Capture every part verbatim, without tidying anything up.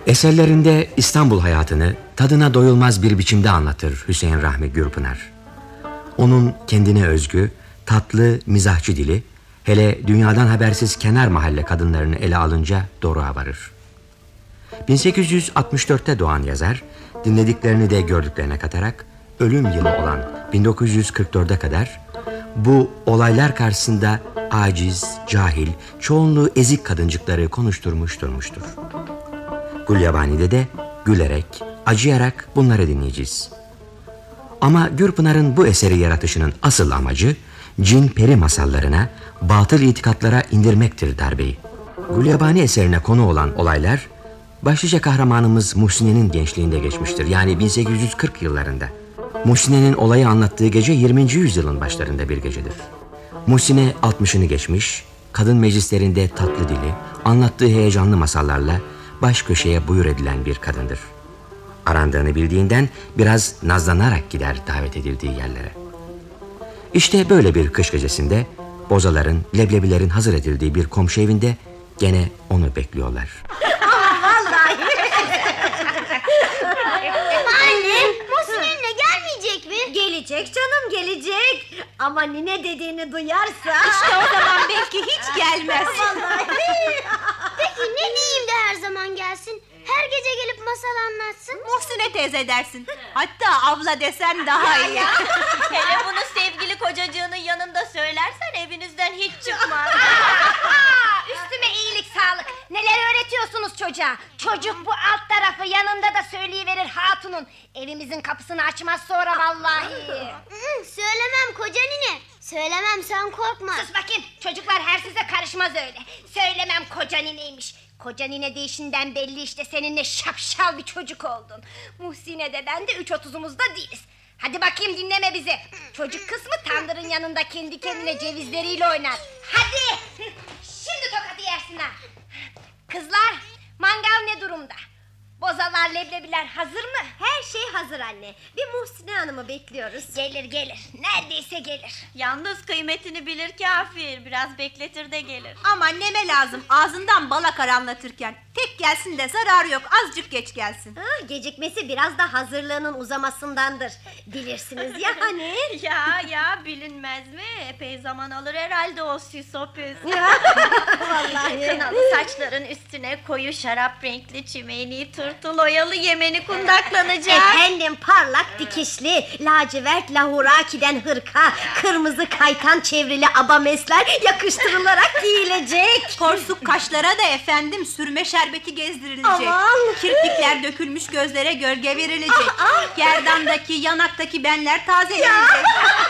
Eserlerinde İstanbul hayatını tadına doyulmaz bir biçimde anlatır Hüseyin Rahmi Gürpınar. Onun kendine özgü, tatlı, mizahçı dili, hele dünyadan habersiz kenar mahalle kadınlarını ele alınca doruğa varır. bin sekiz yüz altmış dörtte doğan yazar, dinlediklerini de gördüklerine katarak ölüm yılı olan bin dokuz yüz kırk dörde kadar bu olaylar karşısında aciz, cahil, çoğunluğu ezik kadıncıkları konuşturmuş durmuştur. Gulyabani'de de gülerek, acıyarak bunları dinleyeceğiz. Ama Gürpınar'ın bu eseri yaratışının asıl amacı cin peri masallarına, batıl itikatlara indirmektir darbeyi. Gulyabani eserine konu olan olaylar başlıca kahramanımız Muhsine'nin gençliğinde geçmiştir. Yani bin sekiz yüz kırk yıllarında. Muhsine'nin olayı anlattığı gece yirminci yüzyılın başlarında bir gecedir. Muhsine altmışını geçmiş, kadın meclislerinde tatlı dili, anlattığı heyecanlı masallarla baş köşeye buyur edilen bir kadındır. Arandığını bildiğinden biraz nazlanarak gider davet edildiği yerlere. İşte böyle bir kış gecesinde bozaların, leblebilerin hazır edildiği bir komşu evinde gene onu bekliyorlar. Vallahi. Anne, Muhsin'le gelmeyecek mi? Gelecek canım, gelecek. Ama nine dediğini duyarsa İşte o zaman belki hiç gelmez. Vallahi. Peki ne diyeyim de her zaman gelsin? Her gece gelip masal anlatsın. Muhsine teyze dersin. Hatta abla desen daha iyi. Hele bunu sevgili kocacığının yanında söylersen evinizden hiç çıkmaz. Üstüme iyilik sağlık. Neler öğretiyorsunuz çocuğa? Çocuk bu alt tarafı yanında da söyleyiverir hatunun. Evimizin kapısını açmaz sonra vallahi. Söylemem koca nine. Söylemem, sen korkma. Sus bakayım, çocuklar her size karışmaz öyle. Söylemem koca nineymiş. Koca nine değişinden belli işte, seninle şapşal bir çocuk oldun. Muhsine de ben de üç otuzumuzda değiliz. Hadi bakayım, dinleme bizi. Çocuk kısmı tandırın yanında kendi kendine cevizleriyle oynar. Hadi. Şimdi tokadı yersin ha. Kızlar, mangal ne durumda? Bozalar, leblebiler hazır mı? Her şey hazır anne. Bir Muhsine Hanım'ı bekliyoruz. Gelir gelir, neredeyse gelir. Yalnız kıymetini bilir kafir. Biraz bekletir de gelir. Ama neme lazım ağzından bal akar anlatırken. Tek gelsin de zararı yok, azıcık geç gelsin. Ha, gecikmesi biraz da hazırlığının uzamasındandır. Bilirsiniz ya hani. Ya ya bilinmez mi? Epey zaman alır herhalde o süsopüs. Vallahi. Kınalı saçların üstüne koyu şarap renkli çimeni, tırtıl oyalı yemeni kundaklanacak. Efendim, parlak dikişli, lacivert lahuraki'den hırka, kırmızı kaytan çevrili abamesler yakıştırılarak giyilecek. Porsuk kaşlara da efendim sürme şerbeti gezdirilecek. Aman. Kirpikler dökülmüş gözlere gölge verilecek. Gerdandaki, yanaktaki benler tazelenecek.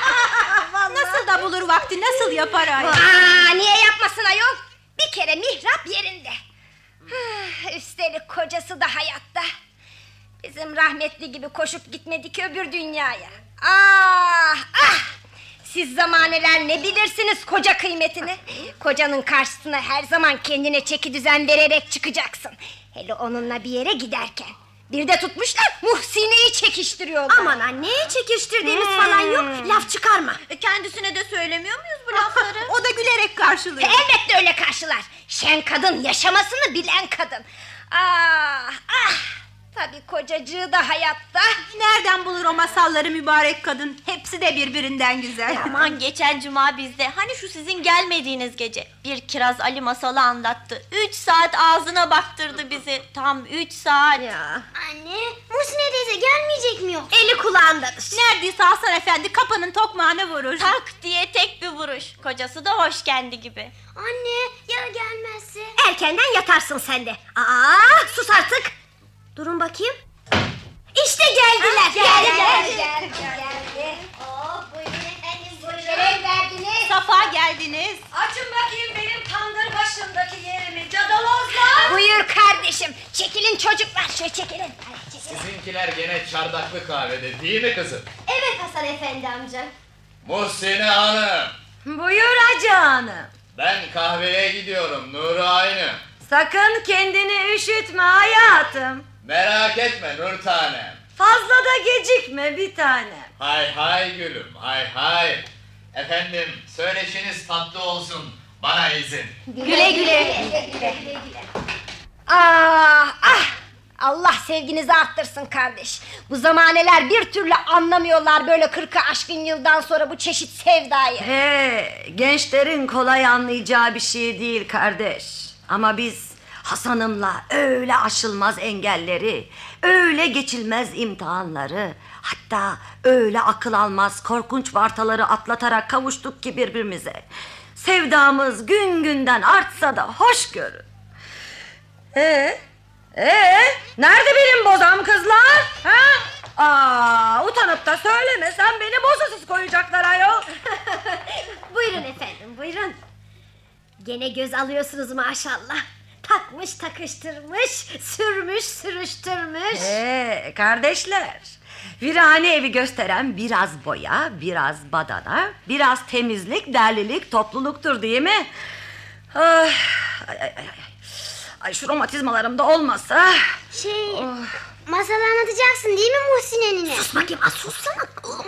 Nasıl da bulur vakti, nasıl yapar ay? Aa, niye yapmasın ayol? Bir kere mihrap yerinde. Üstelik kocası da hayatta. Bizim rahmetli gibi koşup gitmedi ki öbür dünyaya. Ah ah! Siz zamaneler ne bilirsiniz koca kıymetini? Kocanın karşısına her zaman kendine çeki düzen vererek çıkacaksın. Hele onunla bir yere giderken. Bir de tutmuşlar Muhsine'yi çekiştiriyorlar. Aman anne, çekiştirdiğimiz hmm. falan yok. Laf çıkarma. E, kendisine de söylemiyor muyuz bu lafları? O da gülerek karşılıyor. Elbette öyle karşılar. Şen kadın, yaşamasını bilen kadın. Ah ah! Tabii kocacığı da hayatta. Nereden bulur o masalları mübarek kadın? Hepsi de birbirinden güzel. Aman geçen cuma bizde, hani şu sizin gelmediğiniz gece, bir Kiraz Ali masalı anlattı. Üç saat ağzına baktırdı bizi. Tam üç saat. Ya. Anne, Muhsine teyze gelmeyecek mi yoksa? Eli kulağındadır. Neredeyse Hasan efendi kapının tokmağını vurur. Tak diye tek bir vuruş. Kocası da hoş kendi gibi. Anne, ya gelmezse? Erkenden yatarsın sen de. Aa, sus artık. Durun bakayım. İşte geldiler. Ah, geldiler. Geldiler. Geldi. Oh, buyurun efendim, buyurun. Şeref verdiniz. Safa geldiniz. Açın bakayım benim tandır başındaki yerimi cadalozlar. Buyur kardeşim. Çekilin çocuklar. Şöyle çekilin. Hadi çekilin. Sizinkiler gene çardaklı kahvede değil mi kızım? Evet Hasan efendi amca. Muhsine Hanım. Buyur Hacı Hanım. Ben kahveye gidiyorum Nuru aynı. Sakın kendini üşütme hayatım. Merak etme Nur tanem. Fazla da gecikme bir tanem. Hay hay gülüm hay hay. Efendim söyleşiniz tatlı olsun. Bana izin. Güle güle. Güle güle. Ah ah. Allah sevginizi arttırsın kardeş. Bu zamaneler bir türlü anlamıyorlar böyle kırkı aşkın yıldan sonra bu çeşit sevdayı. He, gençlerin kolay anlayacağı bir şey değil kardeş. Ama biz Hasan'ımla öyle aşılmaz engelleri, öyle geçilmez imtihanları, hatta öyle akıl almaz korkunç vartaları atlatarak kavuştuk ki birbirimize. Sevdamız gün günden artsa da hoş görün. Ee, ee, nerede benim bozam kızlar? Ha? Aa, utanıp da söyleme, beni bozasız koyacaklar ayol. Buyurun efendim, buyurun. Gene göz alıyorsunuz maşallah. Takmış takıştırmış, sürmüş sürüştürmüş. Ee, kardeşler, virane evi gösteren biraz boya, biraz badana, biraz temizlik, derlilik, topluluktur değil mi? Ah, ay, ay, ay. Ay, şu romatizmalarım da olmasa. Şey, masal anlatacaksın değil mi Muhsin enine? Sus bakayım, az sussana.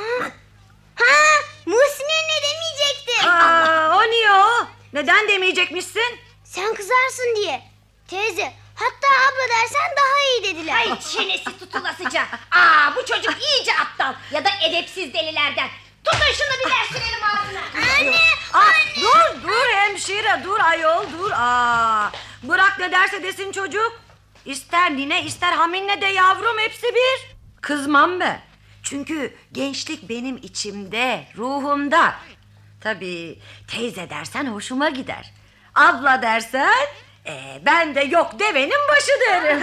Ha, Muhsin enine demeyecektim. Aa, o niye o? Neden demeyecekmişsin? Sen kızarsın diye. Teyze, hatta abla dersen daha iyi dediler. Ay çenesi tutulasıca. Aa, bu çocuk iyice aptal ya da edepsiz delilerden. Tutun şunu bir ders verelim ağzına. Anne, Aa, anne. Dur, dur hemşire, dur ayol, dur. Aa, bırak ne derse desin çocuk. İster nine, ister haminle de yavrum, hepsi bir. Kızmam ben. Çünkü gençlik benim içimde, ruhumda. Tabii teyze dersen hoşuma gider. Abla dersen e, ben de yok devenin başı derim.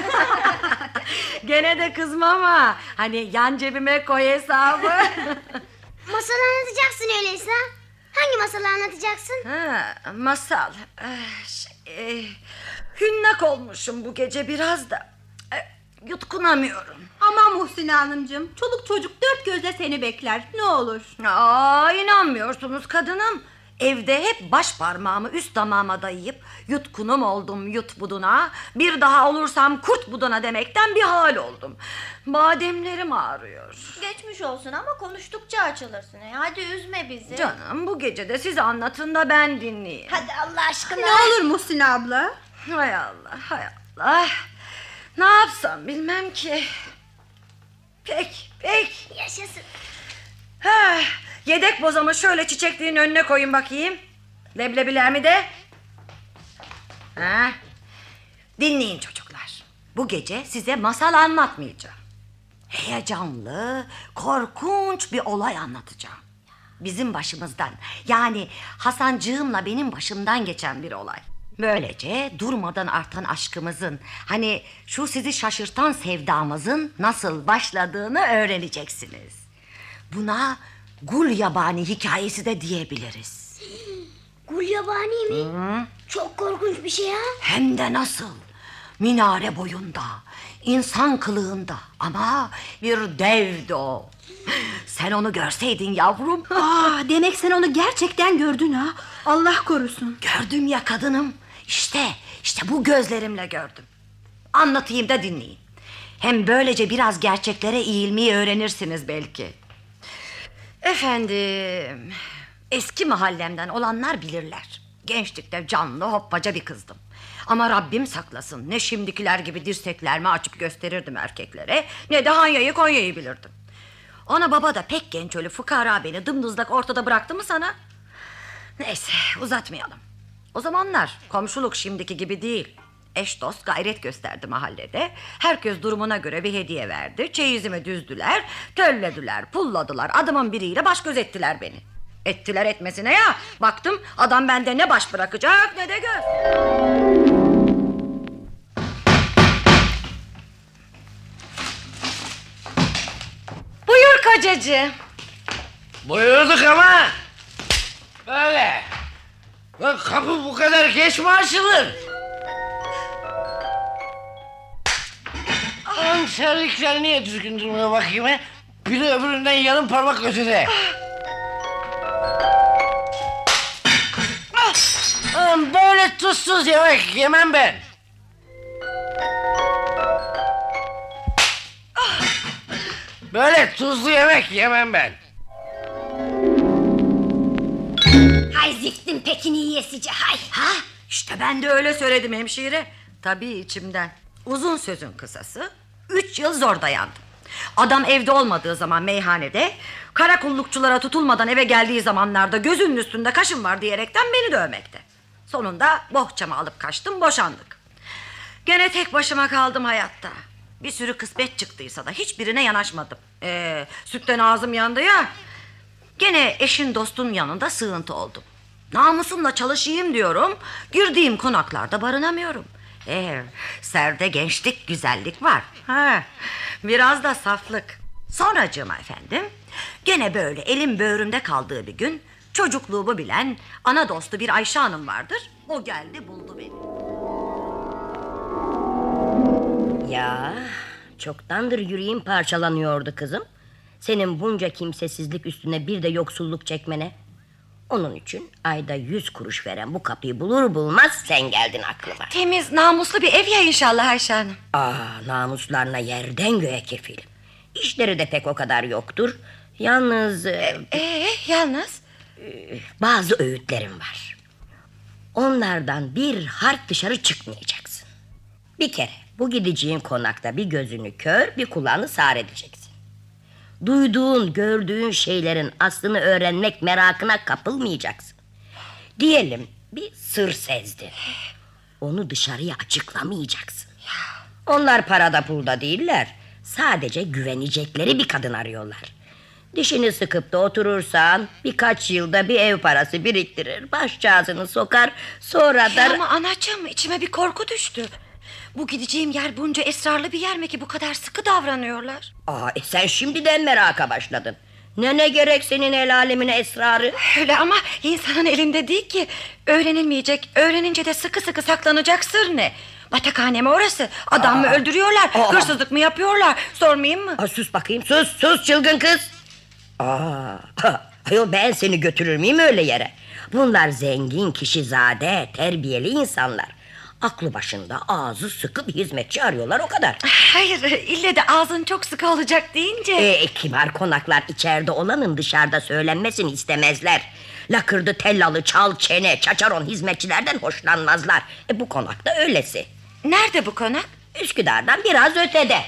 Gene de kızmam ha. Hani yan cebime koy hesabı. Masal anlatacaksın öyleyse. Hangi masalı anlatacaksın? Ha, masal. Ee, şey, e, hünnak olmuşum bu gece biraz da. E, yutkunamıyorum. Ama Muhsine Hanımcığım, çoluk çocuk dört gözle seni bekler, ne olur. Aa, inanmıyorsunuz kadınım. Evde hep baş parmağımı üst damağıma dayayıp yutkunum oldum yut buduna, bir daha olursam kurt buduna demekten bir hal oldum. Bademlerim ağrıyor. Geçmiş olsun ama konuştukça açılırsın. E, hadi üzme bizi. Canım, bu gece de siz anlatın da ben dinleyeyim. Hadi Allah aşkına. Ne olur Muhsine abla. Hay Allah, hay Allah. Ne yapsam bilmem ki. Pek, pek. Yaşasın. Ha, yedek bozamı şöyle çiçekliğin önüne koyun bakayım. Leblebiler mi de? Ha. Dinleyin çocuklar. Bu gece size masal anlatmayacağım. Heyecanlı, korkunç bir olay anlatacağım. Bizim başımızdan, yani Hasancığımla benim başımdan geçen bir olay. Böylece durmadan artan aşkımızın, hani şu sizi şaşırtan sevdamızın nasıl başladığını öğreneceksiniz. Buna Gul Yabani hikayesi de diyebiliriz. Gul yabani mi? Hı? Çok korkunç bir şey ha. Hem de nasıl? Minare boyunda, insan kılığında, ama bir devdi o. Sen onu görseydin yavrum. Aa, demek sen onu gerçekten gördün ha. Allah korusun. Gördüm ya kadınım. İşte, işte bu gözlerimle gördüm. Anlatayım da dinleyin. Hem böylece biraz gerçeklere eğilmeyi öğrenirsiniz belki. Efendim, eski mahallemden olanlar bilirler. Gençlikte canlı hoppaca bir kızdım. Ama Rabbim saklasın, ne şimdikiler gibi dirseklerimi açıp gösterirdim erkeklere, ne de Hanya'yı Konya'yı bilirdim. Ana baba da pek genç ölü fukara beni dımdızlak ortada bıraktı mı sana? Neyse, uzatmayalım. O zamanlar komşuluk şimdiki gibi değil. Eş dost gayret gösterdi mahallede. Herkes durumuna göre bir hediye verdi. Çeyizimi düzdüler, töllediler, pulladılar. Adamın biriyle baş göz ettiler beni. Ettiler etmesine ya. Baktım adam bende ne baş bırakacak ne de göz. Buyur kocacığım. Buyurduk ama böyle. Bak, kapı bu kadar geç mi açılır? Lan terlikler niye düzgün durmuyor bakayım he? Biri öbüründen yarım parmak ötede. Lan böyle tuzsuz yemek yemem ben. Böyle tuzlu yemek yemem ben. Hay ziftin pekini yiyesice hay. Ha, işte ben de öyle söyledim hemşire. Tabii içimden. Uzun sözün kısası, Üç yıl zor dayandım. Adam evde olmadığı zaman meyhanede, karakollukçulara tutulmadan eve geldiği zamanlarda gözünün üstünde kaşım var diyerekten beni dövmekte. Sonunda bohçamı alıp kaçtım, boşandık. Gene tek başıma kaldım hayatta. Bir sürü kısmet çıktıysa da hiçbirine yanaşmadım. Ee, sütten ağzım yandı ya. Gene eşin dostun yanında sığıntı oldum. Namusumla çalışayım diyorum, girdiğim konaklarda barınamıyorum. Ee, serde gençlik, güzellik var. Ha, biraz da saflık. Sonracığıma efendim, gene böyle elim böğrümde kaldığı bir gün, çocukluğumu bilen ana dostu bir Ayşe Hanım vardır. O geldi buldu beni. Ya çoktandır yüreğim parçalanıyordu kızım. Senin bunca kimsesizlik üstüne bir de yoksulluk çekmene. Onun için ayda yüz kuruş veren bu kapıyı bulur bulmaz sen geldin aklıma. Temiz, namuslu bir ev ya inşallah Ayşe Hanım. Aa, namuslarına yerden göğe kefilim. İşleri de pek o kadar yoktur. Yalnız e, Ee, yalnız e, bazı öğütlerim var. Onlardan bir harf dışarı çıkmayacaksın. Bir kere bu gideceğin konakta bir gözünü kör, bir kulağını sağır edeceksin. Duyduğun, gördüğün şeylerin aslını öğrenmek merakına kapılmayacaksın. Diyelim bir sır sezdin. Onu dışarıya açıklamayacaksın. Onlar parada pulda değiller. Sadece güvenecekleri bir kadın arıyorlar. Dişini sıkıp da oturursan birkaç yılda bir ev parası biriktirir, başcağızını sokar, sonra da... Ya ama anacığım, içime bir korku düştü. Bu gideceğim yer bunca esrarlı bir yer mi ki bu kadar sıkı davranıyorlar? Aa, e sen şimdiden meraka başladın. Ne ne gerek senin el alemine esrarı? Öyle ama insanın elinde değil ki. Öğrenilmeyecek, öğrenince de sıkı sıkı saklanacak sır ne? Batakhane mi orası? Adam mı öldürüyorlar? Aa. Hırsızlık mı yapıyorlar? Sormayayım mı? Aa, sus bakayım, sus sus çılgın kız. Aa, ayol ben seni götürür müyüm öyle yere? Bunlar zengin, kişizade, terbiyeli insanlar. Aklı başında, ağzı sıkı bir hizmetçi arıyorlar, o kadar. Hayır, ille de ağzın çok sıkı olacak deyince. Ee, kibar konaklar içeride olanın dışarıda söylenmesini istemezler. Lakırdı, tellalı, çal, çene, çaçaron hizmetçilerden hoşlanmazlar. E, bu konakta öylesi. Nerede bu konak? Üsküdar'dan biraz ötede.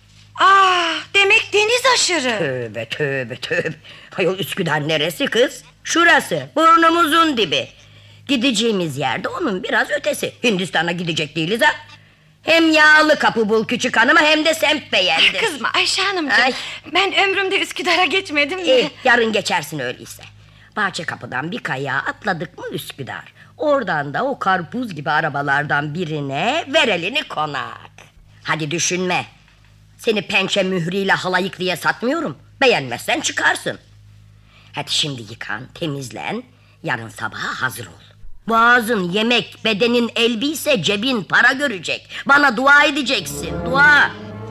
Aa, demek deniz aşırı. Tövbe tövbe tövbe. Ayol, Üsküdar neresi kız? Şurası, burnumuzun dibi. Gideceğimiz yerde onun biraz ötesi. Hindistan'a gidecek değiliz ha. Hem yağlı kapı bul küçük hanıma, hem de semt beğendir. Kızma Ayşe Hanımcığım. Ay. Ben ömrümde Üsküdar'a geçmedim de. Eh, yarın geçersin öyleyse. Bahçe kapıdan bir kayağa atladık mı Üsküdar. Oradan da o karpuz gibi arabalardan birine ver elini konak. Hadi düşünme. Seni pençe mührüyle halayık diye satmıyorum. Beğenmezsen çıkarsın. Hadi şimdi yıkan, temizlen. Yarın sabaha hazır ol. Boğazın yemek, bedenin elbise, cebin para görecek. Bana dua edeceksin, dua.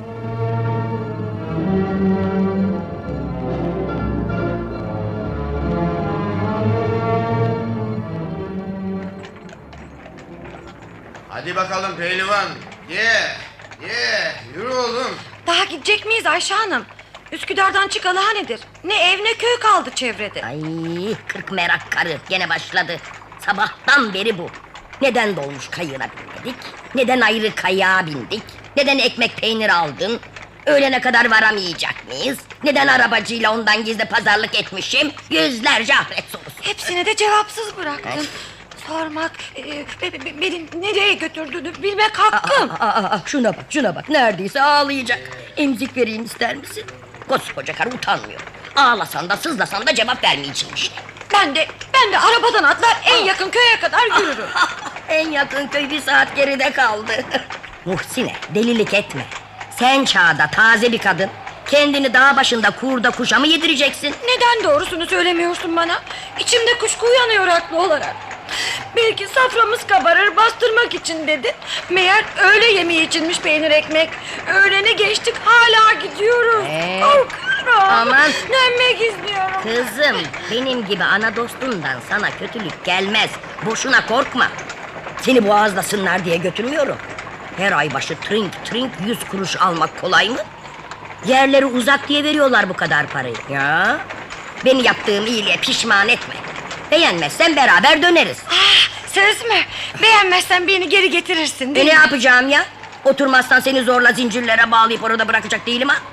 Hadi bakalım pehlivan. Ye, ye, yürü oğlum. Daha gidecek miyiz Ayşe Hanım? Üsküdar'dan çıkalı ha nedir? Ne ev ne köy kaldı çevrede. Ay, kırk merak karı gene başladı. Sabahtan beri bu. Neden dolmuş kayığına binmedik? Neden ayrı kayağa bindik? Neden ekmek peynir aldın? Öğlene kadar varamayacak mıyız? Neden arabacıyla ondan gizli pazarlık etmişim? Yüzlerce ahiret sorusu. Hepsini de cevapsız bıraktın. Sormak, e, be- be- beni nereye götürdüğünü bilmek hakkım. Aa, aa, aa, şuna bak, şuna bak, neredeyse ağlayacak. Emzik vereyim ister misin? Koskoca karı utanmıyor. Ağlasan da sızlasan da cevap vermeyeceğim işte. Ben de ben de arabadan atlar en yakın köye kadar yürürüm. En yakın köy bir saat geride kaldı. Muhsine, delilik etme. Sen çağda taze bir kadın, kendini dağ başında kurda kuşa mı yedireceksin? Neden doğrusunu söylemiyorsun bana? İçimde kuşku uyanıyor haklı olarak. Belki saframız kabarır bastırmak için dedin. Meğer öğle yemeği içinmiş peynir ekmek. Öğleni geçtik hala gidiyoruz. Ee, Korkuyorum. aman. Dönmek istiyorum. Kızım, benim gibi ana dostundan sana kötülük gelmez. Boşuna korkma. Seni boğazlasınlar diye götürmüyorum. Her ay başı trink trink yüz kuruş almak kolay mı? Yerleri uzak diye veriyorlar bu kadar parayı. Ya, beni yaptığım iyiliğe pişman etme. Beğenmezsen beraber döneriz. Ah, söz mü? Beğenmezsen beni geri getirirsin E değil ne mi? yapacağım ya? Oturmazsan seni zorla zincirlere bağlayıp orada bırakacak değilim ha.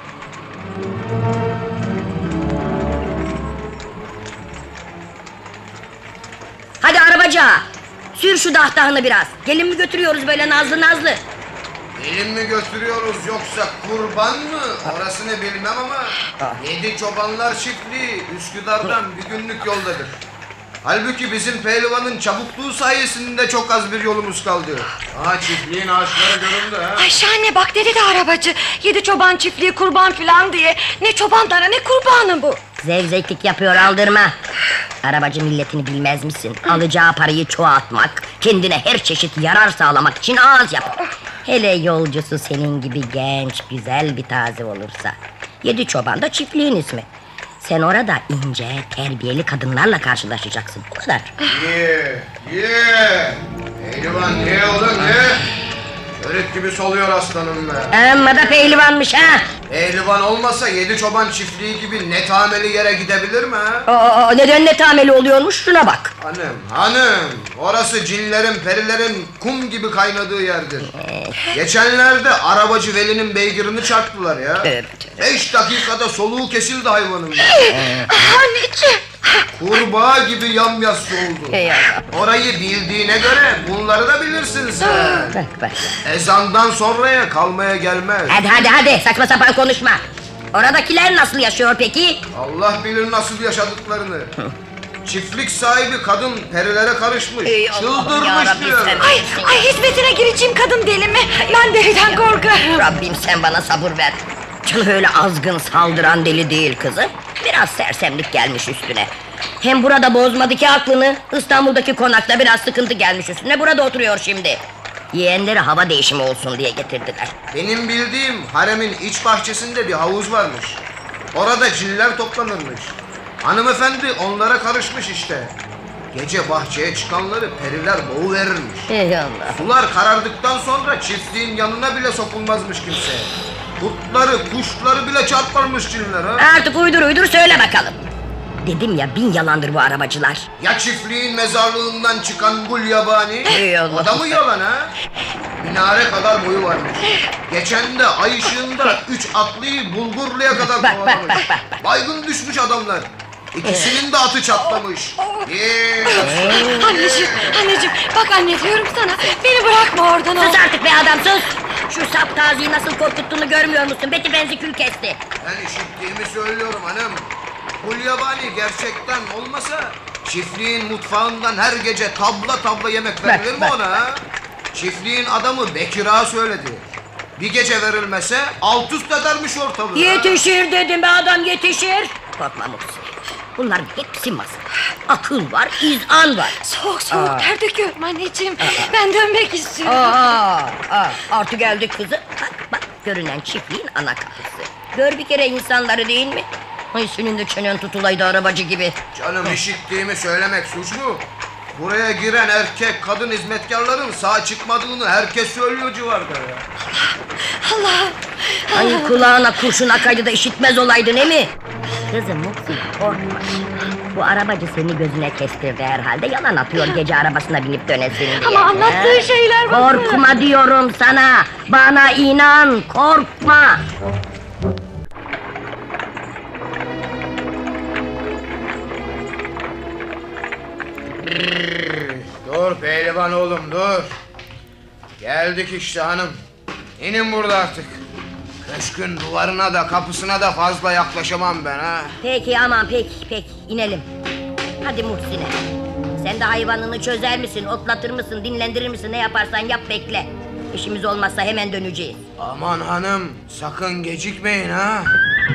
Hadi arabacı, sür şu dahtahını biraz. Gelin mi götürüyoruz böyle nazlı nazlı? Gelin mi götürüyoruz yoksa kurban mı? Orasını bilmem ama Yedi Çobanlar Çiftliği Üsküdar'dan bir günlük yoldadır. Halbuki bizim pehlivanın çabukluğu sayesinde çok az bir yolumuz kaldı. Aha, çiftliğin ağaçları göründü ha. Ayşe anne bak dedi de arabacı. Yedi çoban çiftliği kurban filan diye. Ne çobanlara ne kurbanı bu. Zevzeklik yapıyor, aldırma. Arabacı milletini bilmez misin? Alacağı parayı çoğaltmak, kendine her çeşit yarar sağlamak için ağız yapar. Hele yolcusu senin gibi genç, güzel bir taze olursa. Yedi çoban da çiftliğin ismi. Sen orada ince, terbiyeli kadınlarla karşılaşacaksın, bu kadar. Ye, ye. Pehlivan ye oğlum ye. Çörek gibi soluyor aslanım be. Amma da pehlivanmış ha. Pehlivan olmasa Yedi Çoban Çiftliği gibi netameli yere gidebilir mi ha? Aa, neden netameli oluyormuş, şuna bak. Hanım, hanım, orası cinlerin, perilerin kum gibi kaynadığı yerdir. Geçenlerde arabacı Veli'nin beygirini çarptılar ya. Evet. Beş dakikada soluğu kesildi hayvanın. Anneciğim. Kurbağa gibi yamyassı oldu. Eyvallah. Orayı bildiğine göre bunları da bilirsin sen. Bak bak. Ezandan sonraya kalmaya gelmez. Hadi hadi hadi, saçma sapan konuşma. Oradakiler nasıl yaşıyor peki? Allah bilir nasıl yaşadıklarını. Çiftlik sahibi kadın perilere karışmış. Ey Allah'ım Çıldırmış yarabbim diyor. sen. Ay, ay hizmetine gireceğim kadın deli mi? Ben deliden korkarım. Rabbim sen bana sabır ver. Canı öyle azgın saldıran deli değil kızım. Biraz sersemlik gelmiş üstüne. Hem burada bozmadı ki aklını. İstanbul'daki konakta biraz sıkıntı gelmiş üstüne. Burada oturuyor şimdi. Yeğenleri hava değişimi olsun diye getirdiler. Benim bildiğim haremin iç bahçesinde bir havuz varmış. Orada ciller toplanırmış. Hanımefendi onlara karışmış işte. Gece bahçeye çıkanları periler boğuverirmiş. Ey Allah. Sular karardıktan sonra çiftliğin yanına bile sokulmazmış kimse. Kurtları, kuşları bile çarparmış cinler ha. Artık uydur uydur söyle bakalım. Dedim ya, bin yalandır bu arabacılar. Ya çiftliğin mezarlığından çıkan gul yabani? Ey Allah. O da mı yalan ha? Minare kadar boyu varmış. Geçen de ay ışığında üç atlıyı Bulgurlu'ya kadar Bak, bak, kovalamış. bak, bak, bak. Baygın düşmüş adamlar. İkisinin de atı çatlamış. Yee. Anneciğim, anneciğim bak anne diyorum sana. Beni bırakma oradan Sus oğlum. artık be adam, sus. Şu sap taziyi nasıl korkuttuğunu görmüyor musun? Beti benzi kül kesti. Ben işittiğimi söylüyorum hanım. Gul yabani gerçekten olmasa çiftliğin mutfağından her gece tabla tabla yemek verilir mi bak, ona ha? Çiftliğin adamı Bekir Ağa söyledi. Bir gece verilmese alt üst edermiş ortalığı. Yetişir dedim be adam, yetişir. Korkma Muhsin. Bunların hepsi masal. Akıl var, izan var. Soğuk soğuk Aa. ter döküyorum anneciğim. Ben dönmek istiyorum. Aa, aa, artık geldik kızı. Bak bak, görünen çiftliğin ana kapısı. Gör bir kere insanları değil mi? Ay senin de çenen tutulaydı arabacı gibi. Canım işittiğimi söylemek suç mu? Buraya giren erkek kadın hizmetkarların sağ çıkmadığını herkes söylüyor civarda ya. Allah. Ay kulağına kurşun akaydı da işitmez olaydın değil mi? Kızım Muhsin korkma. Bu arabacı seni gözüne kestirdi herhalde. Yalan atıyor gece arabasına binip dönesin diye. Ama anlattığı Ha? şeyler var. Korkma diyorum sana. Bana inan, korkma. Dur pehlivan oğlum dur. Geldik işte hanım. İnin burada artık. Köşkün duvarına da kapısına da fazla yaklaşamam ben ha. Peki aman peki peki inelim. Hadi Muhsin'e. Sen de hayvanını çözer misin, otlatır mısın, dinlendirir misin, ne yaparsan yap bekle. İşimiz olmazsa hemen döneceğiz. Aman hanım sakın gecikmeyin ha.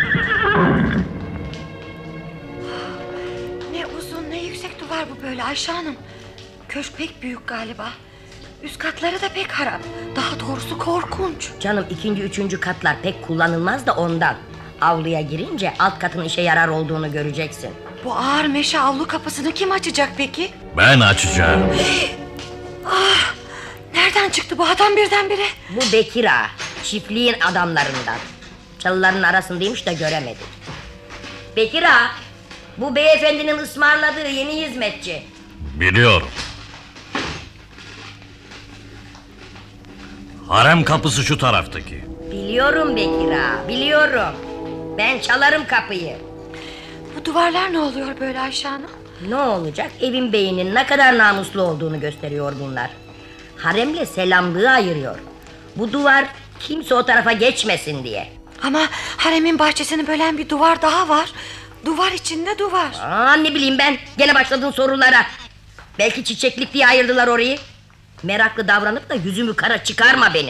Ne uzun ne yüksek duvar bu böyle Ayşe Hanım. Köşk pek büyük galiba. Üst katları da pek harap. Daha doğrusu korkunç. Canım ikinci üçüncü katlar pek kullanılmaz da ondan. Avluya girince alt katın işe yarar olduğunu göreceksin. Bu ağır meşe avlu kapısını kim açacak peki? Ben açacağım. Ah, nereden çıktı bu adam birdenbire? Bu Bekir Ağa, çiftliğin adamlarından. Çalıların arasındaymış da göremedik. Bekir Ağa, bu beyefendinin ısmarladığı yeni hizmetçi. Biliyorum. Harem kapısı şu taraftaki. Biliyorum Bekir ağa, biliyorum. Ben çalarım kapıyı. Bu duvarlar ne oluyor böyle Ayşe Hanım? Ne olacak? Evin beyinin ne kadar namuslu olduğunu gösteriyor bunlar. Haremle selamlığı ayırıyor. Bu duvar kimse o tarafa geçmesin diye. Ama haremin bahçesini bölen bir duvar daha var. Duvar içinde duvar. Aa, ne bileyim ben, gene başladın sorulara. Belki çiçeklik diye ayırdılar orayı. Meraklı davranıp da yüzümü kara çıkarma benim.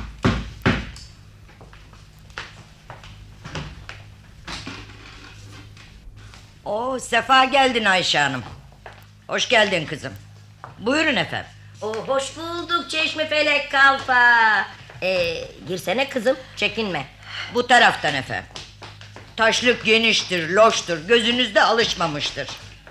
Oo, sefa geldin Ayşe Hanım. Hoş geldin kızım. Buyurun efendim. Oo, hoş bulduk Çeşmefelek Kalfa. Ee, girsene kızım, çekinme. Bu taraftan efendim. Taşlık geniştir, loştur, gözünüzde alışmamıştır.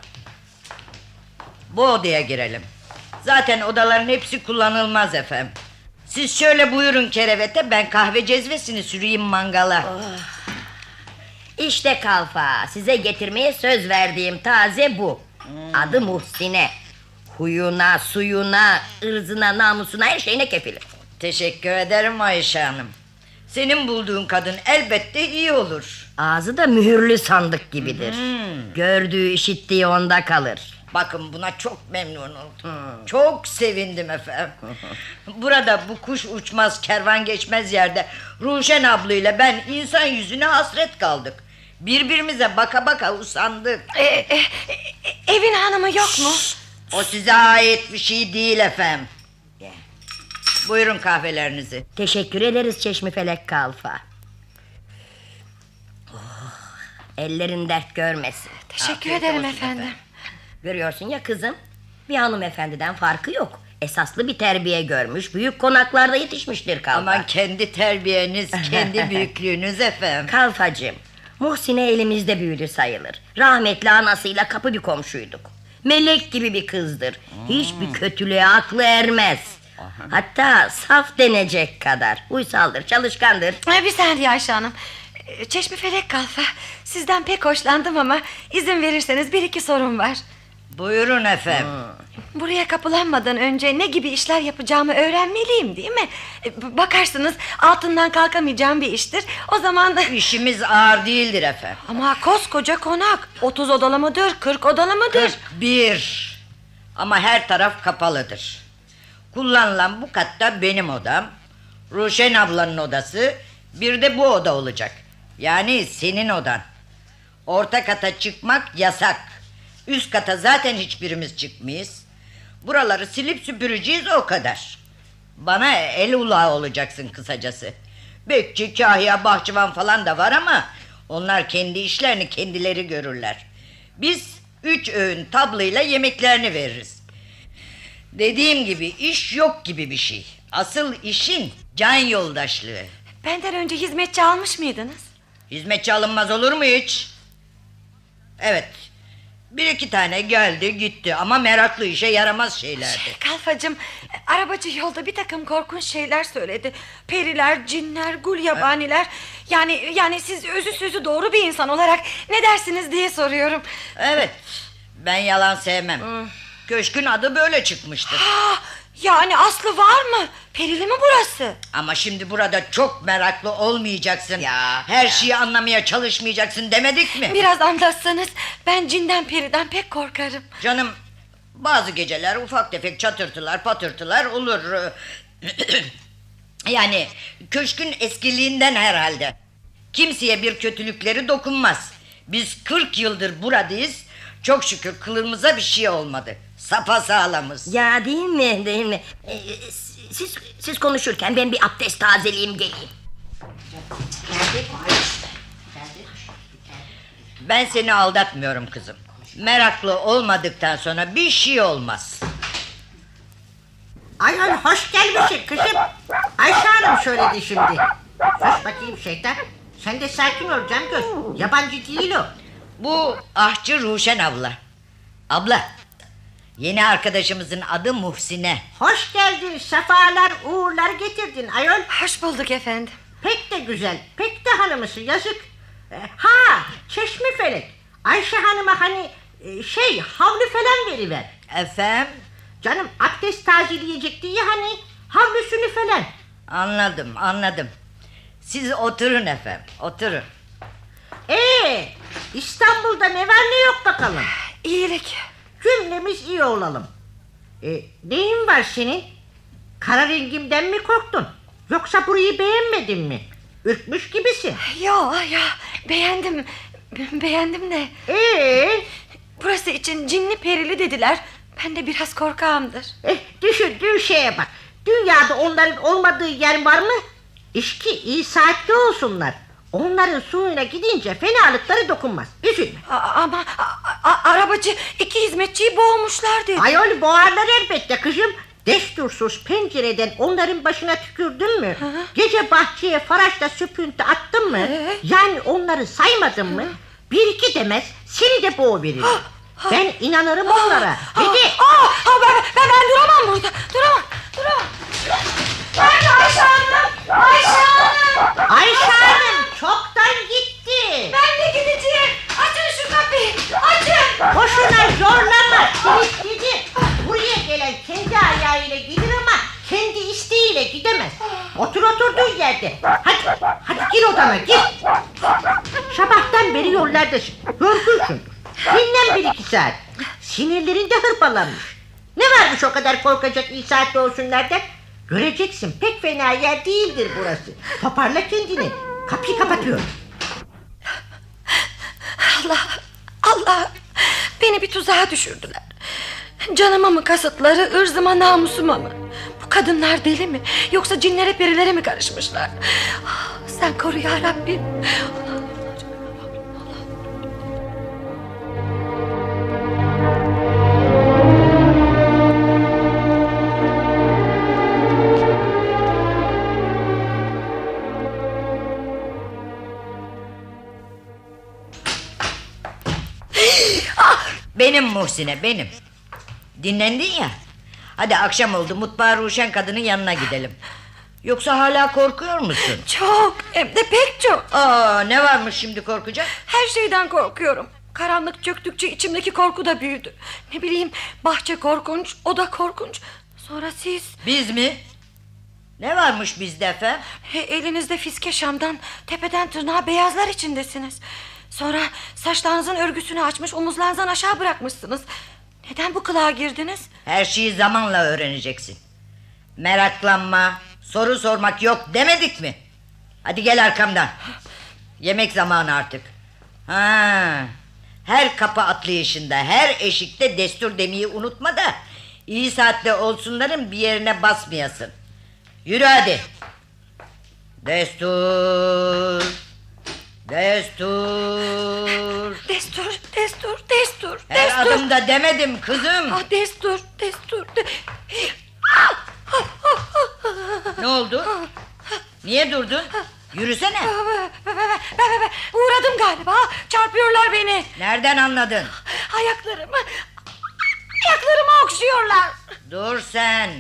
Bu odaya girelim. Zaten odaların hepsi kullanılmaz efendim. Siz şöyle buyurun kerevete, ben kahve cezvesini süreyim mangala. Oh. İşte Kalfa, size getirmeye söz verdiğim taze bu. Hmm. Adı Muhsine. Huyuna, suyuna, ırzına, namusuna, her şeyine kefilim. Teşekkür ederim Ayşe Hanım. Senin bulduğun kadın elbette iyi olur. Ağzı da mühürlü sandık gibidir. Hmm. Gördüğü, işittiği onda kalır. Bakın buna çok memnun oldum. Hmm. Çok sevindim efendim. Burada bu kuş uçmaz, kervan geçmez yerde Ruşen ablayla ben insan yüzüne hasret kaldık. Birbirimize baka baka usandık. E, e, e, evin hanımı yok mu? O size ait bir şey değil efendim. Buyurun kahvelerinizi. Teşekkür ederiz Çeşmefelek Kalfa. Oh, ellerin dert görmesin. Teşekkür Afiyet ederim olsun efendim. efendim. Görüyorsun ya kızım, bir hanımefendiden farkı yok. Esaslı bir terbiye görmüş, büyük konaklarda yetişmiştir Kalfa. Aman kendi terbiyeniz, kendi büyüklüğünüz efendim. Kalfacığım, Muhsine elimizde büyüdü sayılır. Rahmetli anasıyla kapı bir komşuyduk. Melek gibi bir kızdır. Hmm. Hiçbir kötülüğe aklı ermez. Hatta saf denecek kadar. Uysaldır, çalışkandır. Bir saniye Ayşe Hanım. Çeşmefelek Kalfa, sizden pek hoşlandım ama izin verirseniz bir iki sorum var. Buyurun efendim. Hmm. Buraya kapılanmadan önce ne gibi işler yapacağımı öğrenmeliyim değil mi? Bakarsınız altından kalkamayacağım bir iştir. O zaman da... İşimiz ağır değildir efendim. Ama koskoca konak. Otuz odalı mıdır, kırk odalı mıdır? Kırk bir. Ama her taraf kapalıdır. Kullanılan bu katta benim odam, Ruşen ablanın odası, bir de bu oda olacak. Yani senin odan. Orta kata çıkmak yasak. Üst kata zaten hiçbirimiz çıkmayız. Buraları silip süpüreceğiz, o kadar. Bana el ulağı olacaksın kısacası. Bekçi, kahya, bahçıvan falan da var ama onlar kendi işlerini kendileri görürler. Biz üç öğün tablıyla yemeklerini veririz. Dediğim gibi iş yok gibi bir şey. Asıl işin can yoldaşlığı. Benden önce hizmetçi almış mıydınız? Hizmetçi alınmaz olur mu hiç? Evet. Bir iki tane geldi gitti ama meraklı, işe yaramaz şeylerdi. Şey, Kalfacığım, arabacı yolda bir takım korkunç şeyler söyledi. Periler, cinler, gul yabaniler. Yani yani siz özü sözü doğru bir insan olarak ne dersiniz diye soruyorum. Evet, ben yalan sevmem. Hmm. Köşkün adı böyle çıkmıştır. Ha, yani aslı var mı? Perili mi burası? Ama şimdi burada çok meraklı olmayacaksın. Ya, her ya. şeyi anlamaya çalışmayacaksın demedik mi? Biraz anlatsanız, ben cinden periden pek korkarım. Canım, bazı geceler ufak tefek çatırtılar patırtılar olur. Yani köşkün eskiliğinden herhalde. Kimseye bir kötülükleri dokunmaz. Biz kırk yıldır buradayız. Çok şükür kılımıza bir şey olmadı. Sapasağlamız. Ya değil mi, değil mi? Ee, siz, siz konuşurken ben bir abdest tazeleyeyim geleyim. Ben seni aldatmıyorum kızım. Meraklı olmadıktan sonra bir şey olmaz. Ayhan hoş gelmişsin kızım. Ayşe Hanım söyledi şimdi. Sus bakayım şeytan. Sen de sakin ol Cemgöz. Yabancı değil o. Bu ahçı Ruşen abla. Abla, yeni arkadaşımızın adı Muhsine. Hoş geldin, sefalar uğurlar getirdin ayol. Hoş bulduk efendim. Pek de güzel, pek de hanımısı, yazık. Ha, Çeşmefelek. Ayşe Hanım'a hani şey havlu falan veriver. Efendim? Canım abdest tazeleyecekti ya hani, havlusunu falan. Anladım anladım. Siz oturun efendim, oturun. Ee, İstanbul'da ne var ne yok bakalım. İyilik. Cümlemiz iyi olalım. E, neyin var senin? Kara rengimden mi korktun? Yoksa burayı beğenmedin mi? Ürkmüş gibisin. Yo ya beğendim. Beğendim de. Ee? Burası için cinli perili dediler. Ben de biraz korkağımdır. Eh, düşündüğün şeye bak. Dünyada onların olmadığı yer var mı? İşki iyi saatli olsunlar. Onların suyuna gidince fenalıkları dokunmaz. Üzülme. A- ama a- a- arabacı iki hizmetçiyi boğmuşlardı. Ayol boğarlar elbette kızım. Destursuz pencereden onların başına tükürdün mü? Hı-hı. Gece bahçeye faraşla süpüntü attın mı? Hı-hı. Yani onları saymadın mı? Bir iki demez seni de boğuverir. Ben inanırım onlara. Hadi. Ben, ben, ben duramam burada. Duramam. Duramam. Ayşe Hanım. Ayşe Hanım. Ayşe Hanım çoktan gitti. Ben de gideceğim. Açın şu kapıyı. Açın. Boşuna zorlama. Kilitledi. Buraya gelen kendi ayağıyla gider ama kendi isteğiyle gidemez. Otur oturduğun yerde. Hadi, hadi gir odana gir. Sabahtan beri yollardasın. Yorgunsundur. Dinlen bir iki saat. Sinirlerin de hırpalanmış. Ne varmış o kadar korkacak iyi saatli olsunlardan? Göreceksin pek fena yer değildir burası. Toparla kendini. Kapıyı kapatıyorum. Allah, Allah, beni bir tuzağa düşürdüler. Canıma mı kasıtları, ırzıma namusuma mı? Bu kadınlar deli mi? Yoksa cinlere perilere mi karışmışlar? Sen koru ya Rabbim. Benim Muhsine benim. Dinlendin ya. Hadi akşam oldu, mutfağa Ruşen kadının yanına gidelim. Yoksa hala korkuyor musun? Çok, hem de pek çok. Aa, ne varmış şimdi korkacak? Her şeyden korkuyorum. Karanlık çöktükçe içimdeki korku da büyüdü. Ne bileyim, bahçe korkunç, o da korkunç. Sonra siz... Biz mi? Ne varmış bizde efendim? He, elinizde fiske şamdan tepeden tırnağa beyazlar içindesiniz. Sonra saçlarınızın örgüsünü açmış, omuzlarınızdan aşağı bırakmışsınız. Neden bu kılığa girdiniz? Her şeyi zamanla öğreneceksin. Meraklanma, soru sormak yok demedik mi? Hadi gel arkamdan. Yemek zamanı artık. Ha, her kapı atlayışında, her eşikte destur demeyi unutma da iyi saatte olsunların bir yerine basmayasın. Yürü hadi. Destur. Destur. Destur, destur, destur. Her destur. adımda demedim kızım. Ah, destur, destur. De... Ne oldu? Niye durdun? Yürüsene. Uğradım galiba. Çarpıyorlar beni. Nereden anladın? Ayaklarımı. Ayaklarımı okşuyorlar. Dur sen.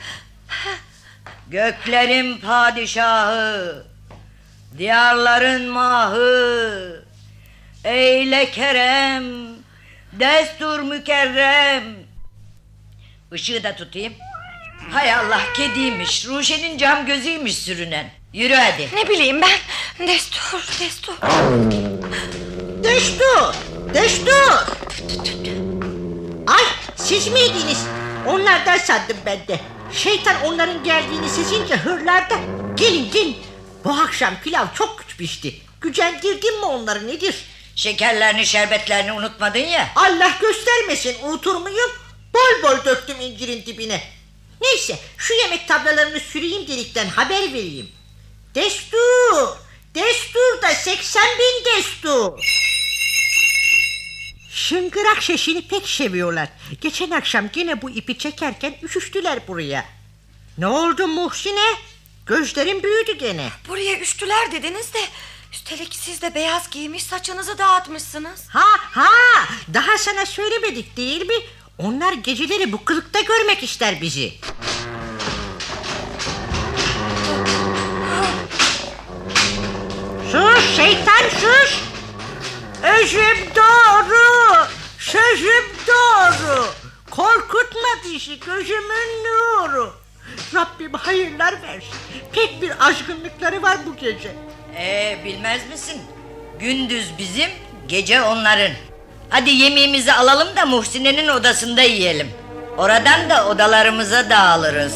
Göklerin padişahı, diyarların mahı, eyle kerem, destur mükerrem. Işığı da tutayım. Hay Allah, kediymiş, Ruşen'in cam gözüymüş sürünen. Yürü hadi. Ne bileyim ben. Destur, destur. Destur, destur. Ay, siz miydiniz? Onlardan sandım ben de. Şeytan onların geldiğini sezince hırlarda. Gelin gelin. Bu akşam pilav çok güç pişti. Gücendirdin mi onları nedir? Şekerlerini şerbetlerini unutmadın ya. Allah göstermesin, unutur muyum? Bol bol döktüm incirin dibine. Neyse şu yemek tablalarını süreyim delikten haber vereyim. Destur. Destur da seksen bin destur. Şıngırak şeşini pek seviyorlar. Geçen akşam gene bu ipi çekerken üşüştüler buraya. Ne oldu Muhsine? Gözlerin büyüdü gene. Buraya üştüler dediniz de üstelik siz de beyaz giymiş, saçınızı dağıtmışsınız. Ha ha, daha sana söylemedik değil mi? Onlar geceleri bu kılıkta görmek ister bizi. Sus şeytan sus. Özüm doğru, sözüm doğru. Korkutma bizi gözümün nuru. Rabbim hayırlar versin. Pek bir azgınlıkları var bu gece. Ee, bilmez misin? Gündüz bizim, gece onların. Hadi yemeğimizi alalım da Muhsine'nin odasında yiyelim. Oradan da odalarımıza dağılırız.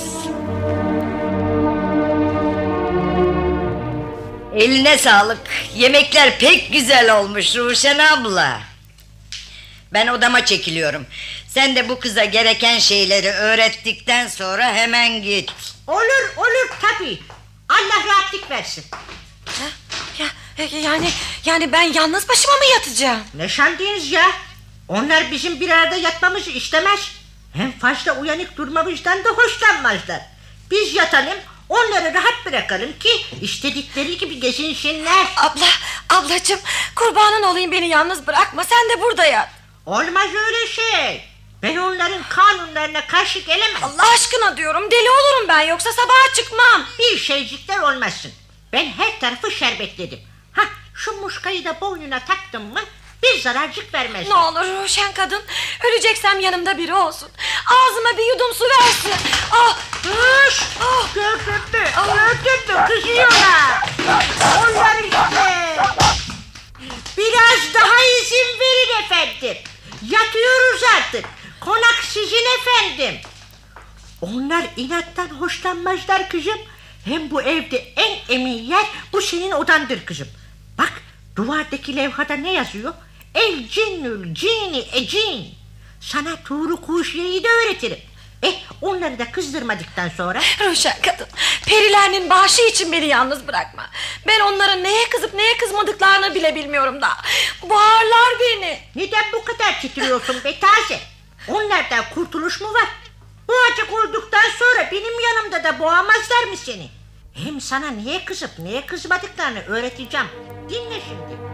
Eline sağlık. Yemekler pek güzel olmuş Ruşen abla. Ben odama çekiliyorum. Sen de bu kıza gereken şeyleri öğrettikten sonra hemen git. Olur olur tabii. Allah rahatlık versin. Ya, yani yani ben yalnız başıma mı yatacağım? Ne şandınız ya? Onlar bizim bir arada yatmamızı istemez. Hem fazla uyanık durmamızdan da hoşlanmazlar. Biz yatalım, onları rahat bırakalım ki istedikleri gibi gezinsinler. Abla, ablacığım, kurbanın olayım, beni yalnız bırakma, sen de burada yat. Olmaz öyle şey. Ben onların kanunlarına karşı gelemem. Allah aşkına diyorum, deli olurum ben, yoksa sabaha çıkmam. Bir şeycikler olmasın. Ben her tarafı şerbetledim. Hah, şu muşkayı da boynuna taktım mı bir zararcık vermez. Ne olur Ruşen kadın, öleceksem yanımda biri olsun. Ağzıma bir yudum su versin. Ah, Hış, ah, gördün mü? Gördün mü? Kızıyorlar. Onlar işte. Biraz daha izin verin efendim. Yatıyoruz artık. Konak sizin efendim. Onlar inattan hoşlanmazlar kızım. Hem bu evde en emin yer bu senin odandır kızım. Bak, duvardaki levhada ne yazıyor? El cinnül cini ecin. Sana tuğru kuşyeyi de öğretirim. Eh, onları da kızdırmadıktan sonra... Ruşen kadın, perilerinin bağışı için beni yalnız bırakma. Ben onların neye kızıp neye kızmadıklarını bile bilmiyorum daha. Bağırlar beni. Neden bu kadar titriyorsun be taze? Onlardan kurtuluş mu var? Boğacak olduktan sonra benim yanımda da boğamazlar mı seni? Hem sana neye kızıp neye kızmadıklarını öğreteceğim. Dinle şimdi.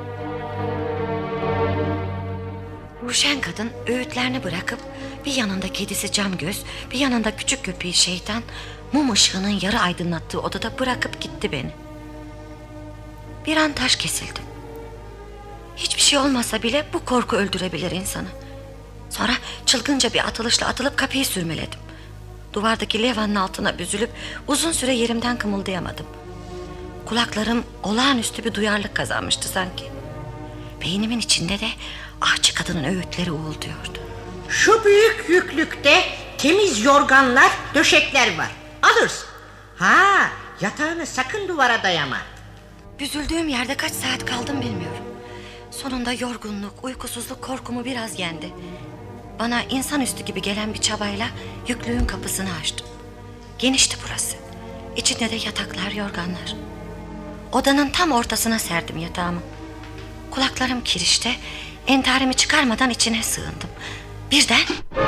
Ruşen kadın öğütlerini bırakıp bir yanında kedisi Camgöz, bir yanında küçük köpeği Şeytan, mum ışığının yarı aydınlattığı odada bırakıp gitti beni. Bir an taş kesildim. Hiçbir şey olmasa bile bu korku öldürebilir insanı. Sonra çılgınca bir atılışla atılıp kapıyı sürmeledim. Duvardaki levhanın altına büzülüp uzun süre yerimden kımıldayamadım. Kulaklarım olağanüstü bir duyarlılık kazanmıştı sanki. Beynimin içinde de ahçı kadının öğütleri uğulduyordu. Şu büyük yüklükte temiz yorganlar, döşekler var. Alırsın. Ha, yatağını sakın duvara dayama. Büzüldüğüm yerde kaç saat kaldım bilmiyorum. Sonunda yorgunluk, uykusuzluk korkumu biraz yendi. Bana insanüstü gibi gelen bir çabayla yüklüğün kapısını açtım. Genişti burası. İçinde de yataklar, yorganlar. Odanın tam ortasına serdim yatağımı. Kulaklarım kirişte, entarimi çıkarmadan içine sığındım. Birden...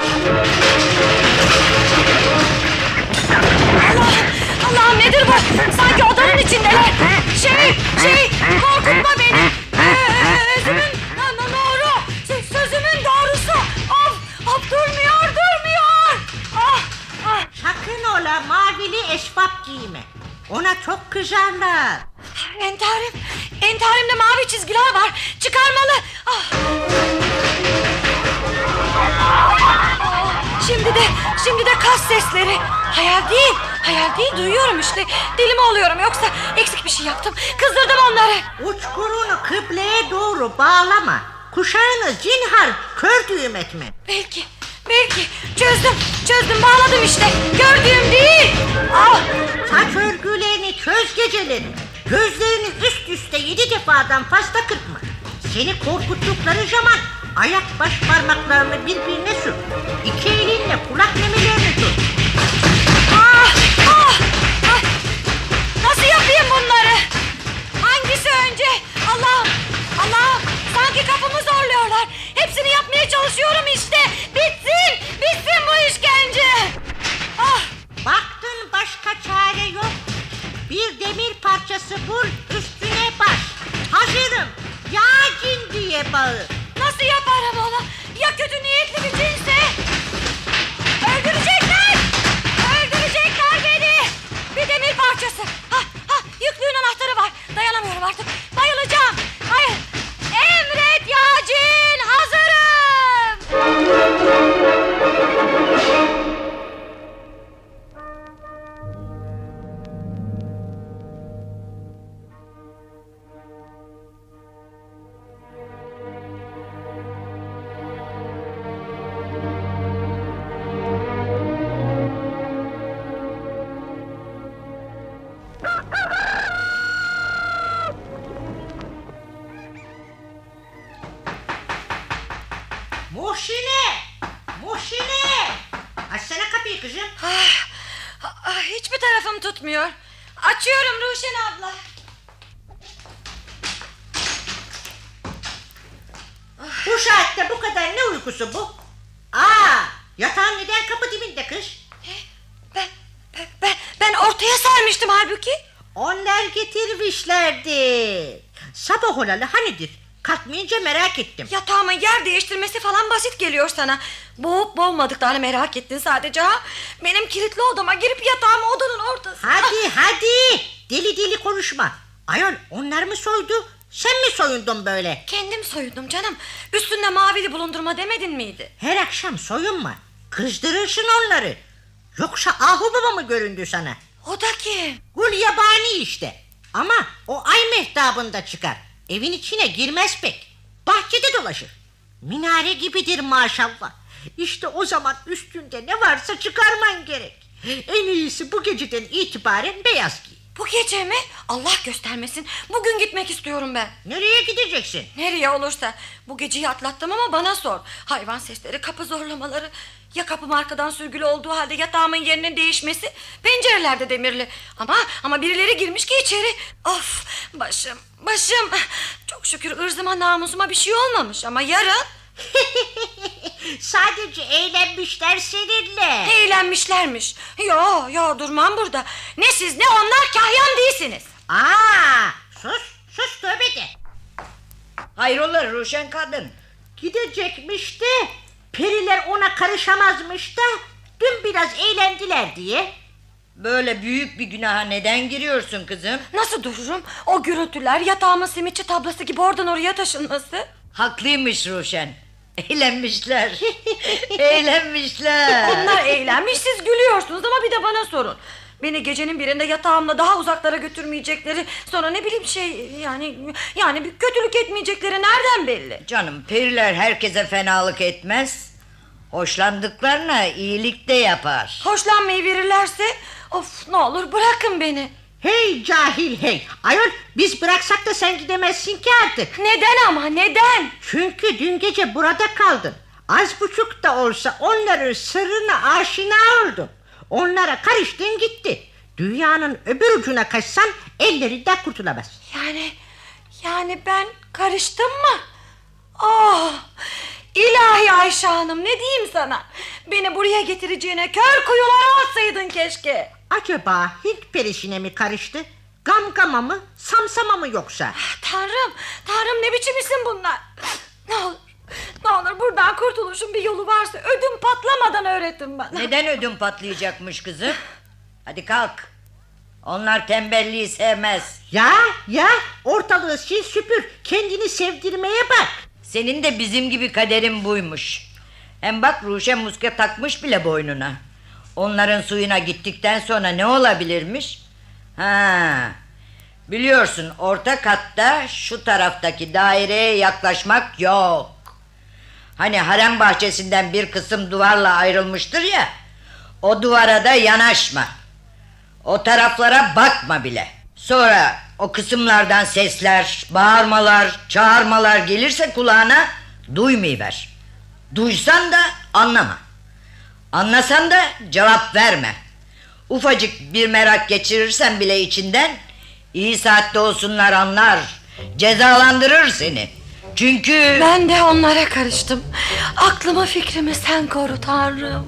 Allah'ım, Allah'ım nedir bu? Sanki odanın içindeler. Şey, şey, korkutma beni. Ee, özümün nuru, sözümün doğrusu. Of, of, durmuyor, durmuyor. Ah, ah. Sakın ola mavili esbab giyme. Ona çok kızarlar. Entarim, entarimde mavi çizgiler var. Çıkarmalı. Ah. Şimdi de, şimdi de kas sesleri. Hayal değil, hayal değil, duyuyorum işte. Deli mi oluyorum yoksa eksik bir şey yaptım? Kızdırdım onları. Uçkurunu kıbleye doğru bağlama. Kuşağını zinhar kör düğüm etme. Belki, belki. Çözdüm, çözdüm, bağladım işte. Gördüğüm değil. Ah. Saç örgülerini çöz geceleri. Gözlerini üst üste yedi defadan fazla kırpma. Seni korkuttukları zaman ayak baş parmaklarını birbirine sür. İki elinle kulak memelerini tut. Ah, ah, ah. Nasıl yapayım bunları? Hangisi önce? Allah'ım, Allah'ım, sanki kapımı zorluyorlar. Hepsini yapmaya çalışıyorum işte. Bitsin, bitsin bu işkence. Ah. Baktın başka çare yok. Bir demir parçası bul, üstüne bas. Hazırım, ya cin diye bağır. Nasıl yaparım onu? Ya kötü niyetli bir cinse? Öldürecekler! Öldürecekler beni! Bir demir parçası. Ha, ha, yüklüğün anahtarı var. Dayanamıyorum artık. Bayılacağım. Hayır. Emret ya cin, hazırım. kızım? Ah, ah, hiçbir tarafım tutmuyor. Açıyorum Ruşen abla. Bu saatte bu kadar ne uykusu bu? Aa, yatağın neden kapı dibinde kız? Ben, ben, ben, ben ortaya sermiştim halbuki. Onlar getirmişlerdi. Sabah olalı hanidir? Kalkmayınca merak ettim. Yatağımın yer değiştirmesi falan basit geliyor sana. Boğup boğmadıklarını merak ettin sadece ha. Benim kilitli odama girip yatağımı odanın ortası. Hadi hadi, deli deli konuşma. Ayol, onlar mı soydu? Sen mi soyundun böyle? Kendim soyundum canım. Üstünde mavili bulundurma demedin miydi? Her akşam soyunma. Kızdırırsın onları. Yoksa Ahu Baba mı göründü sana? O da kim? Gul yabani işte. Ama o ay mehtabında çıkar. Evin içine girmez pek. Bahçede dolaşır. Minare gibidir maşallah. İşte o zaman üstünde ne varsa çıkarman gerek. En iyisi bu geceden itibaren beyaz giy. Bu gece mi? Allah göstermesin. Bugün gitmek istiyorum ben. Nereye gideceksin? Nereye olursa. Bu geceyi atlattım ama bana sor. Hayvan sesleri, kapı zorlamaları. Ya kapım arkadan sürgülü olduğu halde yatağımın yerinin değişmesi. Pencerelerde demirli. Ama ama birileri girmiş ki içeri. Of, başım başım. Çok şükür ırzıma namusuma bir şey olmamış. Ama yarın... Sadece eğlenmişler seninle. Eğlenmişlermiş. Yo yo, durmam burada. Ne siz ne onlar kahyan değilsiniz. Aa, sus sus, tövbe de. Hayrola Ruşen kadın? Gidecekmiş de periler ona karışamazmış da dün biraz eğlendiler diye. Böyle büyük bir günaha neden giriyorsun kızım? Nasıl dururum? O gürültüler, yatağımın simitçi tablası gibi oradan oraya taşınması. Haklıymış Ruşen. Eğlenmişler. Eğlenmişler. Onlar eğlenmiş, siz gülüyorsunuz ama bir de bana sorun. Beni gecenin birinde yatağımla daha uzaklara götürmeyecekleri, sonra ne bileyim şey yani yani bir kötülük etmeyecekleri nereden belli? Canım, periler herkese fenalık etmez. Hoşlandıklarına iyilik de yapar. Hoşlanmayı verirlerse of, ne olur bırakın beni. Hey cahil hey. Ayol, biz bıraksak da sen gidemezsin ki artık. Neden ama neden? Çünkü dün gece burada kaldın. Az buçuk da olsa onların sırrına aşina oldun. Onlara karıştın gitti. Dünyanın öbür ucuna kaçsan ellerinden kurtulamaz. Yani yani ben karıştım mı? Oh, ilahi Ayşe Hanım, ne diyeyim sana? Beni buraya getireceğine kör kuyulara atsaydın keşke. Acaba Hint perisine mi karıştı? Gamgama mı, samsama mı yoksa? Tanrım, Tanrım, ne biçim isim bunlar? Ne olur, ne olur buradan kurtuluşun bir yolu varsa ödüm patlamadan öğretin bana. Neden ödüm patlayacakmış kızım? Hadi kalk. Onlar tembelliği sevmez. Ya ya, ortalığı sil süpür, kendini sevdirmeye bak. Senin de bizim gibi kaderin buymuş. Hem bak, Ruşen muska takmış bile boynuna. Onların suyuna gittikten sonra ne olabilirmiş? Ha, biliyorsun, orta katta şu taraftaki daireye yaklaşmak yok. Hani harem bahçesinden bir kısım duvarla ayrılmıştır ya, o duvara da yanaşma. O taraflara bakma bile. Sonra o kısımlardan sesler, bağırmalar, çağırmalar gelirse kulağına, duymayıver. Duysan da anlama. Anlasan da cevap verme. Ufacık bir merak geçirirsen bile içinden, iyi saatte olsunlar anlar, cezalandırır seni. Çünkü... Ben de onlara karıştım. Aklımı fikrimi sen koru Tanrım.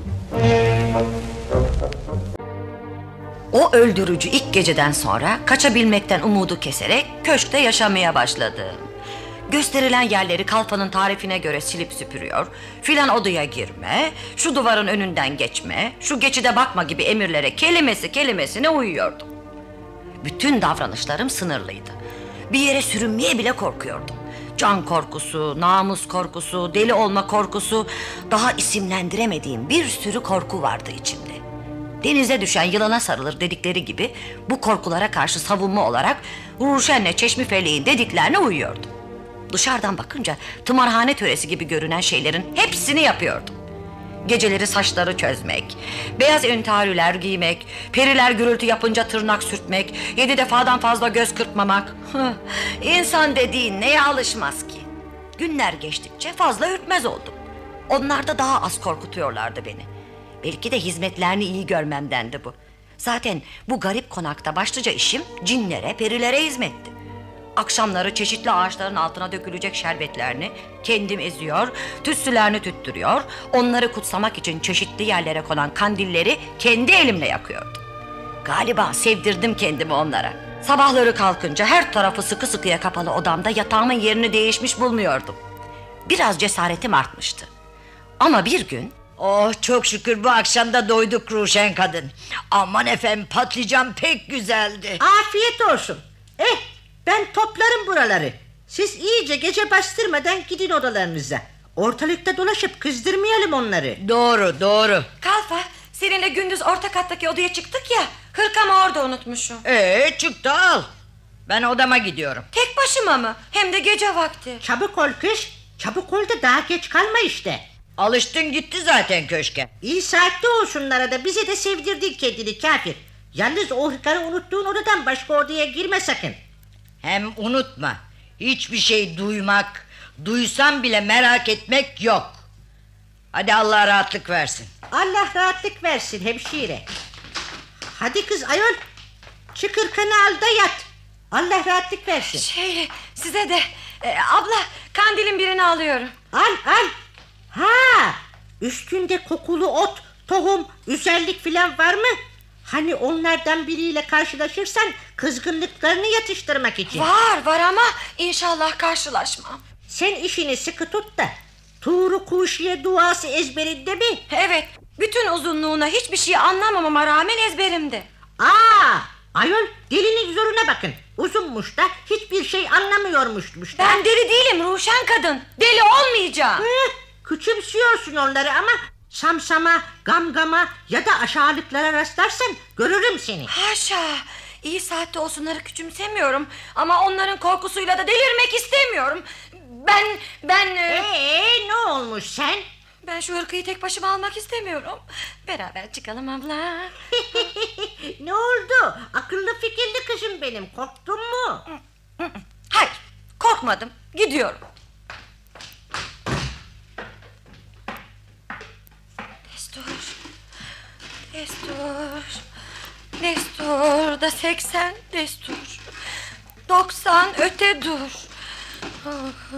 O öldürücü ilk geceden sonra kaçabilmekten umudu keserek köşkte yaşamaya başladım. Gösterilen yerleri kalfanın tarifine göre silip süpürüyor, filan odaya girme, şu duvarın önünden geçme, şu geçide bakma gibi emirlere kelimesi kelimesine uyuyordum. Bütün davranışlarım sınırlıydı. Bir yere sürünmeye bile korkuyordum. Can korkusu, namus korkusu, deli olma korkusu, daha isimlendiremediğim bir sürü korku vardı içimde. Denize düşen yılana sarılır dedikleri gibi bu korkulara karşı savunma olarak Ruşen'le Çeşmi Feleğin dediklerine uyuyordum. Dışarıdan bakınca tımarhane töresi gibi görünen şeylerin hepsini yapıyordum. Geceleri saçları çözmek, beyaz entarüler giymek, periler gürültü yapınca tırnak sürtmek, yedi defadan fazla göz kırpmamak. İnsan dediğin neye alışmaz ki? Günler geçtikçe fazla ürkmez oldum. Onlar da daha az korkutuyorlardı beni. Belki de hizmetlerini iyi görmemdendi bu. Zaten bu garip konakta başlıca işim cinlere, perilere hizmetti. Akşamları çeşitli ağaçların altına dökülecek şerbetlerini kendim eziyor, tütsülerini tüttürüyor, onları kutsamak için çeşitli yerlere konan kandilleri kendi elimle yakıyordum. Galiba sevdirdim kendimi onlara. Sabahları kalkınca her tarafı sıkı sıkıya kapalı odamda yatağımın yerini değişmiş bulmuyordum. Biraz cesaretim artmıştı. Ama bir gün... Oh çok şükür bu akşam da doyduk Ruşen kadın. Aman efendim, patlıcan pek güzeldi. Afiyet olsun. Eh, ben toplarım buraları. Siz iyice gece bastırmadan gidin odalarınıza. Ortalıkta dolaşıp kızdırmayalım onları. Doğru doğru. Kalfa, seninle gündüz orta kattaki odaya çıktık ya, hırkamı orada unutmuşum. Ee çıktı al. Ben odama gidiyorum. Tek başıma mı? Hem de gece vakti. Çabuk ol kız. Çabuk ol da daha geç kalma işte. Alıştın gitti zaten köşke. İyi saatte olsunlara da bize de sevdirdin kendini kafir. Yalnız o hırkanı unuttuğun odadan başka odaya girme sakın. Hem unutma, hiçbir şey duymak, duysam bile merak etmek yok. Hadi Allah rahatlık versin. Allah rahatlık versin hemşire. Hadi kız ayol, çık hırkanı al da yat. Allah rahatlık versin. Şey, size de e, abla, kandilin birini alıyorum. Al al. Ha, üstünde kokulu ot, tohum, üzerlik filan var mı? Hani onlardan biriyle karşılaşırsan kızgınlıklarını yatıştırmak için. Var var ama inşallah karşılaşmam. Sen işini sıkı tut da Tuğru Kuşiye duası ezberinde mi? Evet, bütün uzunluğuna hiçbir şey anlamamama rağmen ezberimde. Aa, ayol dilinin zoruna bakın. Uzunmuş da hiçbir şey anlamıyormuşmuş da. Ben deli değilim Ruşen kadın. Deli olmayacağım. Hı, küçümsüyorsun onları ama samsama, gamgama ya da aşağılıklara rastlarsan görürüm seni. Haşa, iyi saatte olsunları küçümsemiyorum. Ama onların korkusuyla da delirmek istemiyorum. Ben, ben... Ee, ne olmuş sen? Ben şu hırkayı tek başıma almak istemiyorum. Beraber çıkalım abla. Ne oldu? Akıllı fikirli kızım benim. Korktun mu? Hayır, korkmadım. Gidiyorum. Destur. Destur. Destur da seksen destur. Doksan öte dur. Oh.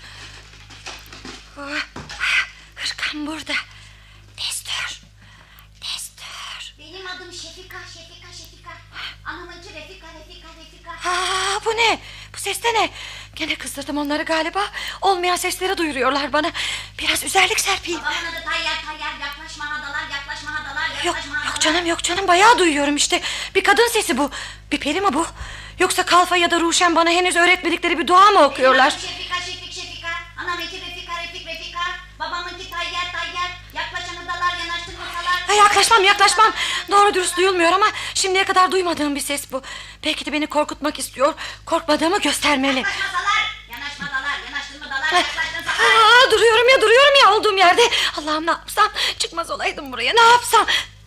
Oh. Hırkam burada. Destur. Destur. Benim adım Şefika, Şefika, Şefika. Anamıncı Refika, Refika, Refika. Ha, bu ne? Bu ses de ne? Gene kızdırdım onları galiba. Olmayan sesleri duyuruyorlar bana. Biraz üzerlik serpeyim. Babamın adı Tayyar, Tayyar. Yaklaşma hadalar, yaklaşma hadalar, yaklaşma Yok, hadalar. yok canım, yok canım. Bayağı duyuyorum işte. Bir kadın sesi bu. Bir peri mi bu? Yoksa Kalfa ya da Ruşen bana henüz öğretmedikleri bir dua mı okuyorlar? Benim adım Şefika, Şefik, Şefika. Anamınki Refika, Refik, Refika. Babamınki Tayyar, Tayyar. Yaklaşan hadalar, yanaştırmasalar. Ha, yaklaşmam, yaklaşmam. Doğru dürüst duyulmuyor ama şimdiye kadar duymadığım bir ses bu. Belki de beni korkutmak istiyor. Korkmadığımı göstermeli. Yaklaşmasalar, yanaşmadalar, yanaştırmadalar, yaklaştırmasalar. Aa, duruyorum ya, duruyorum ya olduğum yerde. Allah'ım, ne yapsam? Çıkmaz olaydım buraya, ne yapsam?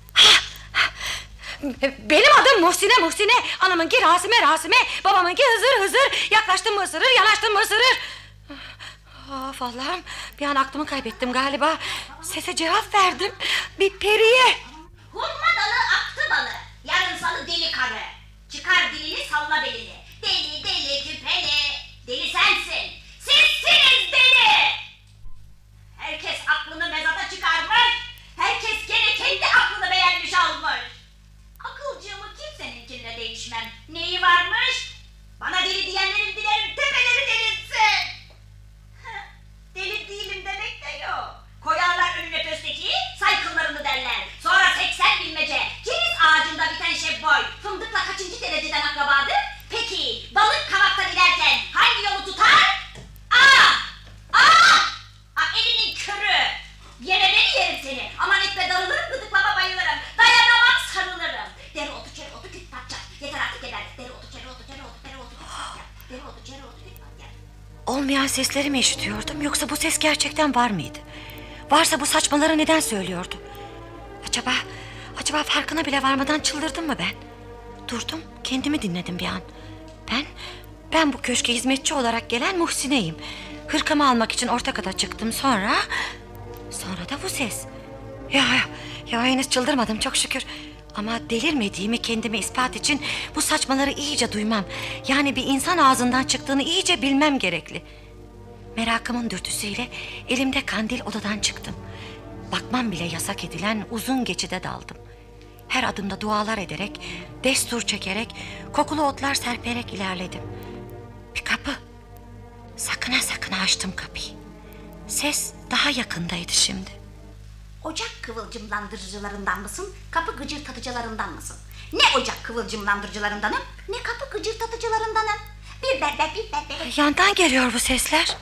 Benim adım Muhsine, Muhsine. Anamınki Rasime, Rasime. Babamınki Hızır, Hızır. Yaklaştım mı ısırır, yanaştım mı ısırır. Of Allah'ım, bir an aklımı kaybettim galiba. Sese cevap verdim. Bir periye. Hurma dalı, aktı balı. Yarın salı deli karı. Çıkar dilini, salla belini. Deli, deli, küpeli. Deli sensin. Sizsiniz deli. Herkes aklını mezata çıkarmış. Herkes gene kendi aklını beğenmiş almış. Akılcığımı kimseninkinle değişmem. Neyi varmış? Bana deli diyenlerin dilerim tepeleri delinsin. Deli değilim demek de yok. Koyarlar önüne pöstekiyi, saykınlarını derler. Sonra seksen bilmece, ceviz ağacında biten şebboy. Fındıkla kaçıncı dereceden akrabadır? Peki, balık kavaktan inerken hangi yolu tutar? Aa! Aa! Aa, elinin körü. Yeme beni yerim seni. Aman etme darılırım, gıdıklama bayılırım. Dayanamam, sarılırım. Deri otu, çeri otu, git patça. Yeter artık yeter. Deri otu, çeri otu, çeri otu, deri otu, git patça. Deri otu, çeri otu, git patça. Olmayan sesleri mi işitiyordum, yoksa bu ses gerçekten var mıydı? Varsa bu saçmaları neden söylüyordu? Acaba, acaba farkına bile varmadan çıldırdım mı ben? Durdum, kendimi dinledim bir an. Ben, ben bu köşke hizmetçi olarak gelen Muhsine'yim. Hırkamı almak için orta kata çıktım, sonra... Sonra da bu ses. Ya, Ya henüz çıldırmadım çok şükür. Ama delirmediğimi kendime ispat için bu saçmaları iyice duymam. Yani bir insan ağzından çıktığını iyice bilmem gerekli. Merakımın dürtüsüyle elimde kandil odadan çıktım. Bakmam bile yasak edilen uzun geçide daldım. Her adımda dualar ederek, destur çekerek, kokulu otlar serperek ilerledim. Bir kapı. Sakına sakına açtım kapıyı. Ses daha yakındaydı şimdi. Ocak kıvılcımlandırıcılarından mısın, kapı gıcırtatıcılarından mısın? Ne ocak kıvılcımlandırıcılarındanım, ne kapı gıcırtatıcılarındanım. Bir berber, bir berber. Yandan geliyor bu sesler.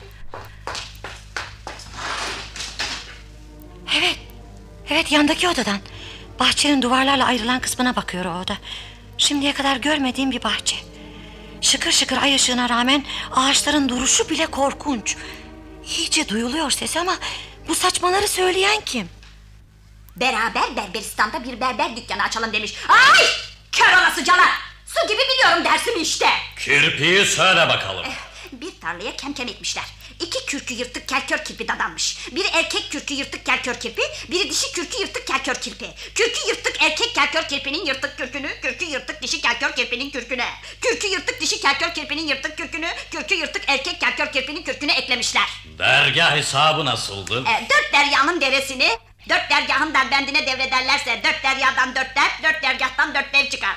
Evet, evet yandaki odadan. Bahçenin duvarlarla ayrılan kısmına bakıyor o oda. Şimdiye kadar görmediğim bir bahçe. Şıkır şıkır ay ışığına rağmen ağaçların duruşu bile korkunç. İyice duyuluyor sesi ama bu saçmaları söyleyen kim? Beraber Berberistan'da bir berber dükkanı açalım demiş. Ay! Kör olasıcalar! Su gibi biliyorum dersimi işte. Kirpiyi söyle bakalım. Bir tarlaya kemkem ekmişler. İki kürkü yırtık kelkör kirpi dadanmış. Biri erkek kürkü yırtık kelkör kirpi, biri dişi kürkü yırtık kelkör kirpi. Kürkü yırtık erkek kelkör kirpinin yırtık kürkünü, kürkü yırtık dişi kelkör kirpinin kürküne. Kürkü yırtık dişi kelkör kirpinin yırtık kürkünü, kürkü yırtık erkek kelkör kirpinin kürküne eklemişler. Dergah hesabı nasıldı? E, dört deryanın devresini dört dergahın derbendine devrederlerse dört deryadan dört der, dört dergahtan dört dev çıkar.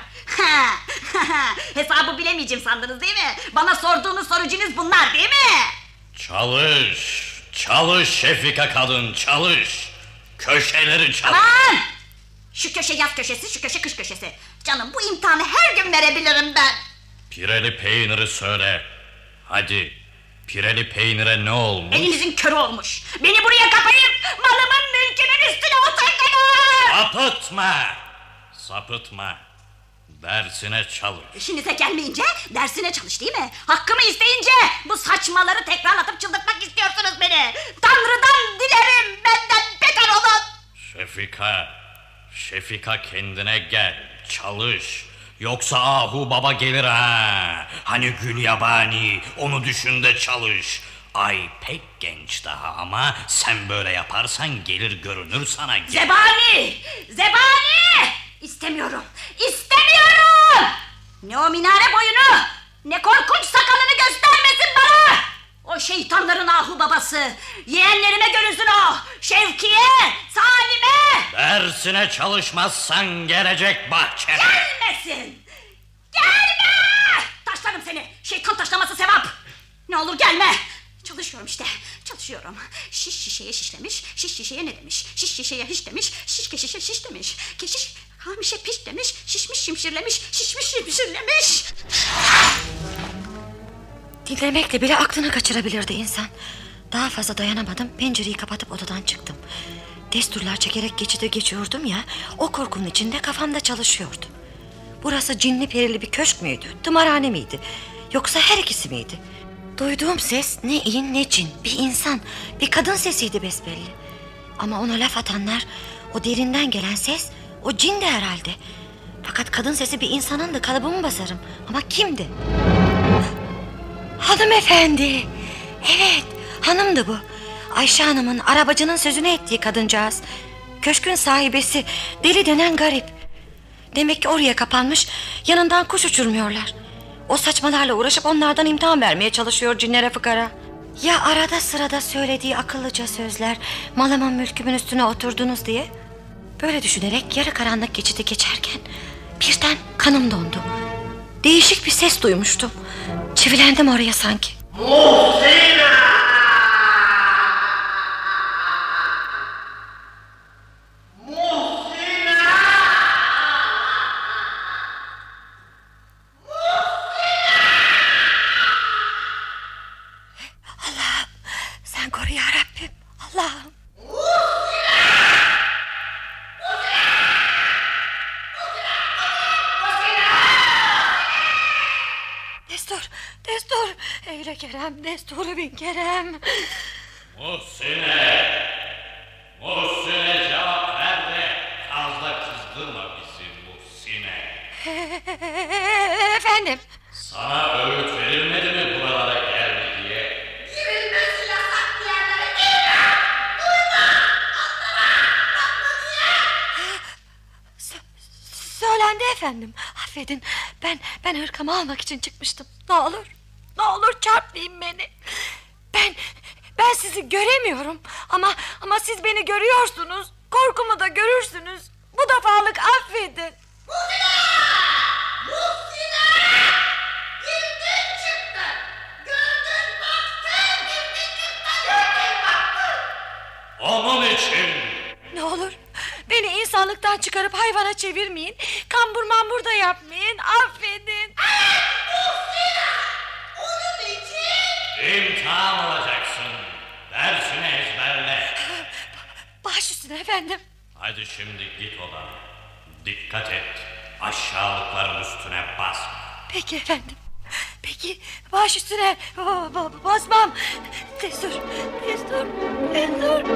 Hesabı bilemeyeceğim sandınız değil mi? Bana sorduğunuz sorucunuz bunlar değil mi? Çalış, çalış Şefika kadın, çalış. Köşeleri çalış. Aman! Şu köşe yaz köşesi, şu köşe kış köşesi. Canım bu imtihanı her gün verebilirim ben. Pireli peyniri söyle. Hadi, pireli peynire ne olmuş? Elinizin körü olmuş. Beni buraya kapayıp malımın mülkümün üstüne oturdunuz. Sapıtma, sapıtma. Dersine çalış. İşinize gelmeyince dersine çalış değil mi? Hakkımı isteyince bu saçmaları tekrarlatıp çıldırtmak istiyorsunuz beni. Tanrı'dan dilerim benden beter olun. Şefika, Şefika kendine gel, çalış. Yoksa Ahu Baba gelir ha. Hani Gül Yabani, onu düşün de çalış. Ay pek genç daha ama sen böyle yaparsan gelir görünür sana. Gel. Zebani! Zebani! İstemiyorum, istemiyorum! Ne o minare boyunu, ne korkunç sakalını göstermesin bana! O şeytanların ahu babası, yeğenlerime görünsün o! Şevkiye, Salim'e! Dersine çalışmazsan gelecek bahçene. Gelmesin! Gelme! Taşlarım seni, şeytan taşlaması sevap! Ne olur gelme! Çalışıyorum işte, çalışıyorum. Şiş şişeye şişlemiş, şiş şişeye ne demiş? Şiş şişeye hiç demiş, şiş keşişe şiş demiş. Keşiş hamişe piş demiş, şişmiş şimşirlemiş, şişmiş şimşirlemiş. Dinlemekle bile aklını kaçırabilirdi insan. Daha fazla dayanamadım, pencereyi kapatıp odadan çıktım. Desturlar çekerek geçide geçiyordum ya, o korkunun içinde kafamda çalışıyordu. Burası cinli perili bir köşk müydü, tımarhane miydi? Yoksa her ikisi miydi? Duyduğum ses ne in ne cin, bir insan, bir kadın sesiydi besbelli. Ama ona laf atanlar, o derinden gelen ses, o cin de herhalde. Fakat kadın sesi bir insanındı, kalıbımı basarım. Ama kimdi? Hanımefendi. Evet, hanımdı bu. Ayşe Hanım'ın, arabacının sözünü ettiği kadıncağız. Köşkün sahibesi, deli denen garip. Demek ki oraya kapanmış, yanından kuş uçurmuyorlar. O saçmalarla uğraşıp onlardan imtihan vermeye çalışıyor cinlere fıkara. Ya arada sırada söylediği akıllıca sözler, malımın mülkümün üstüne oturdunuz diye. Böyle düşünerek yarı karanlık geçidi geçerken birden kanım dondu. Değişik bir ses duymuştum. Çivilendim oraya sanki. Muhsina! Allah'ım sen koru ya Rabbim. Allah'ım. Destur, destur. Eyle Kerem, desturu bin Kerem. Muhsine! Muhsine cevap ver de fazla kızdırma bizi Muhsine. Efendim? Sana öğüt verilmedi mi buralara gelme diye? Girilmesi yasak yerlere girme! Duyma! Anlama! Anla diye! Efendim affedin, ben ben hırkamı almak için çıkmıştım. Ne olur, ne olur çarpmayın beni. Ben ben sizi göremiyorum ama ama siz beni görüyorsunuz. Korkumu da görürsünüz. Bu defalık affedin. Muhsine! Muhsine! Girdin çıktın. Gördün baktın. Girdin çıktın. Gördün baktın. Onun için. Ne olur beni insanlıktan çıkarıp hayvana çevirmeyin. Kambur mambur da yapmayın. Affedin. Muhsine! Onun için. İmtihan olacaksın. Dersini ezberle. Baş üstüne efendim. Hadi şimdi git odana. Dikkat et. Aşağılıkların üstüne basma. Peki efendim. Peki baş üstüne ba- ba- basmam. Destur, destur, destur.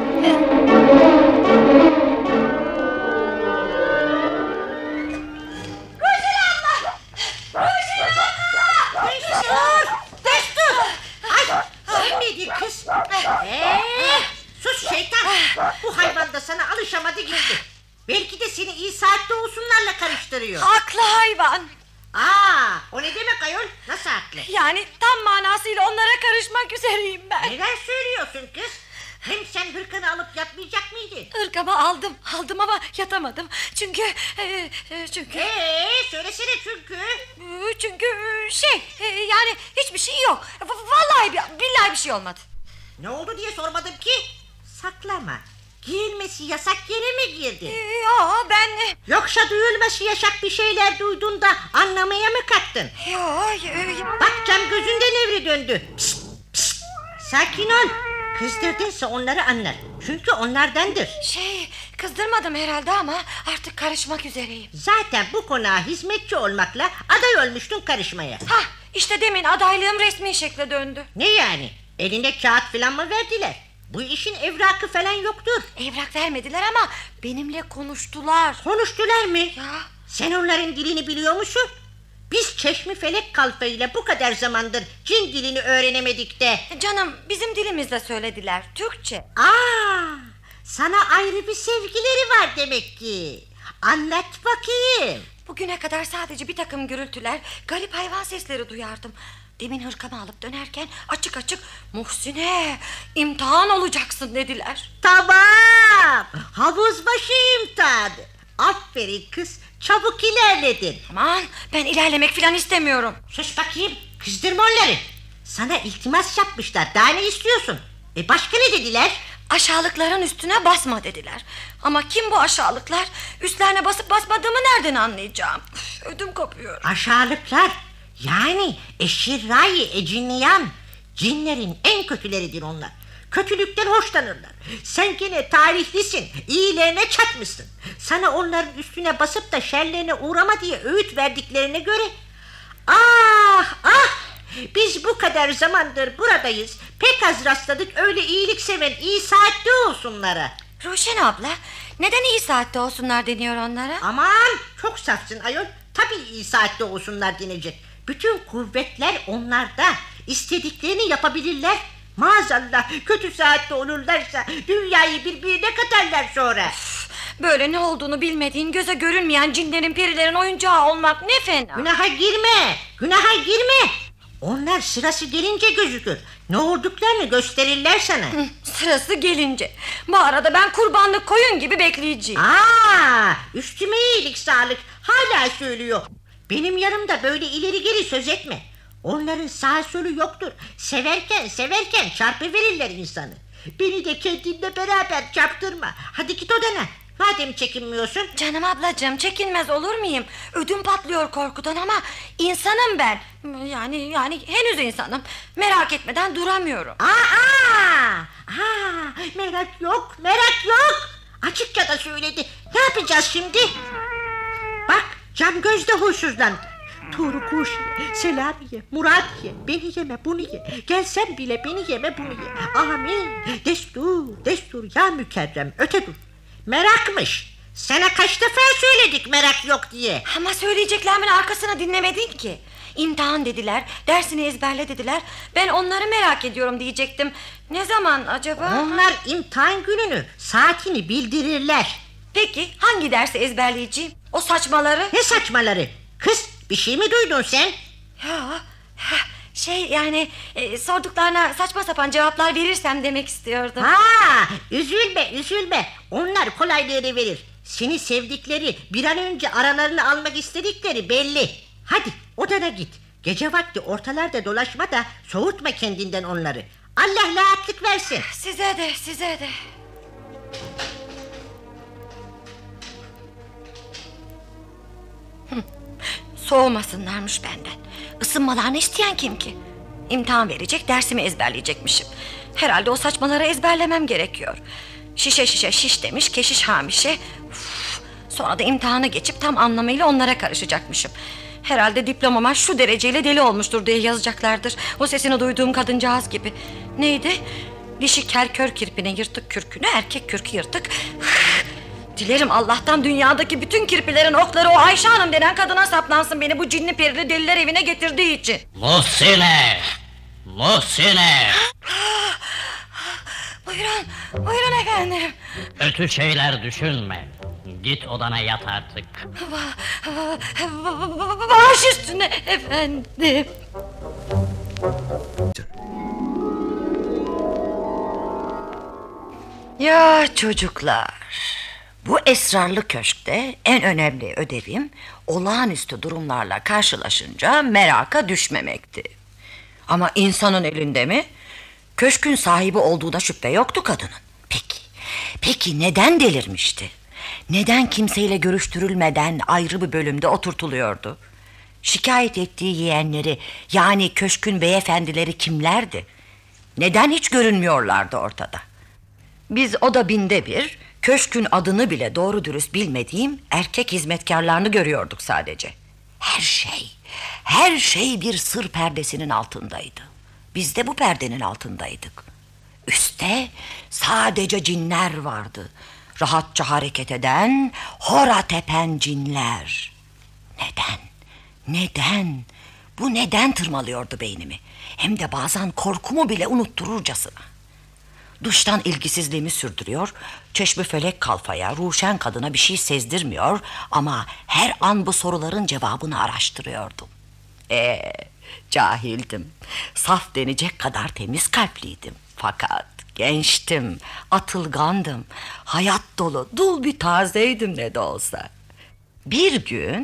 Ruşen abla! Ruşen abla! Destur! Destur! Ay! Sen miydin kız? Eee! Sus şeytan! Bu hayvan da sana alışamadı gitti. Belki de seni iyi saatte olsunlarla karıştırıyor. Haklı hayvan. Aa, o ne demek ayol? Nasıl haklı? Yani tam manasıyla onlara karışmak üzereyim ben. Neler söylüyorsun kız? Hem sen hırkanı alıp yatmayacak mıydın? Hırkamı aldım, aldım ama yatamadım. Çünkü, e, e, çünkü... Eee, söylesene çünkü. E, Çünkü e, şey, e, yani hiçbir şey yok. V- Vallahi billahi bir şey olmadı. Ne oldu diye sormadım ki. Saklama. Giyilmesi yasak yere mi girdin? E, Yo ben... Yoksa duyulması yasak bir şeyler duydun da anlamaya mı kalktın? Yo, yo, Bak cam gözünden evri döndü. Pişt, pişt. Sakin ol. Kızdırdınsa onları anlar. Çünkü onlardandır. Şey, kızdırmadım herhalde ama artık karışmak üzereyim. Zaten bu konağa hizmetçi olmakla aday olmuştun karışmaya. Hah, işte demin adaylığım resmi şekle döndü. Ne yani? Eline kağıt falan mı verdiler? Bu işin evrakı falan yoktur. Evrak vermediler ama benimle konuştular. Konuştular mı? Ya. Sen onların dilini biliyor musun? Biz Çeşmi Felek kalfayla bu kadar zamandır cin dilini öğrenemedik de. Canım bizim dilimizde söylediler, Türkçe. Aa, sana ayrı bir sevgileri var demek ki. Anlat bakayım. Bugüne kadar sadece bir takım gürültüler, garip hayvan sesleri duyardım. Demin hırkamı alıp dönerken açık açık Muhsine imtihan olacaksın dediler. Tamam, havuzbaşı imtihanı. Aferin kız, çabuk ilerledin. Aman ben ilerlemek falan istemiyorum. Sus bakayım, kızdırma onları. Sana iltimas yapmışlar, daha ne istiyorsun? E başka ne dediler? Aşağılıkların üstüne basma dediler. Ama kim bu aşağılıklar? Üstlerine basıp basmadığımı nereden anlayacağım? Üf, ödüm kopuyor. Aşağılıklar, yani eşirrayı ecinniyan. Cinlerin en kötüleridir onlar. Kötülükten hoşlanırlar. Sen gene tarihlisin, iyilerine çatmışsın. Sana onların üstüne basıp da şerlerine uğrama diye öğüt verdiklerine göre... Ah ah, biz bu kadar zamandır buradayız. Pek az rastladık öyle iyilik seven iyi saatte olsunlara. Ruşen abla, neden iyi saatte olsunlar deniyor onlara? Aman çok safsın ayol. Tabii iyi saatte olsunlar denecek. Bütün kuvvetler onlarda. İstediklerini yapabilirler. Maazallah kötü saatte olurlarsa dünyayı birbirine katarlar sonra. Üf, böyle ne olduğunu bilmediğin, göze görünmeyen cinlerin perilerin oyuncağı olmak ne fena. Günaha girme, günaha girme. Onlar sırası gelince gözükür. Ne olduklarını gösterirler sana. Hı, sırası gelince. Bu arada ben kurbanlık koyun gibi bekleyeceğim. Aa, üstüme iyilik sağlık. Hala söylüyor. Benim yanımda böyle ileri geri söz etme. Onların sağ solu yoktur. Severken severken çarpıverirler insanı. Beni de kendinle beraber çarptırma. Hadi git odana. Madem çekinmiyorsun. Canım ablacığım, çekinmez olur muyum? Ödüm patlıyor korkudan ama insanım ben. Yani yani henüz insanım. Merak etmeden duramıyorum. Aa, aa, aa, merak yok, merak yok. Açıkça da söyledi. Ne yapacağız şimdi? Bak, cam gözde huysuzlandı. Tuğru kuş ye, Selamiye, Murat ye, beni yeme bunu ye. Gelsen bile beni yeme bunu ye. Amin. Destur, destur ya mükerrem, öte dur. Merakmış. Sana kaç defa söyledik merak yok diye. Ama söyleyeceklerimin arkasını dinlemedin ki. İmtihan dediler, dersini ezberle dediler. Ben onları merak ediyorum diyecektim. Ne zaman acaba? Onlar imtihan gününü, saatini bildirirler. Peki hangi dersi ezberleyeceğim? O saçmaları. Ne saçmaları? Kız, bir şey mi duydun sen? Ya şey yani e, sorduklarına saçma sapan cevaplar verirsem demek istiyordum. Ha, üzülme üzülme. Onlar kolaylığı verir. Seni sevdikleri, bir an önce aralarını almak istedikleri belli. Hadi odana git. Gece vakti ortalarda dolaşma da soğutma kendinden onları. Allah rahatlık versin. Size de size de. Hı, soğumasınlarmış benden. Isınmalarını isteyen kim ki? İmtihan verecek, dersimi ezberleyecekmişim. Herhalde o saçmaları ezberlemem gerekiyor. Şişe şişe şiş demiş, keşiş hamişe. Uf, sonra da imtihanı geçip tam anlamıyla onlara karışacakmışım. Herhalde diplomama şu dereceyle deli olmuştur diye yazacaklardır. O sesini duyduğum kadıncağız gibi. Neydi? Dişi ker kör kirpinin yırtık kürkünü, erkek kürkü yırtık. Dilerim Allah'tan dünyadaki bütün kirpilerin okları o Ayşe Hanım denen kadına saplansın, beni bu cinli perili deliler evine getirdiği için. Muhsine! Muhsine! Buyurun, buyurun efendim. Kötü şeyler düşünme. Git odana yat artık. Baş üstüne efendim. Ya çocuklar, bu esrarlı köşkte en önemli ödevim olağanüstü durumlarla karşılaşınca meraka düşmemekti. Ama insanın elinde mi? Köşkün sahibi olduğuna şüphe yoktu kadının. Peki, peki neden delirmişti? Neden kimseyle görüştürülmeden ayrı bir bölümde oturtuluyordu? Şikayet ettiği yeğenleri, yani köşkün beyefendileri kimlerdi? Neden hiç görünmüyorlardı ortada? Biz oda binde bir, köşkün adını bile doğru dürüst bilmediğim erkek hizmetkarlarını görüyorduk sadece. Her şey, her şey bir sır perdesinin altındaydı. Biz de bu perdenin altındaydık. Üste sadece cinler vardı. Rahatça hareket eden, hora tepen cinler. Neden? Neden? Bu neden tırmalıyordu beynimi? Hem de bazen korkumu bile unuttururcasına. Duştan ilgisizliğimi sürdürüyor, Çeşmefelek kalfaya, Ruşen kadına bir şey sezdirmiyor ama her an bu soruların cevabını araştırıyordum. Ee, cahildim. Saf denecek kadar temiz kalpliydim. Fakat gençtim, atılgandım. Hayat dolu, dul bir tazeydim ne de olsa. Bir gün...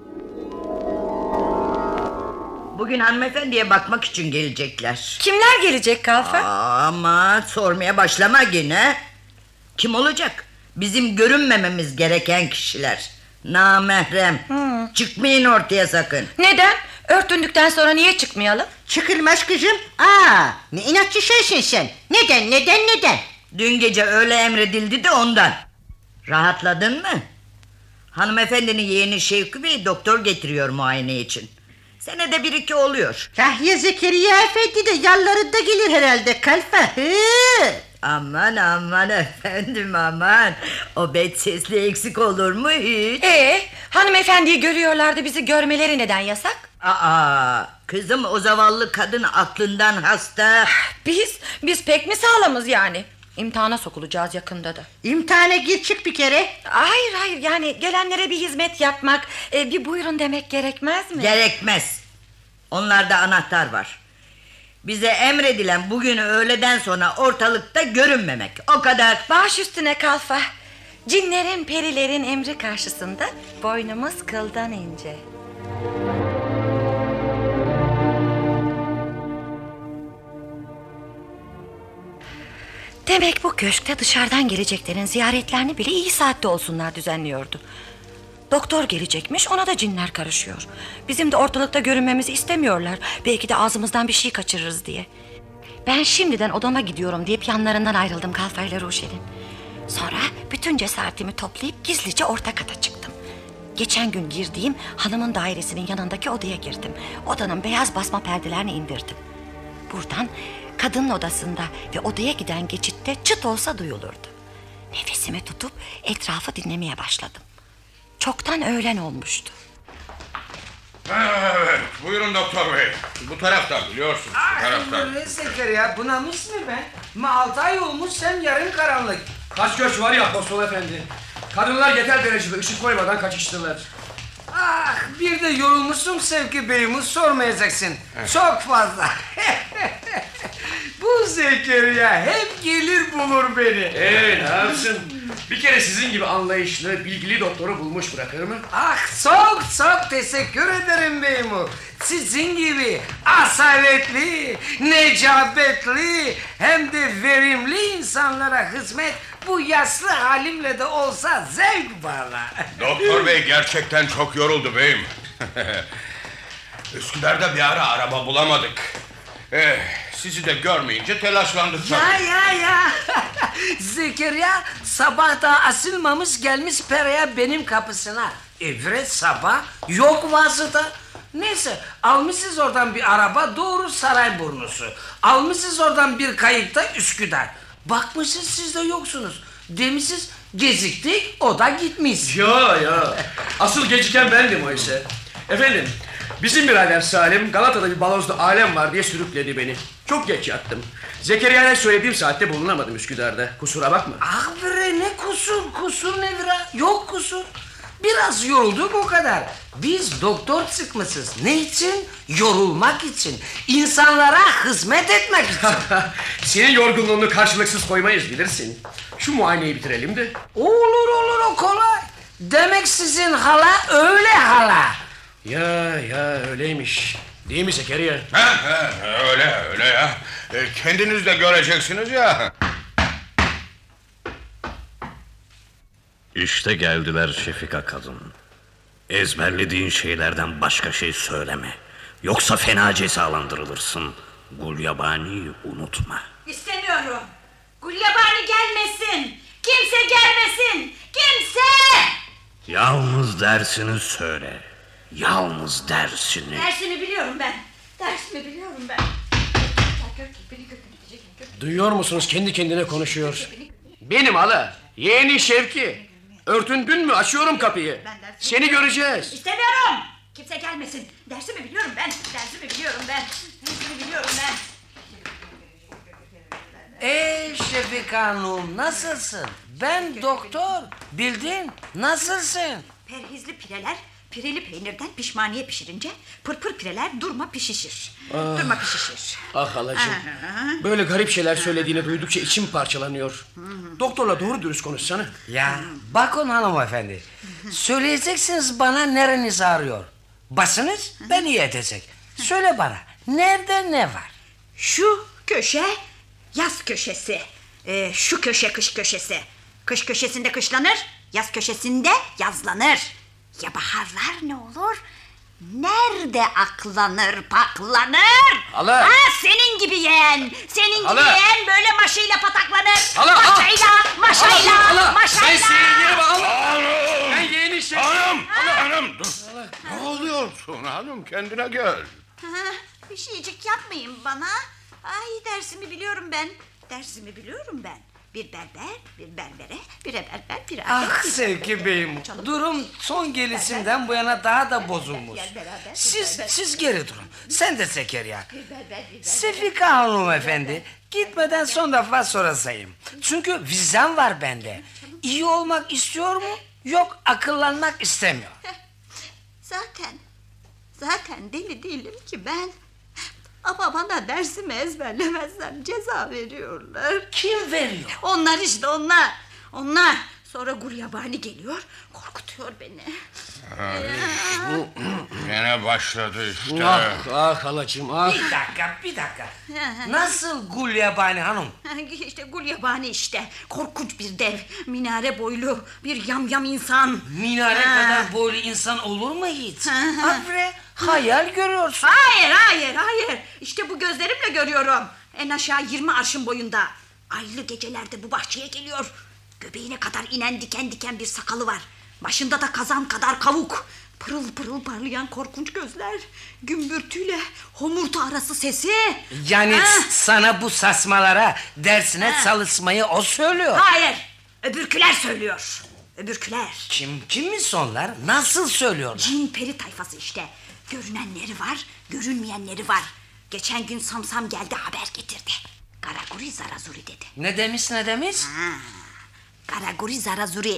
Bugün hanımefendiye bakmak için gelecekler. Kimler gelecek Kalfa? Aa, ama sormaya başlama yine. Kim olacak? Bizim görünmememiz gereken kişiler. Namahrem. Hmm. Çıkmayın ortaya sakın. Neden? Örtündükten sonra niye çıkmayalım? Çıkılmaz kızım. Aa, ne inatçı şeysin sen. Neden neden neden? Dün gece öyle emredildi de ondan. Rahatladın mı? Hanımefendinin yeğeni Şevki Bey doktor getiriyor muayene için. Senede bir iki oluyor. Kahya Zekeriya Efendi de yanlarında gelir herhalde Kalfa. Hı. Aman aman efendim aman. O bet sesli eksik olur mu hiç? Ee, hanımefendiyi görüyorlardı, bizi görmeleri neden yasak? Aa, kızım o zavallı kadın aklından hasta. Biz, biz pek mi sağlamız yani? İmtihana sokulacağız yakında da. İmtihana gir çık bir kere. Hayır hayır, yani gelenlere bir hizmet yapmak, e, bir buyurun demek gerekmez mi? Gerekmez. Onlarda anahtar var. Bize emredilen bugün öğleden sonra ortalıkta görünmemek, o kadar. Baş üstüne Kalfa. Cinlerin perilerin emri karşısında boynumuz kıldan ince. Demek bu köşkte dışarıdan geleceklerin ziyaretlerini bile iyi saatte olsunlar düzenliyordu. Doktor gelecekmiş, ona da cinler karışıyor. Bizim de ortalıkta görünmemizi istemiyorlar. Belki de ağzımızdan bir şey kaçırırız diye. Ben şimdiden odama gidiyorum deyip yanlarından ayrıldım Kalfa ile Ruşen'in. Sonra bütün cesaretimi toplayıp gizlice orta kata çıktım. Geçen gün girdiğim hanımın dairesinin yanındaki odaya girdim. Odanın beyaz basma perdelerini indirdim. Buradan kadının odasında ve odaya giden geçitte çıt olsa duyulurdu. Nefesimi tutup etrafı dinlemeye başladım. Çoktan öğlen olmuştu. Evet, buyurun doktor bey. Bu taraftan biliyorsunuz, bu taraftan. Ne Zekeriya, bunamış mı ben? Ma altı ay olmuş, sen yarın karanlık. Kaç göç var ya apostol efendi? Kadınlar yeter derecede ışık koymadan kaçıştılar. Ah, bir de yorulmuşsun Sevki Bey'imi sormayacaksın. Çok fazla. Bu Zekeriya hep gelir bulur beni. Ee ne yapsın? Bir kere sizin gibi anlayışlı, bilgili doktoru bulmuş bırakır mı? Ah, çok çok teşekkür ederim beyim. Sizin gibi asaletli, necabetli hem de verimli insanlara hizmet bu yaşlı halimle de olsa zevk bana. Doktor bey gerçekten çok yoruldu beyim. Üsküdar'da bir ara araba bulamadık. Eh, sizi de görmeyince telaşlandık Ya tabii. ya ya. Zekeriya sabah da asılmamış gelmiş Pera'ya benim kapısına. Evet sabah yok vasıta. Neyse almışız oradan bir araba doğru Sarayburnu'su. Almışız oradan bir kayıkta Üsküdar. Bakmışız siz de yoksunuz. Demişiz geciktik o da gitmiş. Ya ya. Asıl geciken bendim oysa. Efendim, bizim birader Salim Galata'da bir balozlu alem var diye sürükledi beni. Çok geç yattım. Zekeriya'ya söylediğim saatte bulunamadım Üsküdar'da. Kusura bakma. Ah bre ne kusur kusur ne bre yok kusur. Biraz yorulduk o kadar. Biz doktor çıkmışız. Ne için? Yorulmak için. İnsanlara hizmet etmek için. Senin yorgunluğunu karşılıksız koymayız bilirsin. Şu muayeneyi bitirelim de. Olur olur o kolay. Demek sizin hala öyle hala. Ya ya öyleymiş. Değil mi Zekeriya? Ha, ha, öyle öyle ya. E, kendiniz de göreceksiniz ya. İşte geldiler Şefika kadın. Ezberlediğin şeylerden başka şey söyleme. Yoksa fena cezalandırılırsın. Gulyabani'yi unutma. İstemiyorum. Gulyabani gelmesin. Kimse gelmesin. Kimse. Yalnız dersini söyle. Yalnız dersini. Dersimi biliyorum ben. Dersimi biliyorum ben. Duyuyor musunuz kendi kendine konuşuyor. Benim hala. Yeğeni Şevki. Örtündün mü? Açıyorum kapıyı. Seni göreceğiz. İstemiyorum. Kimse gelmesin. Dersimi biliyorum ben. Dersimi biliyorum ben. Dersimi biliyorum ben. Ey Şefika Hanım nasılsın? Ben doktor. Bildin nasılsın? Perhizli pireler pireli peynirden pişmaniye pişirince pırpır pireler durma pişişir. Ah. Durma pişişir. Ah halacığım. Aha. Böyle garip şeyler söylediğini duydukça içim parçalanıyor. Doktorla doğru dürüst konuşsana. Ya bakın hanımefendi. Söyleyeceksiniz bana nereniz ağrıyor. Basınız ben iyi edecek. Söyle bana nerede ne var? Şu köşe yaz köşesi. Ee, şu köşe kış köşesi. Kış köşesinde kışlanır, yaz köşesinde yazlanır. Ya baharlar ne olur? Nerede aklanır, paklanır? Hala! Ha, senin gibi yeğen, senin gibi Hala! yeğen böyle maşayla pataklanır. Hala, hala! Maşayla, maşayla, Hala, hala! maşayla. Sen sinirleri bak, hala! Hanım! Ben yeğeni Şevki. Hanım! Hanım dur. Ne oluyorsun hanım? Kendine gel. Ha, bir şeycik yapmayın bana. Ay dersimi biliyorum ben. Dersimi biliyorum ben. Bir berber, bir berbere, bir berber, bir Ah adet. Sevki Bey'im, durum son gelişinden bu yana daha da bozulmuş. Siz, siz geri durun. Sen de Zekeriya. Sefika hanımefendi, gitmeden son defa sorasayım. Çünkü vizem var bende. İyi olmak istiyor mu? Yok, akıllanmak istemiyor. Zaten, zaten deli değilim ki ben. Ama bana dersimi ezberlemezsem ceza veriyorlar. Kim veriyor? Onlar işte onlar. Onlar. Sonra Gulyabani geliyor, korkutuyor beni. Yine başladı işte. Ah, ah halacığım ah. Bir dakika, bir dakika. Nasıl Gulyabani hanım? İşte Gulyabani işte. Korkunç bir dev, minare boylu bir yamyam insan. Minare Ha. kadar boylu insan olur mu hiç? Abre, hayal görüyorsun. Hayır, hayır, hayır. İşte bu gözlerimle görüyorum. En aşağı yirmi arşın boyunda. Aylı gecelerde bu bahçeye geliyor. Göbeğine kadar inen diken diken bir sakalı var. Başında da kazan kadar kavuk. Pırıl pırıl parlayan korkunç gözler. Gümbürtüyle homurtu arası sesi. Yani Ha? sana bu sasmalara dersine Ha. çalışmayı o söylüyor. Hayır, öbürküler söylüyor. Öbürküler. Kim kimmiş onlar? Nasıl söylüyorlar? Cin peri tayfası işte. Görünenleri var, görünmeyenleri var. Geçen gün Samsam geldi haber getirdi. Garaguri Zarazuri dedi. Ne demiş ne demiş? Ha. Garaguri Zarazuri.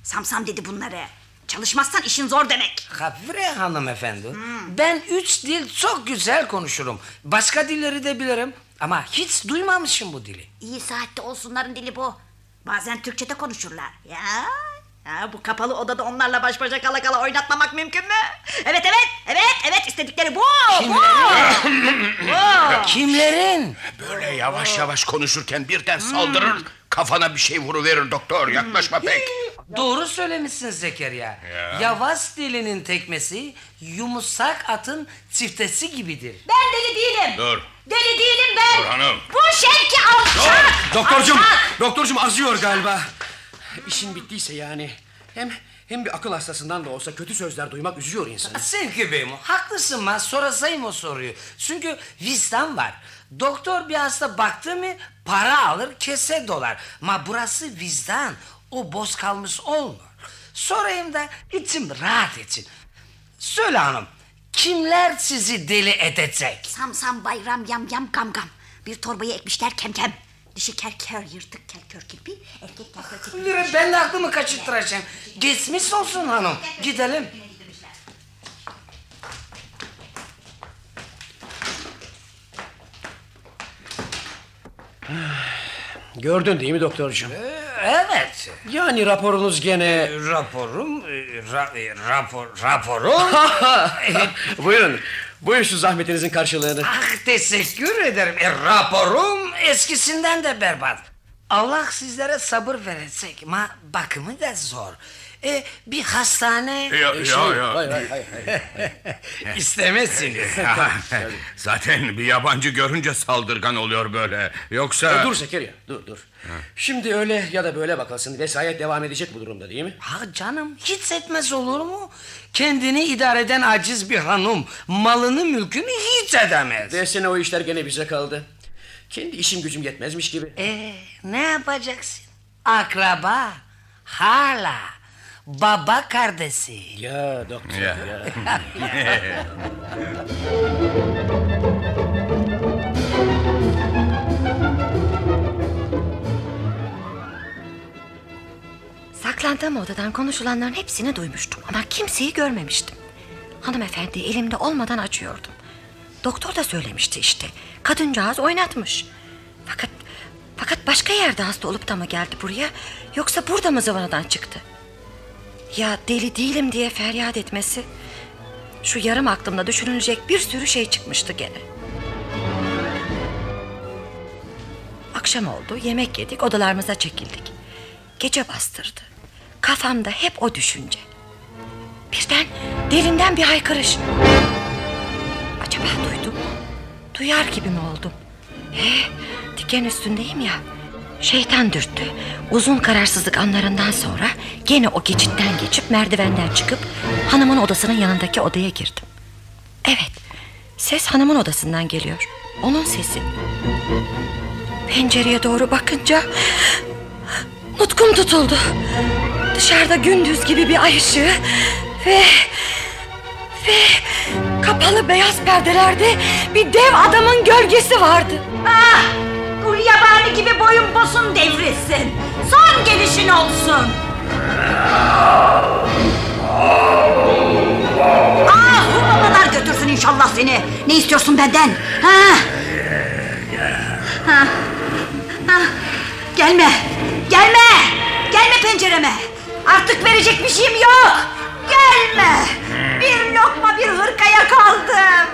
Samsam dedi bunları. Çalışmazsan işin zor demek. Gafure hanımefendi. Hmm. Ben üç dil çok güzel konuşurum. Başka dilleri de bilirim. Ama hiç duymamışım bu dili. İyi saatte olsunların dili bu. Bazen Türkçe'de konuşurlar. Ya, ya bu kapalı odada onlarla baş başa kala kala oynatmamak mümkün mü? Evet evet evet evet istedikleri bu. Kimlerin? bu. Kimlerin? Böyle yavaş yavaş konuşurken birden saldırır. Hmm. Kafana bir şey vuruverir doktor. Yaklaşma hmm. pek. Doğru söylemişsin Zekeriya. Ya. Yavaş dilinin tekmesi yumuşak atın çiftesi gibidir. Ben deli değilim. Dur. Deli değilim ben. Dur hanım. Bu Şevki alçak. Doktorcum, alçak. doktorcum azıyor galiba. İşin bittiyse yani. Hem hem bir akıl hastasından da olsa kötü sözler duymak üzüyor insanı. Sen gibi mi? Haklısın ben sorasayım o soruyu. Çünkü vicdan var. Doktor bir hasta baktı mı para alır kese dolar. Ama burası vicdan. O boz kalmış olmuyor. Sorayım da içim rahat etsin. Söyle hanım. Kimler sizi deli edecek? Samsam, bayram, yam yam, gam gam. Bir torbayı ekmişler kem kem. Dişi kerker, yırtık kerkör kirpi, erkek kerkör kirpi. Ben de aklımı kaçırtıracağım. Geçmiş olsun hanım. Gidelim. Gördün değil mi doktorcuğum? Ee, evet. Yani raporunuz gene... Ee, raporum... Ra, rapor, raporum... Buyurun. Buyurun şu zahmetinizin karşılığını. Ah teşekkür ederim. E, raporum eskisinden de berbat. Allah sizlere sabır verecek ama bakımı da zor. E, bir hastane... Ya ya şey, ya. Hayır hayır hayır. İstemezsiniz. Zaten bir yabancı görünce saldırgan oluyor böyle. Yoksa... E, dur Zekeriya dur dur. Ha. Şimdi öyle ya da böyle bakılsın. Vesayet devam edecek bu durumda değil mi? Ha canım hiç etmez olur mu? Kendini idare eden aciz bir hanım malını mülkünü hiç edemez. Desene o işler gene bize kaldı. Kendi işim gücüm yetmezmiş gibi. Ee, ne yapacaksın? Akraba, hala, baba kardeşi. Ya doktor ya. ya. Saklandığım odadan konuşulanların hepsini duymuştum ama kimseyi görmemiştim. Hanımefendi elimde olmadan açıyordum. Doktor da söylemişti işte. Kadıncağız oynatmış. Fakat fakat başka yerde hasta olup da mı geldi buraya, yoksa burada mı zıvanadan çıktı? Ya deli değilim diye feryat etmesi. Şu yarım aklımda düşünülecek bir sürü şey çıkmıştı gene. Akşam oldu, yemek yedik, odalarımıza çekildik. Gece bastırdı. Kafamda hep o düşünce. Birden derinden bir haykırış. Acaba duydum mu? Duyar gibi mi oldum? He, diken üstündeyim ya. Şeytan dürttü. Uzun kararsızlık anlarından sonra gene o geçitten geçip merdivenden çıkıp hanımın odasının yanındaki odaya girdim. Evet, ses hanımın odasından geliyor. Onun sesi. Pencereye doğru bakınca nutkum tutuldu. Dışarıda gündüz gibi bir ay ışığı ve ve kapalı beyaz perdelerde bir dev adamın gölgesi vardı. Ah! Gulyabani gibi boyun bosun devrilsin. Son gelişin olsun. Ah! Babalar götürsün inşallah seni. Ne istiyorsun benden? Ha? Ha? Ha? Gelme. Gelme. Gelme pencereme. Artık verecek bir şeyim yok. Gelme. Bir lokma bir hırkaya kaldım.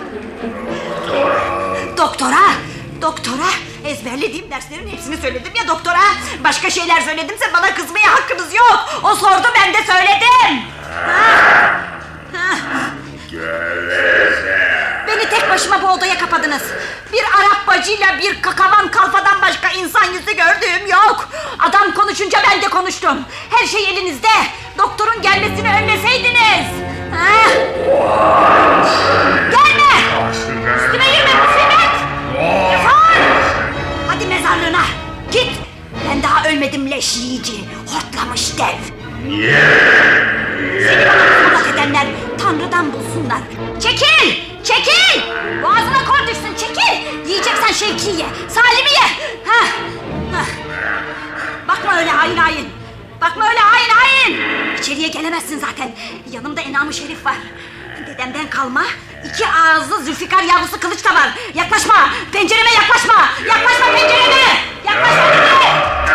Doktora. Doktora. Ezberlediğim derslerin hepsini söyledim ya doktora. Başka şeyler söyledimse bana kızmaya hakkınız yok. O sordu, ben de söyledim. Ha? Ha? Beni tek başıma bu odaya kapadınız. Bir Arap bacıyla bir kakavan kalfadan başka insan yüzü gördüğüm yok. Adam konuşunca ben de konuştum. Her şey elinizde. Doktorun gelmesini önleseydiniz. Ha? Gelme. Üstüme yürüme musibet. Defol. Hadi mezarlığına. Git. Ben daha ölmedim leş yiyici. Hortlamış dev. Seni bana kısmet edenler Tanrı'dan bulsunlar. Çekil. Çekil. Boğazına kor düşsün. Çekil. Yiyeceksen Şevki'yi ye. Salim'i ye. Ha. Ha. Bakma öyle hain hain. Bakma öyle hain hain. gelemezsin zaten. Yanımda Enam-ı Şerif var. Dedemden kalma iki ağızlı Zülfikar yavrusu kılıç da var. Yaklaşma, pencereme yaklaşma. Yaklaşma pencereme. Yaklaşma dedi.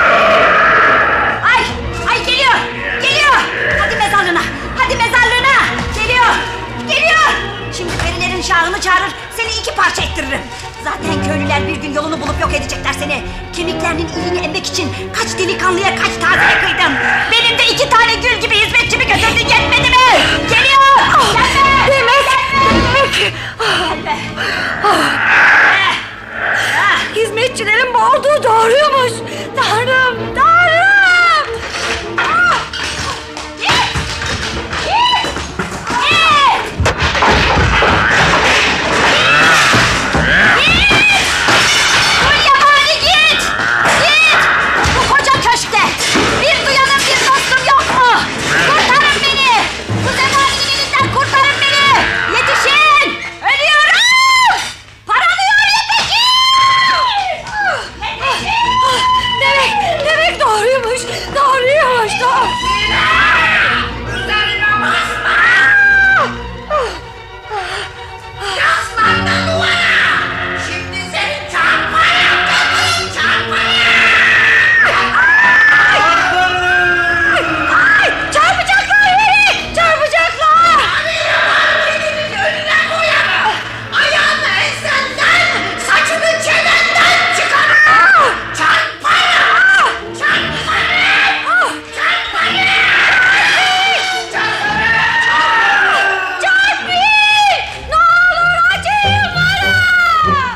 Ay, ay geliyor, geliyor. Hadi mezarlığına, hadi mezarlığına. Geliyor, geliyor. Şimdi perilerin şahını çağırır, seni iki parça ettiririm. Zaten köylüler bir gün yolunu bulup yok edecekler seni. Kemiklerinin iyiliğini emmek için kaç delikanlıya kaç tazeye kıydın. Benim de iki tane gül gibi hizmetçimi götürdün, yetmedi mi? Geliyor! Gelme! Demek, demek. Gelme! Hizmetçilerin bu olduğu doğruymuş. Tanrım, Tanrım! Git! Git! Git! Gulyabani git! Git! Bu koca köşkte bir duyanım bir dostum yok mu? Kurtarın beni! Bu zemanın elinden kurtarın beni! Yetişin! Ölüyorum! Paralıyor yetişin! Demek, demek doğruymuş. Doğruymuş, doğru. Üzerine basma! Yaslanma duvara! Şimdi seni çarpayım kadın, çarpayım! Ay, çarpacaklar beni! Çarpacaklar! Kedinin önüne koyarım! Ayağını ensenden, saçını çenenden çıkarırım! Çarpayım! Çarpayım! Çarpayım! Çarpmayın! Ne olur acıyın bana!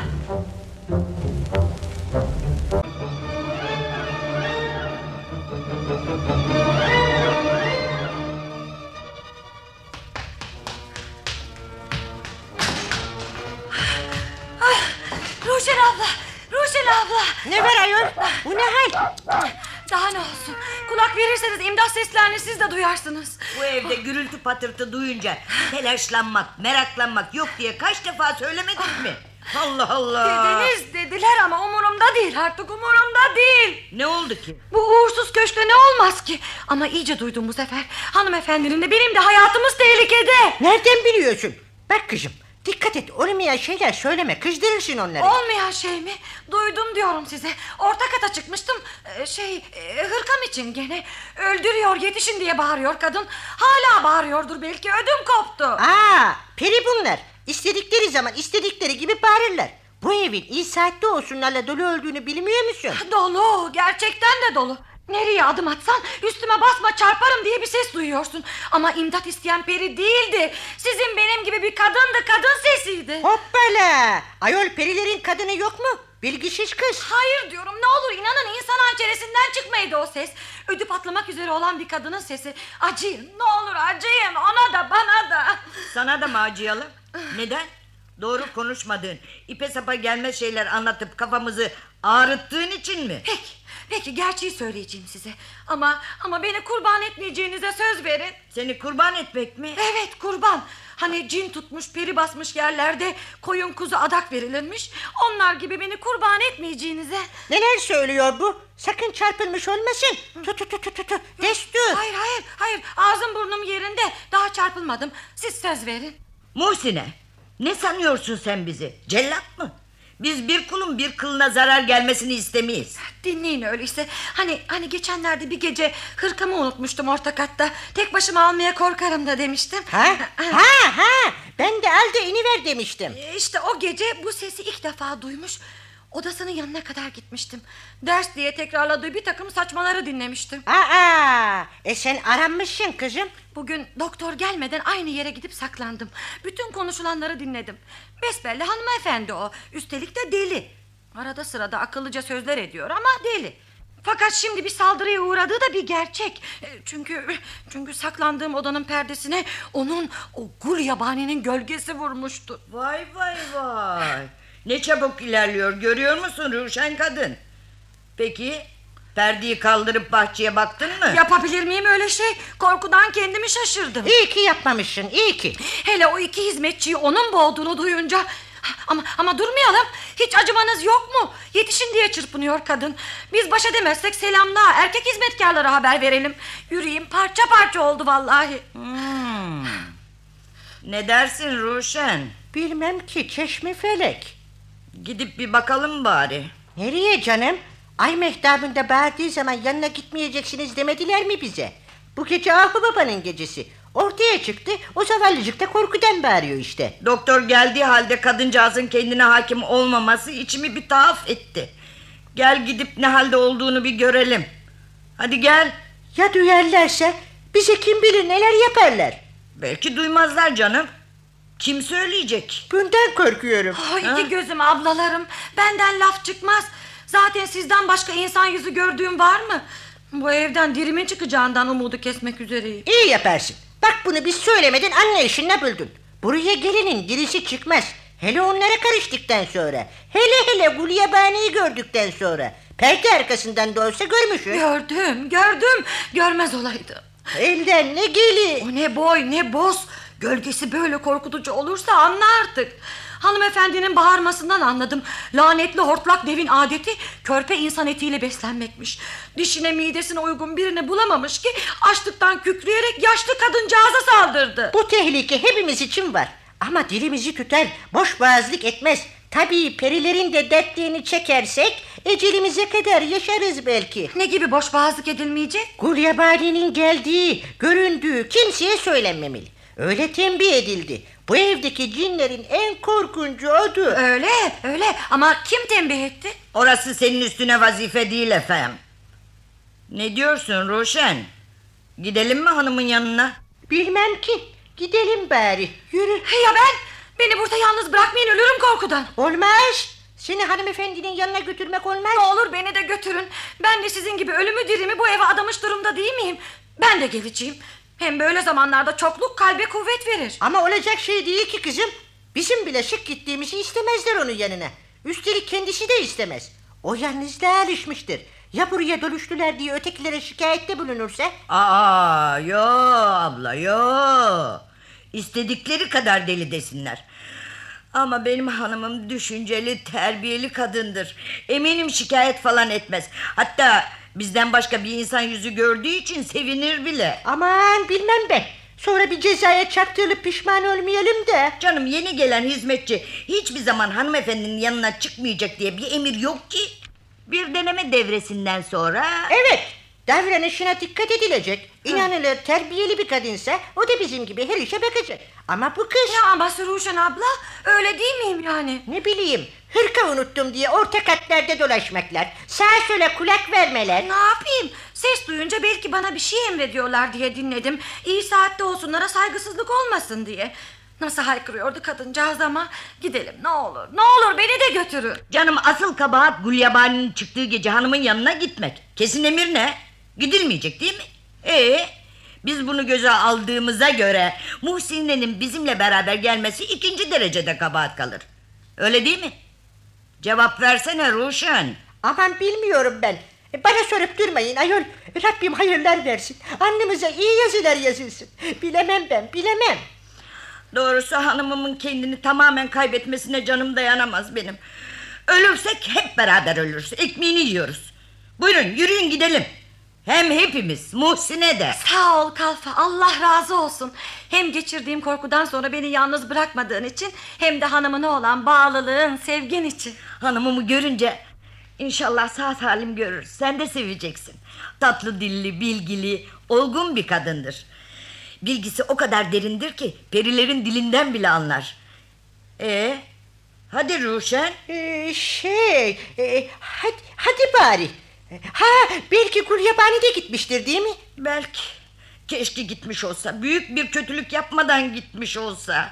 Ah, Ruşen abla, Ruşen abla. Ne var ayol? Bu ne hal? Daha ne olsun? Kulak verirseniz imdat seslerini siz de duyarsınız. Bu evde gürültü patırtı duyunca telaşlanmak, meraklanmak yok diye kaç defa söylemedik mi? Allah Allah. Dediniz dediler ama umurumda değil, artık umurumda değil. Ne oldu ki? Bu uğursuz köşkte ne olmaz ki? Ama iyice duydum bu sefer. Hanımefendinin de benim de hayatımız tehlikede. Nereden biliyorsun? Bak kızım, dikkat et, olmayan şeyler söyleme, kızdırırsın onları. Olmayan şey mi? Duydum diyorum size. Orta kata çıkmıştım. Ee, Şey e, hırkam için gene. Öldürüyor yetişin diye bağırıyor kadın. Hala bağırıyordur belki, ödüm koptu. Aa, peri bunlar. İstedikleri zaman istedikleri gibi bağırırlar. Bu evin iyi saatte olsunlarla dolu olduğunu bilmiyor musun? Dolu, gerçekten de dolu. Nereye adım atsan üstüme basma çarparım diye bir ses duyuyorsun. Ama imdat isteyen peri değildi. Sizin benim gibi bir kadındı, kadın sesiydi. Hoppala! Ayol, perilerin kadını yok mu? Bilgisiz kız. Hayır diyorum, ne olur inanın, insan hançeresinden çıkmaydı o ses. Ödü patlamak üzere olan bir kadının sesi. Acıyın, ne olur acıyın, ona da bana da. Sana da mı acıyalım? Neden? Doğru konuşmadığın, ipe sapa gelmez şeyler anlatıp kafamızı ağrıttığın için mi? Peki, peki gerçeği söyleyeceğim size. Ama ama beni kurban etmeyeceğinize söz verin. Seni kurban etmek mi? Evet, kurban. Hani cin tutmuş, peri basmış yerlerde koyun kuzu adak verilirmiş. Onlar gibi beni kurban etmeyeceğinize. Neler söylüyor bu? Sakın çarpılmış olmasın. Tut tut tut tut. Destur. Hayır hayır hayır, ağzım burnum yerinde, daha çarpılmadım. Siz söz verin. Muhsine, ne sanıyorsun sen bizi? Cellat mı? Biz bir kulun bir kılına zarar gelmesini istemeyiz. Dinleyin öyleyse. Hani hani geçenlerde bir gece hırkamı unutmuştum orta katta. Tek başıma almaya korkarım da demiştim. Ha ha ha. Ben de al da iniver demiştim. İşte o gece bu sesi ilk defa duymuş. Odasının yanına kadar gitmiştim. Ders diye tekrarladığı bir takım saçmaları dinlemiştim. Aa, e sen aranmışsın kızım. Bugün doktor gelmeden aynı yere gidip saklandım. Bütün konuşulanları dinledim. Besbelli hanımefendi o. Üstelik de deli. Arada sırada akıllıca sözler ediyor ama deli. Fakat şimdi bir saldırıya uğradığı da bir gerçek. Çünkü çünkü saklandığım odanın perdesine onun o Gulyabani'nin gölgesi vurmuştu. Vay vay vay. Ne çabuk ilerliyor, görüyor musun Ruşen kadın? Peki perdeyi kaldırıp bahçeye baktın mı? Yapabilir miyim öyle şey? Korkudan kendimi şaşırdım. İyi ki yapmamışsın, iyi ki. Hele o iki hizmetçiyi onun boğduğunu duyunca. Ama ama durmayalım. Hiç acımanız yok mu? Yetişin diye çırpınıyor kadın. Biz baş edemezsek selamla erkek hizmetkarlara haber verelim. Yüreğim parça parça oldu vallahi. Hmm. Ne dersin Ruşen? Bilmem ki Çeşme Felek. Gidip bir bakalım bari. Nereye canım? Ay mehtabında bağırdığı zaman yanına gitmeyeceksiniz demediler mi bize? Bu gece Ahu Baba'nın gecesi. Ortaya çıktı, o zavallıcık da korkudan bağırıyor işte. Doktor geldiği halde kadıncağızın kendine hakim olmaması içimi bir tuhaf etti. Gel gidip ne halde olduğunu bir görelim. Hadi gel. Ya duyarlarsa bize kim bilir neler yaparlar. Belki duymazlar canım. Kim söyleyecek? Bundan korkuyorum. Oh, iki gözüm ablalarım. Benden laf çıkmaz. Zaten sizden başka insan yüzü gördüğüm var mı? Bu evden dirimin çıkacağından umudu kesmek üzereyim. İyi yaparsın. Bak bunu biz söylemeden anlayışınla buldun. Buraya gelinin dirisi çıkmaz. Hele onlara karıştıktan sonra. Hele hele Gulyabani'yi gördükten sonra. Perde arkasından da olsa görmüşsün. Gördüm gördüm. Görmez olaydı. Elden ne geli. O ne boy ne boz. Gölgesi böyle korkutucu olursa anla artık. Hanımefendinin bağırmasından anladım. Lanetli hortlak devin adeti körpe insan etiyle beslenmekmiş. Dişine midesine uygun birini bulamamış ki açlıktan kükreyerek yaşlı kadıncağıza saldırdı. Bu tehlike hepimiz için var. Ama dilimizi tutar, boş boğazlık etmez. Tabii perilerin de dertliğini çekersek ecelimize kadar yaşarız belki. Ne gibi boş boğazlık edilmeyecek? Gulyabani'nin geldiği, göründüğü kimseye söylenmemeli. Öyle tembih edildi. Bu evdeki cinlerin en korkuncu odur. Öyle öyle ama kim tembih etti? Orası senin üstüne vazife değil efendim. Ne diyorsun Ruşen? Gidelim mi hanımın yanına? Bilmem ki. Gidelim bari. Yürü. Ya ben? Beni burada yalnız bırakmayın, ölürüm korkudan. Olmaz. Seni hanımefendinin yanına götürmek olmaz. Ne olur beni de götürün. Ben de sizin gibi ölümü dirimi bu eve adamış durumda değil miyim? Ben de geleceğim. Hem böyle zamanlarda çokluk kalbe kuvvet verir. Ama olacak şey değil ki kızım. Bizim bile şık gittiğimizi istemezler onun yanına. Üstelik kendisi de istemez. O yalnızlığa alışmıştır. Ya buraya dönüştüler diye ötekilere şikayette bulunursa? Aa, yo abla yo. İstedikleri kadar deli desinler. Ama benim hanımım düşünceli, terbiyeli kadındır. Eminim şikayet falan etmez. Hatta bizden başka bir insan yüzü gördüğü için sevinir bile. Aman bilmem ben. Sonra bir cezaya çarptırılıp pişman olmayalım da. Canım yeni gelen hizmetçi hiçbir zaman hanımefendinin yanına çıkmayacak diye bir emir yok ki. Bir deneme devresinden sonra... Evet, davranışına dikkat edilecek. İnanılır terbiyeli bir kadınsa o da bizim gibi her işe bakacak. Ama bu kız... Ya ama Ruşen abla, öyle değil miyim yani? Ne bileyim, hırka unuttum diye orta katlarda dolaşmaklar, sağa sola kulak vermeler. Ne yapayım? Ses duyunca belki bana bir şey emrediyorlar diye dinledim. İyi saatte olsunlara saygısızlık olmasın diye. Nasıl haykırıyordu kadıncağız ama. Gidelim ne olur, ne olur beni de götürün. Canım asıl kabahat Gulyabani'nin çıktığı gece hanımın yanına gitmek. Kesin emir ne? Gidilmeyecek değil mi? Ee, biz bunu göze aldığımıza göre Muhsine'nin bizimle beraber gelmesi ikinci derecede kabahat kalır. Öyle değil mi? Cevap versene Ruşen. Aman bilmiyorum ben. Bana sorup durmayın ayol. Rabbim hayırlar versin. Alnımıza iyi yazılar yazılsın. Bilemem ben, bilemem. Doğrusu hanımımın kendini tamamen kaybetmesine canım dayanamaz benim. Ölürsek hep beraber ölürüz. Ekmeğini yiyoruz. Buyurun yürüyün gidelim. Hem hepimiz, Muhsine de. Sağ ol Kalfa, Allah razı olsun. Hem geçirdiğim korkudan sonra beni yalnız bırakmadığın için, hem de hanımına olan bağlılığın, sevgin için. Hanımımı görünce inşallah sağ salim görürüz. Sen de seveceksin. Tatlı dilli, bilgili, olgun bir kadındır. Bilgisi o kadar derindir ki perilerin dilinden bile anlar. Ee, hadi Ruşen. Ee, şey, e, hadi, hadi bari. Ha, belki Gulyabani de gitmiştir değil mi? Belki. Keşke gitmiş olsa. Büyük bir kötülük yapmadan gitmiş olsa.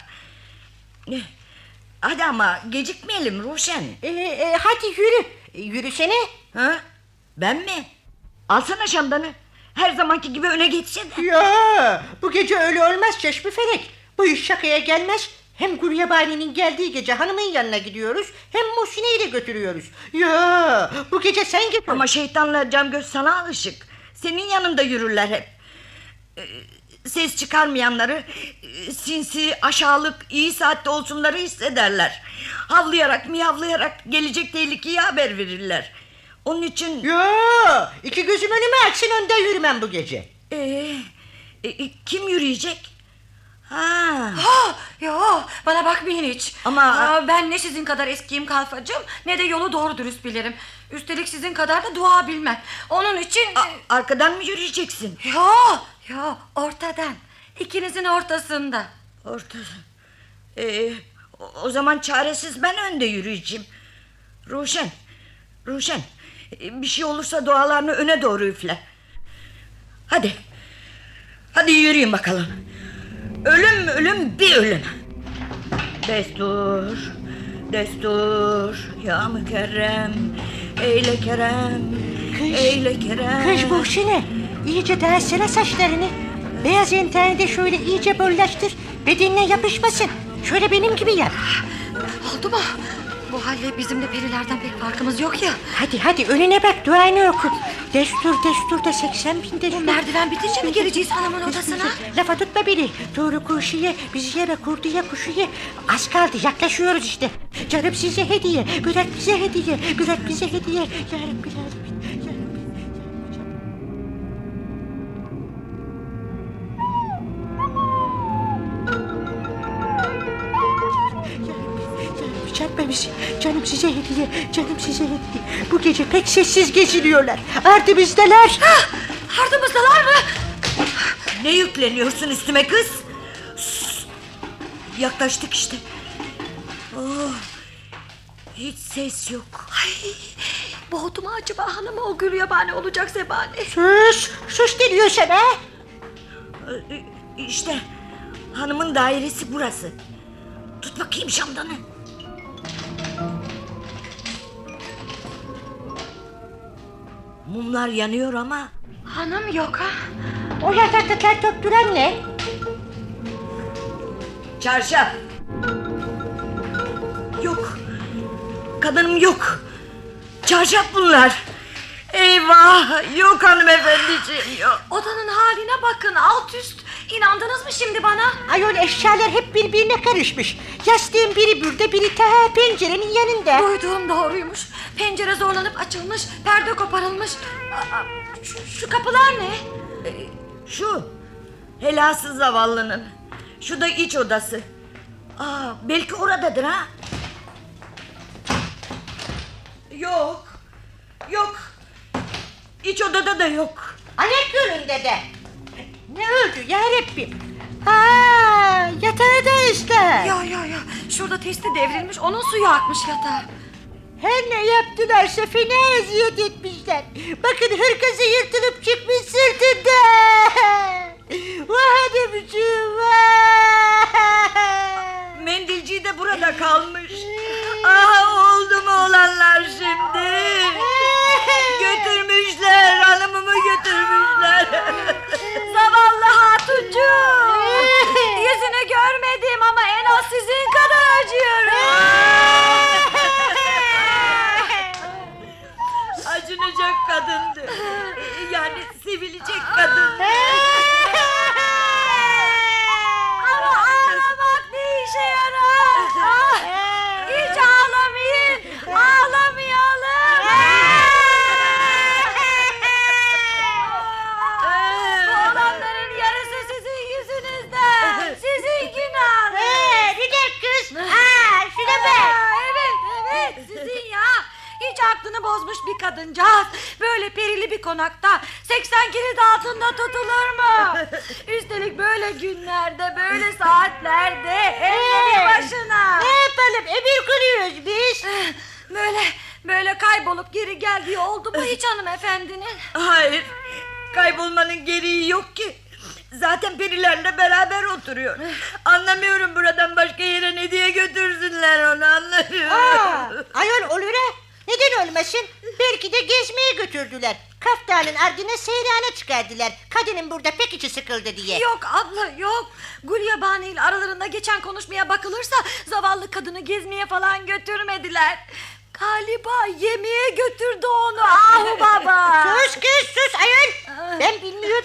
Hadi ama gecikmeyelim Ruşen. Ee, e, hadi yürü. E, yürüsene. Ha? Ben mi? Alsana şamdanı. Her zamanki gibi öne geçsene. Ya, bu gece öyle olmaz Çeşme Felek. Bu iş şakaya gelmez. Hem Gulyabani'nin geldiği gece hanımın yanına gidiyoruz, hem Muhsine'yi de götürüyoruz. Ya, bu gece sen git. Ama şeytanla Camgöz sana alışık. Senin yanında yürürler hep. Ee, Ses çıkarmayanları, sinsi, aşağılık, iyi saatte olsunları hissederler. Havlayarak, miyavlayarak gelecek tehlikeyi haber verirler. Onun için... Yo, iki gözüm önüme açsın, önde yürümem bu gece. Ee, e, kim yürüyecek? Ha. Ha, yo, bana bakmayın hiç. Ama Aa, ben ne sizin kadar eskiyim kalfacığım, ne de yolu doğru dürüst bilirim. Üstelik sizin kadar da dua bilmem. Onun için... A- arkadan mı yürüyeceksin? Yo, yo, ortadan. İkinizin ortasında. Ortada. Ee, o, o zaman çaresiz ben önde yürüyeceğim. Ruşen, Ruşen, bir şey olursa dualarını öne doğru üfle. Hadi. Hadi yürüyün bakalım. Ölüm ölüm bir ölüm. Destur, destur, ya mükerrem, eyle kerem, eyle kerem. Kız Muhsine, iyice dersene saçlarını. Beyaz enterini de şöyle iyice bölleştir. Bedenine yapışmasın. Şöyle benim gibi yap. Oldu mu? Bu halde bizimle perilerden pek farkımız yok ya. Hadi hadi önüne bak, duanı oku. Destur destur da seksen bin destur. Merdiven bitince mi geleceğiz hanımın odasına? Lafa tutma beni. Doğru kuşuye, bizi yeme kurduya kuşuye. Az kaldı, yaklaşıyoruz işte. Canım size hediye, bırak bize hediye, bırak bize hediye. Ya Rabbi, ya Rabbi. Çarpma bizi. Canım size hediye, canım size hediye. Bu gece pek sessiz geziliyorlar. Ardımızdalar. Ardımızdalar mı? Ne yükleniyorsun üstüme kız? Sus. Yaklaştık işte. Oh, hiç ses yok. Ay, boğdu mu acaba hanım o gül yabani olacak zebani? Sus, sus diyor sana. İşte hanımın dairesi burası. Tut bakayım şamdanı. Mumlar yanıyor ama hanım yok ha. O yataktakiler döktüren ne? Çarşaf. Yok. Kadınım yok. Çarşaf bunlar. Eyvah, yok hanımefendiciğim, yok. Odanın haline bakın, alt üst. İnandınız mı şimdi bana? Ayol, eşyalar hep birbirine karışmış. Yastığın biri burada, biri ta pencerenin yanında. Duyduğum doğruymuş. Pencere zorlanıp açılmış, perde koparılmış. Aa, şu, şu kapılar ne? Ee, şu helasız zavallının. Şu da iç odası. Aa, belki oradadır ha. Yok. Yok. İç odada da yok. Ayak yönünde de. Ne öldü ya Rabbim? Haa, yatağı da işte. Ya ya ya, şurada testi devrilmiş, onun suyu akmış yatağa. Her ne yaptılarsa fena eziyet etmişler. Bakın, hırkası yırtılıp çıkmış sırtında. Vah hanımcığım, vah. Mendilciği de burada kalmış. Ah, oldu mu olanlar şimdi? Götürmüşler, hanımımı götürmüşler. Zavallı hatuncuğum. Yüzünü görmedim ama en az sizin kadar acıyorum. Acınacak kadındı. Yani sevilecek kadın. Ama ağlamak ne işe yarar? Ah, hiç ağlamayın. Ağlamayalım. Bu olanların yarısı sizin yüzünüzden. Sizin günahınız. Ee, bir de kız. Aa, şuna bak. Evet, evet, sizin ya. Hiç aklını bozmuş bir kadıncağız. Böyle perili bir konakta seksen kilit altında tutulur mu? Üstelik böyle günlerde, böyle saatlerde hem de bir başına. Ne yapalım, emir kuruyoruz biz. Böyle, böyle kaybolup geri geldiği oldu mu hiç hanımefendinin? Hayır, kaybolmanın gereği yok ki. Zaten perilerle beraber oturuyor. Anlamıyorum, buradan başka yere ne diye götürsünler onu, anlamıyorum. Aa, ayol olur ha. Neden olmasın? Belki de gezmeye götürdüler. Kaftanın ardına seyrana çıkardılar. Kadının burada pek içi sıkıldı diye. Yok abla, yok. Gulyabani ile aralarında geçen konuşmaya bakılırsa zavallı kadını gezmeye falan götürmediler. Galiba yemeğe götürdü onu Ahu baba. Sus kız sus ayol. Ben bilmiyor muyum?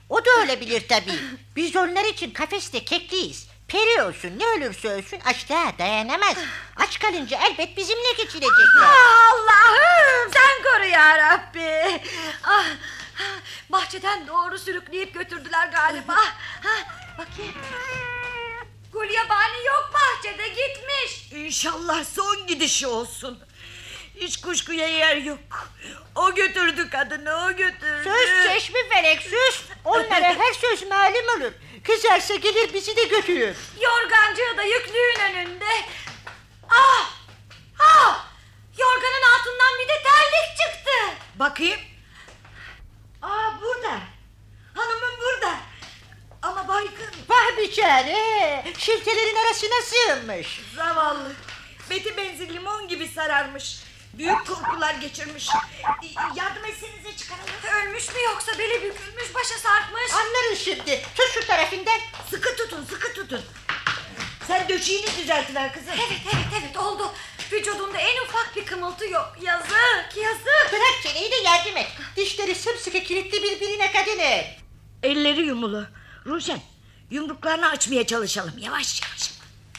O da öyle bilir tabii. Biz onlar için kafeste kekliyiz. Peri olsun ne olursa olsun açlığa dayanamaz. Aç kalınca elbet bizimle geçirecekler. Ah, Allah'ım sen koru ya Rabbi. Ah, bahçeden doğru sürükleyip götürdüler galiba. Ha, bakayım. Gulyabani yok bahçede, gitmiş. İnşallah son gidişi olsun. Hiç kuşkuya yer yok. O götürdü kadını, o götürdü. Sus Çeşmi Felek sus. Onlara her söz malum olur. Kızarsa gelir bizi de götürür. Yorgancığı da yüklüğün önünde. Ah! Ah! Yorganın altından bir de terlik çıktı. Bakayım. Aa, burada. Hanımım burada. Ama baygın. Vah biçare. Şiltelerin arasına sığınmış. Zavallı. Beti benzi limon gibi sararmış. Büyük korkular geçirmiş. Yardım etsenize çıkaralım. Ölmüş mü yoksa beli bükülmüş, başa sarkmış? Anlarız şimdi. Tut şu tarafından. Sıkı tutun, sıkı tutun. Sen döşeğini düzeltiver kızım. Evet, evet, evet oldu. Vücudunda en ufak bir kımıltı yok. Yazık, yazık. Bırak çeneyi de yardım et. Dişleri sımsıkı kilitli birbirine kadını. Elleri yumulu. Ruşen, yumruklarını açmaya çalışalım. Yavaş yavaş.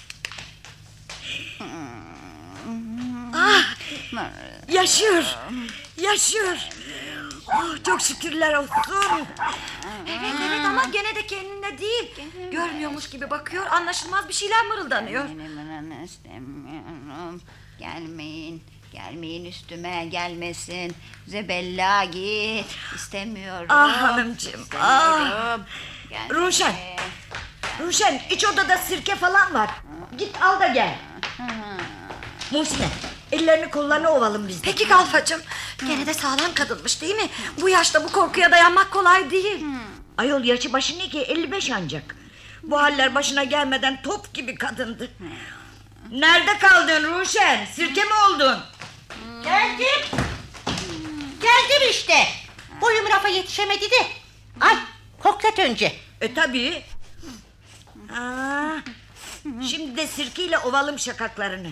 Ah, yaşıyor. Yaşıyor. Oh, çok şükürler olsun. Evet evet ama gene de kendine değil. Görmüyormuş gibi bakıyor. Anlaşılmaz bir şeyler mırıldanıyor. İstemiyorum. Gelmeyin. Gelmeyin üstüme, gelmesin. Zebella git. İstemiyorum. Ah hanımcığım. Ah. Gelme. Ruşen. Ruşen, iç odada sirke falan var. Git al da gel. Muhsine, ellerini kollarını ovalım biz de. Peki Kalfacığım. Gene de sağlam kadınmış değil mi? Bu yaşta bu korkuya dayanmak kolay değil. Ayol yaşı başı ne ki, elli beş ancak. Bu haller başına gelmeden top gibi kadındı. Nerede kaldın Ruşen? Sirke mi oldun? Geldim. Geldim işte. Boyum rafa yetişemedi de. Al koklat önce. E tabii. Aa, şimdi de sirkeyle ovalım şakaklarını.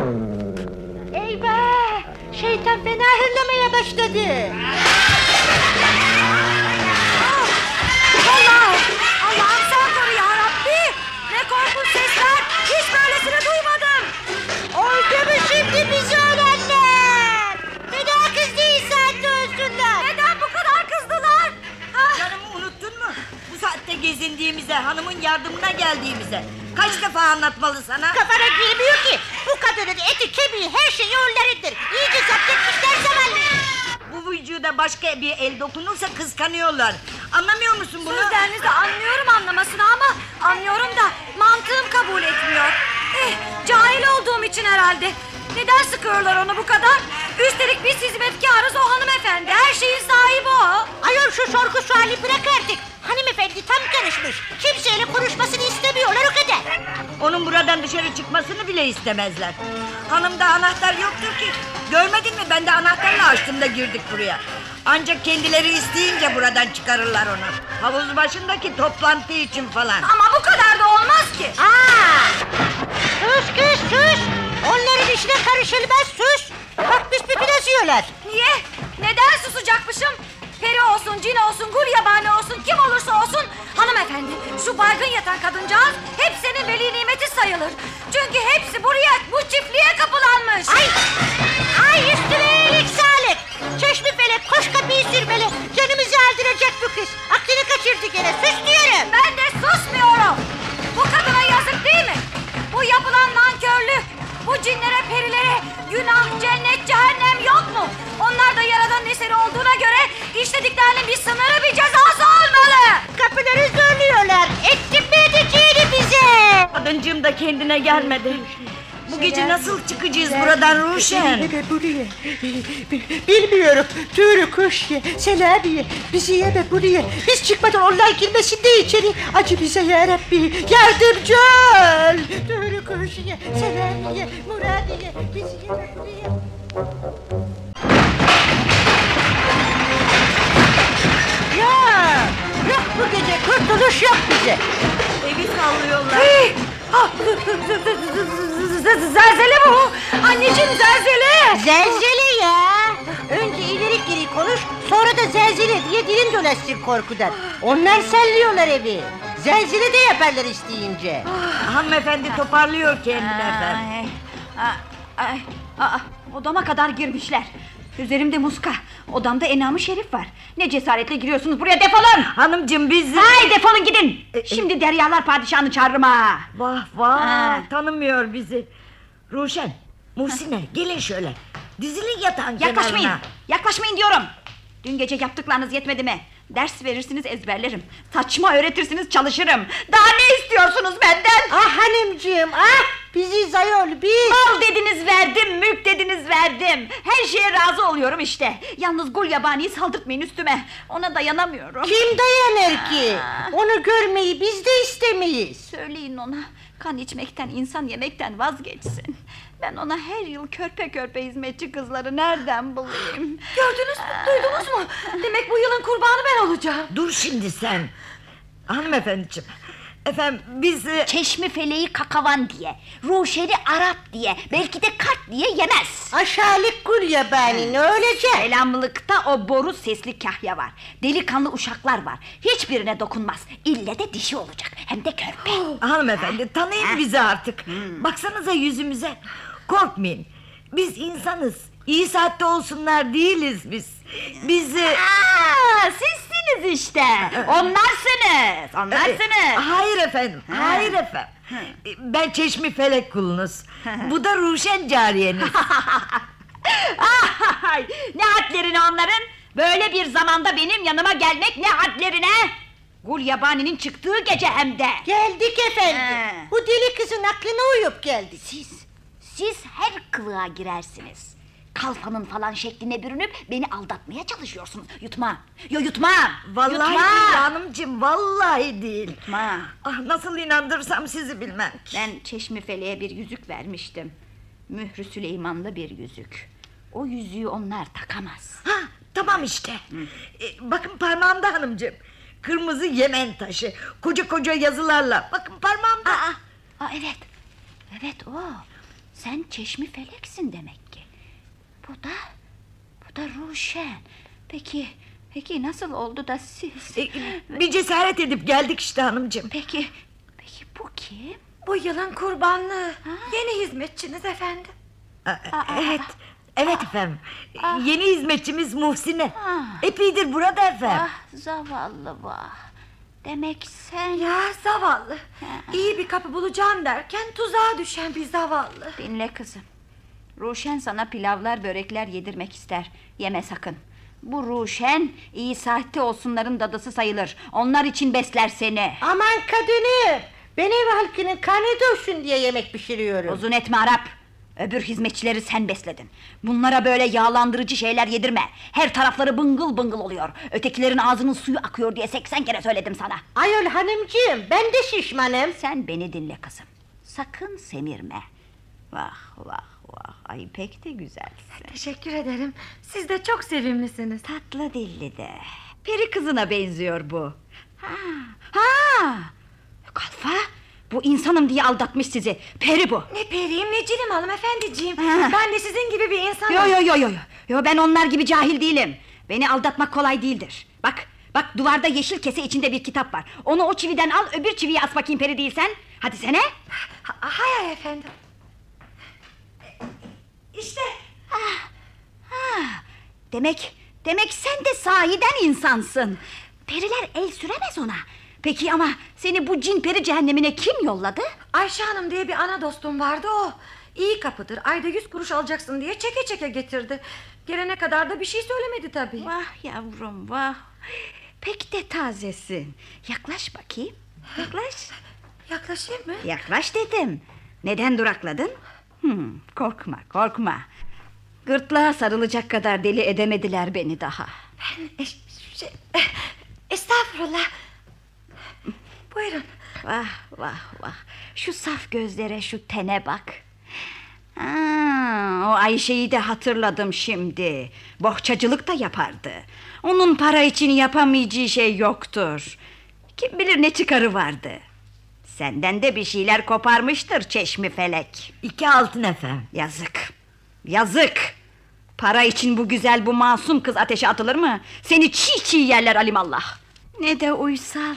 Eyvah! Şeytan fena hırlamaya başladı. Allah! Allah'ım sen koru ya Rabbi! Ne korkunç sesler! Hiç böylesini duymadım! Oldu mu şimdi bizi ölenler? Fena kızdı saatte ölsünler. Neden bu kadar kızdılar? Ah. Canımı unuttun mu? Bu saatte gezindiğimize, hanımın yardımına geldiğimize. Kaç defa anlatmalı sana? Kafana girmiyor ki. Bu kadının eti, kemiği, her şeyi onlarındır. İyice zapt etmişler zavallı. Bu vücuda başka bir el dokunursa kıskanıyorlar. Anlamıyor musun bunu? Sözlerinizi anlıyorum anlamasını ama anlıyorum da mantığım kabul etmiyor. Eh, cahil olduğum için herhalde. Neden sıkıyorlar onu bu kadar? Üstelik biz hizmetkarız, o hanımefendi. Her şeyin sahibi o. Ayol şu sorgu suali bırak artık. Hanımefendi tam karışmış. Kimseyle konuşmasını istemiyorlar o kadar. Onun buradan dışarı çıkmasını bile istemezler. Hanımda anahtar yoktur ki. Görmedin mi, ben de anahtarla açtım da girdik buraya. Ancak kendileri isteyince buradan çıkarırlar onu. Havuz başındaki toplantı için falan. Ama bu kadar da olmaz ki. Aa! Sus kız sus. Onların işine karışılmaz sus. Bak büsbütün esiyorlar. Niye? Neden susacakmışım? Peri olsun, cin olsun, gulyabani olsun, kim olursa olsun hanımefendi, şu baygın yatan kadıncağız hep senin veli nimeti sayılır. Çünkü hepsi buraya, bu çiftliğe kapılanmış. Ay! Ay üstüme iyilik sağlık. Çeşmi Felek koş kapıyı sürmeli. Canımızı aldıracak bu kız. Aklını kaçırdı gene, sus diyorum. Ben de susmuyorum. Bu kadına yazık değil mi? Bu yapılan nankörlük, bu cinlere, perilere günah, cennet, cehennem yok mu? Onlar da Yaradan'ın eseri olduğuna göre işlediklerinin bir sınırı, bir cezası olmalı. Kapıları zorluyorlar. Ettin mi edeceğini bize? Kadıncığım da kendine gelmedi. Bu gece nasıl çıkacağız buradan Ruşen? Buraya. Bilmiyorum. Tüyürü kuş ye. Selamiye. Bizi yeme buraya. Biz çıkmadan onlar girmesin de içeri. Acı bize yarabbi. Yardımcı ol. Tüyürü kuş ye. Selamiye. Muradiye. Bizi yeme buraya. Ya. Yok bu gece kurtuluş yok bize. Evi sallıyorlar. Hey! Ah, zelzele bu. Anneciğim zelzele. Zelzele ya. Önce ileri geri konuş, sonra da zelzele diye de dilin dolaşsın korkudan. Onlar sallıyorlar evi. Zelzile de yaparlar isteyince. Ah, hanımefendi toparlıyor kendini efendim. Ay, ay, aa, odama kadar girmişler. Üzerimde muska, odamda Enam-ı Şerif var. Ne cesaretle giriyorsunuz buraya, defolun! Hanımcığım biz... Hay defolun gidin! Şimdi deryalar padişahını çağırırım ha! Vah vah, Ha. tanımıyor bizi. Ruşen, Muhsine gelin şöyle. Dizilin yatağın Yaklaşmayın, kenarına. yaklaşmayın diyorum! Dün gece yaptıklarınız yetmedi mi? Ders verirsiniz ezberlerim. Saçma öğretirsiniz çalışırım. Daha ne istiyorsunuz benden? Ah hanımcığım, ah! Bizi zayol biz. Mal dediniz verdim, mülk dediniz verdim. Her şeye razı oluyorum işte. Yalnız Gulyabani'yi saldırtmayın üstüme. Ona dayanamıyorum. Kim dayanır ki? Onu görmeyi biz de istemeyiz. Söyleyin ona, kan içmekten, insan yemekten vazgeçsin. Ben ona her yıl körpe körpe hizmetçi kızları nereden bulayım? Gördünüz mü, duydunuz mu? Demek bu yılın kurbanı ben olacağım. Dur şimdi sen. Hanımefendiciğim. Efendim biz... Çeşmi feleği kakavan diye, Ruşen'i Arap diye, belki de kart diye yemez. Aşağılık Gulyabani ne olacak? Selamlıkta o boru sesli kahya var. Delikanlı uşaklar var. Hiçbirine dokunmaz. İlle de dişi olacak. Hem de körpe. Hanımefendi tanıyın bizi artık. Baksanıza yüzümüze. Korkmayın. Biz insanız. İyi saatte olsunlar değiliz biz. Biz... Aa, sizsiniz işte. Onlarsınız. Onlarsınız. Hayır efendim. Hayır efendim. Ben Çeşmi Felek kulunuz. Bu da Ruşen cariyeniz. Ay, ne hadlerine onların? Böyle bir zamanda benim yanıma gelmek ne hadlerine? Gulyabani'nin çıktığı gece hem de. Geldik efendim. He. Bu deli kızın aklına uyup geldik. Siz, siz her kılığa girersiniz. Kalfanın falan şekline bürünüp beni aldatmaya çalışıyorsunuz. Yutma. Yo yutma. Vallahi yutma. değil hanımcığım, vallahi değil. Yutma. Ah, nasıl inandırsam sizi bilmem ki. Ben Çeşmi Feleğe bir yüzük vermiştim. Mührü Süleymanlı bir yüzük. O yüzüğü onlar takamaz. Ha, tamam işte. E, bakın parmağımda hanımcığım. Kırmızı Yemen taşı. Koca koca yazılarla. Bakın parmağımda. Aa, aa, evet. Evet o. Sen Çeşmi Felek'sin demek ki. Bu da, bu da Ruşen. Peki, peki nasıl oldu da siz? E, bir cesaret edip geldik işte hanımcığım. Peki, peki bu kim? Bu yılın kurbanlığı. Ha? Yeni hizmetçiniz efendim. Aa, evet, evet efendim. Aa. Yeni hizmetçimiz Muhsine. Aa. Epeydir burada efendim. Ah zavallı vah. Demek sen... Ya zavallı. Ha. İyi bir kapı bulacağım derken tuzağa düşen bir zavallı. Dinle kızım. Ruşen sana pilavlar, börekler yedirmek ister. Yeme sakın. Bu Ruşen iyi saatte olsunların dadısı sayılır. Onlar için besler seni. Aman kadını, ben ev halkının karnı doysun diye yemek pişiriyorum. Uzun etme Arap. Öbür hizmetçileri sen besledin. Bunlara böyle yağlandırıcı şeyler yedirme. Her tarafları bıngıl bıngıl oluyor. Ötekilerin ağzının suyu akıyor diye seksen kere söyledim sana. Ayol hanımcığım, ben de şişmanım. Sen beni dinle kızım. Sakın semirme. Vah vah vah. Ay pek de güzelsin. Teşekkür ederim. Siz de çok sevimlisiniz. Tatlı dilli de. Peri kızına benziyor bu. Ha, ha. Kalfa. Bu insanım diye aldatmış sizi. Peri bu. Ne periyim ne cinim hanımefendiciğim. Ben de sizin gibi bir insanım. Yo yo yo yo. Yo ben onlar gibi cahil değilim. Beni aldatmak kolay değildir. Bak bak duvarda yeşil kese içinde bir kitap var. Onu o çividen al, öbür çiviyi as bakayım peri değilsen. Hadi sene. Ha, hayır efendim. İşte. Ah, ah. Demek demek sen de sahiden insansın. Periler el süremez ona. Peki ama seni bu cin peri cehennemine kim yolladı? Ayşe Hanım diye bir ana dostum vardı o. İyi kapıdır, ayda yüz kuruş alacaksın diye çeke çeke getirdi. Gelene kadar da bir şey söylemedi tabii. Vah yavrum vah. Pek de tazesin. Yaklaş bakayım. Yaklaş. Yaklaşayım mı? Yaklaş dedim. Neden durakladın? Hmm, korkma korkma. Gırtlağa sarılacak kadar deli edemediler beni daha. Ben şey, estağfurullah. Buyurun. Vah vah vah. Şu saf gözlere, şu tene bak. Aa, o Ayşe'yi de hatırladım şimdi. Bohçacılık da yapardı. Onun para için yapamayacağı şey yoktur. Kim bilir ne çıkarı vardı. Senden de bir şeyler koparmıştır Çeşmi Felek. İki altın efendim. Yazık. Yazık. Para için bu güzel, bu masum kız ateşe atılır mı? Seni çiğ çiğ yerler alimallah. Ne de uysal.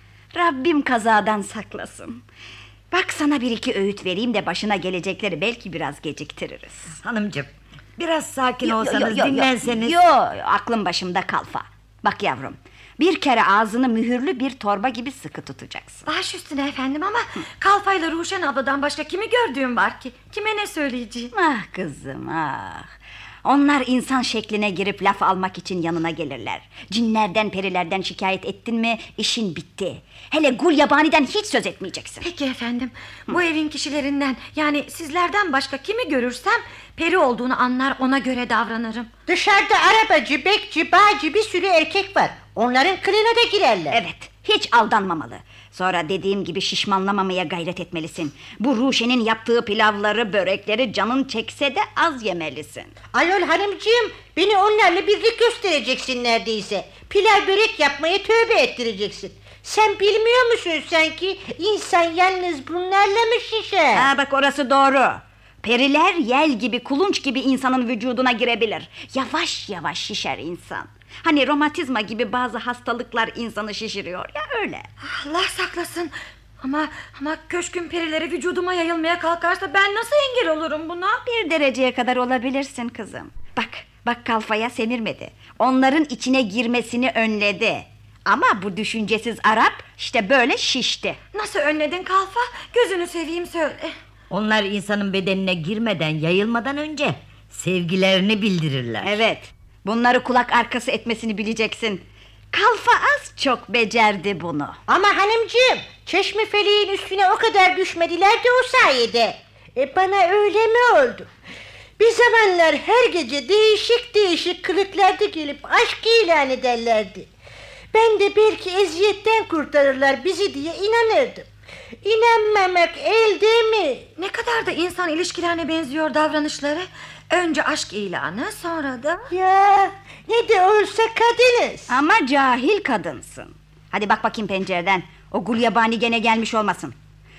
Rabbim kazadan saklasın. Bak sana bir iki öğüt vereyim de başına gelecekleri belki biraz geciktiririz. Hanımcığım, biraz sakin Yo, yo, olsanız, yo, yo, dinlenseniz. Yo, aklım başımda kalfa. Bak yavrum, bir kere ağzını mühürlü bir torba gibi sıkı tutacaksın. Baş üstüne efendim ama Kalfa'yla Ruşen abladan başka kimi gördüğüm var ki? Kime ne söyleyeceğim? Ah kızım ah. Onlar insan şekline girip laf almak için yanına gelirler. Cinlerden perilerden şikayet ettin mi işin bitti. Hele gul yabaniden hiç söz etmeyeceksin. Peki efendim. Bu evin kişilerinden, yani sizlerden başka kimi görürsem peri olduğunu anlar, ona göre davranırım. Dışarıda arabacı, bekçi, bağcı bir sürü erkek var. Onların kılığına da girerler. Evet, hiç aldanmamalı. Sonra dediğim gibi şişmanlamamaya gayret etmelisin. Bu Ruşen'in yaptığı pilavları, börekleri canın çekse de az yemelisin. Ayol hanımcığım, beni onlarla birlik göstereceksin neredeyse. Pilav börek yapmaya tövbe ettireceksin. Sen bilmiyor musun sanki insan yalnız bunlarla mı şişer? Ha bak, orası doğru. Periler yel gibi, kulunç gibi insanın vücuduna girebilir. Yavaş yavaş şişer insan. Hani romatizma gibi bazı hastalıklar insanı şişiriyor ya, öyle. Allah saklasın. Ama ama köşkün perileri vücuduma yayılmaya kalkarsa ben nasıl engel olurum buna? Bir dereceye kadar olabilirsin kızım. Bak, bak Kalfa'ya semirmedi. Onların içine girmesini önledi. Ama bu düşüncesiz Arap işte böyle şişti. Nasıl önledin Kalfa? Gözünü seveyim söyle. Onlar insanın bedenine girmeden, yayılmadan önce sevgilerini bildirirler. Evet, bunları kulak arkası etmesini bileceksin. Kalfa az çok becerdi bunu. Ama hanımcığım, çeşme feleğin üstüne o kadar düşmediler de o sayede. E bana öyle mi oldu? Bir zamanlar her gece değişik değişik kılıklarda gelip aşk ilan ederlerdi. Ben de belki eziyetten kurtarırlar bizi diye inanırdım. İnanmamak elde mi? Ne kadar da insan ilişkilerine benziyor davranışları. Önce aşk ilanı, sonra da... Ya ne de olsa kadınız. Ama cahil kadınsın. Hadi bak bakayım pencereden. O gulyabani gene gelmiş olmasın.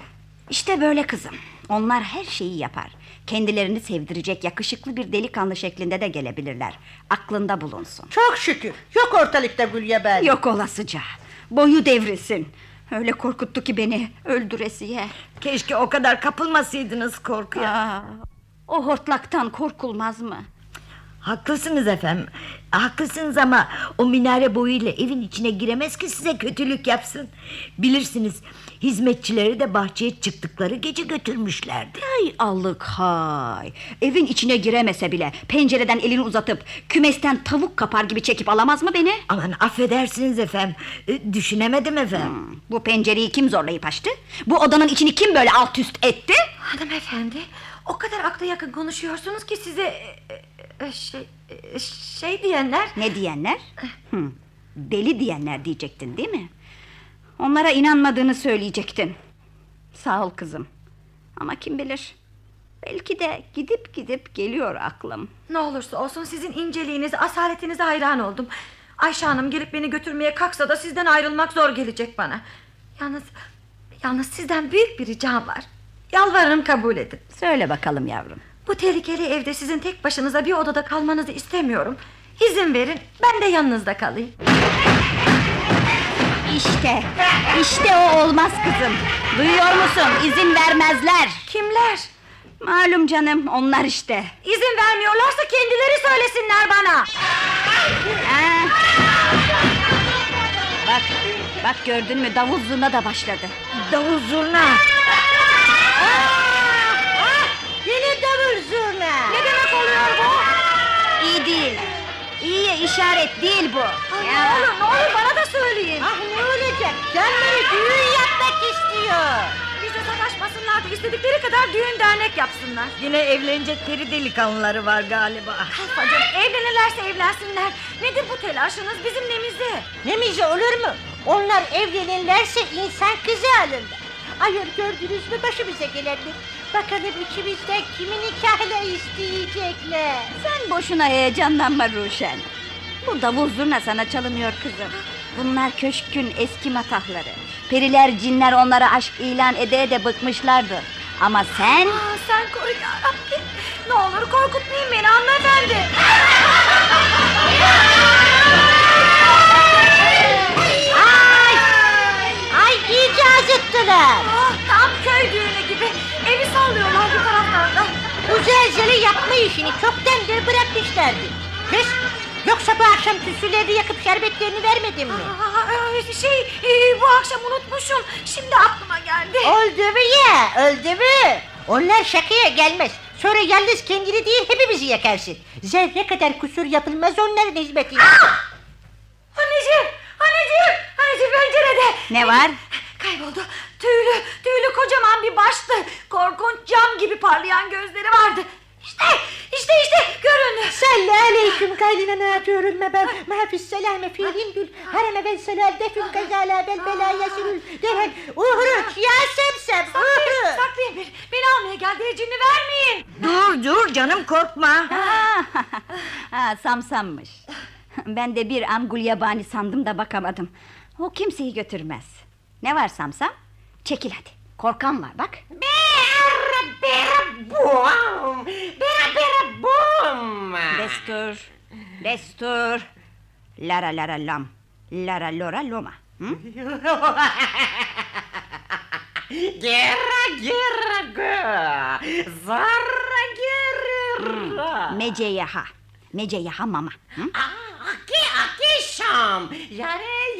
İşte böyle kızım. Onlar her şeyi yapar. Kendilerini sevdirecek yakışıklı bir delikanlı şeklinde de gelebilirler. Aklında bulunsun. Çok şükür. Yok ortalıkta gulyabani. Yok olasıca. Boyu devrilsin. Öyle korkuttu ki beni, öldüresiye. Keşke o kadar kapılmasaydınız korkuya. Aa, o hortlaktan korkulmaz mı? Haklısınız efendim. Haklısınız ama o minare boyuyla evin içine giremez ki size kötülük yapsın. Bilirsiniz, hizmetçileri de bahçeye çıktıkları gece götürmüşlerdi. Hay allık hay. Evin içine giremese bile pencereden elini uzatıp kümesten tavuk kapar gibi çekip alamaz mı beni? Aman affedersiniz efendim, e, düşünemedim efendim. Hmm, bu pencereyi kim zorlayıp açtı? Bu odanın içini kim böyle alt üst etti? Hanımefendi, o kadar akla yakın konuşuyorsunuz ki size e, e, şey e, şey diyenler. Ne diyenler? Hmm, deli diyenler diyecektin değil mi? Onlara inanmadığını söyleyecektin. Sağ ol kızım. Ama kim bilir, belki de gidip gidip geliyor aklım. Ne olursa olsun sizin inceliğinize, asaletinize hayran oldum. Ayşe Hanım gelip beni götürmeye kalksa da sizden ayrılmak zor gelecek bana. Yalnız Yalnız sizden büyük bir ricam var. Yalvarırım kabul edin. Söyle bakalım yavrum. Bu tehlikeli evde sizin tek başınıza bir odada kalmanızı istemiyorum. İzin verin, ben de yanınızda kalayım. İşte, işte o olmaz kızım. Duyuyor musun? İzin vermezler. Kimler? Malum canım, onlar işte. İzin vermiyorlarsa kendileri söylesinler bana. Ha. Bak, bak gördün mü, davul zurna da başladı. Davul zurna. Yine davul zurna. Ne demek oluyor bu? İyi değil. İyiye işaret değil bu. Ay, ne olur ne olur bana da söyleyin. Ah ne olacak? Canları düğün yapmak istiyor. Bize savaşmasınlar da istedikleri kadar düğün dernek yapsınlar. Yine evlenecek peri delikanlıları var galiba. Kalfacığım, evlenirlerse evlensinler. Nedir bu telaşınız, bizim nemize? Nemize olur mu? Onlar evlenirlerse insan kızı alırlar. Ayol gördünüz mü başımıza gelenleri? Bakalım içimizden kimi nikahla isteyecekler. Sen boşuna heyecanlanma Ruşen. Bu davul zurna sana çalınıyor kızım. Bunlar köşkün eski matahları. Periler, cinler onlara aşk ilan ede de bıkmışlardı. Ama sen... Aa, sen koru yarabbim. Ne olur korkutmayın beni hanımefendi. Ay! Ay iyice azıttılar. Ah, tam köy düğünü gibi. Evi sallıyorlar bir taraftan da. Bu zelzele yapma işini çoktandır bırakmışlardı. Kız, yoksa bu akşam tütsülerini yakıp şerbetlerini vermedin mi? Aa, şey e, bu akşam unutmuşum. Şimdi aklıma geldi. Oldu mu ya, oldu mu? Onlar şakaya gelmez. Sonra yalnız kendini değil hepimizi yakarsın. Zerre kadar kusur yapılmaz onların hizmetine. Anneciğim, anneciğim, anneciğim pencerede. Ne var? Kayboldu. Tüylü, tüylü kocaman bir baştı. Korkunç cam gibi parlayan gözleri vardı. İşte, işte, işte göründü. Salli aleyküm kaynana görülme ben. Mahfis selame fiilin gül. Hareme ben selal defül gazala bel belaya sürül. Derhal uhruç ya semsem uhruç. Saklayın beni. Beni almaya geldi ecini vermeyin. Dur dur canım korkma. Ha, samsammış. Ben de bir an gulyabani sandım da bakamadım. O kimseyi götürmez. Ne var Samsam? Çekil hadi. Korkan var bak. Bera bera bum. Bera bera bum. Destur. Destur. Lara lara lam. Lara lora loma. Hı? Gera gera gö. Zarra gera. Meceyaha. Meceyaha mama. Hı? Aki aki şam. Yare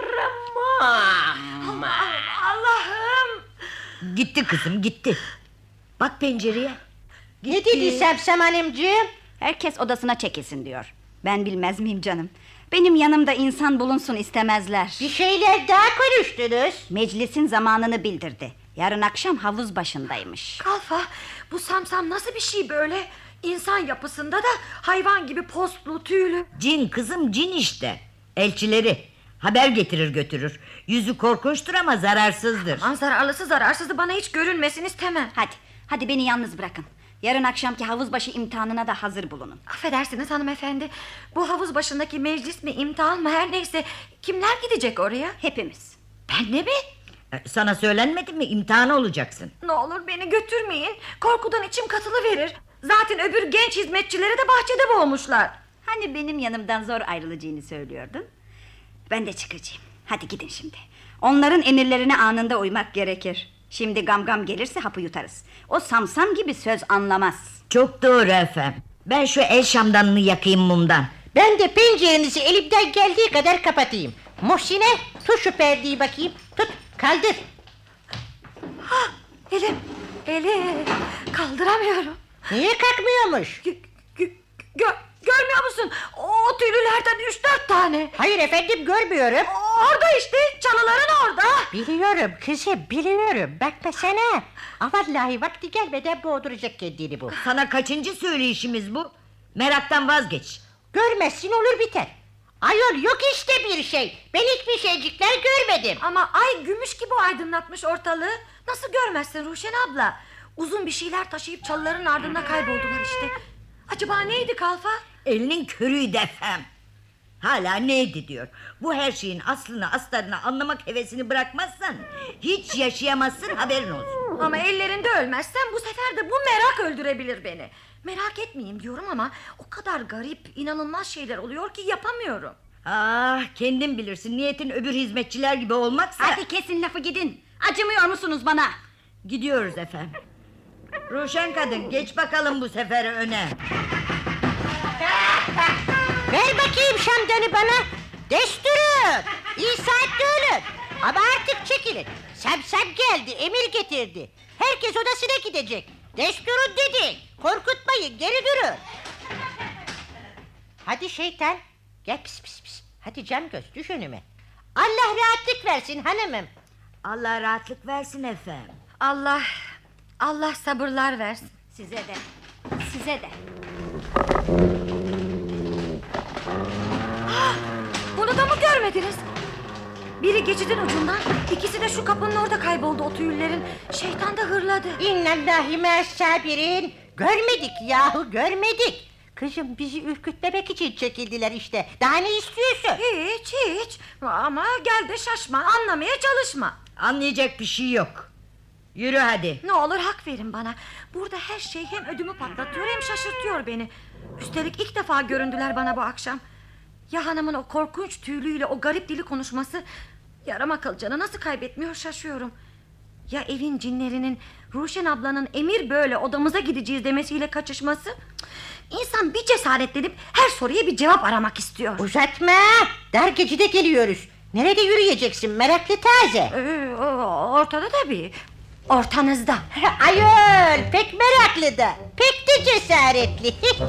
yıramam. Allah'ım. Gitti kızım gitti. Bak pencereye. Ne dedi Semsem hanımcığım? Herkes odasına çekilsin diyor. Ben bilmez miyim canım? Benim yanımda insan bulunsun istemezler. Bir şeyler daha konuştunuz. Meclisin zamanını bildirdi. Yarın akşam havuz başındaymış. Kalfa, bu samsam nasıl bir şey böyle? İnsan yapısında da hayvan gibi postlu, tüylü. Cin kızım cin işte. Elçileri. Haber getirir götürür. Yüzü korkunçtur ama zararsızdır. Aman zararlısı zararsızı bana hiç görünmesin istemem. Hadi, hadi beni yalnız bırakın. Yarın akşamki havuzbaşı imtihanına da hazır bulunun. Affedersiniz hanımefendi. Bu havuz başındaki meclis mi imtihan mı her neyse. Kimler gidecek oraya? Hepimiz. Ben de mi? Sana söylenmedi mi imtihan olacaksın? Ne olur beni götürmeyin. Korkudan içim katılıverir. Zaten öbür genç hizmetçileri de bahçede boğmuşlar. Hani benim yanımdan zor ayrılacağını söylüyordun? Ben de çıkacağım. Hadi gidin şimdi. Onların emirlerine anında uymak gerekir. Şimdi gam gam gelirse hapı yutarız. O samsam gibi söz anlamaz. Çok doğru efendim. Ben şu el şamdanını yakayım mumdan. Ben de pencerenizi elimden geldiği kadar kapatayım. Muhsine tut şu perdeyi bakayım. Tut kaldır. Ha, elim, elim. Kaldıramıyorum. Niye kalkmıyormuş? Gö, gö, gö, görmüyor musun? O tüylülerden üç dört tane. Hayır efendim görmüyorum. Orada işte çalıların orada. Biliyorum kızım biliyorum. Bakma sana. Aa, vallahi vakti gelmeden boğduracak kendini bu. Sana kaçıncı söyleyişimiz bu? Meraktan vazgeç. Görmezsin olur biter. Ayol yok işte bir şey. Ben hiçbir şeycikler görmedim. Ama ay gümüş gibi aydınlatmış ortalığı. Nasıl görmezsin Ruşen abla? Uzun bir şeyler taşıyıp çalıların ardında kayboldular işte. Acaba neydi Kalfa? Elinin körüydü efendim. Hala neydi diyor. Bu her şeyin aslını astarını anlamak hevesini bırakmazsan hiç yaşayamazsın, haberin olsun. Ama ellerinde ölmezsem bu sefer de bu merak öldürebilir beni. Merak etmeyeyim diyorum ama o kadar garip, inanılmaz şeyler oluyor ki yapamıyorum. Ah, kendin bilirsin, niyetin öbür hizmetçiler gibi olmaksa. Hadi kesin lafı gidin. Acımıyor musunuz bana? Gidiyoruz efendim. Ruşen kadın, geç bakalım bu sefer öne. Ver bakayım şamdanı bana. Desturun. İyi saatte olun. Ama artık çekilin. Semsem geldi, emir getirdi. Herkes odasına gidecek. Desturun dedi. Korkutmayın, geri durun. Hadi şeytan. Gel pis pis pis. Hadi cam göz, düş önüme. Allah rahatlık versin hanımım. Allah rahatlık versin efendim. Allah, Allah sabırlar versin. Size de, size de. Bunu da mı görmediniz? Biri geçidin ucundan, ikisi de şu kapının orada kayboldu o tüylerin. Şeytan da hırladı. İnnallâhi me'as-sabirin. Görmedik yahu, görmedik. Kızım bizi ürkütmemek için çekildiler işte. Daha ne istiyorsun? Hiç hiç. Ama gel de şaşma, anlamaya çalışma. Anlayacak bir şey yok. Yürü hadi. Ne olur hak verin bana. Burada her şey hem ödümü patlatıyor hem şaşırtıyor beni. Üstelik ilk defa göründüler bana bu akşam. Ya hanımın o korkunç tüylüyle o garip dili konuşması, ya ramak alcanı nasıl kaybetmiyor şaşıyorum. Ya evin cinlerinin Ruşen ablanın emir böyle odamıza gideceğiz demesiyle kaçışması. İnsan bir cesaretlenip her soruya bir cevap aramak istiyor. Uzatma, dar gecede geliyoruz. Nerede yürüyeceksin meraklı taze? Ee, ortada tabii. Ortanızda. Ayol pek meraklı da, pek de cesaretli.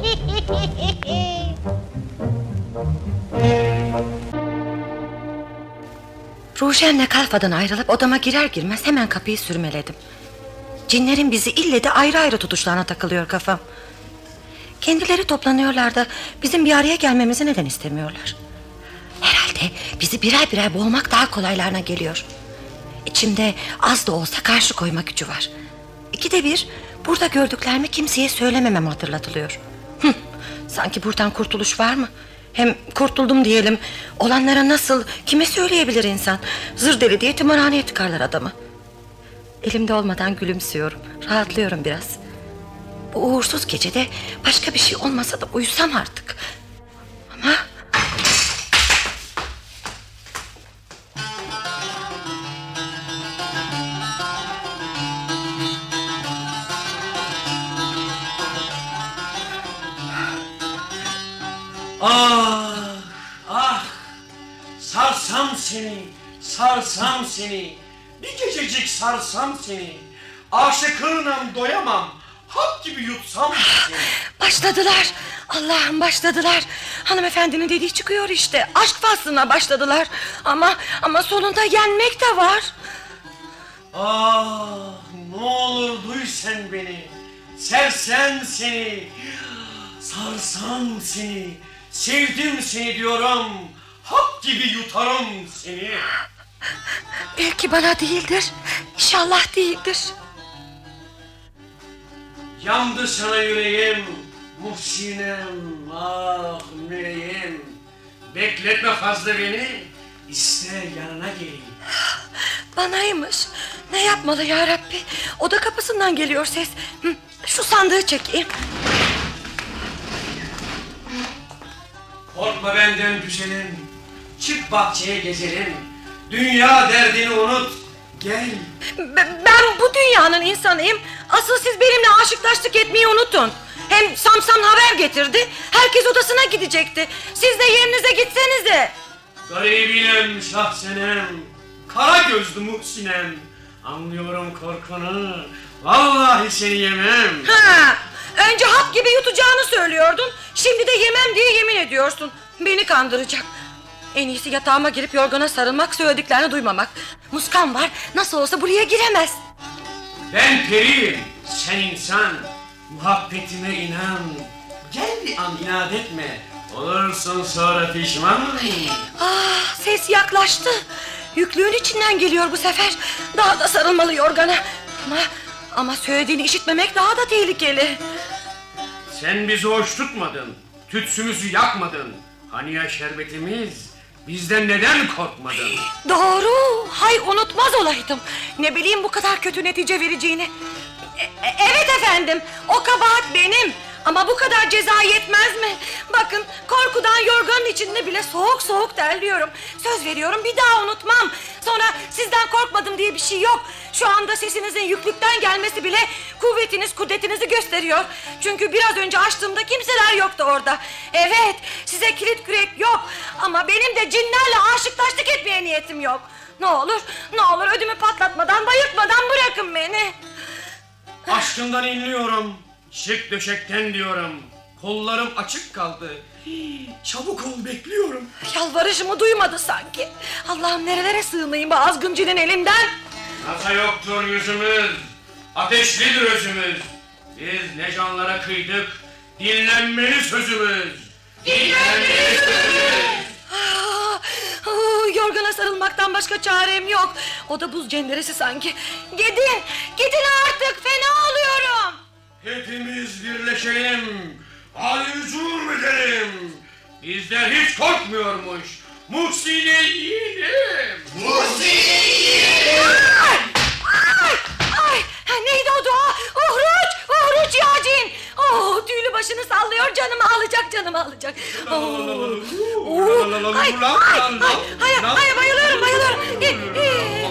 Ruşen'le kalfadan ayrılıp odama girer girmez hemen kapıyı sürmeledim. Cinlerin bizi ille de ayrı ayrı tutuşlarına takılıyor kafam. Kendileri toplanıyorlar da bizim bir araya gelmemizi neden istemiyorlar? Herhalde bizi birer birer boğmak daha kolaylarına geliyor. İçimde az da olsa karşı koyma gücü var. İkide bir burada gördüklerimi kimseye söylememem hatırlatılıyor. Hıh, sanki buradan kurtuluş var mı? Hem kurtuldum diyelim, olanlara nasıl, kime söyleyebilir insan? Zır deli diye tımarhaneye tıkarlar adamı. Elimde olmadan gülümsüyorum, rahatlıyorum biraz. Bu uğursuz gecede başka bir şey olmasa da uyusam artık. Ama... Ah, ah, sarsam seni, sarsam seni, bir gececik sarsam seni, aşıkınam doyamam, hap gibi yutsam seni. Başladılar, Allah'ım başladılar. Hanımefendinin dediği çıkıyor işte, aşk faslına başladılar. Ama, ama sonunda yenmek de var. Ah, ne olur duy sen beni, sersem seni, sarsam seni. Sevdim seni diyorum, hak gibi yutarım seni. Belki bana değildir, İnşallah değildir. Yandı sana yüreğim, Muhsinem, ah müreğim. Bekletme fazla beni, iste yanına geleyim. Banaymış, ne yapmalı ya Rabbi? Oda kapısından geliyor ses. Hı, şu sandığı çekeyim. Korkma benden güzelim, çık bahçeye gezelim, dünya derdini unut, gel. B- ben bu dünyanın insanıyım. Asıl siz benimle aşıklaştık etmeyi unutun. Hem Samsan haber getirdi, herkes odasına gidecekti. Siz de yerinize gitsenize. Garibinem şahsenem, kara gözlü Muhsinem, anlıyorum korkunu, vallahi seni yemem. Ha, önce hap gibi yutacağını söylüyordun, şimdi de yemem diye yemin ediyorsun. Beni kandıracak. En iyisi yatağıma girip yorgana sarılmak, söylediklerini duymamak. Muskan var, nasıl olsa buraya giremez. Ben periyim, sen insan, muhabbetime inan. Gel bir an inat etme, olursun sonra pişman. Ah, ses yaklaştı. Yüklüğün içinden geliyor bu sefer. Daha da sarılmalı yorgana. Ama, ama söylediğini işitmemek daha da tehlikeli. Sen bizi hoş tutmadın, tütsümüzü yakmadın. Hani ya şerbetimiz, bizden neden korkmadın? Doğru, hay unutmaz olaydım. Ne bileyim bu kadar kötü netice vereceğini. E- e- evet efendim, o kabahat benim. Ama bu kadar ceza yetmez mi? Bakın, korkudan yorganın içinde bile soğuk soğuk terliyorum. Söz veriyorum, bir daha unutmam. Sonra sizden korkmadım diye bir şey yok. Şu anda sesinizin yüklükten gelmesi bile kuvvetiniz, kudretinizi gösteriyor. Çünkü biraz önce açtığımda kimseler yoktu orada. Evet, size kilit kürek yok. Ama benim de cinlerle aşıklaştık etmeye niyetim yok. Ne olur, ne olur ödümü patlatmadan, bayıltmadan bırakın beni. Aşkından inliyorum, şık döşekten diyorum. Kollarım açık kaldı. Hii, çabuk ol, bekliyorum. Yalvarışımı duymadı sanki. Allah'ım nerelere sığınayım bu azgın cinin elinden. Nasa yoktur yüzümüz, ateşlidir özümüz. Biz ne canlara kıydık, dinlenmeli sözümüz. Dinlenmeli sözümüz. Ah, ah, yorgana sarılmaktan başka çarem yok. O da buz cenderesi sanki. Gidin, gidin artık, fena oluyorum. Hepimiz birleşelim, alüzur edelim. Bizden hiç korkmuyormuş Muhsine yiyelim. Muhsine yiyelim. Ay, ay, ay, Neydi o dua? Uhruç, uhruç ya cin. Oh, tüylü başını sallıyor, canımı alacak, canımı alacak. Oh. Oh. Ay, ay, ay, ay, ay, bayılıyorum, bayılıyorum. Eh, eh.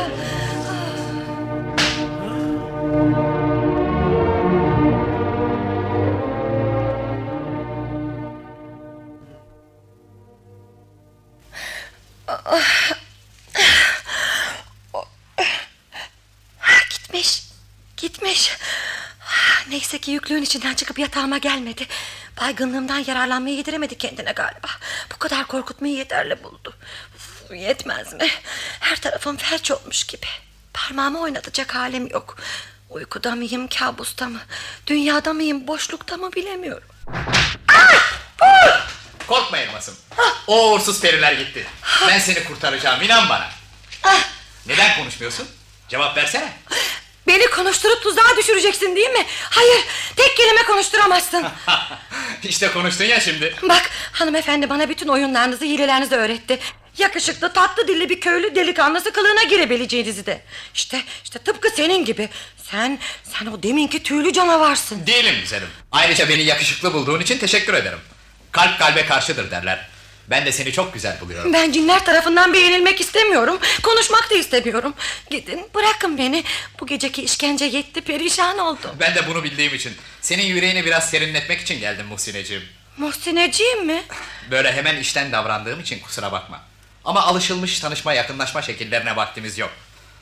Gitmiş, gitmiş. Neyse ki yüklüğün içinden çıkıp yatağıma gelmedi. Baygınlığımdan yararlanmayı yediremedi kendine galiba. Bu kadar korkutmayı yeterli buldu. Uf, yetmez mi? Her tarafım felç olmuş gibi. Parmağımı oynatacak halim yok. Uykuda mıyım, kabusta mı? Dünyada mıyım, boşlukta mı bilemiyorum. Korkma elmasım. O uğursuz periler gitti. Ben seni kurtaracağım, inan bana. Neden konuşmuyorsun? Cevap versene. Beni konuşturup tuzağa düşüreceksin değil mi? Hayır, tek kelime konuşturamazsın. İşte konuştun ya şimdi. Bak, hanımefendi bana bütün oyunlarınızı, hilelerinizi öğretti. Yakışıklı, tatlı dilli bir köylü delikanlısı kılığına girebileceğinizi de. İşte, işte tıpkı senin gibi. Sen, sen o deminki tüylü canavarsın. Değilim güzelim. Ayrıca beni yakışıklı bulduğun için teşekkür ederim. Kalp kalbe karşıdır derler. Ben de seni çok güzel buluyorum. Ben cinler tarafından beğenilmek istemiyorum. Konuşmak da istemiyorum. Gidin, bırakın beni. Bu geceki işkence yetti, perişan oldum. Ben de bunu bildiğim için, senin yüreğini biraz serinletmek için geldim Muhsineciğim. Muhsineciğim mi? Böyle hemen işten davrandığım için kusura bakma. Ama alışılmış tanışma, yakınlaşma şekillerine vaktimiz yok.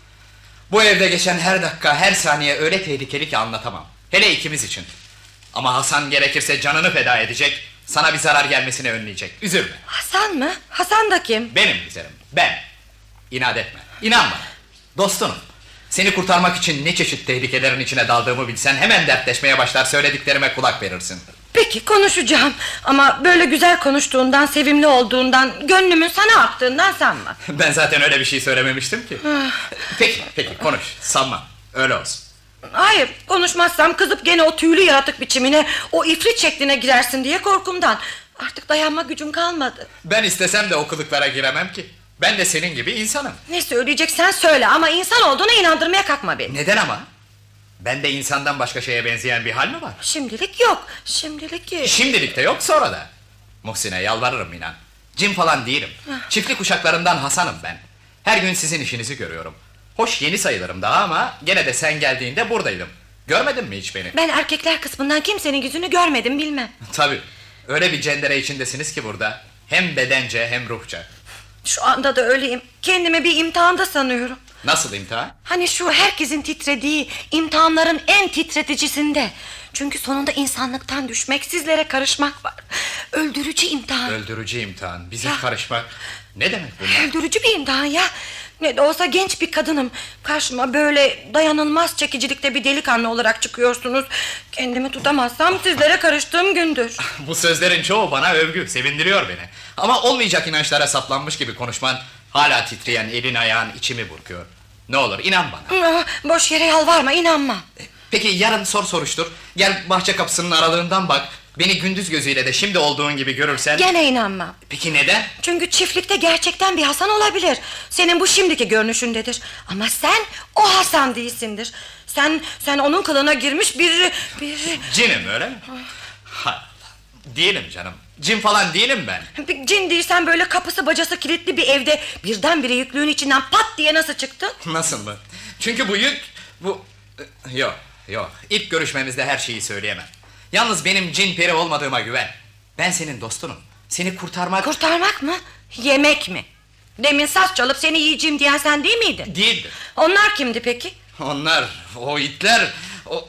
Bu evde geçen her dakika, her saniye öyle tehlikeli ki anlatamam. Hele ikimiz için. Ama Hasan gerekirse canını feda edecek, sana bir zarar gelmesini önleyecek. Üzülme. Hasan mı? Hasan da kim? Benim güzelim, ben. İnat etme, inan bana. Dostunum. Seni kurtarmak için ne çeşit tehlikelerin içine daldığımı bilsen hemen dertleşmeye başlar, söylediklerime kulak verirsin. Peki, konuşacağım. Ama böyle güzel konuştuğundan, sevimli olduğundan, gönlümün sana aktığından sanma. Ben zaten öyle bir şey söylememiştim ki. Peki, peki konuş, sanma. Öyle olsun. Hayır, konuşmazsam kızıp gene o tüylü yaratık biçimine, o ifrit şekline girersin diye korkumdan. Artık dayanma gücüm kalmadı. Ben istesem de o kılıklara giremem ki. Ben de senin gibi insanım. Ne söyleyeceksen söyle ama insan olduğuna inandırmaya kalkma beni. Neden ama? Bende insandan başka şeye benzeyen bir hal mi var? Şimdilik yok, şimdilik yok. Şimdilik de yok, sonra da. Muhsin'e yalvarırım inan. Cin falan değilim. Çiftlik uşaklarından Hasan'ım ben. Her gün sizin işinizi görüyorum. Hoş yeni sayılırım daha ama gene de sen geldiğinde buradaydım. Görmedin mi hiç beni? Ben erkekler kısmından kimsenin yüzünü görmedim, bilmem. Tabii. Öyle bir cendere içindesiniz ki burada. Hem bedence hem ruhça. Şu anda da öyleyim. Kendimi bir imtihanda sanıyorum. Nasıl imtihan? Hani şu herkesin titrediği, imtihanların en titreticisinde. Çünkü sonunda insanlıktan düşmek, sizlere karışmak var. Öldürücü imtihan. Öldürücü imtihan, bize Ya. karışmak. Ne demek bunlar? Öldürücü bir imtihan ya. Ne de olsa genç bir kadınım. Karşıma böyle dayanılmaz çekicilikte bir delikanlı olarak çıkıyorsunuz. Kendimi tutamazsam sizlere karıştığım gündür. Bu sözlerin çoğu bana övgü, sevindiriyor beni. Ama olmayacak inançlara saplanmış gibi konuşman, hala titreyen elin ayağın içimi burkuyor. Ne olur inan bana. Ah, boş yere yalvarma, inanma. Peki yarın sor soruştur. Gel bahçe kapısının aralığından bak. Beni gündüz gözüyle de şimdi olduğun gibi görürsen... Gene inanmam. Peki neden? Çünkü çiftlikte gerçekten bir Hasan olabilir. Senin bu şimdiki görünüşündedir. Ama sen o Hasan değilsindir. Sen sen onun kılığına girmiş bir... bir... Cinim öyle mi? Ha, değilim canım. Cin falan değilim ben. Bir cin değilsen böyle kapısı bacası kilitli bir evde birdenbire yüklüğün içinden pat diye nasıl çıktın? Nasıl mı? Çünkü bu yük... Bu... Yok, yok. İlk görüşmemizde her şeyi söyleyemem. Yalnız benim cin peri olmadığıma güven. Ben senin dostunum. Seni kurtarmak... Kurtarmak mı? Yemek mi? Demin saz çalıp seni yiyeceğim diyen sen değil miydin? Değildim. Onlar kimdi peki? Onlar, o itler... O...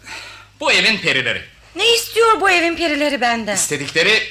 Bu evin perileri. Ne istiyor bu evin perileri benden? İstedikleri...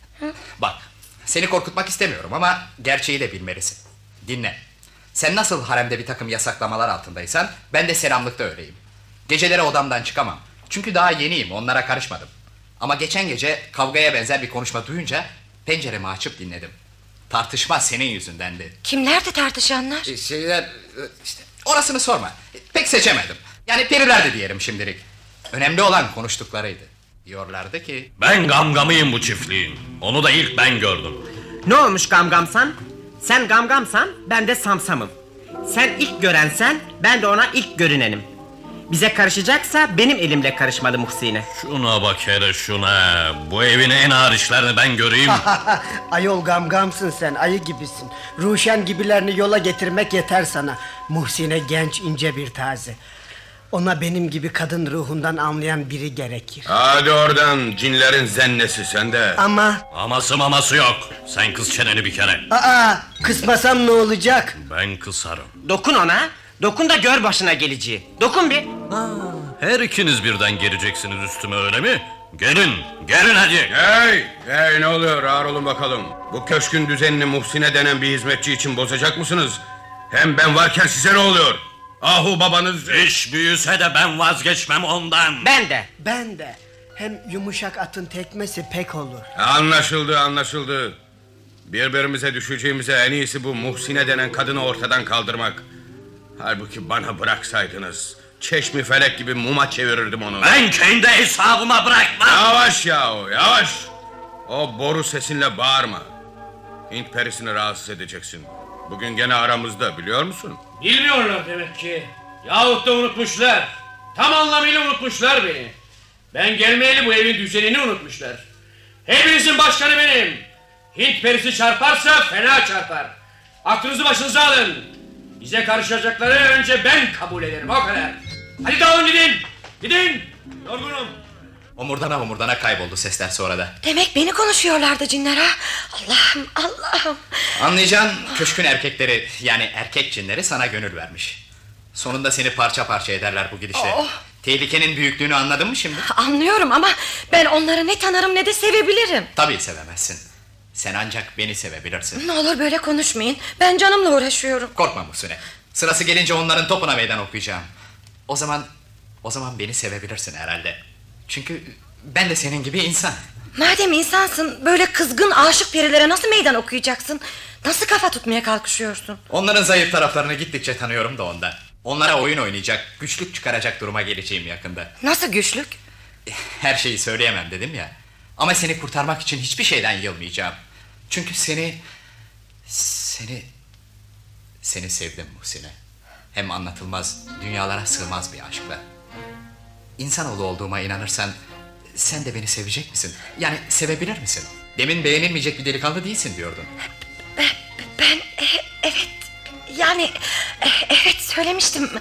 Bak, seni korkutmak istemiyorum ama gerçeği de bilmelisin. Dinle. Sen nasıl haremde bir takım yasaklamalar altındaysan, ben de selamlıkta öyleyim. Geceleri odamdan çıkamam. Çünkü daha yeniyim, onlara karışmadım. Ama geçen gece kavgaya benzer bir konuşma duyunca penceremi açıp dinledim. Tartışma senin yüzündendi. Kimlerdi tartışanlar? E, şeyler... işte orasını sorma. Pek seçemedim. Yani perilerdi diyelim şimdilik. Önemli olan konuştuklarıydı. Diyorlardı ki... Ben gamgamıyım bu çiftliğin. Onu da ilk ben gördüm. Ne olmuş gamgamsan? Sen gamgamsan ben de samsamım. Sen ilk görensen ben de ona ilk görünenim. Bize karışacaksa benim elimle karışmalı Muhsine. Şuna bak hele şuna. Bu evin en ağır işlerini ben göreyim. Ayol gamgamsın sen, ayı gibisin. Ruşen gibilerini yola getirmek yeter sana. Muhsine genç, ince bir taze. Ona benim gibi kadın ruhundan anlayan biri gerekir. Hadi oradan, cinlerin zennesi sende. Ama... Aması maması yok. Sen kız çeneni bir kere. Aa, kısmasam ne olacak? Ben kısarım. Dokun ona. Dokun da gör başına geleceği. Dokun bir. Her ikiniz birden geleceksiniz üstüme, öyle mi? Gelin, gelin hadi. Hey, hey ne oluyor, ağır olun bakalım. Bu köşkün düzenini Muhsine denen bir hizmetçi için bozacak mısınız? Hem ben varken size ne oluyor? Ahu babanız... İş büyüse de ben vazgeçmem ondan. Ben de. Ben de. Hem yumuşak atın tekmesi pek olur. Anlaşıldı, anlaşıldı. Birbirimize düşeceğimize en iyisi bu Muhsine denen kadını ortadan kaldırmak. Halbuki bana bıraksaydınız, Çeşmi Felek gibi muma çevirirdim onu. Ben kendi hesabıma bırakmam. Yavaş yahu, yavaş. O boru sesinle bağırma. Hint perisini rahatsız edeceksin. Bugün gene aramızda, biliyor musun? Bilmiyorlar demek ki. Yahut da unutmuşlar. Tam anlamıyla unutmuşlar beni. Ben gelmeyeli bu evin düzenini unutmuşlar. Hepinizin başkanı benim. Hint perisi çarparsa fena çarpar. Aklınızı başınıza alın. Bize karışacakları önce ben kabul ederim, o kadar. Hadi dağılın gidin. Gidin. Yorgunum. Omurdana omurdana kayboldu sesler sonra da. Demek beni konuşuyorlardı cinler ha. Allah'ım Allah'ım. Anlayacağın köşkün erkekleri, yani erkek cinleri sana gönül vermiş. Sonunda seni parça parça ederler bu gidişle. Oh. Tehlikenin büyüklüğünü anladın mı şimdi? Anlıyorum ama ben onları ne tanırım ne de sevebilirim. Tabii sevemezsin. Sen ancak beni sevebilirsin. Ne olur böyle konuşmayın. Ben canımla uğraşıyorum. Korkma Muhsine. Sırası gelince onların topuna meydan okuyacağım. O zaman o zaman beni sevebilirsin herhalde. Çünkü ben de senin gibi insan. Madem insansın, böyle kızgın aşık perilere nasıl meydan okuyacaksın? Nasıl kafa tutmaya kalkışıyorsun? Onların zayıf taraflarını gittikçe tanıyorum da ondan. Onlara oyun oynayacak, güçlük çıkaracak duruma geleceğim yakında. Nasıl güçlük? Her şeyi söyleyemem dedim ya. Ama seni kurtarmak için hiçbir şeyden yılmayacağım. Çünkü seni... Seni... Seni sevdim Muhsine. Hem anlatılmaz, dünyalara sığmaz bir aşkla. İnsanoğlu olduğuma inanırsan... Sen de beni sevecek misin? Yani sevebilir misin? Demin beğenilmeyecek bir delikanlı değilsin diyordun. Ben e, evet yani e, evet söylemiştim.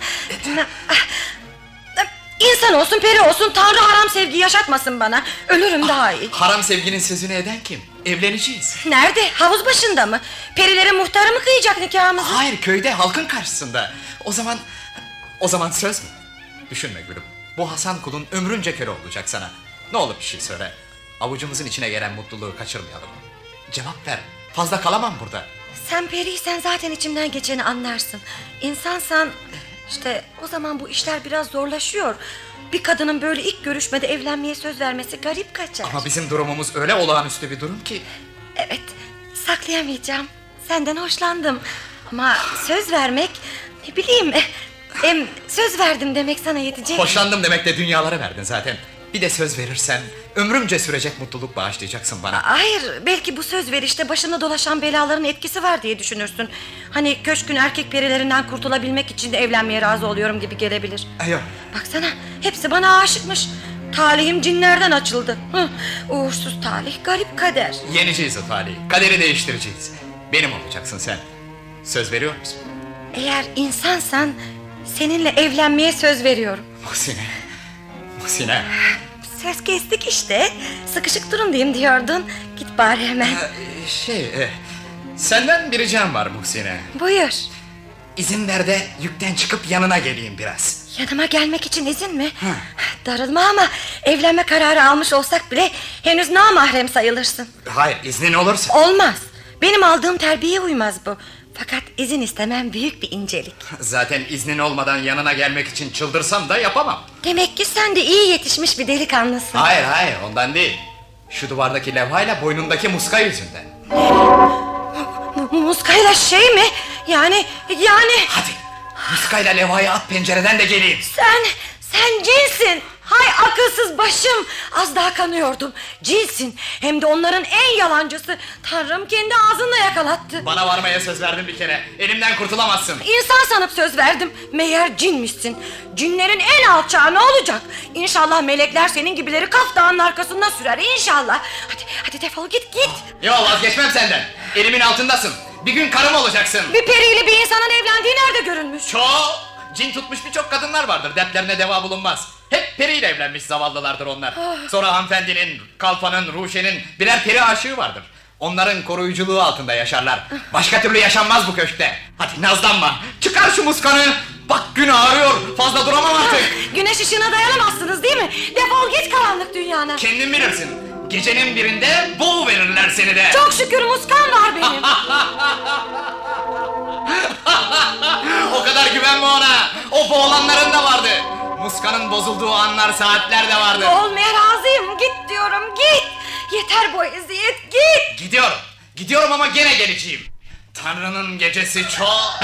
İnsan olsun peri olsun, Tanrı haram sevgi yaşatmasın bana. Ölürüm daha iyi. Haram sevginin sözünü eden kim? Evleneceğiz. Nerede? Havuz başında mı? Perilerin muhtarı mı kıyacak nikahımızı? Hayır, köyde, halkın karşısında. O zaman O zaman söz mü? Düşünme gülüm. Bu Hasan kulun ömrünce köle olacak sana. Ne olur bir şey söyle. Avucumuzun içine gelen mutluluğu kaçırmayalım. Cevap ver. Fazla kalamam burada. Sen periysen zaten içimden geçeni anlarsın. İnsansan işte o zaman bu işler biraz zorlaşıyor. Bir kadının böyle ilk görüşmede evlenmeye söz vermesi garip kaçar. Ama bizim durumumuz öyle olağanüstü bir durum ki. Evet, saklayamayacağım. Senden hoşlandım. Ama söz vermek, ne bileyim, em, söz verdim demek sana yetecek. Hoşlandım demek de dünyaları verdin zaten. Bir de söz verirsen ömrümce sürecek mutluluk bağışlayacaksın bana. Hayır, belki bu söz verişte başına dolaşan belaların etkisi var diye düşünürsün. Hani köşkün erkek perilerinden kurtulabilmek için de evlenmeye razı oluyorum gibi gelebilir. Yok. Baksana, hepsi bana aşıkmış. Talihim cinlerden açıldı. Hı, uğursuz talih, garip kader. Yeneceğiz o talihi. Kaderi değiştireceğiz. Benim olacaksın sen. Söz veriyor musun? Eğer insansan seninle evlenmeye söz veriyorum. Muhsine. Muhsine. Söz kestik işte. Sıkışık durumdayım diyordun. Git bari hemen. Ee, şey e, senden bir ricam var Muhsine. Buyur. İzin ver de yükten çıkıp yanına geleyim biraz. Yanıma gelmek için izin mi? Hı. Darılma ama evlenme kararı almış olsak bile henüz namahrem sayılırsın. Hayır, iznin olursa. Olmaz. Benim aldığım terbiyeye uymaz bu. Fakat izin istemem büyük bir incelik. Zaten iznin olmadan yanına gelmek için çıldırsam da yapamam. Demek ki sen de iyi yetişmiş bir delikanlısın. Hayır hayır, ondan değil. Şu duvardaki levhayla boynundaki muska yüzünden. M- muskayla şey mi? Yani yani. Hadi muskayla levhayı at pencereden de geleyim. Sen sen cinsin. Ha Ay akılsız başım. Az daha kanıyordum. Cinsin. Hem de onların en yalancısı. Tanrım kendi ağzınla yakalattı. Bana varmaya söz verdin bir kere. Elimden kurtulamazsın. İnsan sanıp söz verdim. Meğer cinmişsin. Cinlerin en alçağı ne olacak? İnşallah melekler senin gibileri Kaf Dağı'nın arkasından sürer. İnşallah. Hadi, hadi defol git git. Yok, vazgeçmem senden. Elimin altındasın. Bir gün karım olacaksın. Bir periyle bir insanın evlendiği nerede görülmüş? Çok. Cin tutmuş birçok kadınlar vardır. Dertlerine deva bulunmaz. Hep periyle evlenmiş zavallılardır onlar. Sonra hanımefendinin, kalfanın, ruşenin birer peri aşığı vardır. Onların koruyuculuğu altında yaşarlar. Başka türlü yaşanmaz bu köşkte. Hadi nazlanma. Çıkar şu muskanı. Bak gün ağrıyor. Fazla duramam artık. Güneş ışığına dayanamazsınız değil mi? Defol git karanlık dünyana. Kendin bilirsin. Gecenin birinde boğu verirler seni de. Çok şükür muskan var benim. O kadar güvenme ona. O boğulanların da vardı. Muskanın bozulduğu anlar, saatler de vardı. Olmaya razıyım. Git diyorum git. Yeter bu eziyet git. Gidiyorum. Gidiyorum ama gene geleceğim. Tanrı'nın gecesi çok.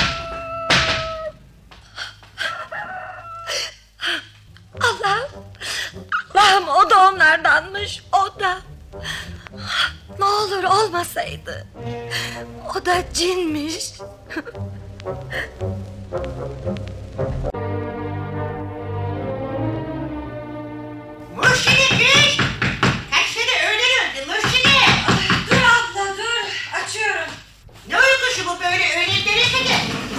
Allah'ım. Allah'ım o da onlardanmış. O da. Ne olur olmasaydı. O da cinmiş. Mürşidi kız! Kaç sene öğlen öldü Mürşidi! Dur abla dur. Açıyorum. Ne uykusu bu böyle öğlenlere kadar?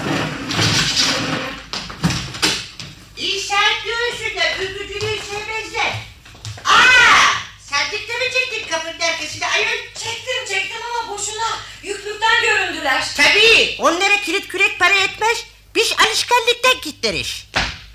İyi saat göğsünde uykuculuğu sevmezler. Aa! Sandıkta mı çektin kapının arkasına ayol? Çektim çektim ama boşuna. Yüklükten göründüler. Tabii onlara kilit kürek para etmez. Biz alışkanlıktan kitleriz.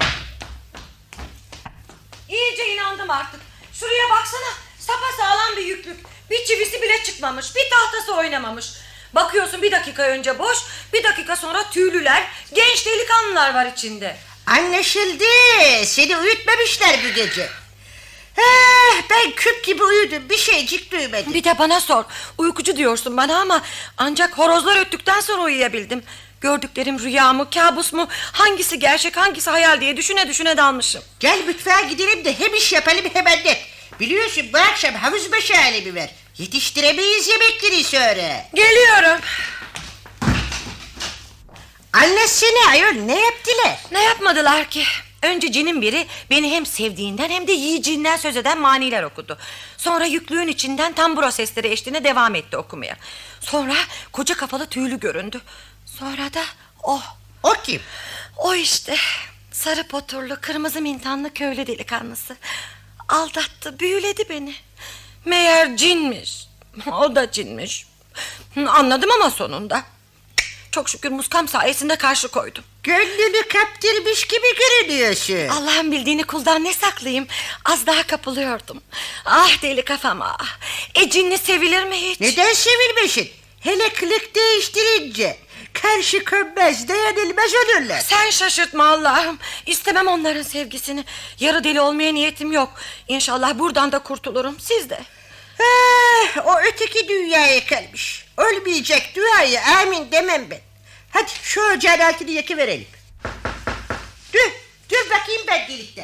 İyice inandım artık. Şuraya baksana. Sapasağlam bir yüklük. Bir çivisi bile çıkmamış. Bir tahtası oynamamış. Bakıyorsun bir dakika önce boş. Bir dakika sonra tüylüler, genç delikanlılar var içinde. Anlaşıldı. Seni uyutmamışlar bu gece. Eh, ben küp gibi uyudum. Bir şeycik duymadım. Bir de bana sor. Uykucu diyorsun bana ama ancak horozlar öttükten sonra uyuyabildim. Gördüklerim rüya mı, kabus mu, hangisi gerçek, hangisi hayal diye düşüne düşüne dalmışım. Gel mutfağa gidelim de hem iş yapalım hem anlat. Biliyorsun bu akşam havuz başı alemi var. Yetiştiremeyiz yemekleri sonra. Geliyorum. Anlatsana ayol, ne yaptılar? Ne yapmadılar ki? Önce cinin biri beni hem sevdiğinden hem de yiyeceğinden söz eden maniler okudu. Sonra yüklüğün içinden tambura sesleri eşliğinde devam etti okumaya. Sonra koca kafalı tüylü göründü. Sonra da o. O kim? O işte. Sarı poturlu, kırmızı mintanlı köylü delikanlısı. Aldattı, büyüledi beni. Meğer cinmiş. O da cinmiş. Anladım ama sonunda. Çok şükür muskam sayesinde karşı koydum. Gönlünü kaptırmış gibi görünüyorsun. Allah'ın bildiğini kuldan ne saklayayım? Az daha kapılıyordum. Ah deli kafam ah. E cinli sevilir mi hiç? Neden sevilmesin? Hele kılık değiştirince. Karşı konmaz, dayanılmaz olurlar. Sen şaşırtma Allah'ım. İstemem onların sevgisini. Yarı deli olmaya niyetim yok. İnşallah buradan da kurtulurum, siz de. Ah, o öteki dünyaya kalmış. Olmayacak duayı amin demem ben. Hadi şu ocağın altını yakıverelim. Dur, dur bakayım ben delikten.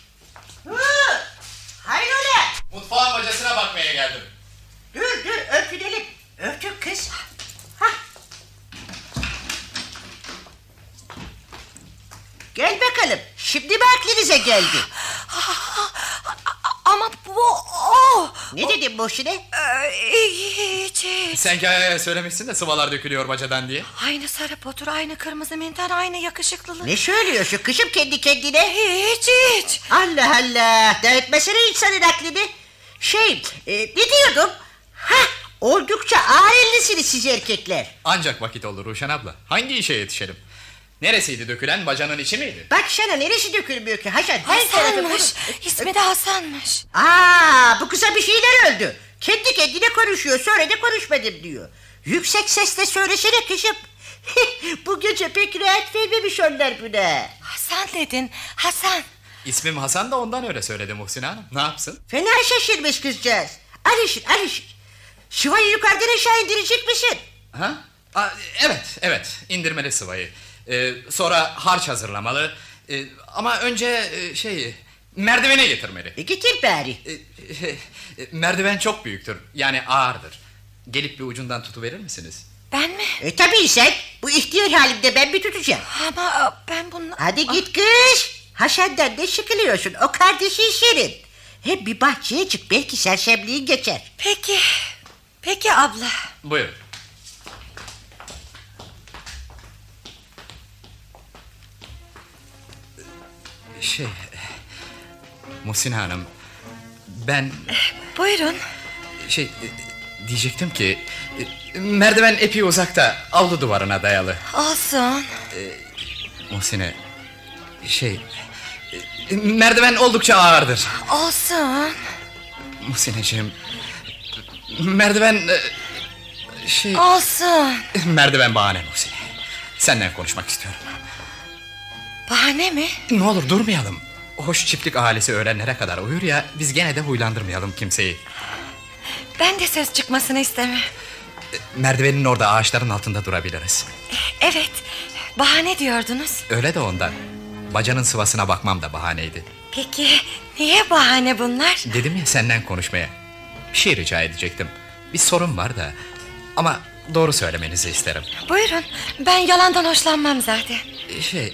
Hayrola? Mutfağın bacasına bakmaya geldim. Dur dur, örtünelim. Örtün kız. Hah. Gel bakalım. Şimdi mi aklınıza geldi? Ama bu o. Ne dedin boşuna? Hiç hiç. Sen hikaye söylemişsin de sıvalar dökülüyor bacadan diye. Aynı sarı potur, aynı kırmızı mintan, aynı yakışıklılık. Ne söylüyorsun kışım kendi kendine? Hiç hiç. Allah Allah. Dağıtmasana insanın aklını. Şey e, ne diyordum? Hah, oldukça ağırlısınız siz erkekler. Ancak vakit olur Ruşen abla. Hangi işe yetişelim? Neresiydi dökülen, bacanın içi miydi? Bak sana neresi dökülmüyor ki Hasan? Hasan'mış. İsmi de Hasan'mış. Aa, bu kıza bir şeyler öldü. Kendi kendine konuşuyor, sonra da konuşmadım diyor. Yüksek sesle söylesene kızım. Bu gece pek rahat vermemiş onlar buna. Hasan dedin, Hasan. İsmim Hasan da ondan öyle söyledi Muhsin Hanım. Ne yapsın? Fena şaşırmış kızcağız. Alışın alışın. Sıvayı yukarıdan aşağı indirecek misin? Ha? Aa, evet evet indirmeli sıvayı. Ee, sonra harç hazırlamalı. Ee, ama önce e, şey Merdivene getirmeli. E getir bari. E, e, e, merdiven çok büyüktür. Yani ağırdır. Gelip bir ucundan tutuverir misiniz? Ben mi? E tabii sen. Bu ihtiyar halimde ben mi tutacağım? Ama ben bunu... Hadi git kız. Haşan'dan ne sıkılıyorsun? O kardeşin senin. Hem bir bahçeye çık, belki sersemliğin geçer. Peki. Peki abla. Buyur. Şey... Muhsine Hanım... Ben... Buyurun. Şey... Diyecektim ki... Merdiven epey uzakta, avlu duvarına dayalı. Olsun. Muhsine... Şey... Merdiven oldukça ağırdır. Olsun. Muhsineciğim... Merdiven... Şey... Olsun. Merdiven bahane Muhsine. Senden konuşmak istiyorum. Bahane mi? Ne olur durmayalım. Hoş çiftlik ahalisi öğlenlere kadar uyur ya... Biz gene de huylandırmayalım kimseyi. Ben de ses çıkmasını istemem. Merdivenin orada ağaçların altında durabiliriz. Evet. Bahane diyordunuz. Öyle de ondan. Bacanın sıvasına bakmam da bahaneydi. Peki niye bahane bunlar? Dedim ya senden konuşmaya. Bir şey rica edecektim. Bir sorun var da. Ama doğru söylemenizi isterim. Buyurun. Ben yalandan hoşlanmam zaten. Şey...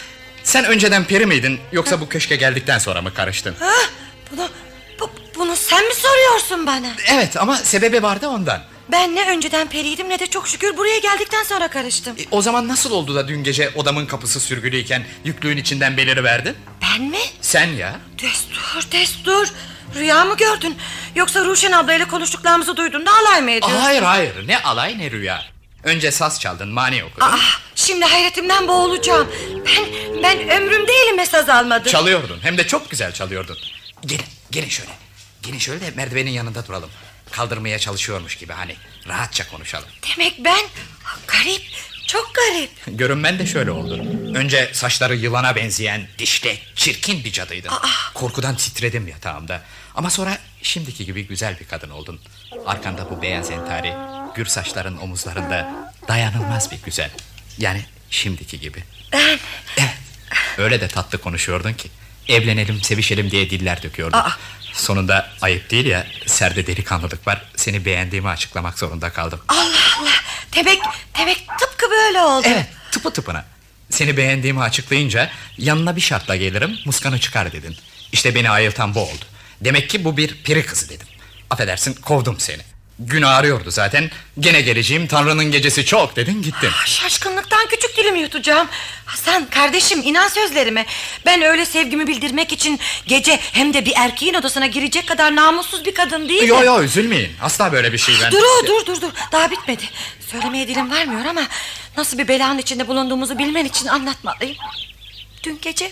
Sen önceden peri miydin yoksa bu köşke geldikten sonra mı karıştın? Ha, bunu, bu, bunu sen mi soruyorsun bana? Evet ama sebebi vardı ondan. Ben ne önceden periydim ne de çok şükür buraya geldikten sonra karıştım. E, o zaman nasıl oldu da dün gece odamın kapısı sürgülüyken yüklüğün içinden beliriverdin? Ben mi? Sen ya. Destur destur. Rüya mı gördün? Yoksa Ruşen ablayla konuştuklarımızı duydun da alay mı ediyorsun? Hayır hayır, ne alay ne rüya. Önce saz çaldın, mani okudun. Ah, şimdi hayretimden boğulacağım. Ben ben ömrümde elime saz almadım. Çalıyordun, hem de çok güzel çalıyordun. Gelin, gelin şöyle. Gelin şöyle de merdivenin yanında duralım. Kaldırmaya çalışıyormuş gibi hani. Rahatça konuşalım. Demek ben... Garip, çok garip. Görünmen de şöyle oldu. Önce saçları yılana benzeyen, dişli, çirkin bir cadıydın. Aa. Korkudan titredim yatağımda. Ama sonra şimdiki gibi güzel bir kadın oldun. Arkanda bu beyaz entari, gür saçların omuzlarında dayanılmaz bir güzel. Yani şimdiki gibi. Ben... Evet, öyle de tatlı konuşuyordun ki. Evlenelim, sevişelim diye diller döküyordun. Aa. Sonunda ayıp değil ya, serde delikanlılık var. Seni beğendiğimi açıklamak zorunda kaldım. Allah Allah, demek, demek tıpkı böyle oldu. Evet, tıpı tıpına. Seni beğendiğimi açıklayınca yanına bir şartla gelirim, muskanı çıkar dedin. İşte beni ayıltan bu oldu. Demek ki bu bir peri kızı dedim. Affedersin, kovdum seni. Gün ağrıyordu zaten. Gene geleceğim, Tanrı'nın gecesi çok dedin, gittin. Ah, şaşkınlıktan küçük dilimi yutacağım. Hasan kardeşim, inan sözlerime. Ben öyle sevgimi bildirmek için gece hem de bir erkeğin odasına girecek kadar namussuz bir kadın değilim. Yo yo, üzülmeyin, asla böyle bir şey ben... Dur dur dur dur, daha bitmedi. Söylemeye dilim varmıyor ama nasıl bir belanın içinde bulunduğumuzu bilmen için anlatmalıyım. Dün gece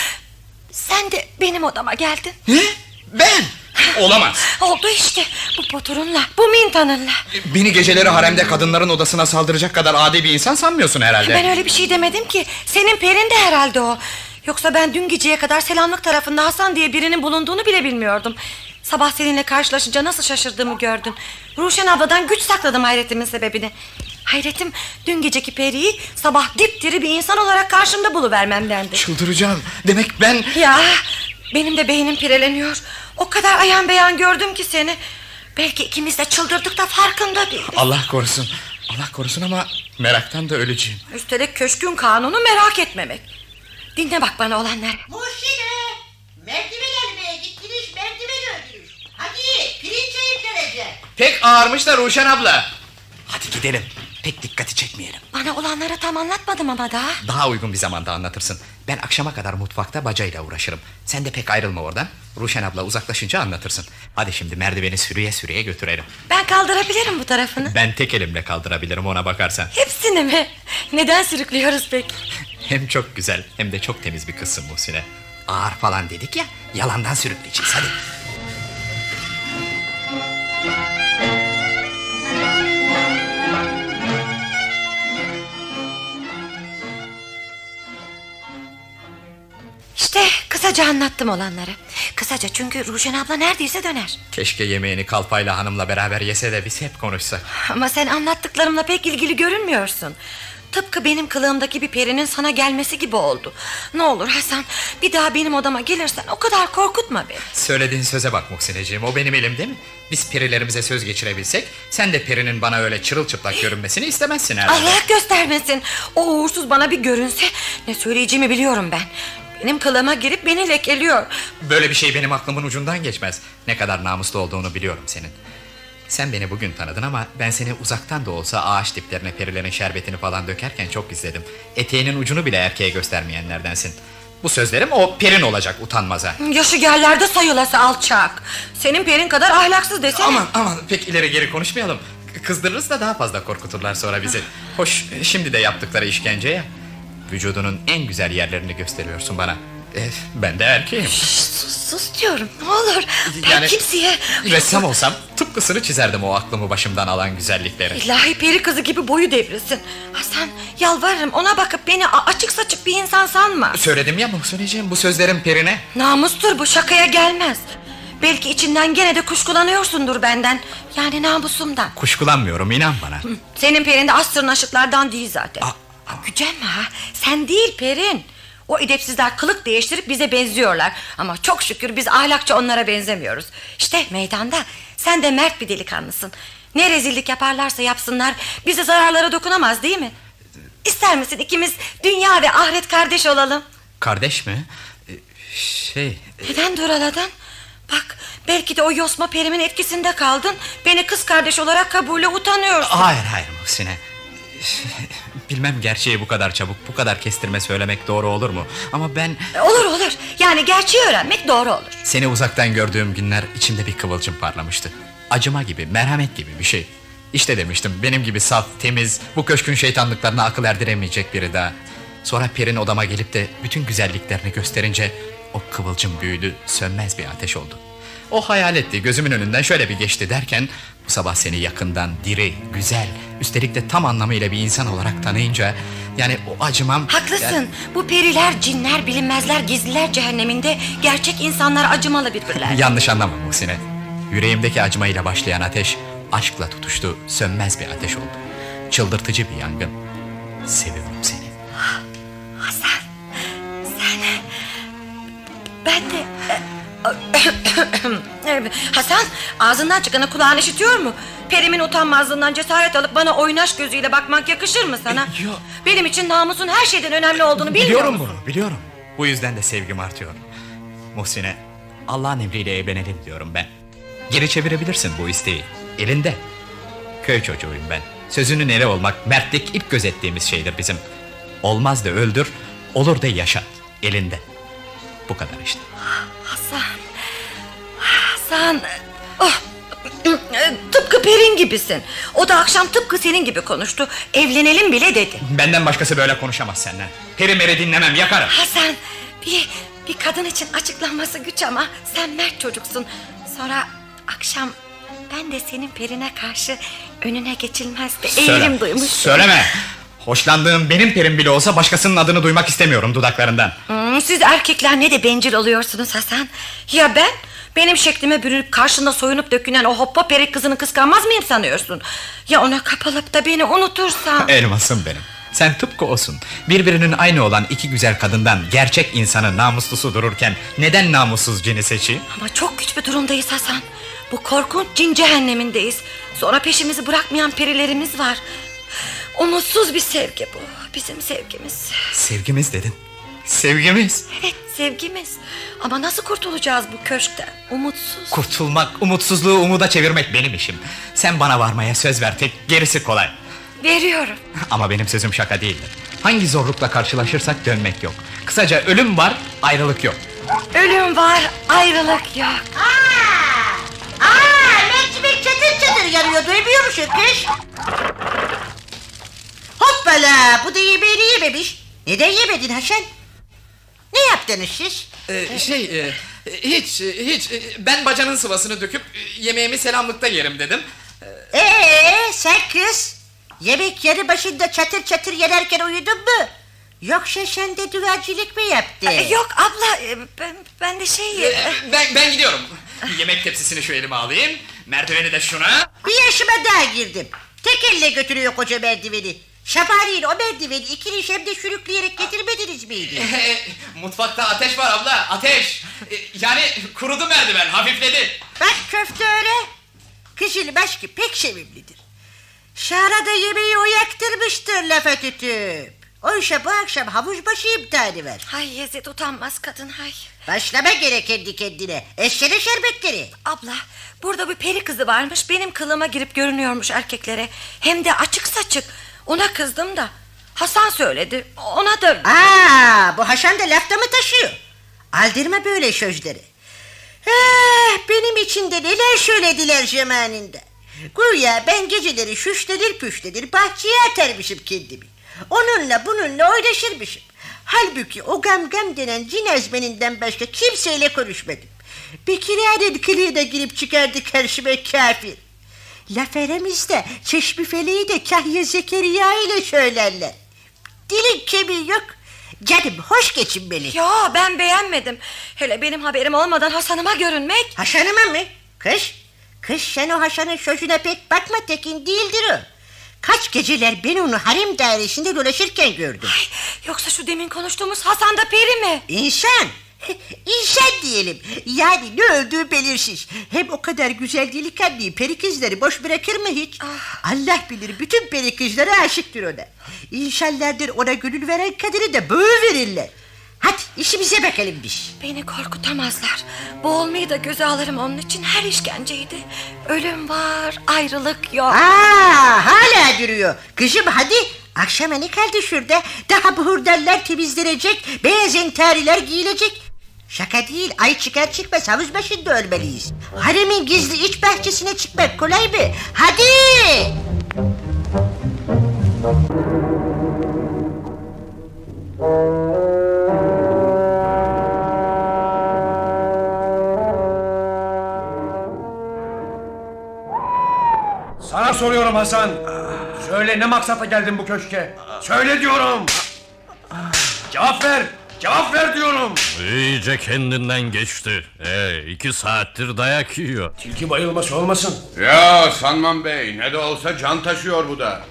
sen de benim odama geldin. Ne? Ben? Olamaz. Oldu işte, bu poturunla, bu mintanınla. Beni geceleri haremde kadınların odasına saldıracak kadar adi bir insan sanmıyorsun herhalde. Ben öyle bir şey demedim ki. Senin perin de herhalde o. Yoksa ben dün geceye kadar selamlık tarafında Hasan diye birinin bulunduğunu bile bilmiyordum. Sabah seninle karşılaşınca nasıl şaşırdığımı gördün. Ruşen abladan güç sakladım hayretimin sebebini. Hayretim dün geceki periyi sabah dipdiri bir insan olarak karşımda buluvermemdendi. Çıldıracağım. Demek ben... Ya benim de beynim pireleniyor. O kadar ayan beyan gördüm ki seni. Belki ikimiz de çıldırdık da farkında değiliz. Allah korusun. Allah korusun ama meraktan da öleceğim. Üstelik köşkün kanunu merak etmemek. Dinle bak bana olanları. Muhsine, merdiven almaya gittiniz, merdiven öldünüz. Hadi pirinç ayıklanacak. Pek ağırmış da Ruşen abla. Hadi gidelim. Pek dikkati çekmeyelim. Bana olanları tam anlatmadım ama daha. Daha uygun bir zamanda anlatırsın. Ben akşama kadar mutfakta bacayla uğraşırım. Sen de pek ayrılma oradan. Ruşen abla uzaklaşınca anlatırsın. Hadi şimdi merdiveni sürüye sürüye götürelim. Ben kaldırabilirim bu tarafını. Ben tek elimle kaldırabilirim ona bakarsan. Hepsini mi? Neden sürüklüyoruz peki? Hem çok güzel hem de çok temiz bir kızsın Muhsine. Ağır falan dedik ya, yalandan sürükleyeceğiz hadi. İşte kısaca anlattım olanları. Kısaca çünkü Ruşen abla neredeyse döner. Keşke yemeğini Kalpayla hanımla beraber yese de biz hep konuşsak. Ama sen anlattıklarımla pek ilgili görünmüyorsun. tıpkı benim kılığımdaki bir perinin sana gelmesi gibi oldu. Ne olur Hasan, bir daha benim odama gelirsen o kadar korkutma beni. Söylediğin söze bak Muhsineciğim, o benim elimde mi? Biz perilerimize söz geçirebilsek, sen de perinin bana öyle çırılçıplak görünmesini istemezsin herhalde. Allah göstermesin. O uğursuz bana bir görünse ne söyleyeceğimi biliyorum ben. Benim kılığıma girip beni lekeliyor. Böyle bir şey benim aklımın ucundan geçmez. Ne kadar namuslu olduğunu biliyorum senin. Sen beni bugün tanıdın ama ben seni uzaktan da olsa ağaç diplerine perilerin şerbetini falan dökerken çok izledim. Eteğinin ucunu bile erkeğe göstermeyenlerdensin. Bu sözlerim o perin olacak utanmaza. Yaşı yerlerde sayılası alçak. Senin perin kadar ahlaksız desene. Aman aman, pek ileri geri konuşmayalım. Kızdırırız da daha fazla korkuturlar sonra bizi. Hoş, şimdi de yaptıkları işkence ya. Vücudunun en güzel yerlerini gösteriyorsun bana. e, Ben de erkeğim. Şş, sus, sus diyorum, ne olur. Ben Yani kimseye... Ressam olsam tıpkısını çizerdim o aklımı başımdan alan güzellikleri. İlahi peri kızı gibi boyu devrilsin. Hasan, yalvarırım, ona bakıp beni açık saçık bir insan sanma. Söyledim ya Muhsineciğim, bu sözlerim perine. Namustur bu, şakaya gelmez. Belki içinden gene de kuşkulanıyorsundur benden. Yani namusumdan. Kuşkulanmıyorum, inan bana. Senin perin de az sırnaşıklardan değil zaten. Aa, gücenme ha, sen değil perin. O edepsizler kılık değiştirip bize benziyorlar. Ama çok şükür biz ahlakça onlara benzemiyoruz. İşte meydanda sen de mert bir delikanlısın. Ne rezillik yaparlarsa yapsınlar bize zararlara dokunamaz, değil mi? İster misin ikimiz dünya ve ahiret kardeş olalım? Kardeş mi? Şey... Neden duraladın? Bak, belki de o yosma perimin etkisinde kaldın. Beni kız kardeş olarak kabule utanıyorsun. Hayır hayır Muhsine. Bilmem gerçeği bu kadar çabuk, bu kadar kestirme söylemek doğru olur mu? Ama ben... Olur olur, yani gerçeği öğrenmek doğru olur. Seni uzaktan gördüğüm günler içimde bir kıvılcım parlamıştı. Acıma gibi, merhamet gibi bir şey. İşte demiştim, benim gibi saf, temiz, bu köşkün şeytanlıklarına akıl erdiremeyecek biri daha. Sonra perin odama gelip de bütün güzelliklerini gösterince o kıvılcım büyüdü, sönmez bir ateş oldu. O hayal etti, gözümün önünden şöyle bir geçti derken... Bu sabah seni yakından, diri, güzel, üstelik de tam anlamıyla bir insan olarak tanıyınca... Yani o acımam... Haklısın, yani... bu periler, cinler, bilinmezler, gizliler cehenneminde... Gerçek insanlar acımalı birbirler. Yanlış anlama Muhsine. Yüreğimdeki acımayla başlayan ateş... Aşkla tutuştu, sönmez bir ateş oldu. Çıldırtıcı bir yangın. Seviyorum seni. Hasan, sen... Ben de... Hasan, ağzından çıkanı kulağın işitiyor mu? Perimin utanmazlığından cesaret alıp bana oynaş gözüyle bakmak yakışır mı sana? E, yok. Benim için namusun her şeyden önemli olduğunu bilmiyor Biliyorum musun? bunu, biliyorum. Bu yüzden de sevgim artıyor. Muhsine, Allah'ın emriyle evlenelim diyorum ben. Geri çevirebilirsin bu isteği. Elinde. Köy çocuğuyum ben. Sözünün eri olmak, mertlik ilk gözettiğimiz şeydir bizim. Olmaz da öldür, olur da yaşat. Elinde. Bu kadar işte. Hasan, Hasan, oh, tıpkı Perin gibisin. O da akşam tıpkı senin gibi konuştu. Evlenelim bile dedi. Benden başkası böyle konuşamaz senden. Peri meri dinlemem, yakarım. Hasan, bir, bir kadın için açıklanması güç ama sen mert çocuksun. Sonra akşam ben de senin Perine karşı önüne geçilmez bir eğilim duymuştum. Söyleme. Hoşlandığım benim perim bile olsa başkasının adını duymak istemiyorum dudaklarından. Hmm, siz erkekler ne de bencil oluyorsunuz Hasan. Ya ben? Benim şeklime bürünüp karşında soyunup dökünen o hoppa peri kızını kıskanmaz mıyım sanıyorsun? Ya ona kapılıp da beni unutursam? Elmasım benim. Sen tıpkı olsun. Birbirinin aynı olan iki güzel kadından gerçek insanın namuslusu dururken neden namussuz cini seçeyim? Ama çok güç bir durumdayız Hasan. Bu korkunç cin cehennemindeyiz. Sonra peşimizi bırakmayan perilerimiz var. Umutsuz bir sevgi bu. Bizim sevgimiz. Sevgimiz dedin. Sevgimiz. Evet, sevgimiz. Ama nasıl kurtulacağız bu köşkten? Umutsuz. Kurtulmak, umutsuzluğu umuda çevirmek benim işim. Sen bana varmaya söz ver tek, gerisi kolay. Veriyorum. Ama benim sözüm şaka değildir. Hangi zorlukla karşılaşırsak dönmek yok. Kısaca ölüm var, ayrılık yok. Ölüm var, ayrılık yok. Aa, aa, mercimek çatır çatır yanıyor, duymuyor musun kız? Hoppala, bu da yemeğini yememiş. Neden yemedin Hasan? Ne yaptınız siz? Ee, şey, e, hiç, hiç. Ben bacanın sıvasını döküp yemeğimi selamlıkta yerim dedim. Ee, sen kız, yemek yarı başında çatır çatır yererken uyudun mu? Yoksa sen de duvarcılık mı yaptın? Ee, yok abla, ben, ben de şey... Ee, ben, ben gidiyorum. Yemek tepsisini şu elime alayım. Merdiveni de şuna. Bir yaşıma daha girdim. Tek elle götürüyor koca merdiveni. Şabani'nin o merdiveni ikili şemde sürükleyerek getirmediniz miydi? Mutfakta ateş var abla, ateş. E, yani kurudu merdiven, hafifledi. Bak köfteöre. Kızıl başkı pek sevimlidir. Şara da yemeği o yaktırmıştır lafa tutup. Oysa bu akşam havuz başı imtihanı var. Hay Yezid utanmaz kadın hay. Başlama gerek kendi kendine. Eşlere şerbetleri. Abla burada bir peri kızı varmış, benim kılığıma girip görünüyormuş erkeklere. Hem de açık saçık. Ona kızdım da Hasan söyledi, ona da... Aa, bu Hasan da lafta mı taşıyor? Aldırma böyle sözleri. Eh, benim için de neler söylediler zamanında. Güya ben geceleri şüşlenir püşlenir bahçeye atarmışım kendimi. Onunla bununla oynaşırmışım. Halbuki o gamgam denen cin ezmeninden başka kimseyle konuşmadım. Bekir'in kılığına girip çıkardı karşıma kafir. Laf aramızda Çeşmi Feleği de Kahya Zekeriya ile söylerler. Dilin kemiği yok. Canım hoş geçinmeli. Ya ben beğenmedim. Hele benim haberim olmadan Hasan'ıma görünmek. Hasan'ıma mı? Kız, kız sen o Hasan'ın sözüne pek bakma, tekin değildir o. Kaç geceler ben onu harem dairesinde dolaşırken gördüm. Ay, yoksa şu demin konuştuğumuz Hasan da peri mi? İnsan. İnsan diyelim. Yani ne öldüğü belirsiz. Hem o kadar güzel delikanlıyı peri kızları boş bırakır mı hiç? Ah. Allah bilir bütün peri kızları aşıktır ona. İnsanlardır ona gönül veren kadını da böğü verirler. Hadi işimize bakalım biz. Beni korkutamazlar. Boğulmayı da göze alırım onun için, her işkenceydi. Ölüm var, ayrılık yok. Aa, hala duruyor. Kızım hadi. Akşama ne kaldı şurada? Daha bu hurdaller temizlenecek, beyaz entariler giyilecek. Şaka değil, ay çıkar çıkmaz havuz başında ölmeliyiz. Haremin gizli iç bahçesine çıkmak kolay mı? Hadi! Sana soruyorum Hasan. Söyle, ne maksatla geldin bu köşke? Söyle diyorum. Cevap ver. Cevap ver diyorum. İyice kendinden geçti. Ee, iki saattir dayak yiyor. Tilki bayılması olmasın. Ya sanmam bey, ne de olsa can taşıyor bu da.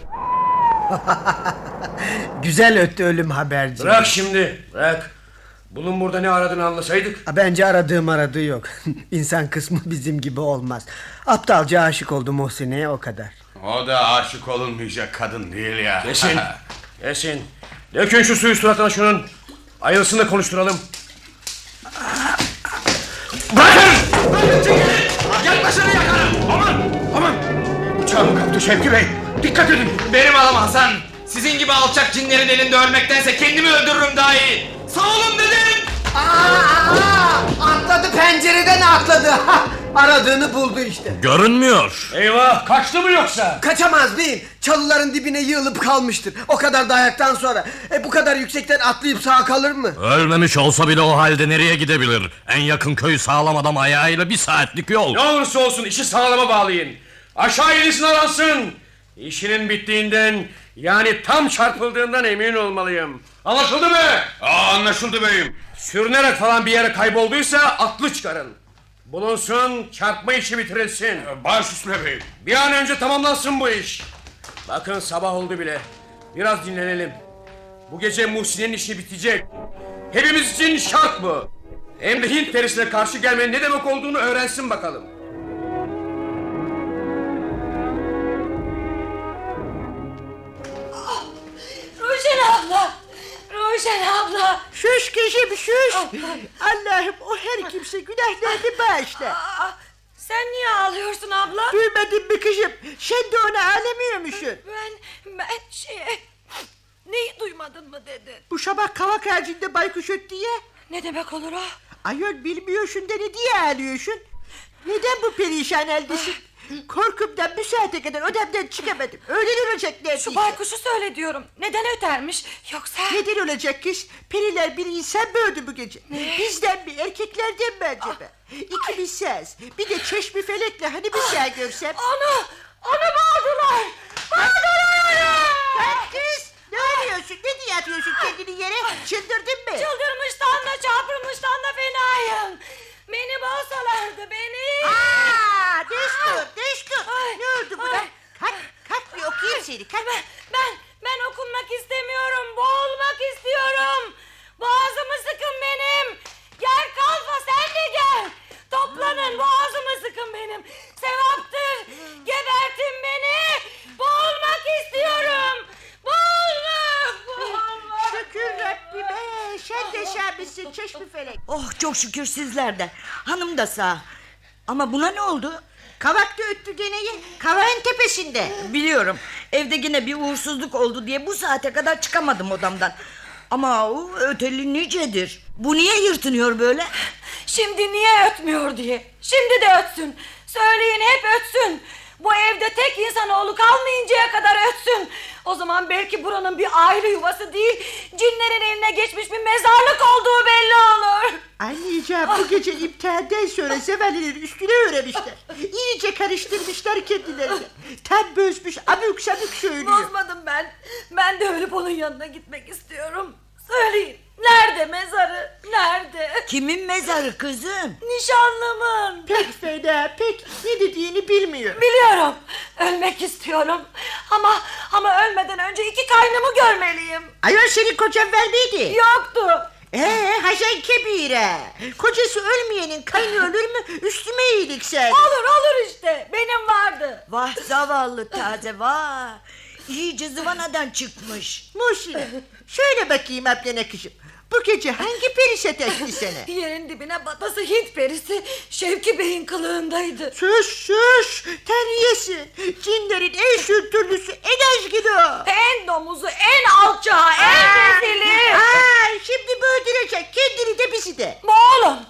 Güzel öttü ölüm haberci. Bırak şimdi, bırak. Bunun burada ne aradığını anlasaydık. Bence aradığım aradığı yok. İnsan kısmı bizim gibi olmaz. Aptalca aşık oldu Muhsine'ye, o kadar. O da aşık olunmayacak kadın değil ya. Kesin, kesin. Dökün şu suyu suratına şunun. Ayılsın da konuşturalım. Bırakın! Bırakın çekilin! Yaklaşın yakarım! Aman! Aman! Uçağım kaptı Şevki Bey. Dikkat edin! Benim alam Hasan. Sizin gibi alçak cinlerin elinde ölmektense kendimi öldürürüm daha iyi. Sağ olun dedim! Aa, aa, atladı, pencereden atladı. Aradığını buldu işte. Görünmüyor. Eyvah, kaçtı mı yoksa? Kaçamaz değil. Çalıların dibine yığılıp kalmıştır. O kadar dayaktan sonra. E, bu kadar yüksekten atlayıp sağ kalır mı? Ölmemiş olsa bile o halde nereye gidebilir? En yakın köy sağlam adam ayağıyla bir saatlik yol. Ne olursa olsun işi sağlama bağlayın. Aşağı inisin aransın. İşinin bittiğinden, yani tam çarpıldığından emin olmalıyım. Anlaşıldı mı? Aa, anlaşıldı beyim. Sürünerek falan bir yere kaybolduysa atlı çıkarın. Bulunsun, çarpma işi bitirilsin. Baş üstüne beyim. Bir an önce tamamlansın bu iş. Bakın sabah oldu bile. Biraz dinlenelim. Bu gece Muhsin'in işi bitecek. Hepimiz için şart bu. Hem de Hint perisine karşı gelmenin ne demek olduğunu öğrensin bakalım. Ruşen abla! Ruşen abla! Şuş kızım şuş! Allah'ım, o her kimse günahlarını bağışla. Aa, sen niye ağlıyorsun abla? Duymadın mı kızım? Sen de onu ağlamıyormuşsun. Ben, ben şey... Neyi duymadın mı dedin? Bu sabah kavak ağacında baykuş öttü ya. Ne demek olur o? Ayol bilmiyorsun da ne diye ağlıyorsun? Neden bu perişan haldesin? Korkumdan bu saate kadar odamdan çıkamadım. Öğlen olacak neredeyse. Şu baykuşu söyle diyorum. Neden ötermiş? Yoksa... Neden olacak kız? Periler bir insan mı öldü bu gece? Ne? Bizden mi, erkeklerden mi acaba? İkimiz saz. Bir de Çeşmi Felek'le hani bir sağ görsem. Onu! Onu bağladılar! Bağladılar! Kalk kız! Ne arıyorsun? Ne diye atıyorsun kendini yere? Çıldırdın mı? Çıldırmıştan da çarpılmıştan da fenayım. Beni bağsalardı beni. Aaa! Düş dur, düş dur. Ne oldu buna? Kalk, kalk bir okuyayım seni. Kalk. Ben, ben, Ben okunmak istemiyorum. Boğulmak istiyorum. Boğazımı sıkın benim. Gel Kalfa, sen de gel. Toplanın, boğazımı sıkın benim. Sevaptır. Gebertin beni. Boğulmak istiyorum. Boğulmak. Boğulmak. Şükür Rabbime. Sen de şabisin Çeşmi Felek. Oh çok şükür sizler de. Hanım da sağ. Ama buna ne oldu? Kavakta öttü deneyi. Kavağın tepesinde. Biliyorum. Evde yine bir uğursuzluk oldu diye bu saate kadar çıkamadım odamdan. Ama o öteli nicedir. Bu niye yırtınıyor böyle? Şimdi niye ötmüyor diye. Şimdi de ötsün. Söyleyin, hep ötsün. Bu evde tek insanoğlu kalmayıncaya kadar ötsün. O zaman belki buranın bir aile yuvası değil, cinlerin eline geçmiş bir mezarlık olduğu belli olur. Anlayacağım, bu gece iptalden sonra sevenlerin üstüne öğrenmişler. İyice karıştırmışlar kendilerini. Tam bözmüş, abuk sabuk söylüyor. Bozmadım ben. Ben de ölüp onun yanına gitmek istiyorum. Söyleyin, nerede mezarı? Nerede? Kimin mezarı kızım? Nişanlımın. Pek fena, pek ne dediğini bilmiyor. Biliyorum. Ölmek istiyorum. Ama ama ölmeden önce iki kaynımı görmeliyim. Ayol, senin kocan vermeydi. Yoktu. Eee Hasan Kebire. Kocası ölmeyenin kaynı ölür mü? Üstüme iyilik sen. Olur olur işte. Benim vardı. Vah zavallı taze vah. İyice zıvanadan çıkmış. Muhsin, şöyle bakayım ablana kızım. Bu gece hangi peri sataştı sana? Yerin dibine batası Hint perisi Şevki Bey'in kılığındaydı. Sus sus, terbiyesin. Cinlerin en sürtürlüsü, en azgını o. En domuzu, en alçağı, en rezili. Aa, şimdi böldürecek kendini de bizi de. Boğulun,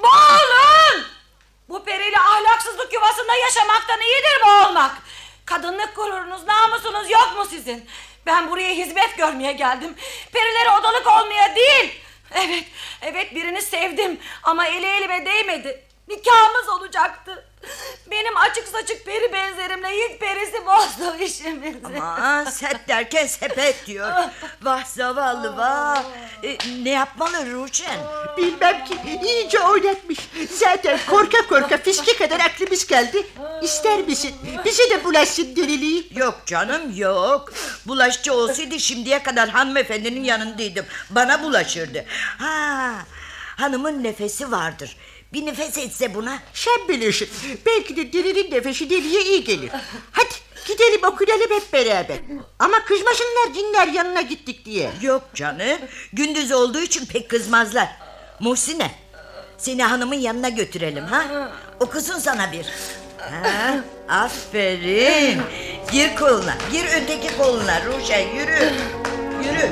boğulun. Bu perili ahlaksızlık yuvasında yaşamaktan iyidir boğulmak. Kadınlık gururunuz, namusunuz yok mu sizin? Ben buraya hizmet görmeye geldim. Perilere odalık olmaya değil. Evet, evet birini sevdim ama eli elime değmedi. Nikahımız olacaktı. Benim açık saçık peri benzerimle Hint perisi bozdu işimizi. Ama set derken sepet diyor. Vah zavallı vah. E, ne yapmalı Ruşen? Bilmem ki, iyice oynatmış. Zaten korka korka fiske kadar aklımız kaldı. İster misin? Bize de bulaşsın deliliği. Yok canım yok. Bulaşçı olsaydı şimdiye kadar hanımefendinin yanındaydım. Bana bulaşırdı. Ha, hanımın nefesi vardır. Bir nefes etse buna. Sen bilirsin. Belki de delinin nefesi deliye iyi gelir. Hadi gidelim okunalım hep beraber. Ama kızmasınlar cinler yanına gittik diye. Yok canım. Gündüz olduğu için pek kızmazlar. Muhsine, seni hanımın yanına götürelim ha. Okusun sana bir. Ha, aferin. Gir koluna, gir öteki koluna Ruşen, yürü. Yürü.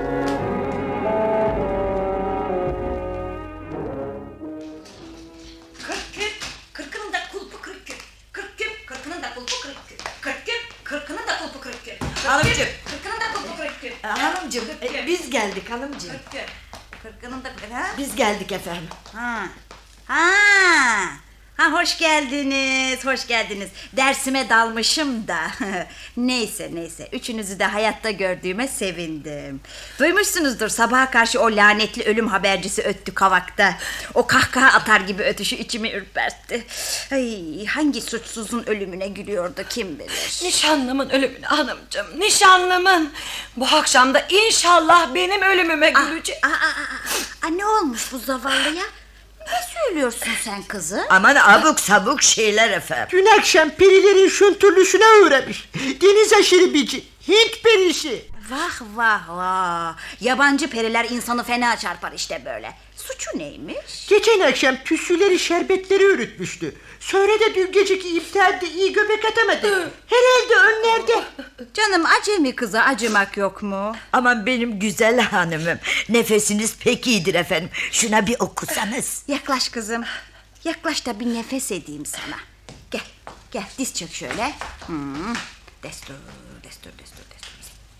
Kırkının da kulpu kırk küp. Kırk küp, kırkının da kulpu kırk küp. Kırk küp, kırkının da kulpu kırk küp. Hanımcığım. Kırkının da kulpu kırk küp. Hanımcığım, e, biz geldik hanımcığım. Kırk küp. Kırkının da ha? Biz geldik efendim. Ha. Ha. Ha hoş geldiniz, hoş geldiniz. Dersime dalmışım da. Neyse neyse, üçünüzü de hayatta gördüğüme sevindim. Duymuşsunuzdur sabaha karşı o lanetli ölüm habercisi öttü kavakta. O kahkaha atar gibi ötüşü içimi ürpertti. Ay, hangi suçsuzun ölümüne gülüyordu kim bilir. Nişanlımın ölümüne hanımcığım, nişanlımın. Bu akşam da inşallah benim ölümüme gülecek. Aa, aa, aa, aa, ne olmuş bu zavallıya? Ne söylüyorsun sen kızı? Aman abuk sabuk şeyler efendim. Dün akşam perilerin şuntürlüsüne uğramış. Deniz aşırı bici, Hint perisi. Vah vah vah. Yabancı periler insanı fena çarpar işte böyle. Suçu neymiş? Geçen akşam tütsüleri şerbetleri ürütmüştü. Sonra da dün geceki iptalde iyi göbek atamadı. Herhalde önlerde. Canım acemi kıza acımak yok mu? Aman benim güzel hanımım. Nefesiniz pek iyidir efendim. Şuna bir okusanız. Yaklaş kızım. Yaklaş da bir nefes edeyim sana. Gel gel diz çök şöyle. Hmm. Destur destur destur destur.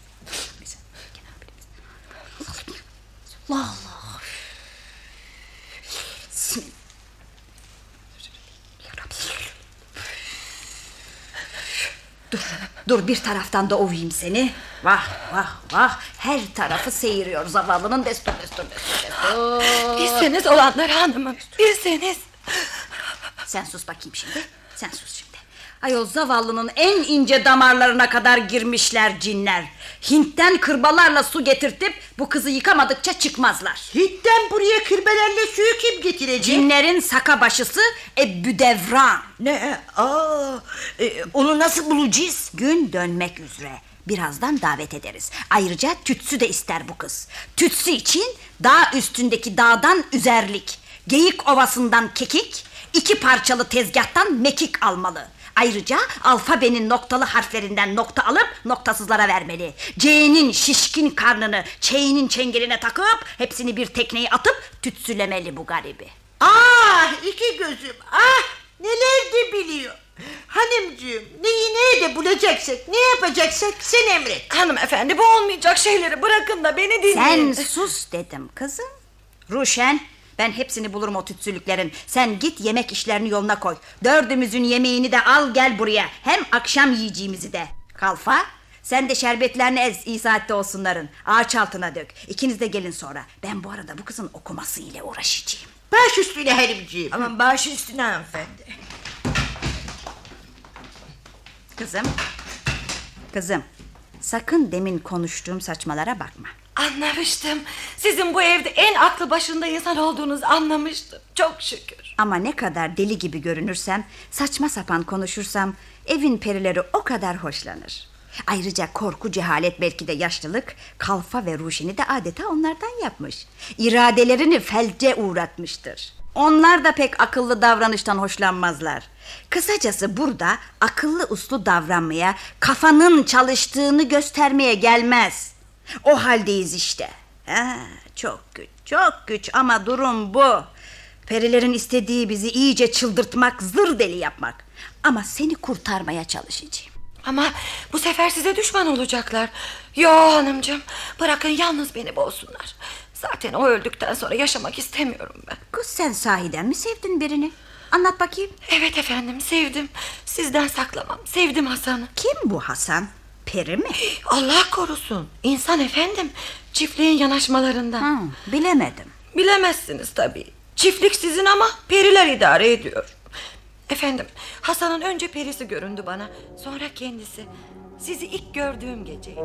Allah Allah. Dur, dur bir taraftan da ovayım seni. Vah vah vah. Her tarafı seyiriyor zavallının destur destur destur destur. Bilseniz olanları hanımım, bilseniz. Sen sus bakayım şimdi. Sen sus şimdi. Ayol zavallının en ince damarlarına kadar girmişler cinler. Hint'ten kırbalarla su getirtip bu kızı yıkamadıkça çıkmazlar. Hint'ten buraya kırbalarla suyu kim getirecek? Cinlerin saka başısı Ebüdevran. Ne? Aa, e, onu nasıl bulacağız? Gün dönmek üzere. Birazdan davet ederiz. Ayrıca tütsü de ister bu kız. Tütsü için dağ üstündeki dağdan üzerlik, Geyik Ovası'ndan kekik, iki parçalı tezgahtan mekik almalı. Ayrıca alfabenin noktalı harflerinden nokta alıp noktasızlara vermeli. C'nin şişkin karnını Ç'nin çengeline takıp hepsini bir tekneye atıp tütsülemeli bu garibi. Ah iki gözüm, ah neler de biliyor. Hanımcığım neyi nerede bulacaksak, ne yapacaksak sen emret. Hanımefendi, bu olmayacak şeyleri bırakın da beni dinleyin. Sen sus dedim kızım. Ruşen, ben hepsini bulurum o tütsülüklerin. Sen git yemek işlerini yoluna koy. Dördümüzün yemeğini de al gel buraya. Hem akşam yiyeceğimizi de. Kalfa, sen de şerbetlerini ez iyi saatte olsunların. Ağaç altına dök. İkiniz de gelin sonra. Ben bu arada bu kızın okuması ile uğraşacağım. Baş üstüne hanımcığım. Aman baş üstüne hanımefendi. Kızım, kızım, sakın demin konuştuğum saçmalara bakma. Anlamıştım. Sizin bu evde en aklı başında insan olduğunuzu anlamıştım. Çok şükür. Ama ne kadar deli gibi görünürsem, saçma sapan konuşursam evin perileri o kadar hoşlanır. Ayrıca korku, cehalet, belki de yaşlılık Kalfa ve Ruşen'i de adeta onlardan yapmış. İradelerini felce uğratmıştır. Onlar da pek akıllı davranıştan hoşlanmazlar. Kısacası burada akıllı uslu davranmaya, kafanın çalıştığını göstermeye gelmez. O haldeyiz işte. Ha, çok güç, çok güç ama durum bu. Perilerin istediği bizi iyice çıldırtmak, zır deli yapmak. Ama seni kurtarmaya çalışacağım. Ama bu sefer size düşman olacaklar. Yo hanımcığım, bırakın yalnız beni boğsunlar. Zaten o öldükten sonra yaşamak istemiyorum ben. Kız sen sahiden mi sevdin birini? Anlat bakayım. Evet efendim, sevdim. Sizden saklamam, sevdim Hasan'ı. Kim bu Hasan? Peri mi? Allah korusun, İnsan efendim. Çiftliğin yanaşmalarından. Ha, bilemedim. Bilemezsiniz tabii. Çiftlik sizin ama periler idare ediyor. Efendim, Hasan'ın önce perisi göründü bana, sonra kendisi. Sizi ilk gördüğüm geceydi.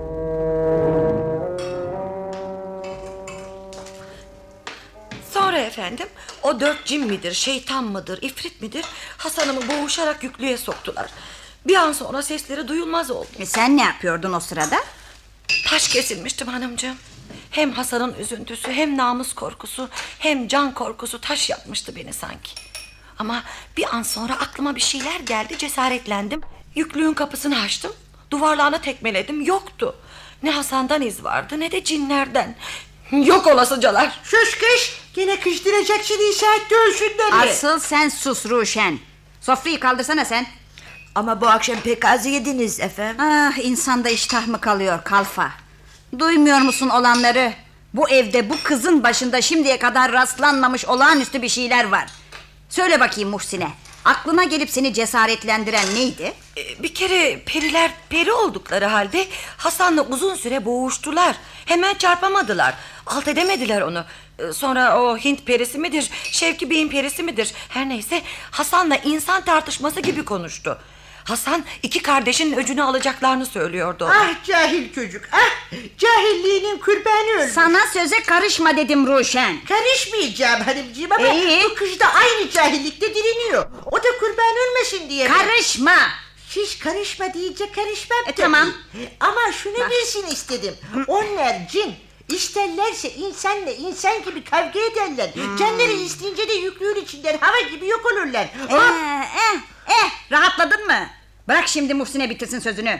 Sonra efendim, o dört cin midir, şeytan mıdır, ifrit midir, Hasan'ımı boğuşarak yüklüğe soktular. Bir an sonra sesleri duyulmaz oldu. E sen ne yapıyordun o sırada? Taş kesilmiştim hanımcığım. Hem Hasan'ın üzüntüsü, hem namus korkusu, hem can korkusu taş yapmıştı beni sanki. Ama bir an sonra aklıma bir şeyler geldi, cesaretlendim. Yüklüğün kapısını açtım, duvarlarına tekmeledim, yoktu. Ne Hasan'dan iz vardı, ne de cinlerden. Yok olasıcalar. Sus kız, gene kızdıracaksın iyi saatte ölsünler. Asıl sen sus Ruşen. Sofrayı kaldırsana sen. Ama bu akşam pek az yediniz efendim. Ah, insanda iştah mı kalıyor Kalfa? Duymuyor musun olanları? Bu evde bu kızın başında şimdiye kadar rastlanmamış olağanüstü bir şeyler var. Söyle bakayım Muhsin'e, aklına gelip seni cesaretlendiren neydi? Ee, bir kere periler peri oldukları halde Hasan'la uzun süre boğuştular. Hemen çarpamadılar, alt edemediler onu. Ee, sonra o Hint perisi midir, Şevki Bey'in perisi midir, her neyse Hasan'la insan tartışması gibi konuştu. Hasan iki kardeşin öcünü alacaklarını söylüyordu. Ah cahil çocuk, ah cahilliğinin kurbanı öldü. Sana söze karışma dedim Ruşen. Karışmayacağım hanımcığım ama ee? bu kız da aynı cahillikte direniyor. O da kurban ölmesin diye. Karışma. Siz karışma deyince karışmam e, tamam. Ama şunu Bak. bilsin istedim. Onlar cin. İsterlerse insanla insan gibi kavga ederler. Hmm. Canları isteyince de yüklüğün içinden hava gibi yok olurlar. Ee, eh, eh, rahatladın mı? Bırak şimdi Muhsin'e bitirsin sözünü.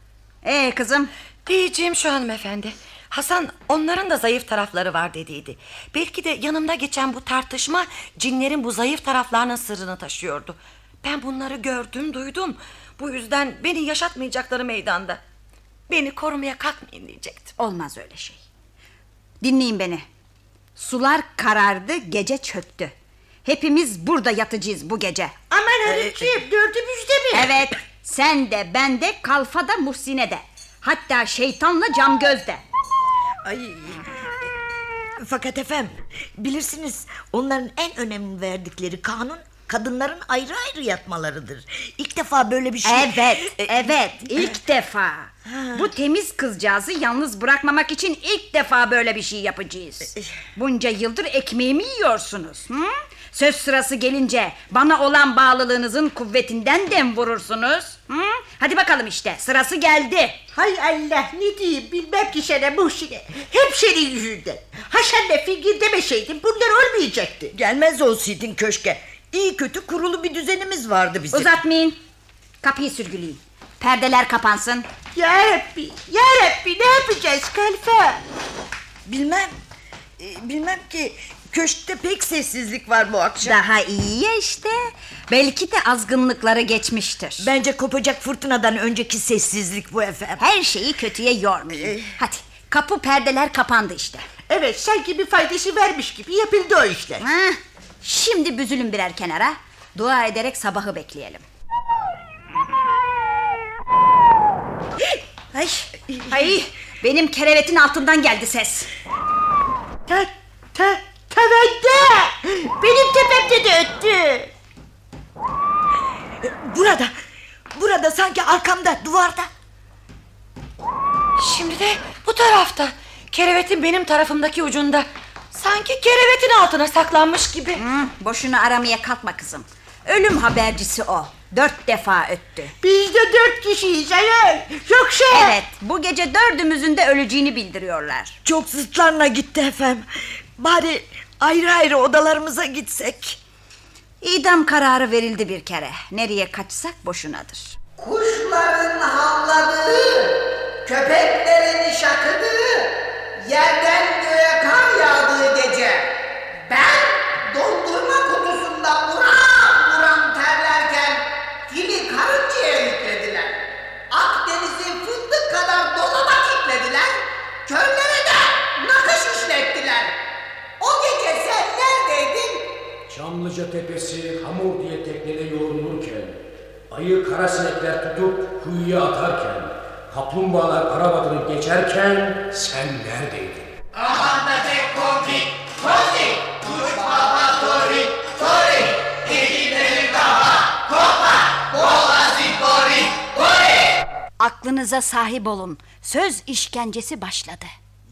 Ee kızım? Diyeceğim şu hanımefendi, Hasan onların da zayıf tarafları var dediydi. Belki de yanımda geçen bu tartışma cinlerin bu zayıf taraflarının sırrını taşıyordu. Ben bunları gördüm, duydum. Bu yüzden beni yaşatmayacakları meydanda. Beni korumaya kalkmayın diyecektim. Olmaz öyle şey. Dinleyin beni. Sular karardı, gece çöktü. Hepimiz burada yatacağız bu gece. Aman hanımcığım, dördümüzde mi? Evet, sen de, ben de, Kalfa da, Muhsine de. Hatta şeytanla Camgöz de. Ay. Fakat efendim, bilirsiniz onların en önemli verdikleri kanun kadınların ayrı ayrı yatmalarıdır. İlk defa böyle bir şey... Evet, evet, ilk defa. Bu temiz kızcağızı yalnız bırakmamak için ilk defa böyle bir şey yapacağız. Bunca yıldır ekmeğimi yiyorsunuz. Hı? Söz sırası gelince bana olan bağlılığınızın kuvvetinden dem vurursunuz. Hı? Hadi bakalım işte, sırası geldi. Hay Allah, ne diyeyim bilmem ki sana Muhsin'e. Hep senin yüzünden. Haşan'la Fingir demeseydin bunlar olmayacaktı. Gelmez olsaydın köşke. İyi kötü kurulu bir düzenimiz vardı bizim. Uzatmayın. Kapıyı sürgüleyin. Perdeler kapansın. Ya Rabbi, ya Rabbi, ne yapacağız Kalfa? Bilmem. e, Bilmem ki. Köşkte pek sessizlik var bu akşam. Daha iyi ya işte. Belki de azgınlıkları geçmiştir. Bence kopacak fırtınadan önceki sessizlik bu efendim. Her şeyi kötüye yormayın. Hadi, kapı perdeler kapandı işte. Evet, sanki bir faydası vermiş gibi yapıldı o işler. Heh, şimdi büzülün birer kenara. Dua ederek sabahı bekleyelim. Ay, ay, benim kerevetin altından geldi ses. Ta, ta, tavanda. Benim tepemde de öttü. Burada, burada sanki arkamda, duvarda. Şimdi de bu tarafta. Kerevetin benim tarafımdaki ucunda. Sanki kerevetin altına saklanmış gibi. Hı, boşuna aramaya kalkma kızım. Ölüm habercisi o. Dört defa öttü. Biz de dört kişiyiz ayol. Yoksa... Evet, bu gece dördümüzün de öleceğini bildiriyorlar. Çok zıtlarla gitti efendim. Bari ayrı ayrı odalarımıza gitsek. İdam kararı verildi bir kere. Nereye kaçsak boşunadır. Kuşların havladığı, köpeklerin şakıdığı, yerden göğe kar yağdığı gece ben dondurma kutusunda buram buram terlerken fili karıncaya yüklediler. Akdeniz'in fındık kadar dolaba kilitlediler, körlere de nakış işlettiler. O gece sen neredeydin? Çamlıca tepesi hamur diye teknede yoğrulurken, ayı kara sinekler tutup kuyuya atarken, kaplumbağalar arabadını geçerken sen neredeydin? Aman da tek komik, komik, kuş baba tori, tori, geceleri daha, kopa, boğazı tori, tori. Aklınıza sahip olun. Söz işkencesi başladı.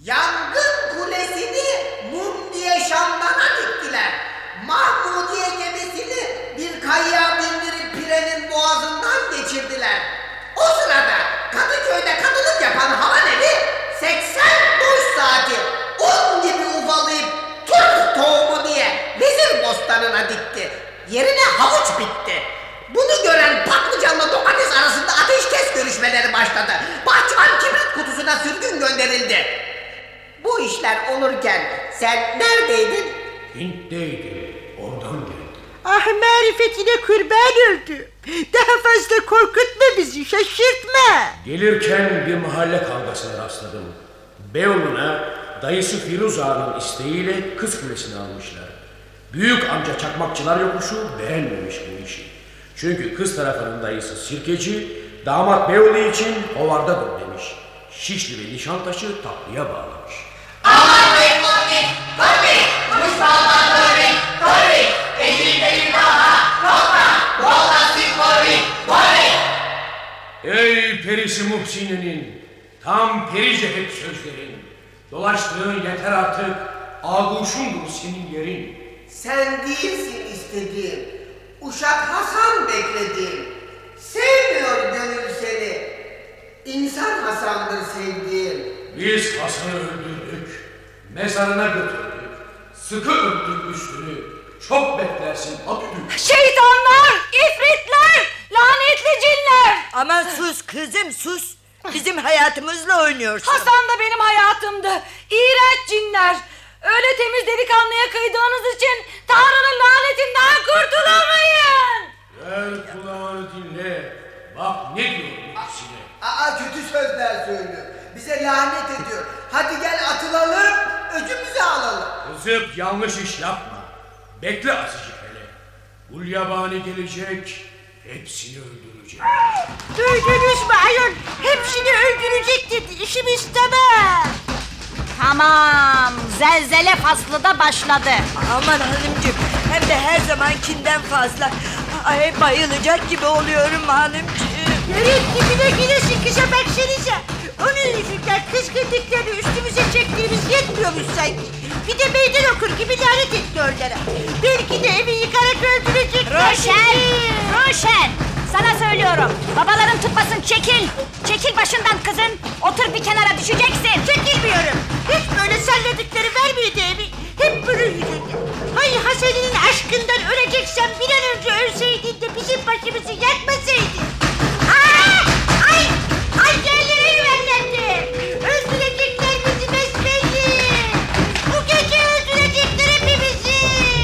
Yangın kulesini mum diye Şam'dan diktiler. Mahmudiye gemisini bir kayığa bindirip Pire'nin boğazından geçirdiler. O sırada Kadıköy'de kadılık yapan Havaneli seksen boş saati on gibi ufalayıp Türk tohumu diye vezir bostanına dikti. Yerine havuç bitti. Bunu gören patlıcanla domates arasında ateşkes görüşmeleri başladı. Bahçıvan kibrit kutusuna sürgün gönderildi. Bu işler olurken sen neredeydin? Hint'teydim, oradan geldim. Ah marifetine kurban öldü. Daha fazla korkutma bizi, şaşırtma. Gelirken bir mahalle kavgasına rastladım. Beyoğlu'na dayısı Firuz Ağa'nın isteğiyle kız kulesini almışlar. Büyük amca çakmakçılar yokuşu beğenmemiş bu işi. Çünkü kız tarafının dayısı sirkeci, damat Beyoğlu için hovardadır demiş. Şişli ve Nişantaşı tatlıya bağlamış. Aman be komik, komik, kuş baba tori, tori, geceleri daha, kopa, boğazı tori, tori. Ey perisi Muhsine'nin, tam perice hep sözlerin. Dolaştığın yeter artık, ağuşundur senin yerin. Sen değilsin istediğim, Uşak Hasan beklediğim. Sevmiyor gönül seni, İnsan Hasan'dır sevdiğim. Biz Hasan'ı öldürdük, mezarına götürdük, sıkı örttük üstünü, çok beklersin Abdü. Şeytanlar, ifritler, lanetli cinler. Aman sus kızım sus. Bizim hayatımızla oynuyorsun. Hasan da benim hayatımdı. İğrenç cinler. Öyle temiz delikanlıya kıydığınız için Tanrı'nın lanetinden kurtulamayın. Ver kulağını dinle. Bak ne diyor Muhsine. Aa kötü sözler söylüyor. Bize lanet ediyor. Hadi gel atılalım, öcümüzü alalım. Kızım yanlış iş yapma. Bekle azıcık hele. Gulyabani gelecek, hepsini öldürecek. Duydunuz mu ayol? Hepsini öldürecek dedi. İşim istemez. Tamam, zelzele faslı da başladı. Aman hanımcığım, Hem de her zamankinden fazla. Ay, bayılacak gibi oluyorum hanımcığım. Yürek dibine giresin kıza baksanıza. Onun yüzünden kızgınlıkları üstümüze çektiğimiz yetmiyormuş sanki. Bir de meydan okur gibi lanet etti onlara. Belki de evi yıkarak öldürecekler. Roşen! Roşen! Sana söylüyorum. Babaların tutmasın, çekil. Çekil başından kızın. Otur bir kenara, düşeceksin. Çekilmiyorum. Hiç böyle salladıkları vermedi evi. Hep bunun yüzünden. Hay Hasan'ın aşkından öleceksen bir an önce ölseydin de bizim başımızı yakmasaydın. Aa! Ay! Ay gelirim efendim. Öldürecekler bizi besbelli. Bu gece öldürecekler hepimizi.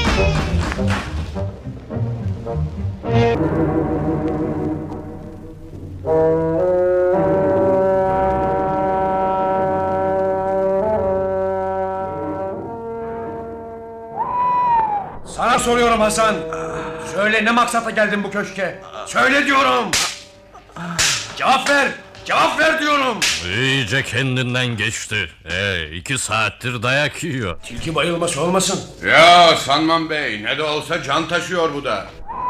Sana soruyorum Hasan. Söyle, ne maksatla geldin bu köşke? Söyle diyorum. Cevap ver. Cevap ver diyorum. İyice kendinden geçti. Ee, iki saattir dayak yiyor. Tilki bayılması olmasın. Ya sanmam bey, ne de olsa can taşıyor bu da.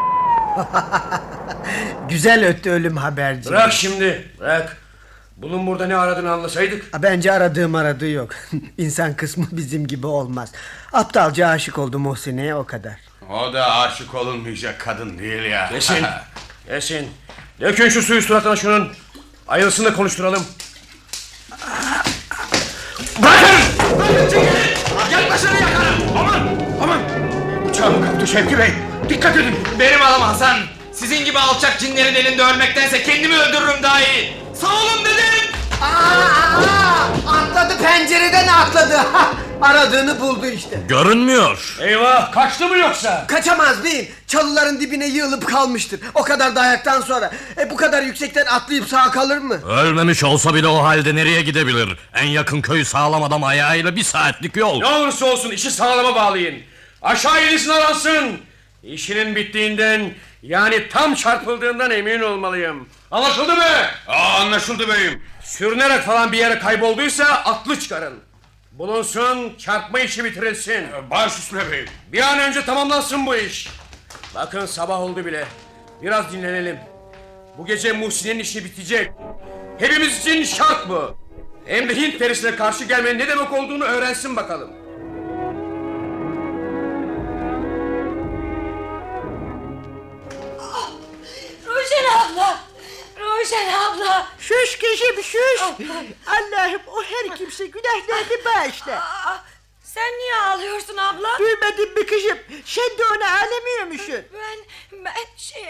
Güzel öttü ölüm haberci. Bırak şimdi, bırak. Bunun burada ne aradığını anlasaydık. Bence aradığım aradığı yok. İnsan kısmı bizim gibi olmaz. Aptalca aşık oldu Muhsine'ye, o kadar. O da aşık olunmayacak kadın değil ya. Kesin, kesin. Dökün şu suyu suratına şunun. Ayılsın da konuşturalım. Bırakın! Bırakın çekilin! Yaklaşın yakarım! Aman! Aman! Uçağım kaptı Şevki Bey. Dikkat edin. Benim adım Hasan. Sizin gibi alçak cinlerin elinde ölmektense kendimi öldürürüm daha iyi. Sağ olun dedim. Aa, atladı, pencereden atladı. Aradığını buldu işte. Görünmüyor. Eyvah, kaçtı mı yoksa? Kaçamaz değil. Çalıların dibine yığılıp kalmıştır. O kadar dayaktan sonra. E, bu kadar yüksekten atlayıp sağ kalır mı? Ölmemiş olsa bile o halde nereye gidebilir? En yakın köy sağlam adam ayağıyla bir saatlik yol. Ne olursa olsun işi sağlama bağlayın. Aşağı inisin aransın. İşinin bittiğinden, yani tam çarpıldığından emin olmalıyım. Anlaşıldı mı? Aa, anlaşıldı beyim. Sürünerek falan bir yere kaybolduysa atlı çıkarın. Bulunsun, çarpma işi bitirilsin. Baş üstüne beyim. Bir an önce tamamlansın bu iş. Bakın sabah oldu bile. Biraz dinlenelim. Bu gece Muhsin'in işi bitecek. Hepimiz için şart bu. Hem de Hint perisine karşı gelmenin ne demek olduğunu öğrensin bakalım. Ruşen abla! Ruşen abla! Şuş kızım şuş. Allah'ım, o her kimse günahlarını bağışla. Sen niye ağlıyorsun abla? Duymadın mı kızım? Sen de onu ağlamıyormuşsun. Ben, ben şey...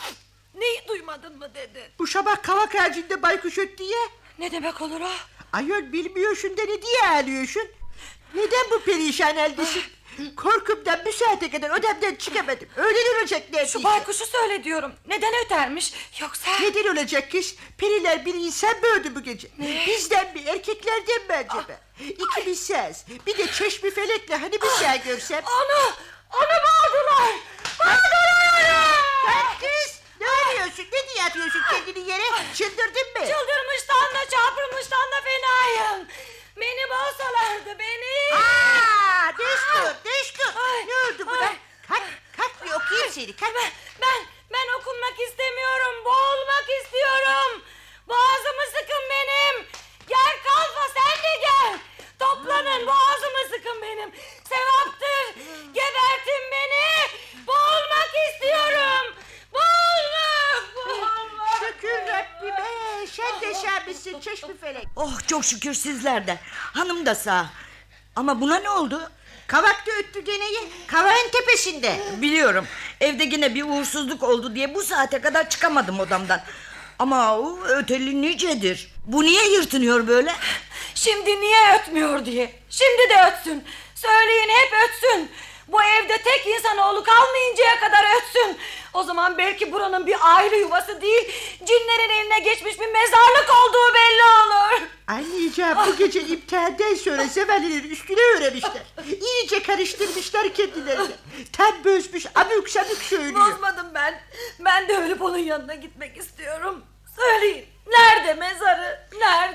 Neyi duymadın mı dedin? Bu sabah kavak ağacında baykuş öttü ya. Ne demek olur o? Ayol, bilmiyorsun da ne diye ağlıyorsun? Neden bu perişan haldesin? Korkumdan bu saate kadar odamdan çıkamadım. Öğlen olacak neredeyse. Şu baykuşu söyle diyorum. Neden ötermiş? Yoksa... Neden olacak kız? Periler bir insan mı öldü bu gece? Ne? Bizden mi, erkeklerden mi acaba? İki bir ses. Bir de çeşmi felekle hani bir şey görsem. Onu! Onu bağladılar! Bağladılar! Kalk kız! Ne arıyorsun? Ne diye atıyorsun kendini yere? Çıldırdın mı? Çıldırmıştan da çarpılmıştan da fenayım. Beni bulsalardı beni. Aaa! Düştü, düştü. Ne oldu buna? Kalk, kalk bir okuyayım seni. Kalk. Ben, ben, ben okunmak istemiyorum. Boğulmak istiyorum. Boğazımı sıkın benim. Gel kalfa, sen de gel. Toplanın, boğazımı sıkın benim. Sevaptır. Gebertin beni. Boğulmak istiyorum. Boğulmak. Boğulmak. Şükür Rabbime. Sen de şahmışsın çeşmi felek. Oh, çok şükür sizler de. Hanım da sağ. Ama buna ne oldu? Kavakta öttü gene. Kavağın tepesinde. Biliyorum. Evde yine bir uğursuzluk oldu diye bu saate kadar çıkamadım odamdan. Ama o öteli nicedir. Bu niye yırtınıyor böyle? Şimdi niye ötmüyor diye. Şimdi de ötsün. Söyleyin, hep ötsün. Bu evde tek insanoğlu kalmayıncaya kadar ötsün. O zaman belki buranın bir aile yuvası değil, cinlerin eline geçmiş bir mezarlık olduğu belli olur. Anlayacağım, bu gece imtihandan sonra sevenlerin üstüne öğrenmişler. İyice karıştırmışlar kendilerini. Tam bözmüş, abuk sabuk söylüyor. Bozmadım ben. Ben de ölüp onun yanına gitmek istiyorum. Söyleyin, nerede mezarı, nerede?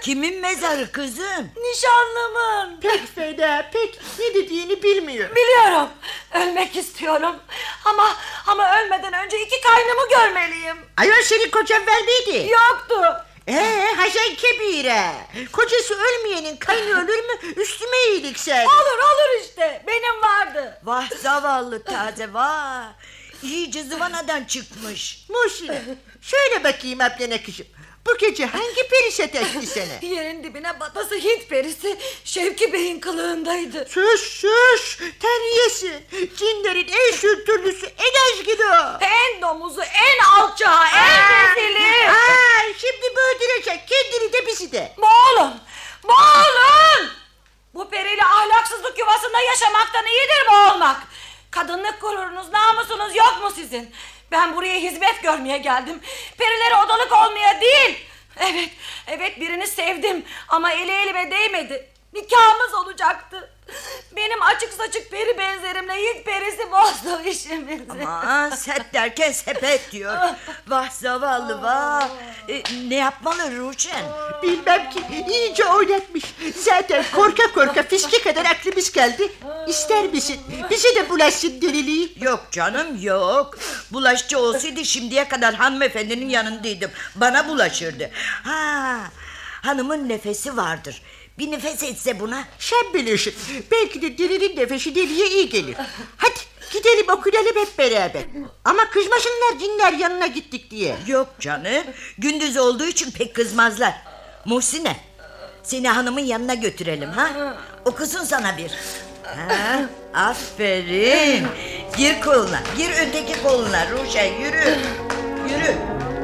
Kimin mezarı kızım? Nişanlımın. Pek fena, pek ne dediğini bilmiyor. Biliyorum. Ölmek istiyorum. Ama ama ölmeden önce iki kaynımı görmeliyim. Ayol senin kocan var mıydı? Yoktu. Eee Hasan Kebire. Kocası ölmeyenin kaynı ölür mü? Üstüme iyilik sen. Olur olur işte. Benim vardı. Vah zavallı taze vah. İyice zıvanadan çıkmış. Muhsin, şöyle bakayım ablana kızım. Bu gece hangi peri sataştı sana? Yerin dibine batası Hint perisi Şevki Bey'in kılığındaydı. Sus sus, terbiyesi. Cinlerin en sürtürlüsü, en azgını o. En domuzu, en alçağı, en rezili. Aa, şimdi böldürecek kendini de bizi de. Boğulun, boğulun. Bu periyle ahlaksızlık yuvasında yaşamaktan iyidir boğulmak. Kadınlık gururunuz, namusunuz yok mu sizin? Ben buraya hizmet görmeye geldim. Perilere odalık olmaya değil. Evet, evet birini sevdim ama eli elime değmedi. Nikahımız olacaktı. Benim açık saçık peri benzerimle Hint perisi bozdu işimizi. Ama sert derken sepet diyor. Vah zavallı vah. E, ne yapmalı Ruşen? Bilmem ki, iyice oynatmış. Zaten korka korka fiske kadar aklımız kaldı. İster misin? Bize de bulaşsın deliliği. Yok canım yok. Bulaşçı olsaydı şimdiye kadar hanımefendinin yanındaydım. Bana bulaşırdı. Ha, hanımın nefesi vardır. Bir nefes etse buna. Sen bilirsin. Belki de delinin nefesi deliye iyi gelir. Hadi gidelim okuyalım hep beraber. Ama kızmasınlar cinler yanına gittik diye. Yok canım. Gündüz olduğu için pek kızmazlar. Muhsine, seni hanımın yanına götürelim ha. Okusun sana bir. Ha, aferin. Gir koluna, gir öteki koluna Ruşen, yürü. Yürü.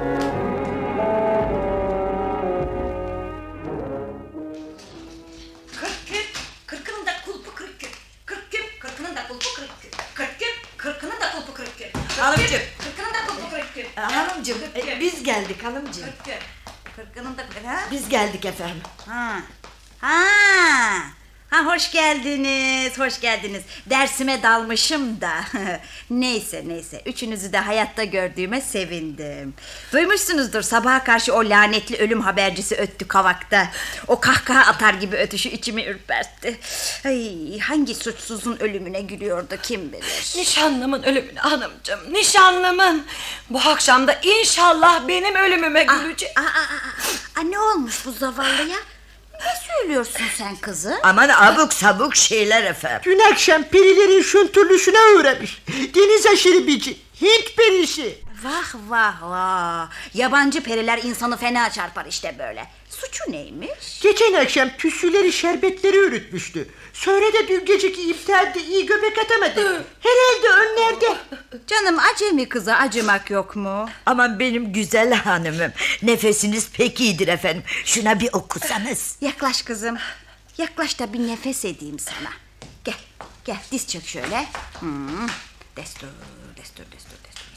Kırkının da kulpu kırık küp. Kırk küp, kırkının da kulpu kırık küp. Kırk küp, kırkının da kulpu kırık küp. Hanımcığım. Kırkının da kulpu kırık küp. Hanımcığım, e, biz geldik hanımcığım. Kırk küp. Kırkının da ha? Biz geldik efendim. Ha. Ha. Ha hoş geldiniz, hoş geldiniz. Dersime dalmışım da. Neyse neyse, üçünüzü de hayatta gördüğüme sevindim. Duymuşsunuzdur sabaha karşı o lanetli ölüm habercisi öttü kavakta. O kahkaha atar gibi ötüşü içimi ürpertti. Ay, hangi suçsuzun ölümüne gülüyordu kim bilir. Nişanlımın ölümüne hanımcığım, nişanlımın. Bu akşam da inşallah benim ölümüme gülecek. Aa, aa, aa, aa, ne olmuş bu zavallıya? Ne söylüyorsun sen kızım? Aman abuk sabuk şeyler efendim. Dün akşam perilerin şuntürlüsüne uğramış. Deniz aşırı bici, Hint perisi. Vah vah vah. Yabancı periler insanı fena çarpar işte böyle. Suçu neymiş? Geçen akşam tütsüleri şerbetleri ürütmüştü. Sonra da dün geceki imtihanda iyi göbek atamadı. Herhalde önlerde. Canım acemi kıza acımak yok mu? Aman benim güzel hanımım. Nefesiniz pek iyidir efendim. Şuna bir okusanız. Yaklaş kızım. Yaklaş da bir nefes edeyim sana. Gel gel diz çök şöyle. Hmm. Destur destur destur destur.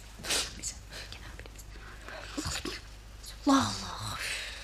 Allah Allah.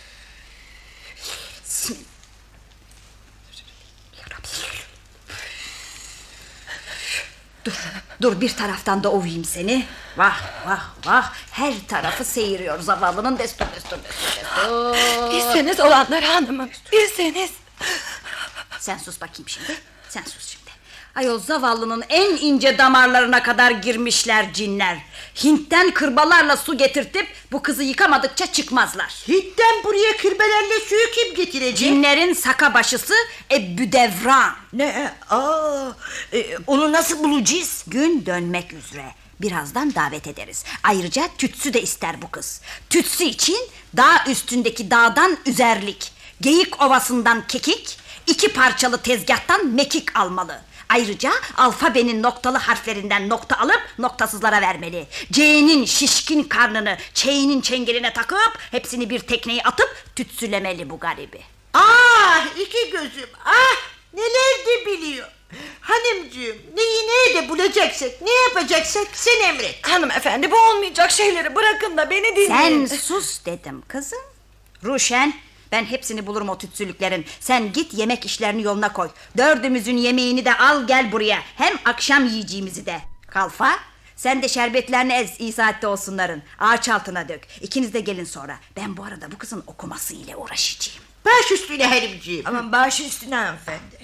Dur, dur bir taraftan da ovayım seni. Vah vah vah. Her tarafı seyiriyor zavallının destur destur destur destur. Bilseniz olanları hanımım, bilseniz. Sen sus bakayım şimdi. Sen sus şimdi. Ayol zavallının en ince damarlarına kadar girmişler cinler. Hint'ten kırbalarla su getirtip bu kızı yıkamadıkça çıkmazlar. Hint'ten buraya kırbalarla suyu kim getirecek? Cinlerin saka başısı Ebüdevran. Ne? Aa, e, onu nasıl bulacağız? Gün dönmek üzere. Birazdan davet ederiz. Ayrıca tütsü de ister bu kız. Tütsü için dağ üstündeki dağdan üzerlik, Geyik Ovası'ndan kekik, iki parçalı tezgahtan mekik almalı. Ayrıca alfabenin noktalı harflerinden nokta alıp noktasızlara vermeli. C'nin şişkin karnını Ç'nin çengeline takıp hepsini bir tekneye atıp tütsülemeli bu garibi. Ah iki gözüm, ah neler de biliyor. Hanımcığım neyi nerede bulacaksak, ne yapacaksak sen emret. Hanımefendi bu olmayacak şeyleri bırakın da beni dinleyin. Sen sus dedim kızım. Ruşen, ben hepsini bulurum o tütsülüklerin. Sen git yemek işlerini yoluna koy. Dördümüzün yemeğini de al gel buraya. Hem akşam yiyeceğimizi de. Kalfa, sen de şerbetlerini ez iyi saatte olsunların. Ağaç altına dök. İkiniz de gelin sonra. Ben bu arada bu kızın okuması ile uğraşacağım. Baş üstüne hanımcığım. Aman baş üstüne hanımefendi.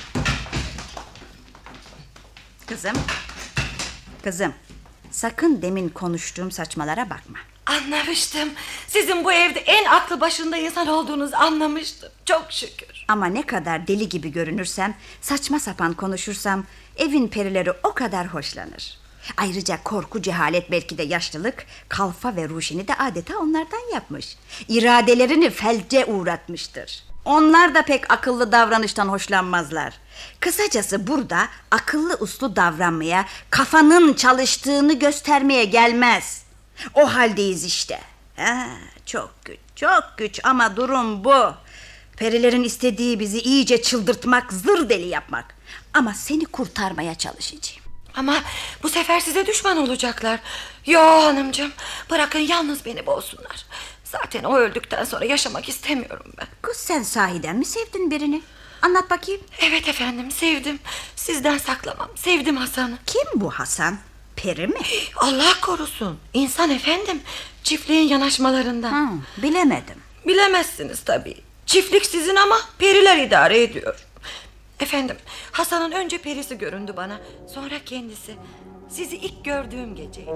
Kızım. Kızım. Sakın demin konuştuğum saçmalara bakma. Anlamıştım. Sizin bu evde en aklı başında insan olduğunuzu anlamıştım. Çok şükür. Ama ne kadar deli gibi görünürsem, saçma sapan konuşursam evin perileri o kadar hoşlanır. Ayrıca korku, cehalet, belki de yaşlılık Kalfa ve Ruşen'i de adeta onlardan yapmış. İradelerini felce uğratmıştır. Onlar da pek akıllı davranıştan hoşlanmazlar. Kısacası burada akıllı uslu davranmaya, kafanın çalıştığını göstermeye gelmez. O haldeyiz işte. Ha, çok güç, çok güç ama durum bu. Perilerin istediği bizi iyice çıldırtmak, zır deli yapmak. Ama seni kurtarmaya çalışacağım. Ama bu sefer size düşman olacaklar. Yo hanımcığım, bırakın yalnız beni boğsunlar. Zaten o öldükten sonra yaşamak istemiyorum ben. Kız, sen sahiden mi sevdin birini? Anlat bakayım. Evet efendim, sevdim. Sizden saklamam, sevdim Hasan'ı. Kim bu Hasan? Peri mi? Allah korusun, İnsan efendim. Çiftliğin yanaşmalarından. Ha, bilemedim. Bilemezsiniz tabii. Çiftlik sizin ama periler idare ediyor. Efendim, Hasan'ın önce perisi göründü bana, sonra kendisi. Sizi ilk gördüğüm geceydi.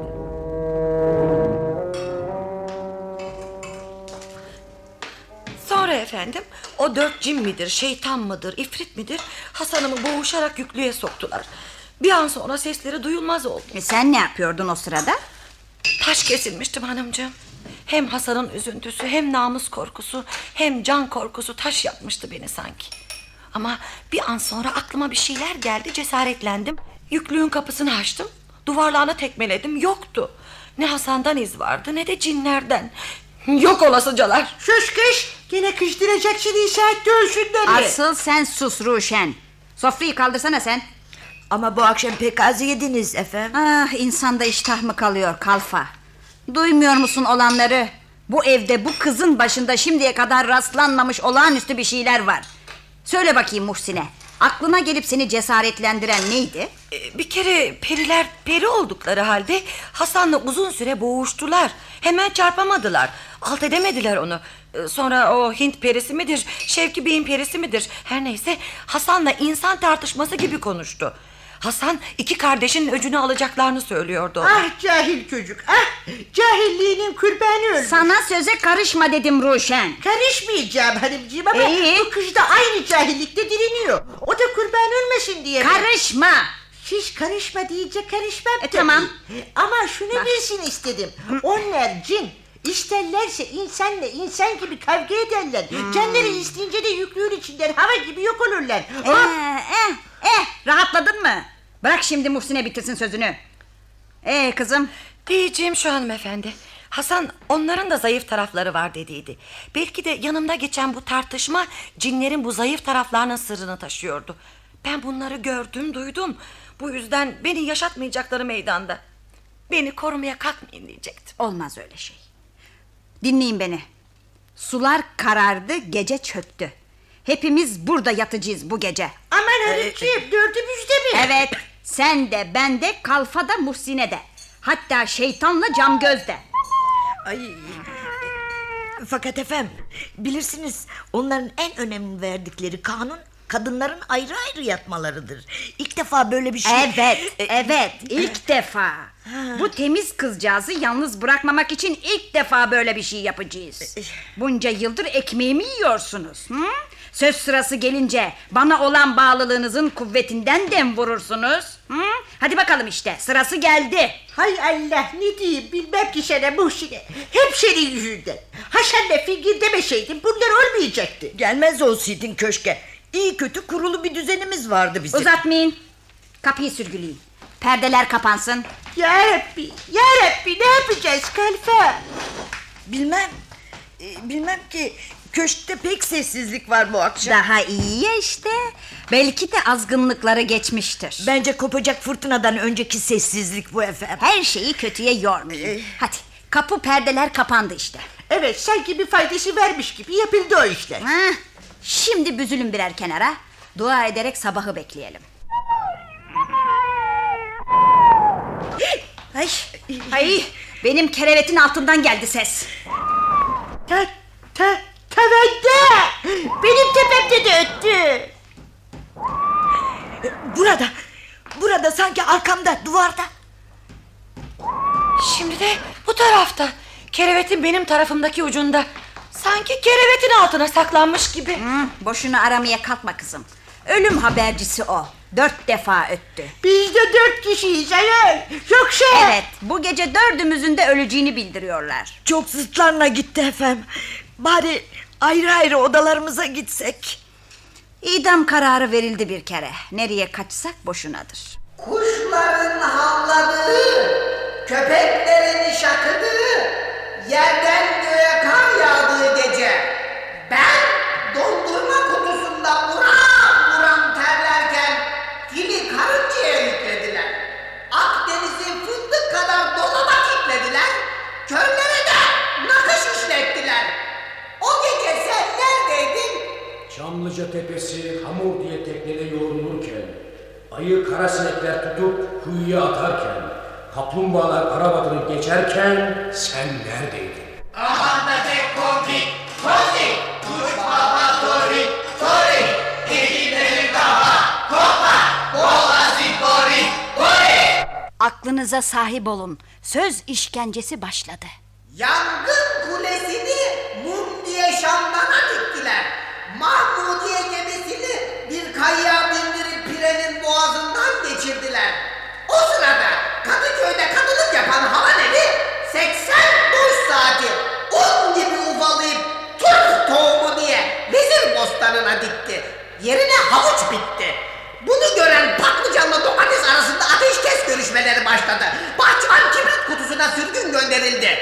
Sonra efendim, o dört cin midir, şeytan mıdır, ifrit midir, Hasan'ımı boğuşarak yüklüğe soktular. Bir an sonra sesleri duyulmaz oldu. E sen ne yapıyordun o sırada? Taş kesilmiştim hanımcığım. Hem Hasan'ın üzüntüsü, hem namus korkusu, hem can korkusu taş yapmıştı beni sanki. Ama bir an sonra aklıma bir şeyler geldi, cesaretlendim. Yüklüğün kapısını açtım, duvarlarına tekmeledim, yoktu. Ne Hasan'dan iz vardı, ne de cinlerden. Yok olasıcalar. Sus kız, gene kızdıracaksın iyi saatte ölsünler. Asıl sen sus Ruşen. Sofrayı kaldırsana sen. Ama bu akşam pek az yediniz efendim. Ah, insanda iştah mı kalıyor Kalfa? Duymuyor musun olanları? Bu evde bu kızın başında şimdiye kadar rastlanmamış olağanüstü bir şeyler var. Söyle bakayım Muhsine, aklına gelip seni cesaretlendiren neydi? Ee, bir kere periler peri oldukları halde Hasan'la uzun süre boğuştular. Hemen çarpamadılar, alt edemediler onu. Ee, sonra o Hint perisi midir, Şevki Bey'in perisi midir, her neyse Hasan'la insan tartışması gibi konuştu. Hasan iki kardeşin öcünü alacaklarını söylüyordu. Ah cahil çocuk, ah cahilliğinin kurbanı ölmüş. Sana söze karışma dedim Ruşen. Karışmayacağım hanımcığım ama ee? bu kız da aynı cahillikte direniyor. O da kurban ölmesin diye. Karışma. Siz karışma deyince karışmam e, tamam. Ama şunu Bak. bilsin istedim. Onlar cin. İsterlerse insanla insan gibi kavga ederler. Hmm. Canları isteyince de yüklüğün içinden hava gibi yok olurlar. Ee, eh, eh, rahatladın mı? Bırak şimdi Muhsin'e bitirsin sözünü. Ee kızım? Diyeceğim şu hanımefendi, Hasan onların da zayıf tarafları var dediydi. Belki de yanımda geçen bu tartışma cinlerin bu zayıf taraflarının sırrını taşıyordu. Ben bunları gördüm, duydum. Bu yüzden beni yaşatmayacakları meydanda. Beni korumaya kalkmayın diyecektim. Olmaz öyle şey. Dinleyin beni. Sular karardı, gece çöktü. Hepimiz burada yatacağız bu gece. Aman hanımcığım, ee, dördümüzde mi? Evet, sen de, ben de, Kalfa da, Muhsine de. Hatta şeytanla Camgöz de. Ay, fakat efendim, bilirsiniz onların en önemli verdikleri kanun kadınların ayrı ayrı yatmalarıdır. İlk defa böyle bir şey... Evet, evet, ilk defa. Bu temiz kızcağızı yalnız bırakmamak için ilk defa böyle bir şey yapacağız. Bunca yıldır ekmeğimi yiyorsunuz. Hı? Söz sırası gelince bana olan bağlılığınızın kuvvetinden dem vurursunuz. Hı? Hadi bakalım işte, sırası geldi. Hay Allah, ne diyeyim bilmem ki sana Muhsine. Hep senin yüzünden. Haşan'la fingir demeseydin bunlar olmayacaktı. Gelmez olsaydın köşke. İyi kötü kurulu bir düzenimiz vardı bizim. Uzatmayın. Kapıyı sürgüleyin. Perdeler kapansın. Ya Rabbi, ya Rabbi, ne yapacağız Kalfa? Bilmem. E, bilmem ki. Köşkte pek sessizlik var bu akşam. Daha iyi ya işte. Belki de azgınlıkları geçmiştir. Bence kopacak fırtınadan önceki sessizlik bu efendim. Her şeyi kötüye yormayın. Ee... Hadi, kapı perdeler kapandı işte. Evet, sanki bir faydası vermiş gibi yapıldı o işler. Ha, şimdi büzülün birer kenara. Dua ederek sabahı bekleyelim. Ay, ay, benim kerevetin altından geldi ses. Ta, ta, tavanda. Benim tepemde de öttü. Burada, burada sanki arkamda, duvarda. Şimdi de bu tarafta. Kerevetin benim tarafımdaki ucunda. Sanki kerevetin altına saklanmış gibi. Hı, boşuna aramaya kalkma kızım. Ölüm habercisi o. Dört defa öttü. Biz de dört kişiyiz ayol. Yoksa... Evet, bu gece dördümüzün de öleceğini bildiriyorlar. Çok zıtlarına gitti efendim. Bari ayrı ayrı odalarımıza gitsek. İdam kararı verildi bir kere. Nereye kaçsak boşunadır. Kuşların havladığı, köpeklerin şakıdığı, yerden göğe kar yağdığı gece ben dondurma kutusunda buram buram terlerken fili karıncaya yüklediler. Akdeniz'in fındık kadar dolaba kilitlediler. Körlere de nakış işlettiler. O gece sen neredeydin? Çamlıca Tepesi hamur diye teknede yoğrulurken, ayı kara sinekler tutup kuyuya atarken, kaplumbağalar Arabat'ını geçerken sen neredeydin? Aman da tek koki, koki, kuş baba tori, tori, eğileri daha, kopa, boğazı tori, tori. Aklınıza sahip olun. Söz işkencesi başladı. Yangın kulesini mum diye Şam'dana diktiler. Mahmudiye gemisini bir kayığa bindirip Pire'nin boğazından geçirdiler. O sırada Kadıköy'de kadılık yapan Havanevi seksen boş saati un gibi ufalayıp Türk tohumu diye vezir bostanına dikti. Yerine havuç bitti. Bunu gören patlıcanla domates arasında ateşkes görüşmeleri başladı. Bahçıvan kibrit kutusuna sürgün gönderildi.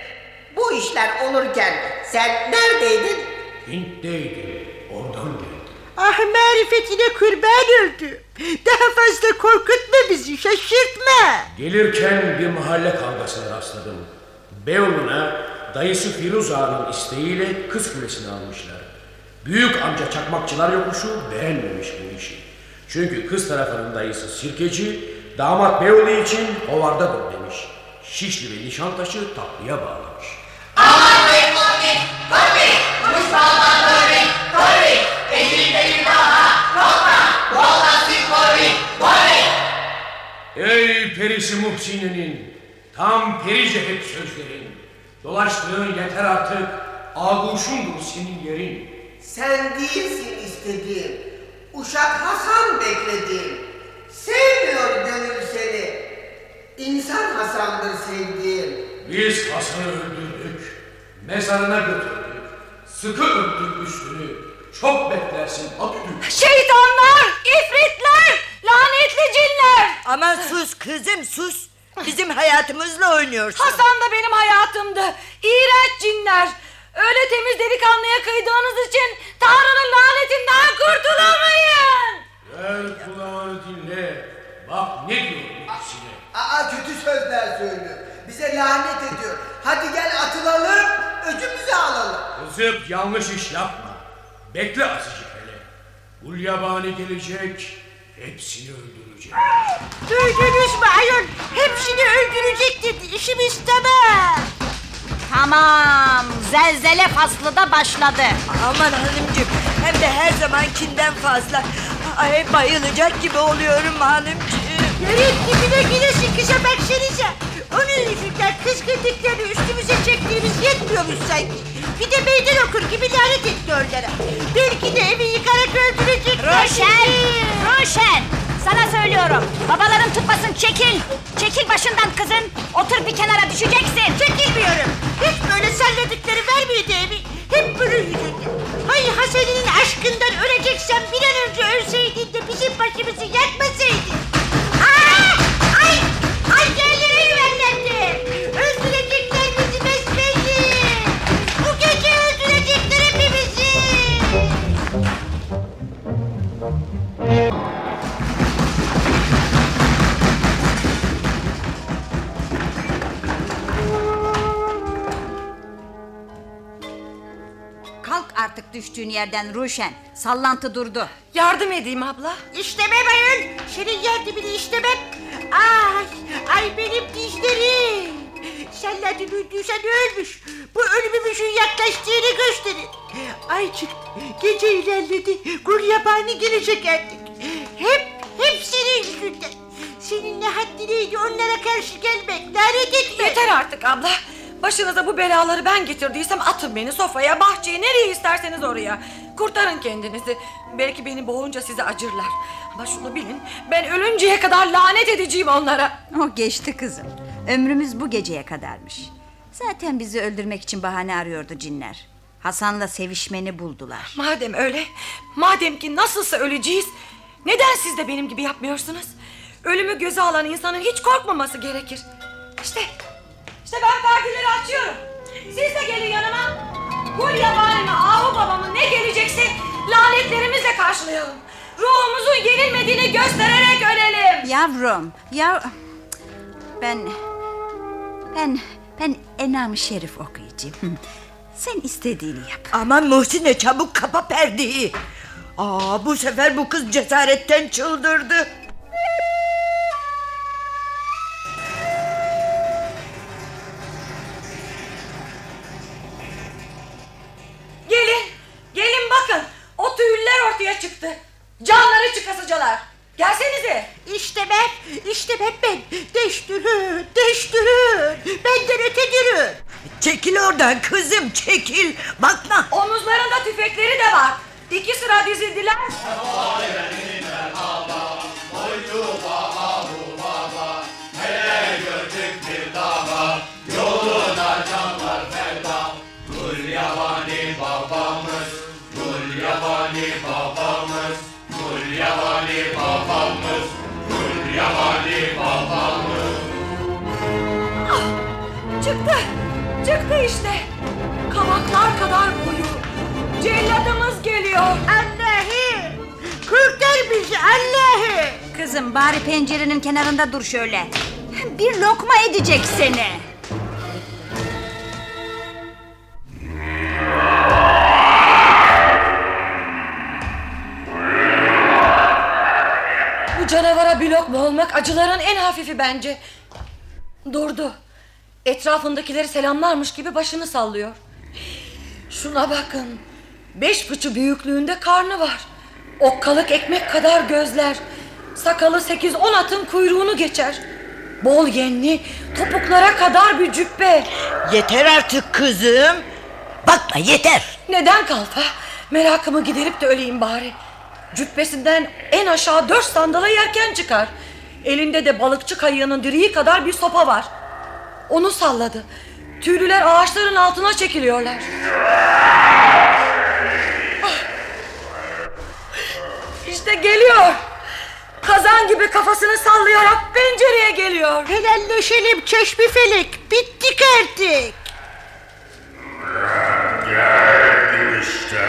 Bu işler olurken sen neredeydin? Hint'teydim, oradan geldim. Ah marifetine kurban öldü. Daha fazla korkutma bizi, şaşırtma. Gelirken bir mahalle kavgasına rastladım. Beyoğlu'na dayısı Firuz Ağa'nın isteğiyle Kız Kulesi'ni almışlar. Büyük amca Çakmakçılar Yokuşu beğenmemiş bu işi. Çünkü kız tarafının dayısı sirkeci, damat Beyoğlu için hovardadır demiş. Şişli ve Nişantaşı tatlıya bağlamış. Aman be koki, koki, kuş baba tori, tori, eğileri daha, kopa, boğazı tori, tori. Ey perisi Muhsine'nin, tam perice hep sözlerin. Dolaştığın yeter artık, ağuşundur senin yerin. Sen değilsin istediğim, Uşak Hasan beklediğim. Sevmiyor gönül seni, İnsan Hasan'dır sevdiğim. Biz Hasan'ı öldürdük, mezarına götürdük, sıkı örttük üstünü, çok beklersin Atüdük. Şeytanlar, ifritler, lanetli cinler. Aman sus kızım sus. Bizim hayatımızla oynuyorsun. Hasan da benim hayatımdı. İğrenç cinler. Öyle temiz delikanlıya kıydığınız için Tanrı'nın lanetinden kurtulamayın. Ver kulağını dinle. Bak ne diyor Muhsine. Aa kötü sözler söylüyor. Bize lanet ediyor. Hadi gel atılalım, öcümüzü alalım. Kızım yanlış iş yapma. Bekle azıcık hele. Gulyabani gelecek, hepsini öldürecek. Duydunuz mu ayol? Hepsini öldürecek dedi. İşim istemez. Tamam, zelzele faslı da başladı. Aman hanımcığım, hem de her zamankinden fazla. Ay bayılacak gibi oluyorum hanımcığım. Yerin dibine giresin kıza baksanıza. Onun yüzünden kızgınlıklarını üstümüze çektiğimiz yetmiyormuş sanki. Bir de meydan okur gibi lanet etti onlara. Belki de evi yıkarak öldürecekler. Roşen! Roşen! Sana söylüyorum. Babaların tutmasın, çekil. Çekil başından kızın. Otur bir kenara, düşeceksin. Çekilmiyorum. Hiç böyle salladıkları vermedi evi. Hep bunun yüzünden. Hay Hasan'ın aşkından öleceksen bir an önce ölseydin de bizim başımızı yakmasaydın. Aa! Ay! Ay yerlere yuvarlandı. Öldürecekler bizi besbelli. Bu gece öldürecekler hepimizi. Kalk artık düştüğün yerden Ruşen. Sallantı durdu. Yardım edeyim abla. İstemem ayol. Senin yardımını istemem. Ay, ay benim dizlerim. Salladin uyduysan ölmüş. Bu ölümümüzün yaklaştığını gösterir. Ay çıktı, gece ilerledi, gulyabani gelecek artık. Hep, hep senin yüzünden. Seninle haddineydi onlara karşı gelmek, lanet etme. Yeter artık abla. Başınıza bu belaları ben getirdiysem atın beni sofaya, bahçeye, nereye isterseniz oraya. Kurtarın kendinizi. Belki beni boğunca size acırlar. Ama şunu bilin, ben ölünceye kadar lanet edeceğim onlara. O geçti kızım. Ömrümüz bu geceye kadarmış. Zaten bizi öldürmek için bahane arıyordu cinler. Hasan'la sevişmeni buldular. Madem öyle, madem ki nasılsa öleceğiz, neden siz de benim gibi yapmıyorsunuz? Ölümü göze alan insanın hiç korkmaması gerekir. İşte, işte ben perdeleri açıyorum. Siz de gelin yanıma. Gulyabani'me, Ahu babamın ne gelecekse lanetlerimizle karşılayalım. Ruhumuzun yenilmediğini göstererek ölelim. Yavrum, yav... Ben... Ben... Ben Enam-ı Şerif okuyacağım. Sen istediğini yap. Aman Muhsine, çabuk kapa perdeyi. Aa, bu sefer bu kız cesaretten çıldırdı. Gelin, gelin bakın. O tüyler ortaya çıktı. Canları çıkasıcalar. Gelsenize. İşte ben, işte ben ben. Deştürün, deştürün. Benden ötedirün. Çekil oradan kızım, çekil. Bakma. Omuzlarında tüfekleri de var. İki sıra dizildiler. Yoluna canlar feda. Gulyabani babamız, Gulyabani babamız, Gulyabani babamız, Gulyabani babamız. Ah, çıktı, çıktı işte. Kavaklar kadar boyu. Celladımız geliyor. Allah'ım, kurtar bizi Allah'ım. Kızım bari pencerenin kenarında dur şöyle. Bir lokma edecek seni. Bu canavara bir lokma olmak acıların en hafifi bence. Durdu. Etrafındakileri selamlarmış gibi başını sallıyor. Şuna bakın. Beş fıçı büyüklüğünde karnı var. Okkalık ekmek kadar gözler. Sakalı sekiz on atın kuyruğunu geçer. Bol yenli, topuklara kadar bir cübbe. Yeter artık kızım. Bakma, yeter. Neden kalfa? Merakımı giderip de öleyim bari. Cübbesinden en aşağı dört sandala yelken çıkar. Elinde de balıkçı kayığının direği kadar bir sopa var. Onu salladı. Tüylüler ağaçların altına çekiliyorlar. İşte geliyor. Kazan gibi kafasını sallayarak pencereye geliyor. Helalleşelim Çeşmi Felek. Bittik artık. Geldim işte.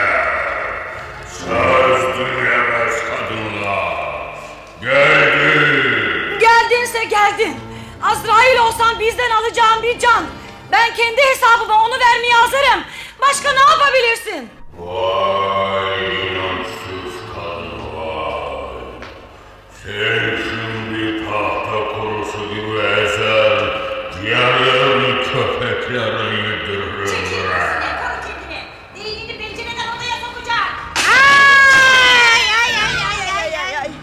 Söz dinlemez kadınlar. Geldim. Geldinse geldin. Azrail olsan bizden alacağın bir can. Ben kendi hesabıma onu vermeye hazırım. Başka ne yapabilirsin? Vay inançsız kadın vay. Sen şimdi tahta kurusu gibi ezer, yarın köpeklerin yediririm. Dilini pencereden odaya sokacak. Ay ay ay ay ay ay ay.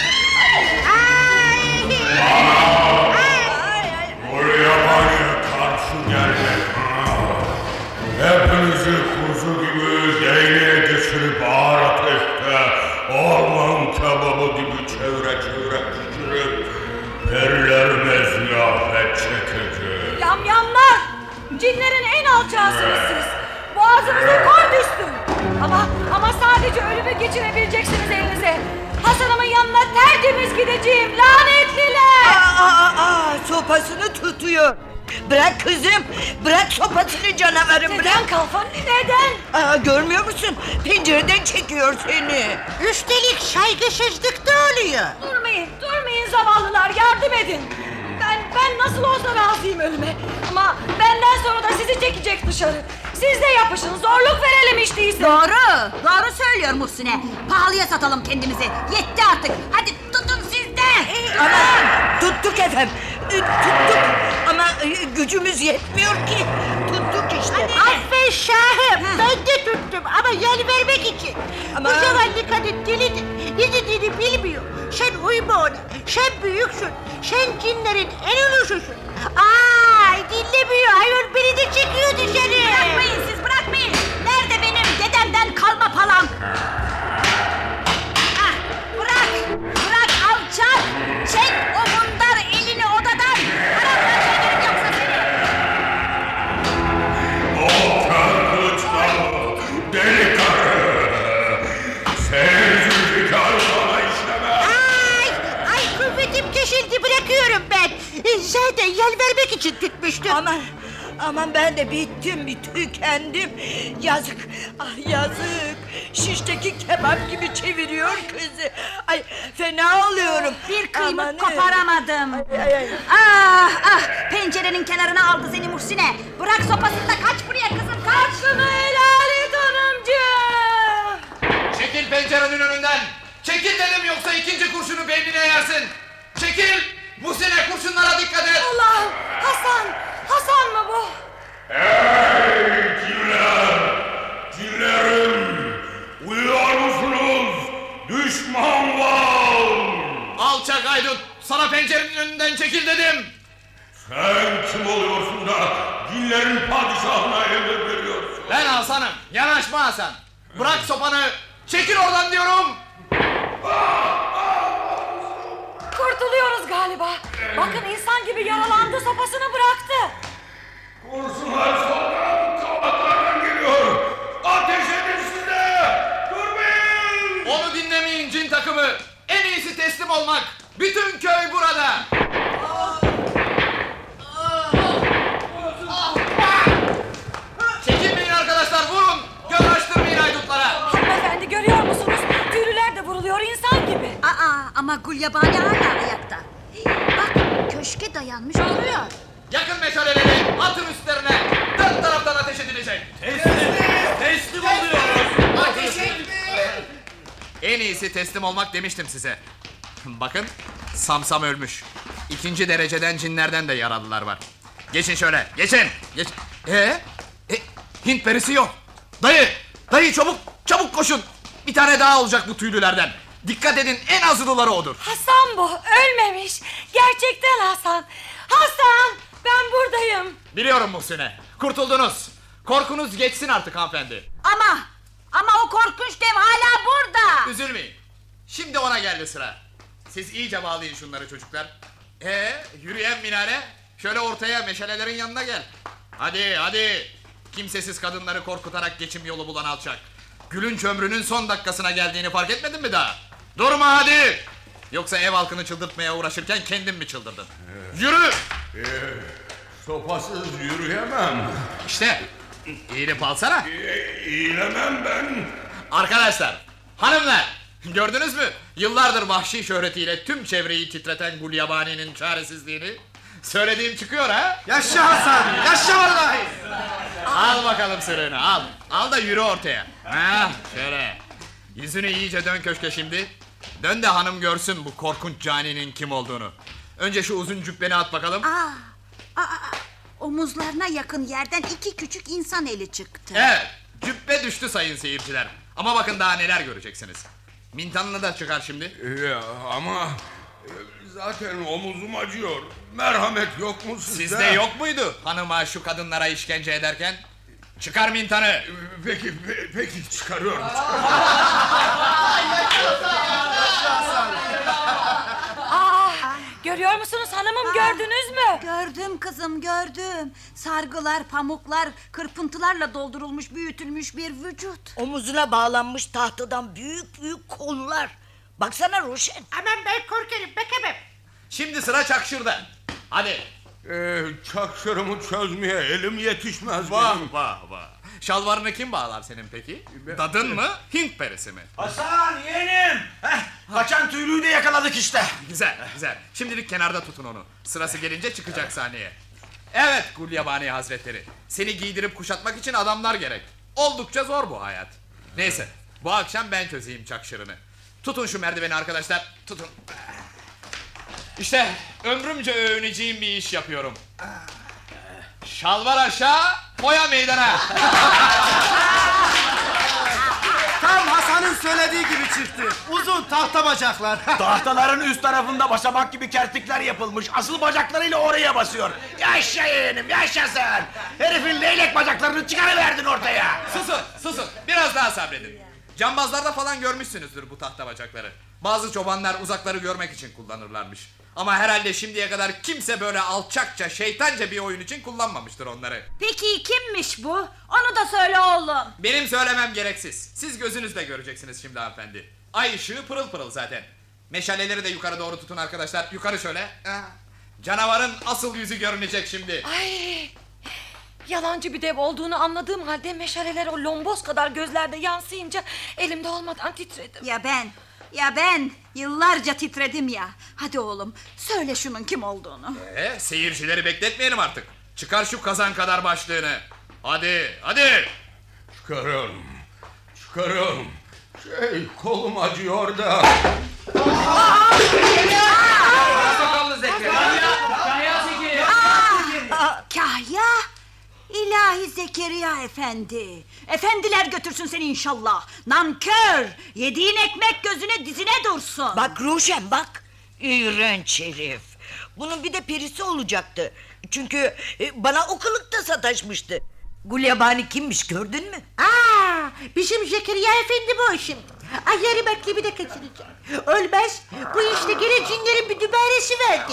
Gulyabani'ye karşı gelmek. Hepinizi kuzu gibi değneğe geçirip ağır ateşte orman kebabı gibi çevre çevre pişirip perilerime ziyafet çekeceğim. Yamyamlar! Cinlerin en alçağısınız siz. Boğazınıza kor düştü. Ama ama sadece ölümü geçirebileceksiniz elinize. Hasan'ımın yanına tertemiz gideceğim. Lanetliler! Aa, aa, aa, sopasını tutuyor. Bırak kızım, bırak sopasını canavarım. Neden bırak. kalfan, neden? Aa, görmüyor musun? Pencereden çekiyor seni. Üstelik saygısızlık da oluyor. Durmayın, durmayın zavallılar, yardım edin. Ben ben nasıl olsa razıyım ölüme. Ama benden sonra da sizi çekecek dışarı. Siz de yapışın, zorluk verelim hiç değilse. Doğru, doğru söylüyor Muhsine. Pahalıya satalım kendimizi. Yetti artık. Hadi tutun siz de. Aman, tuttuk efendim. Tuttuk ama gücümüz yetmiyor ki. Tuttuk işte. Aferin Şahım. Ben de tuttum ama yer vermek için. Ama- Bu zavallı kadın delidir. Ne dediğini bilmiyor. Sen uyma ona. Sen büyüksün. Sen cinlerin en ulususun. Ay dinlemiyor. Ayol beni de çekiyor dışarı. Bırakmayın siz bırakmayın. Nerede benim dedemden kalma palam? Ah, bırak. Bırak alçak. Çek o mundar elini odadan. Paramla çevirin yoksa seni. Orta kılıçlar, deli karı. Sen zülfikarı bana işleme. Ay, ay kuvvetim kesildi bırakıyorum ben. Zaten yer vermek için tutmuştum. Aman, aman ben de bittim, bir tükendim. Yazık, ah yazık. Şişteki kebap gibi çeviriyor kızı. Ay fena oluyorum. Bir kıymık Amanın. koparamadım. Ay, ay, ay. Ah ah pencerenin kenarına aldı seni Muhsine. Bırak sopasını da kaç buraya kızım kaç. Şunu helal et hanımcığım. Çekil pencerenin önünden. Çekil dedim yoksa ikinci kurşunu beynine yersin. Çekil. Muhsine kurşunlara dikkat et. Allah! Hasan! Hasan mı bu? Hey cinler! Cinlerim! Uyuyor musunuz? Düşman var! Alçak haydut. Sana pencerenin önünden çekil dedim. Sen kim oluyorsun da cinlerin padişahına emir veriyorsun? Ben Hasan'ım. Yanaşma Hasan. Bırak sopanı. Çekil oradan diyorum. Kurtuluyoruz galiba. Bakın insan gibi yaralandı, sopasını bıraktı. Kurşunlar soldan, kavatlardan geliyor. Ateş edin size! Durmayın! Onu dinlemeyin cin takımı. En iyisi teslim olmak. Bütün köy burada. Çekinmeyin arkadaşlar, vurun. Göz açtırmayın haydutlara. Hanımefendi görüyor musunuz? Tüylüler de vuruluyor insan gibi. Aa ama Gulyabani hala ayakta. Bak köşke dayanmış duruyor. Yakın meşaleleri, atın üstlerine. Dört taraftan ateş edilecek. Teslim, teslim oluyoruz. Ateş etmeyin. En iyisi teslim olmak demiştim size. Bakın, Samsam ölmüş. İkinci dereceden cinlerden de yaralılar var. Geçin şöyle, geçin. Geç. Ee? E, Hint perisi yok. Dayı, dayı çabuk, çabuk koşun. Bir tane daha olacak bu tüylülerden. Dikkat edin, en azılıları odur. Hasan bu, ölmemiş. Gerçekten Hasan. Hasan, ben buradayım. Biliyorum Muhsine, kurtuldunuz. Korkunuz geçsin artık hanımefendi. Ama ama o korkunç dev hala burada. Üzülmeyin. Şimdi ona geldi sıra. Siz iyice bağlayın şunları çocuklar. Ee, yürüyen minare, şöyle ortaya meşalelerin yanına gel. Hadi hadi. Kimsesiz kadınları korkutarak geçim yolu bulan alçak. Gülünç ömrünün son dakikasına geldiğini fark etmedin mi daha? Durma hadi. Yoksa ev halkını çıldırtmaya uğraşırken kendin mi çıldırdın? Yürü. Ee, sopasız yürüyemem. İşte eğilip alsana. Ee, eğilemem ben. Arkadaşlar, hanımlar, gördünüz mü? Yıllardır vahşi şöhretiyle tüm çevreyi titreten Gulyabani'nin çaresizliğini. Söylediğim çıkıyor ha? Yaşa Hasan, yaşa vallahi. Al bakalım sırrını, al. Al da yürü ortaya. Ha, şöyle. Yüzünü iyice dön köşke şimdi. Dön de hanım görsün bu korkunç caninin kim olduğunu. Önce şu uzun cübbeni at bakalım. Aa, aa, aa, omuzlarına yakın yerden iki küçük insan eli çıktı. Evet, cübbe düştü sayın seyirciler. Ama bakın daha neler göreceksiniz. Mintanını da çıkar şimdi. Ya, ama e, zaten omuzum acıyor. Merhamet yok mu sizde? Sizde yok muydu hanıma şu kadınlara işkence ederken? Çıkar mintanı. Peki, pe- peki çıkarıyorum. Aa, görüyor musunuz hanımım, gördünüz mü? Gördüm kızım gördüm. Sargılar, pamuklar, kırpıntılarla doldurulmuş, büyütülmüş bir vücut. Omuzuna bağlanmış tahtadan büyük büyük kollar. Baksana Ruşen. Aman ben korkarım bekemem. Şimdi sıra Çakşır'da. Hadi. Ee, çakşırımı çözmeye elim yetişmez Vah benim. vah vah. Şalvarını kim bağlar senin peki? Dadın mı, Hint perisi mi? Hasan yeğenim. Heh, kaçan tüylüyü de yakaladık işte. Güzel güzel. Şimdilik kenarda tutun onu. Sırası gelince çıkacak sahneye. Evet Gulyabani Hazretleri. Seni giydirip kuşatmak için adamlar gerek. Oldukça zor bu hayat. Neyse, bu akşam ben çözeyim Çakşır'ını. Tutun şu merdiveni arkadaşlar. Tutun. İşte ömrümce övüneceğim bir iş yapıyorum. Şalvar aşağı, boya meydana. Tam Hasan'ın söylediği gibi çıktı. Uzun tahta bacaklar. Tahtaların üst tarafında basamak gibi kertikler yapılmış. Asıl bacaklarıyla oraya basıyor. Yaşa yeğenim, yaşasın. Herifin leylek bacaklarını çıkarıverdin ortaya. Susun, susun. Biraz daha sabredin. Cambazlarda falan görmüşsünüzdür bu tahta bacakları. Bazı çobanlar uzakları görmek için kullanırlarmış. Ama herhalde şimdiye kadar kimse böyle alçakça, şeytanca bir oyun için kullanmamıştır onları. Peki kimmiş bu? Onu da söyle oğlum. Benim söylemem gereksiz. Siz gözünüzle göreceksiniz şimdi hanımefendi. Ay ışığı pırıl pırıl zaten. Meşaleleri de yukarı doğru tutun arkadaşlar. Yukarı şöyle. Canavarın asıl yüzü görünecek şimdi. Ay, yalancı bir dev olduğunu anladığım halde meşaleler o lomboz kadar gözlerde yansıyınca elimde olmadan titredim. Ya ben, ya ben yıllarca titredim ya. Hadi oğlum söyle şunun kim olduğunu. Ee, seyircileri bekletmeyelim artık. Çıkar şu kazan kadar başlığını. Hadi, hadi. Çıkarıyorum. Çıkarıyorum. Şey, kolum acıyor da. Sakallı Zekeriya. Kahya. İlahi Zekeriya efendi. Efendiler götürsün seni inşallah. Nankör. Yediğin ekmek gözüne dizine dursun. Bak Ruşen bak. İğrenç herif. Bunun bir de perisi olacaktı. Çünkü e, bana o kılıkta sataşmıştı. Gulyabani kimmiş gördün mü? Aa, bizim Zekeriya efendi bu şimdi. Ayarı beklebi de kaçıracak. Ölmez. Bu işte gene cinlerin bir dübaresi verdi.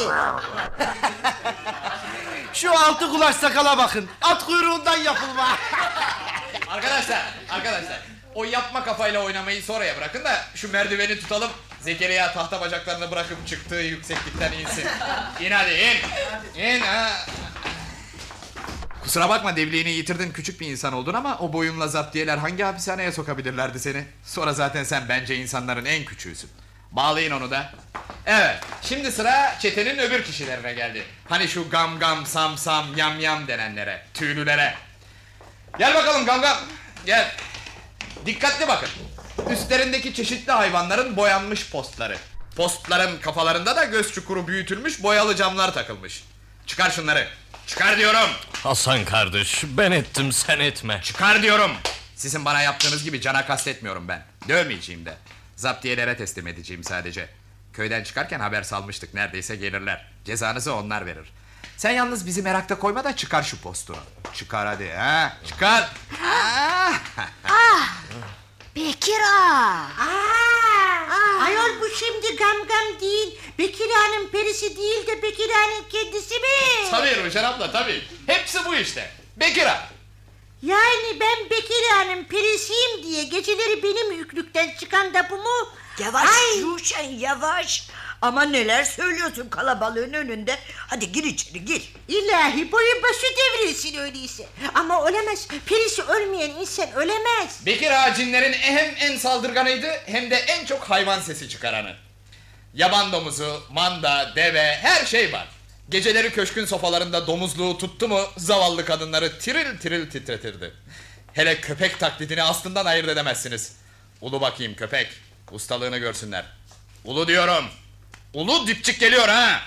Şu altı kulaç sakala bakın. At kuyruğundan yapılma. Arkadaşlar, arkadaşlar. O yapma kafayla oynamayı sonraya bırakın da şu merdiveni tutalım. Zekeriya tahta bacaklarını bırakıp çıktığı yükseklikten insin. İn hadi in. İn ha. Kusura bakma devliğini yitirdin, küçük bir insan oldun ama o boyunla zaptiyeler hangi hapishaneye sokabilirlerdi seni? Sonra zaten sen bence insanların en küçüğüsün. Bağlayın onu da. Evet, şimdi sıra çetenin öbür kişilerine geldi. Hani şu gam gam sam sam yam yam denenlere, tüylülere. Gel bakalım gam gam, gel. Dikkatli bakın. Üstlerindeki çeşitli hayvanların boyanmış postları. Postların kafalarında da göz çukuru büyütülmüş boyalı camlar takılmış. Çıkar şunları. Çıkar diyorum. Hasan kardeş, ben ettim sen etme. Çıkar diyorum. Sizin bana yaptığınız gibi cana kastetmiyorum ben. Dövmeyeceğim de. Zaptiyelere teslim edeceğim sadece. Köyden çıkarken haber salmıştık, neredeyse gelirler. Cezanızı onlar verir. Sen yalnız bizi merakta koyma da çıkar şu postunu. Çıkar hadi ha. Çıkar. Ah, Bekir ağa. Aa, ayol bu şimdi gam gam değil. Bekir ağanın perisi değil de Bekir ağanın kendisi mi? Tabii Ruşen abla tabii. Hepsi bu işte. Bekir ağa. Yani ben Bekir ağanın perisiyim diye geceleri benim yüklükten çıkan da bu mu? Yavaş Ruşen yavaş. Ama neler söylüyorsun kalabalığın önünde. Hadi gir içeri gir. İlahi boyu başı devrilsin öyleyse. Ama olamaz. Perisi ölmeyen insan ölemez. Bekir ağa cinlerin hem en saldırganıydı hem de en çok hayvan sesi çıkaranı. Yaban domuzu, manda, deve her şey var. Geceleri köşkün sofalarında domuzluğu tuttu mu zavallı kadınları tiril tiril titretirdi. Hele köpek taklidini aslından ayırt edemezsiniz. Ulu bakayım köpek. Ustalığını görsünler. Ulu diyorum. Ulu dipçik geliyor ha.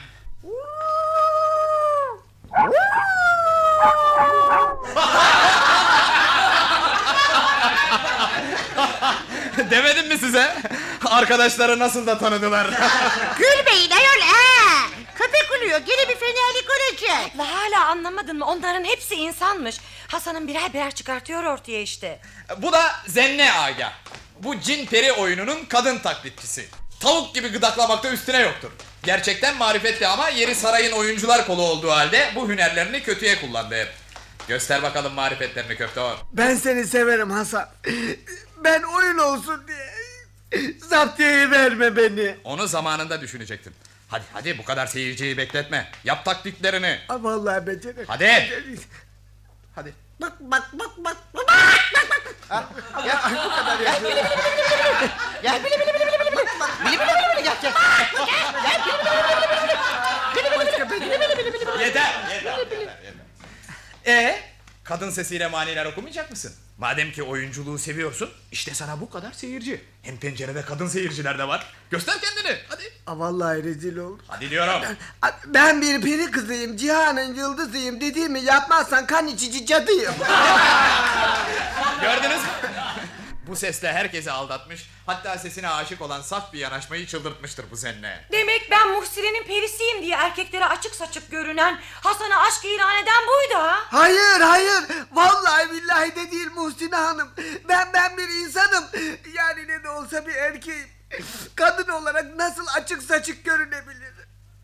Demedim mi size? Arkadaşları nasıl da tanıdılar. Gülmeyin ayol ha. Köpek uluyor gene bir fenalık olacak. La hala anlamadın mı? Onların hepsi insanmış. Hasan'ın birer birer çıkartıyor ortaya işte. Bu da Zenne Aga. Bu cin peri oyununun kadın taklitçisi. Tavuk gibi gıdaklamakta üstüne yoktur. Gerçekten marifetli ama yeri sarayın oyuncular kolu olduğu halde bu hünerlerini kötüye kullandı hep. Göster bakalım marifetlerini Köfteor. Ben seni severim Hasan. Ben oyun olsun diye. Zaptiyeyi verme beni. Onu zamanında düşünecektin. Hadi hadi bu kadar seyirciyi bekletme. Yap taklitlerini. Aa, vallahi becerim. Hadi. Hadi. Bak bak bak bak. Ha? Ya bu kadar ya. Ya bili bili bili bili bili. Bili bili bili bili yapacak. Yeter. Yeter. Ee, kadın sesiyle maniler okumayacak mısın? Madem ki oyunculuğu seviyorsun, işte sana bu kadar seyirci. Hem pencerede kadın seyirciler de var. Göster kendini, hadi. Aa, vallahi rezil oldum. Hadi diyorum. Ben bir peri kızıyım, cihanın yıldızıyım. Dediğimi yapmazsan kan içici cadıyım. Gördünüz mü? Bu sesle herkesi aldatmış, hatta sesine aşık olan saf bir yanaşmayı çıldırtmıştır bu seninle. Demek ben Muhsine'nin perisiyim diye erkeklere açık saçık görünen, Hasan'a aşk ilan eden buydu ha? Hayır hayır, vallahi billahi de değil Muhsine Hanım. Ben ben bir insanım. Yani ne de olsa bir erkeğim. Kadın olarak nasıl açık saçık görünebilirim?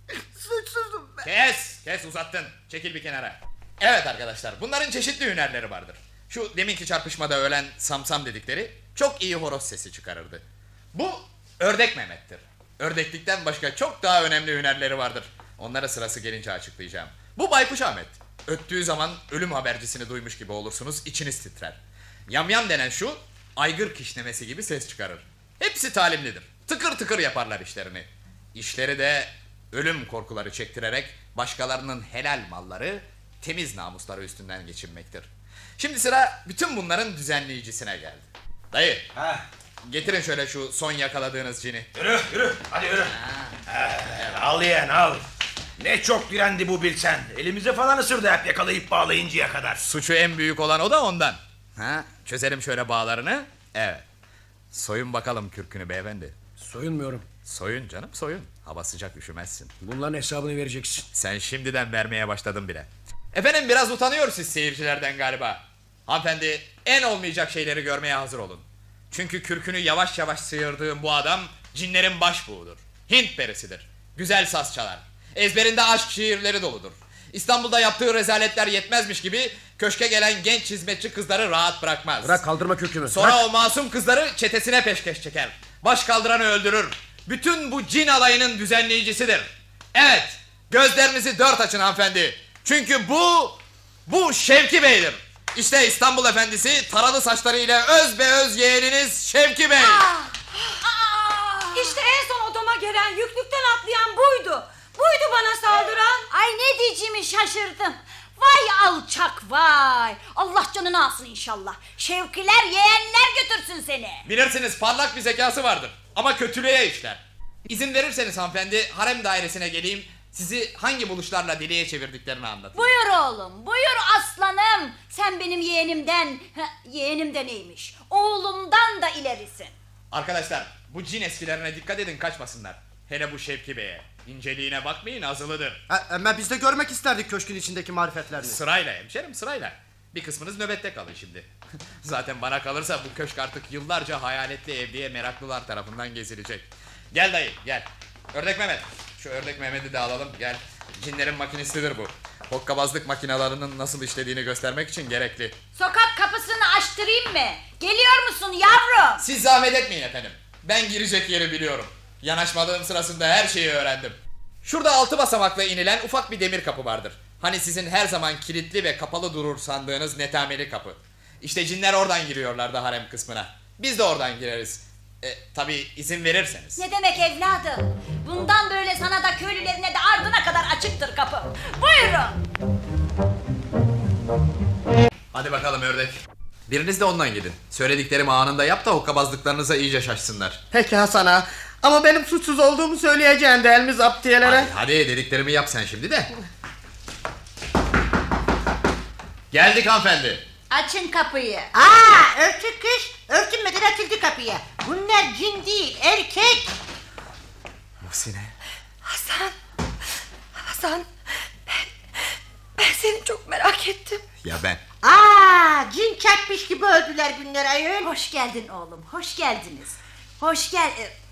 Suçsuzum ben. Kes, kes uzattın. Çekil bir kenara. Evet arkadaşlar, bunların çeşitli hünerleri vardır. Şu deminki çarpışmada ölen Samsam dedikleri çok iyi horoz sesi çıkarırdı. Bu Ördek Mehmet'tir. Ördeklikten başka çok daha önemli hünerleri vardır. Onlara sırası gelince açıklayacağım. Bu Baykuş Ahmet. Öttüğü zaman ölüm habercisini duymuş gibi olursunuz, içiniz titrer. Yamyam denen şu, aygır kişnemesi gibi ses çıkarır. Hepsi talimlidir. Tıkır tıkır yaparlar işlerini. İşleri de ölüm korkuları çektirerek başkalarının helal malları, temiz namusları üstünden geçinmektir. Şimdi sıra bütün bunların düzenleyicisine geldi. Dayı, ha. Getirin şöyle şu son yakaladığınız cini. Yürü yürü hadi yürü. Ha, al yeğen al. Ne çok direndi bu bilsen. Elimize falan ısırdı hep yakalayıp bağlayıncaya kadar. Suçu en büyük olan o da ondan. Ha, çözelim şöyle bağlarını. Evet. Soyun bakalım kürkünü beyefendi. Soyunmuyorum. Soyun canım soyun. Hava sıcak, üşümezsin. Bunların hesabını vereceksin. Sen şimdiden vermeye başladın bile. Efendim biraz utanıyor siz seyircilerden galiba. Hanımefendi, en olmayacak şeyleri görmeye hazır olun. Çünkü kürkünü yavaş yavaş sıyırdığım bu adam cinlerin başbuğudur. Hint perisidir. Güzel saz çalar. Ezberinde aşk şiirleri doludur. İstanbul'da yaptığı rezaletler yetmezmiş gibi köşke gelen genç hizmetçi kızları rahat bırakmaz. Bırak, kaldırma kürkümü. Sonra Bırak. o masum kızları çetesine peşkeş çeker. Baş kaldıranı öldürür. Bütün bu cin alayının düzenleyicisidir. Evet, gözlerinizi dört açın hanımefendi. Çünkü bu, bu Şevki Bey'dir. İşte İstanbul efendisi, taralı saçlarıyla öz be öz yeğeniniz Şevki Bey. Aa, aa, işte en son odama gelen, yüklükten atlayan buydu. Buydu bana saldıran. Ay ne diyeceğimi şaşırdım. Vay alçak vay. Allah canını alsın inşallah. Şevkiler yeğenler götürsün seni. Bilirsiniz parlak bir zekası vardır ama kötülüğe işler. İzin verirseniz hanımefendi, harem dairesine geleyim. Sizi hangi buluşlarla deliye çevirdiklerini anlatayım. Buyur oğlum, buyur aslanım. Sen benim yeğenimden, yeğenim de neymiş? Oğlumdan da ilerisin. Arkadaşlar, bu cin eskilerine dikkat edin, kaçmasınlar. Hele bu Şevki Bey'e. İnceliğine bakmayın, azılıdır. Ha, ama biz de görmek isterdik köşkün içindeki marifetlerini. Sırayla hemşerim, sırayla. Bir kısmınız nöbette kalın şimdi. Zaten bana kalırsa bu köşk artık yıllarca hayaletli evliye meraklılar tarafından gezilecek. Gel dayı, gel. Ördek Mehmet. Şu Ördek Mehmet'i de alalım, gel. Cinlerin makinesidir bu. Hokkabazlık makinalarının nasıl işlediğini göstermek için gerekli. Sokak kapısını açtırayım mı? Geliyor musun yavrum? Siz zahmet etmeyin efendim. Ben girecek yeri biliyorum. Yanaşmadığım sırasında her şeyi öğrendim. Şurada altı basamakla inilen ufak bir demir kapı vardır. Hani sizin her zaman kilitli ve kapalı durur sandığınız netameli kapı. İşte cinler oradan giriyorlardı harem kısmına. Biz de oradan gireriz. E, tabii izin verirseniz. Ne demek evladım? Bundan böyle sana da köylülerine de ardına kadar açıktır kapım. Buyurun. Hadi bakalım ördek. Biriniz de ondan gidin. Söylediklerimi anında yap da hokkabazlıklarınıza iyice şaşsınlar. Peki Hasan ağa. Ama benim suçsuz olduğumu söyleyeceğim değil mi zaptiyelere? Hadi, hadi dediklerimi yap sen şimdi de. Geldik hanımefendi. Açın kapıyı. Aa, örtük kız. Örtünmeden açıldı kapıya. Bunlar cin değil, erkek. Muhsine. Hasan. Hasan. Ben, ben seni çok merak ettim. Ya ben. Aa, cin çarpmış gibi öldüler günler ayol. Hoş geldin oğlum, hoş geldiniz. Hoş gel...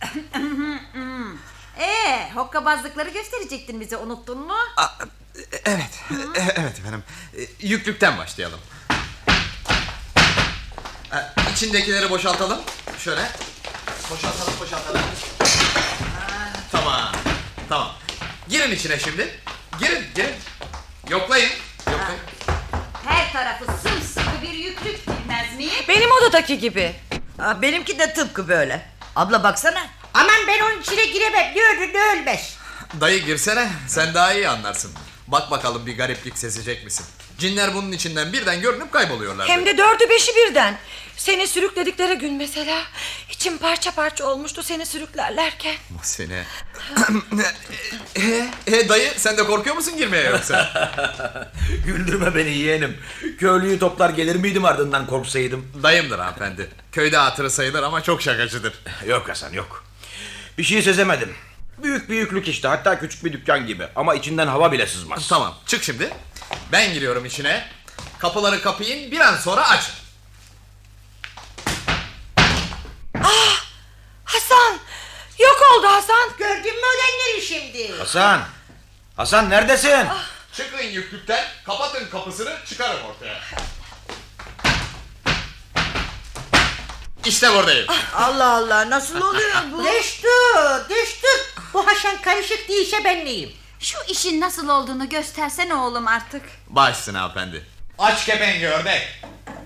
Eee, hokkabazlıkları gösterecektin bize, unuttun mu? Aa, evet, e- evet efendim. E, yüklükten başlayalım. E, içindekileri boşaltalım. Şöyle. Boşaltalım, boşaltalım. Ha, tamam, tamam. Girin içine şimdi. Girin, girin. Yoklayın, yoklayın. Her tarafı sımsıkı bir yüklük bilmez miyim? Benim odadaki gibi. Aa, benimki de tıpkı böyle. Abla baksana. Aman ben onun içine giremem. Ne ölür ne ölmez. Dayı girsene, sen daha iyi anlarsın. Bak bakalım bir gariplik sezecek misin? Cinler bunun içinden birden görünüp kayboluyorlar. Hem de dördü beşi birden. Seni sürükledikleri gün mesela. İçim parça parça olmuştu seni sürüklerlerken. Muhsine. e, e, dayı sen de korkuyor musun girmeye yoksa? Güldürme beni yeğenim. Köylüyü toplar gelir miydim ardından korksaydım? Dayımdır hanımefendi. Köyde hatırı sayılır ama çok şakacıdır. Yok Hasan yok. Bir şey sezemedim. Büyük büyüklük işte, hatta küçük bir dükkan gibi. Ama içinden hava bile sızmaz. Tamam, çık şimdi. Ben giriyorum içine. Kapıları kapayın, bir an sonra açın. Ah! Hasan! Yok oldu Hasan. Gördün mü ölenleri şimdi? Hasan! Hasan neredesin? Ah. Çıkın yüklükten, kapatın kapısını, çıkarın ortaya. İşte buradayım. Allah Allah, nasıl oluyor bu? Düştü, düştü. Bu Haşan karışık değilse ben neyim? Şu işin nasıl olduğunu göstersene oğlum artık. Başsın hanımefendi. Aç kepengi ördek.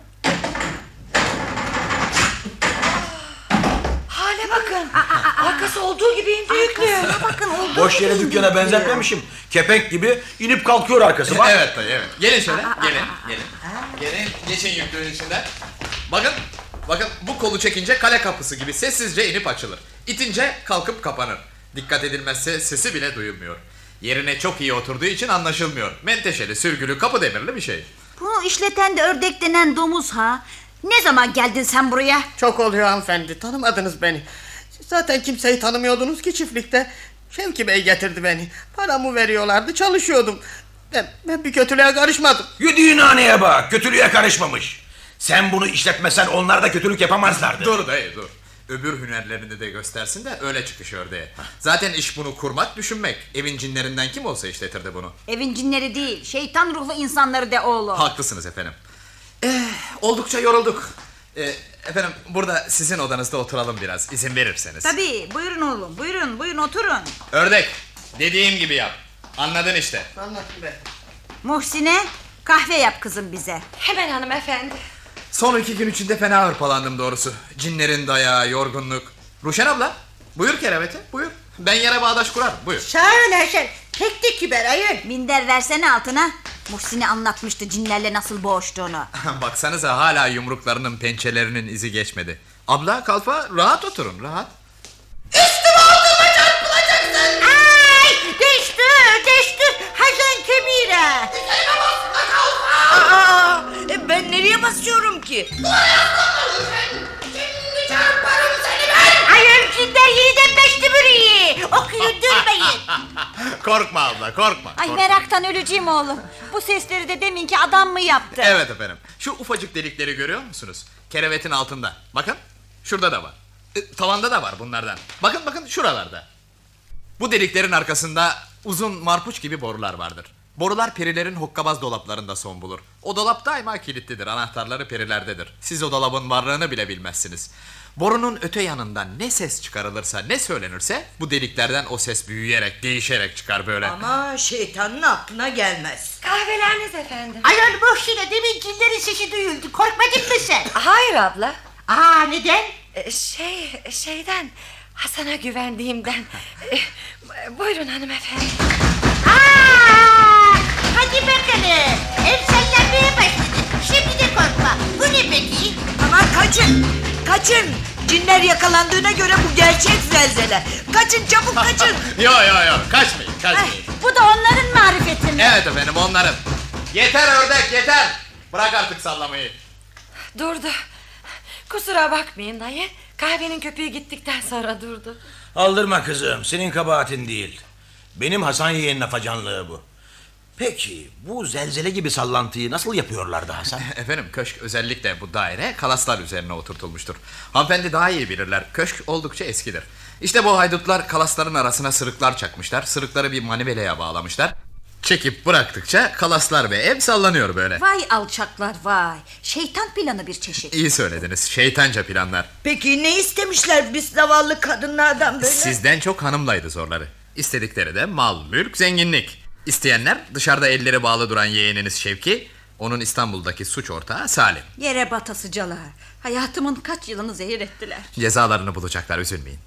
Hale bakın. Arkası olduğu gibi indi yüklüyor. Bakın olduğu Boş yere dükkana benzetmemişim. Kepenk gibi inip kalkıyor arkası bak. Evet dayı, evet. Gelin şöyle, gelin, gelin. Gelin, geçin yüklüğün içinden. Bakın, bakın bu kolu çekince kale kapısı gibi sessizce inip açılır. İtince kalkıp kapanır. Dikkat edilmezse sesi bile duyulmuyor. Yerine çok iyi oturduğu için anlaşılmıyor. Menteşeli, sürgülü, kapı demirli bir şey. Bunu işleten de ördek denen domuz ha. Ne zaman geldin sen buraya? Çok oluyor hanımefendi, tanımadınız beni. Siz zaten kimseyi tanımıyordunuz ki çiftlikte. Şevki Bey getirdi beni. Paramı veriyorlardı, çalışıyordum. Ben, ben bir kötülüğe karışmadım. Yediğin haneye bak, kötülüğe karışmamış. Sen bunu işletmesen onlar da kötülük yapamazlardı. Dur dayı dur. Öbür hünerlerini de göstersin de öyle çıkış ördeğe. Zaten iş bunu kurmak, düşünmek. Evin cinlerinden kim olsa işletirdi bunu. Evin cinleri değil, şeytan ruhlu insanları de oğlum. Haklısınız efendim. Eh, oldukça yorulduk. Eh, efendim burada sizin odanızda oturalım biraz, izin verirseniz. Tabii, buyurun oğlum, buyurun, buyurun oturun. Ördek, dediğim gibi yap. Anladın işte. Anlattım be. Muhsine, kahve yap kızım bize. Hemen hanımefendi. Son iki gün içinde fena hırpalandım doğrusu. Cinlerin dayağı, yorgunluk. Ruşen abla, buyur kerevete, buyur. Ben yere bağdaş kurarım, buyur. Sağ ol Haşan, tek de kiber ayın. Minder versene altına. Muhsine anlatmıştı cinlerle nasıl boğuştuğunu. Baksanıza hala yumruklarının pençelerinin izi geçmedi. Abla, kalfa, rahat oturun, rahat. Üstüme oturma, çarpılacaksın. Ay, düştü, düştü. Haşan kemire. Üzerime basma kalfa. Aa, e ben nereye basıyorum ki? Şimdi çarparım seni ben. Ayın cinler yeniden beşti bürüyü. Okuyun durmayın. Korkma abla, korkma. Ay korkma. meraktan öleceğim oğlum. Bu sesleri de deminki adam mı yaptı? Evet efendim. Şu ufacık delikleri görüyor musunuz? Kerevetin altında. Bakın, şurada da var. E, tavanda da var bunlardan. Bakın bakın şuralarda. Bu deliklerin arkasında uzun marpuç gibi borular vardır. Borular perilerin hokkabaz dolaplarında son bulur. O dolap daima kilitlidir, anahtarları perilerdedir. Siz o dolabın varlığını bile bilmezsiniz. Borunun öte yanından ne ses çıkarılırsa, ne söylenirse bu deliklerden o ses büyüyerek, değişerek çıkar böyle. Ama şeytanın aklına gelmez. Kahveleriniz efendim. Ayol Muhsine, demin cinlerin sesi duyuldu. Korkmadın mı sen? Hayır abla. Aa, neden? Ee, Şey, şeyden, Hasan'a güvendiğimden. Ee, Buyurun hanımefendi. Aa, hadi bakalım. Ev sallanmaya başladı. Şimdi de korkma. Bu ne peki? Aman kaçın, kaçın. Cinler yakalandığına göre bu gerçek zelzele. Kaçın çabuk kaçın. Yo yo yo, kaçmayın, kaçmayın. Bu da onların marifeti mi? Evet efendim, onların. Yeter ördek, yeter. Bırak artık sallamayı. Durdu. Kusura bakmayın dayı. Kahvenin köpüğü gittikten sonra durdu. Aldırma kızım, senin kabahatin değil. Benim Hasan yeğenin afacanlığı bu. Peki bu zelzele gibi sallantıyı nasıl yapıyorlardı Hasan? Efendim köşk, özellikle bu daire kalaslar üzerine oturtulmuştur. Hanımefendi daha iyi bilirler. Köşk oldukça eskidir. İşte bu haydutlar kalasların arasına sırıklar çakmışlar. Sırıkları bir maniveleye bağlamışlar. Çekip bıraktıkça kalaslar ve ev sallanıyor böyle. Vay alçaklar vay. Şeytan planı bir çeşit. İyi söylediniz, şeytanca planlar. Peki ne istemişler biz zavallı kadınlardan böyle? Sizden çok hanımlaydı zorları. İstedikleri de mal, mülk, zenginlik. İsteyenler dışarıda elleri bağlı duran yeğeniniz Şevki, onun İstanbul'daki suç ortağı Salim. Yere batasıcalar. Hayatımın kaç yılını zehir ettiler. Cezalarını bulacaklar, üzülmeyin.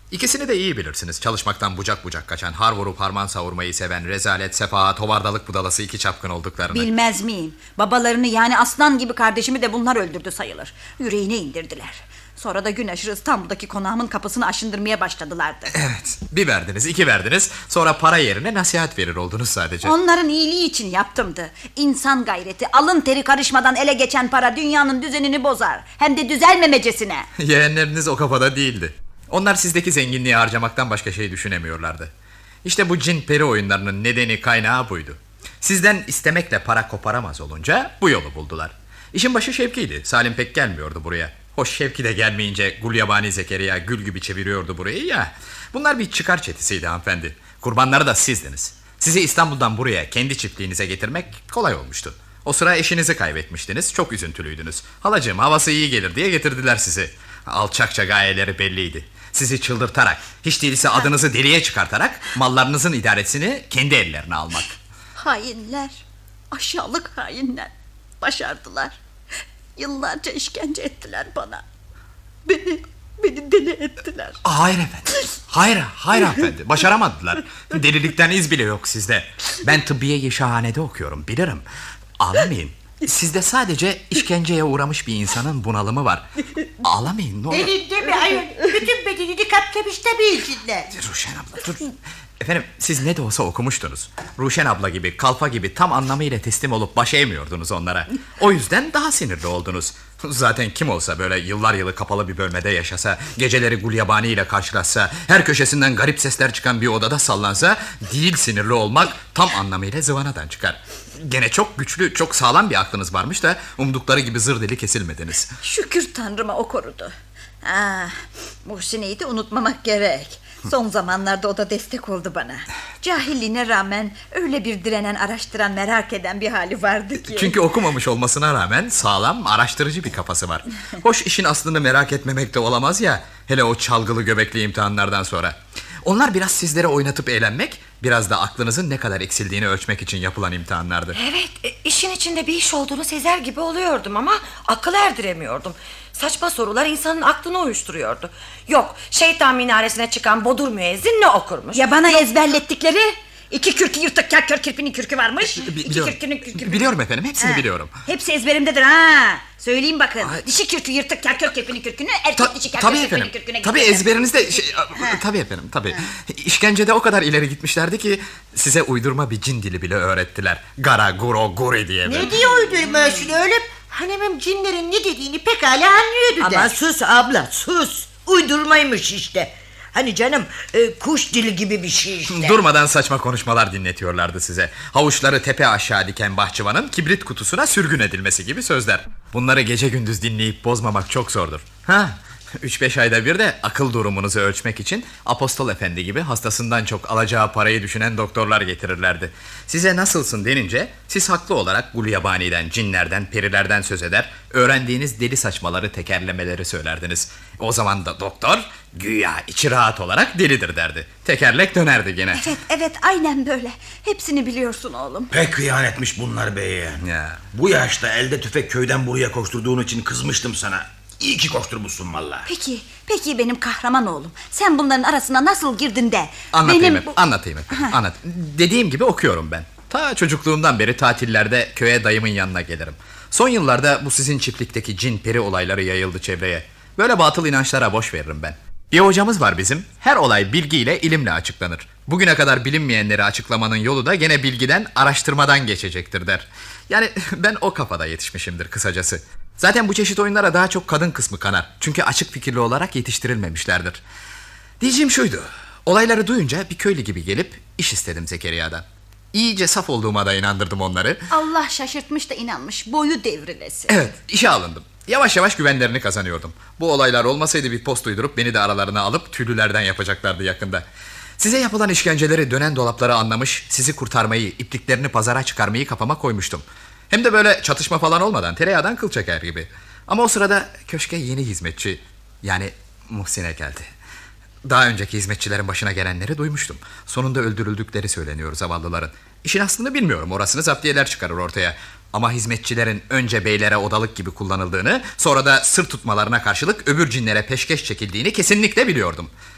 İkisini de iyi bilirsiniz. Çalışmaktan bucak bucak kaçan, har vurup harman savurmayı seven, rezalet, sefahat, hovardalık budalası iki çapkın olduklarını. Bilmez miyim? Babalarını yani aslan gibi kardeşimi de bunlar öldürdü sayılır. Yüreğine indirdiler. Sonra da gün aşırı İstanbul'daki konağımın kapısını aşındırmaya başladılardı. Evet, bir verdiniz, iki verdiniz. Sonra para yerine nasihat verir oldunuz sadece. Onların iyiliği için yaptımdı. İnsan gayreti, alın teri karışmadan ele geçen para dünyanın düzenini bozar. Hem de düzelmemecesine. Yeğenleriniz o kafada değildi. Onlar sizdeki zenginliği harcamaktan başka şey düşünemiyorlardı. İşte bu cin peri oyunlarının nedeni, kaynağı buydu. Sizden istemekle para koparamaz olunca bu yolu buldular. İşin başı Şevki'ydi. Salim pek gelmiyordu buraya. Hoş Şevki de gelmeyince Gulyabani Zekeriya gül gibi çeviriyordu burayı ya. Bunlar bir çıkar çetesiydi hanımefendi. Kurbanları da sizdiniz. Sizi İstanbul'dan buraya kendi çiftliğinize getirmek kolay olmuştu. O sıra eşinizi kaybetmiştiniz. Çok üzüntülüydünüz. Halacığım havası iyi gelir diye getirdiler sizi. Alçakça gayeleri belliydi. Sizi çıldırtarak, hiç değilse adınızı deliye çıkartarak mallarınızın idaresini kendi ellerine almak. Hainler, aşağılık hainler. Başardılar. Yıllarca işkence ettiler bana. Beni, beni deli ettiler. Hayır efendim. Hayır, hayır hanımefendi. Başaramadılar. Delilikten iz bile yok sizde. Ben tıbbiye şahanede okuyorum, bilirim. Ağlamayın. Sizde sadece işkenceye uğramış bir insanın bunalımı var. Ağlamayın ne olur. Elinde mi ayol? Bütün bedenini kaplamış tabii içinde. Ruşen abla dur. Efendim siz ne de olsa okumuştunuz. Ruşen abla gibi, kalfa gibi tam anlamıyla teslim olup baş eğmiyordunuz onlara. O yüzden daha sinirli oldunuz. Zaten kim olsa böyle yıllar yılı kapalı bir bölmede yaşasa, geceleri Gulyabani ile karşılaşsa, her köşesinden garip sesler çıkan bir odada sallansa, değil sinirli olmak tam anlamıyla zıvanadan çıkar. Gene çok güçlü, çok sağlam bir aklınız varmış da umdukları gibi zır deli kesilmediniz. Şükür Tanrıma o korudu. Ah, Muhsine'yi de unutmamak gerek. Son zamanlarda o da destek oldu bana. Cahilliğine rağmen öyle bir direnen, araştıran, merak eden bir hali vardı ki. Çünkü okumamış olmasına rağmen sağlam, araştırıcı bir kafası var. Hoş işin aslını merak etmemek de olamaz ya. Hele o çalgılı göbekli imtihanlardan sonra. Onlar biraz sizlere oynatıp eğlenmek, biraz da aklınızın ne kadar eksildiğini ölçmek için yapılan imtihanlardı. Evet, işin içinde bir iş olduğunu sezer gibi oluyordum ama akıl erdiremiyordum. Saçma sorular insanın aklını uyuşturuyordu. Yok, şeytan minaresine çıkan bodur müezzin ne okurmuş? Ya bana ezberlettikleri? İki kürkü yırtık kerkör kirpinin kürkü varmış. Bi- İki biliyorum. kürkünün kürkü. Biliyorum efendim, hepsini Ha, biliyorum. Hepsi ezberimdedir ha. Söyleyeyim bakın. Dişi kürkü yırtık kerkör kirpinin kürkünü, erkek Ta- dişi kerkör tabii kirpinin efendim. kürküne Tabii giderim. ezberinizde şey, tabii efendim, tabii. İşkencede o kadar ileri gitmişlerdi ki size uydurma bir cin dili bile öğrettiler. Gara guro guri diye. Ne diyor uydurma şimdi öyle? Hanımım cinlerin ne dediğini pekala anlıyordu da. Ama sus abla sus. Uydurmaymış işte. Hani canım e, kuş dili gibi bir şey işte. Durmadan saçma konuşmalar dinletiyorlardı size. Havuçları tepe aşağı diken bahçıvanın kibrit kutusuna sürgün edilmesi gibi sözler. Bunları gece gündüz dinleyip bozmamak çok zordur. Ha, üç beş ayda bir de akıl durumunuzu ölçmek için Apostol Efendi gibi hastasından çok alacağı parayı düşünen doktorlar getirirlerdi. Size nasılsın denince siz haklı olarak Gulyabani'den, cinlerden, perilerden söz eder, öğrendiğiniz deli saçmaları, tekerlemeleri söylerdiniz. O zaman da doktor güya içi rahat olarak delidir derdi. Tekerlek dönerdi gene. Evet, evet aynen böyle. Hepsini biliyorsun oğlum. Pek kıyanetmiş bunlar beye. Ya. Bu yaşta elde tüfek köyden buraya koşturduğun için kızmıştım sana. İyi ki koşturmuşsun valla. Peki, peki benim kahraman oğlum. Sen bunların arasına nasıl girdin de? Anlatayım benim... efendim, anlatayım efendim. Anlat. Dediğim gibi okuyorum ben. Ta çocukluğumdan beri tatillerde köye dayımın yanına gelirim. Son yıllarda bu sizin çiftlikteki cin peri olayları yayıldı çevreye. Böyle batıl inançlara boş veririm ben. Bir hocamız var bizim. Her olay bilgiyle, ilimle açıklanır. Bugüne kadar bilinmeyenleri açıklamanın yolu da gene bilgiden, araştırmadan geçecektir der. Yani ben o kafada yetişmişimdir kısacası. Zaten bu çeşit oyunlara daha çok kadın kısmı kanar. Çünkü açık fikirli olarak yetiştirilmemişlerdir. Diyeceğim şuydu. Olayları duyunca bir köylü gibi gelip iş istedim Zekeriya'dan. İyice saf olduğuma da inandırdım onları. Allah şaşırtmış da inanmış. Boyu devrilesin. Evet, işe alındım. Yavaş yavaş güvenlerini kazanıyordum. Bu olaylar olmasaydı bir post uydurup beni de aralarına alıp tüylülerden yapacaklardı yakında. Size yapılan işkenceleri, dönen dolapları anlamış, sizi kurtarmayı, ipliklerini pazara çıkarmayı kafama koymuştum. Hem de böyle çatışma falan olmadan, tereyağdan kıl çeker gibi. Ama o sırada köşke yeni hizmetçi, yani Muhsine geldi. Daha önceki hizmetçilerin başına gelenleri duymuştum. Sonunda öldürüldükleri söyleniyor zavallıların. İşin aslını bilmiyorum, orasını zaptiyeler çıkarır ortaya. Ama hizmetçilerin önce beylere odalık gibi kullanıldığını, sonra da sır tutmalarına karşılık öbür cinlere peşkeş çekildiğini kesinlikle biliyordum.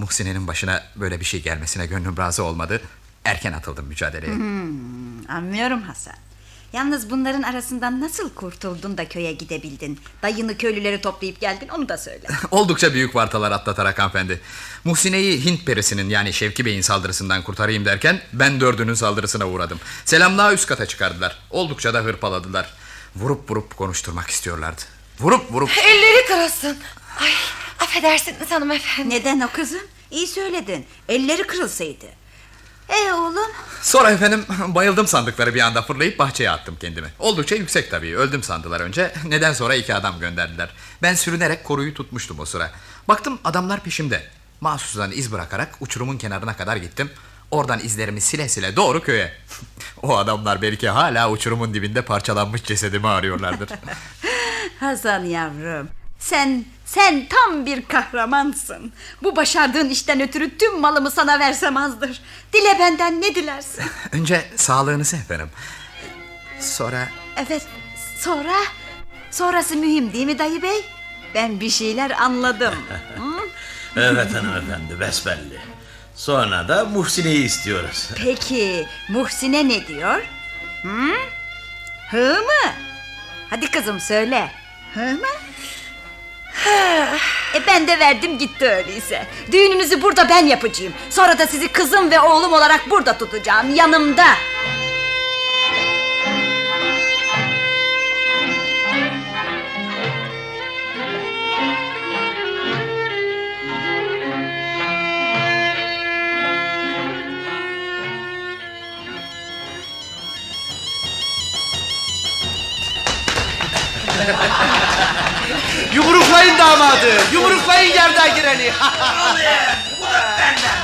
Muhsine'nin başına böyle bir şey gelmesine gönlüm razı olmadı. Erken atıldım mücadeleye. Hmm, anlıyorum Hasan. Yalnız bunların arasından nasıl kurtuldun da köye gidebildin? Dayını köylüleri toplayıp geldin, onu da söyle. Oldukça büyük vartalar atlatarak hanımefendi. Muhsine'yi Hint perisinin yani Şevki Bey'in saldırısından kurtarayım derken ben dördünün saldırısına uğradım. Selamlığa üst kata çıkardılar. Oldukça da hırpaladılar. Vurup vurup konuşturmak istiyorlardı. Vurup vurup... Elleri kırılsın. Ay, affedersiniz hanımefendi. Neden o kızım? İyi söyledin. Elleri kırılsaydı. E oğlum? Sonra efendim bayıldım sandıkları bir anda fırlayıp bahçeye attım kendimi. Oldukça yüksek tabii, öldüm sandılar önce. Neden sonra iki adam gönderdiler. Ben sürünerek koruyu tutmuştum o sıra. Baktım adamlar peşimde. Mahsustan iz bırakarak uçurumun kenarına kadar gittim. Oradan izlerimi sile sile doğru köye. O adamlar belki hala uçurumun dibinde parçalanmış cesedimi arıyorlardır. Hasan yavrum, sen sen tam bir kahramansın. Bu başardığın işten ötürü tüm malımı sana versem azdır. Dile benden ne dilersin? Önce sağlığınızı efendim. Sonra... Evet, sonra? Sonrası mühim değil mi dayı bey? Ben bir şeyler anladım. Evet hanımefendi, besbelli. Sonra da Muhsine'yi istiyoruz. Peki Muhsine ne diyor? Hı? Hı mı? Hadi kızım söyle. Hı mı? E ben de verdim gitti öyleyse. Düğününüzü burada ben yapacağım. Sonra da sizi kızım ve oğlum olarak burada tutacağım, yanımda. Yumruklayın damadı. Yumruklayın yerden gireni. Bu da benden.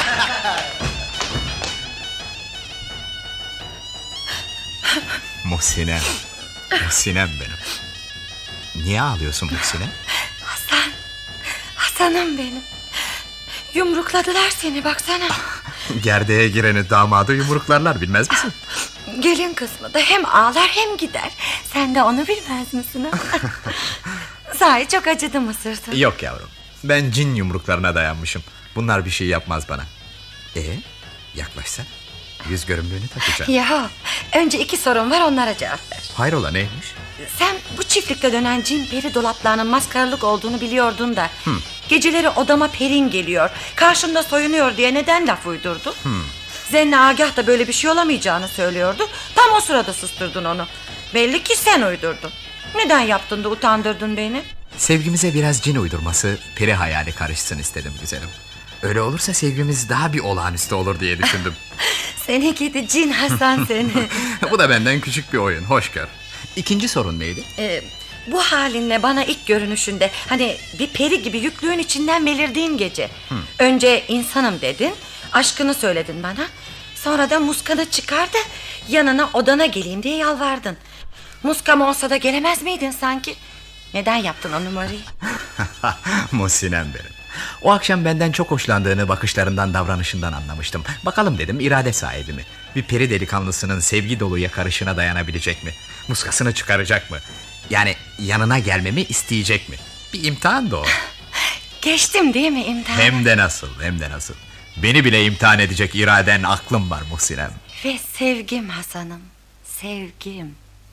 Muhsinem. Muhsinem benim. Niye ağlıyorsun Muhsine? Hasan. Hasan'ım benim. Yumrukladılar seni baksana. Gerdeğe gireni damadı yumruklarlar, bilmez misin? Gelin kısmı da hem ağlar hem gider. Sen de onu bilmez misin? Sahi çok acıdı mı sırtın? Yok yavrum, ben cin yumruklarına dayanmışım. Bunlar bir şey yapmaz bana. E yaklaşsan yüz görümlüğünü takacağım. Ya önce iki sorun var, onlara cevap ver. Hayrola, neymiş? Sen bu çiftlikte dönen cin peri dolaplarının maskaralık olduğunu biliyordun da Hı. geceleri odama perin geliyor, karşımda soyunuyor diye neden laf uydurdun? Hı. Zenne Agah da böyle bir şey olamayacağını söylüyordu. Tam o sırada susturdun onu. Belli ki sen uydurdun. Neden yaptın da utandırdın beni? Sevgimize biraz cin uydurması, peri hayali karışsın istedim güzelim. Öyle olursa sevgimiz daha bir olağanüstü olur diye düşündüm. Seni gidi cin Hasan seni. Bu da benden küçük bir oyun, hoş gör. İkinci sorun neydi? Ee, bu halinle bana ilk görünüşünde, hani bir peri gibi yüklüğün içinden belirdiğin gece. Hı. Önce insanım dedin, aşkını söyledin bana. Sonra da muskanı çıkardı, yanına odana geleyim diye yalvardın. Muskam olsa da gelemez miydin sanki? Neden yaptın o numarayı? Muhsinem benim. O akşam benden çok hoşlandığını bakışlarından, davranışından anlamıştım. Bakalım dedim, irade sahibi mi? Bir peri delikanlısının sevgi dolu yakarışına dayanabilecek mi? Muskasını çıkaracak mı? Yani yanına gelmemi isteyecek mi? Bir imtihan da o. Geçtim değil mi imtihan? Hem de nasıl, hem de nasıl. Beni bile imtihan edecek iraden, aklım var Muhsinem. Ve sevgim Hasan'ım, sevgim.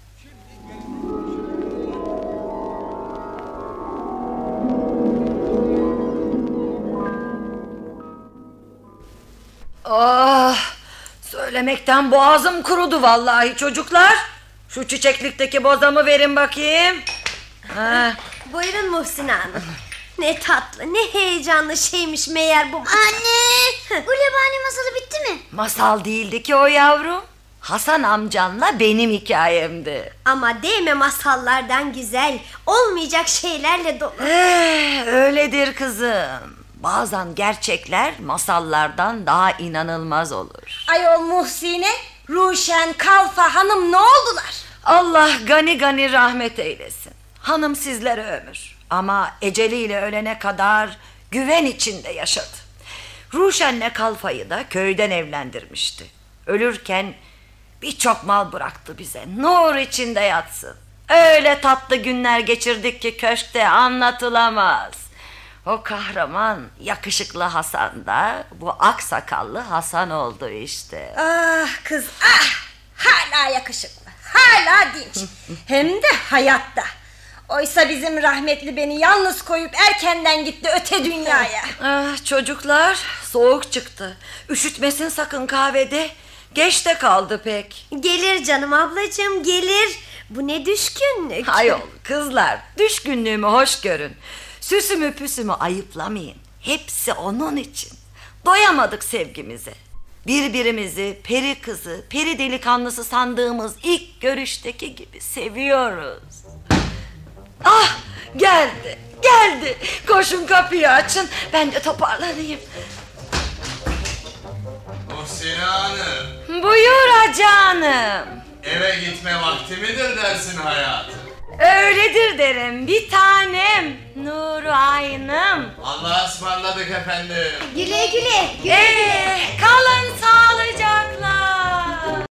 Oh, söylemekten boğazım kurudu vallahi çocuklar. Şu çiçeklikteki bozamı verin bakayım. Ha. Buyurun Muhsine Hanım. Ne tatlı, ne heyecanlı şeymiş meğer bu. Anne, Gulyabani masalı bitti mi? Masal değildi ki o yavrum. Hasan amcanla benim hikayemdi. Ama değme masallardan güzel, olmayacak şeylerle dolu. Ee, öyledir kızım. Bazen gerçekler masallardan daha inanılmaz olur. Ayol Muhsine, Ruşen, Kalfa hanım ne oldular? Allah gani gani rahmet eylesin. Hanım sizlere ömür. Ama eceliyle ölene kadar güven içinde yaşadı. Ruşen'le Kalfa'yı da köyden evlendirmişti. Ölürken birçok mal bıraktı bize. Nur içinde yatsın. Öyle tatlı günler geçirdik ki köşkte anlatılamaz. O kahraman yakışıklı Hasan da bu aksakallı Hasan oldu işte. Ah kız ah, hala yakışıklı, hala dinç, hem de hayatta. Oysa bizim rahmetli beni yalnız koyup erkenden gitti öte dünyaya. Ah, çocuklar soğuk çıktı. Üşütmesin sakın kahvede. Geç de kaldı pek. Gelir canım ablacığım, gelir. Bu ne düşkünlük. Ayol kızlar, düşkünlüğümü hoş görün. Süsümü püsümü ayıplamayın. Hepsi onun için. Doyamadık sevgimize. Birbirimizi peri kızı, peri delikanlısı sandığımız ilk görüşteki gibi seviyoruz. Ah, geldi, geldi. Koşun kapıyı açın, ben de toparlanayım. Muhsine Hanım. Buyur canım. Eve gitme vakti midir dersin hayatım? Öyledir derim bir tanem. Nuru aynım. Allah'a ısmarladık efendim. Güle güle. güle Ee, güle. kalın sağlıcakla.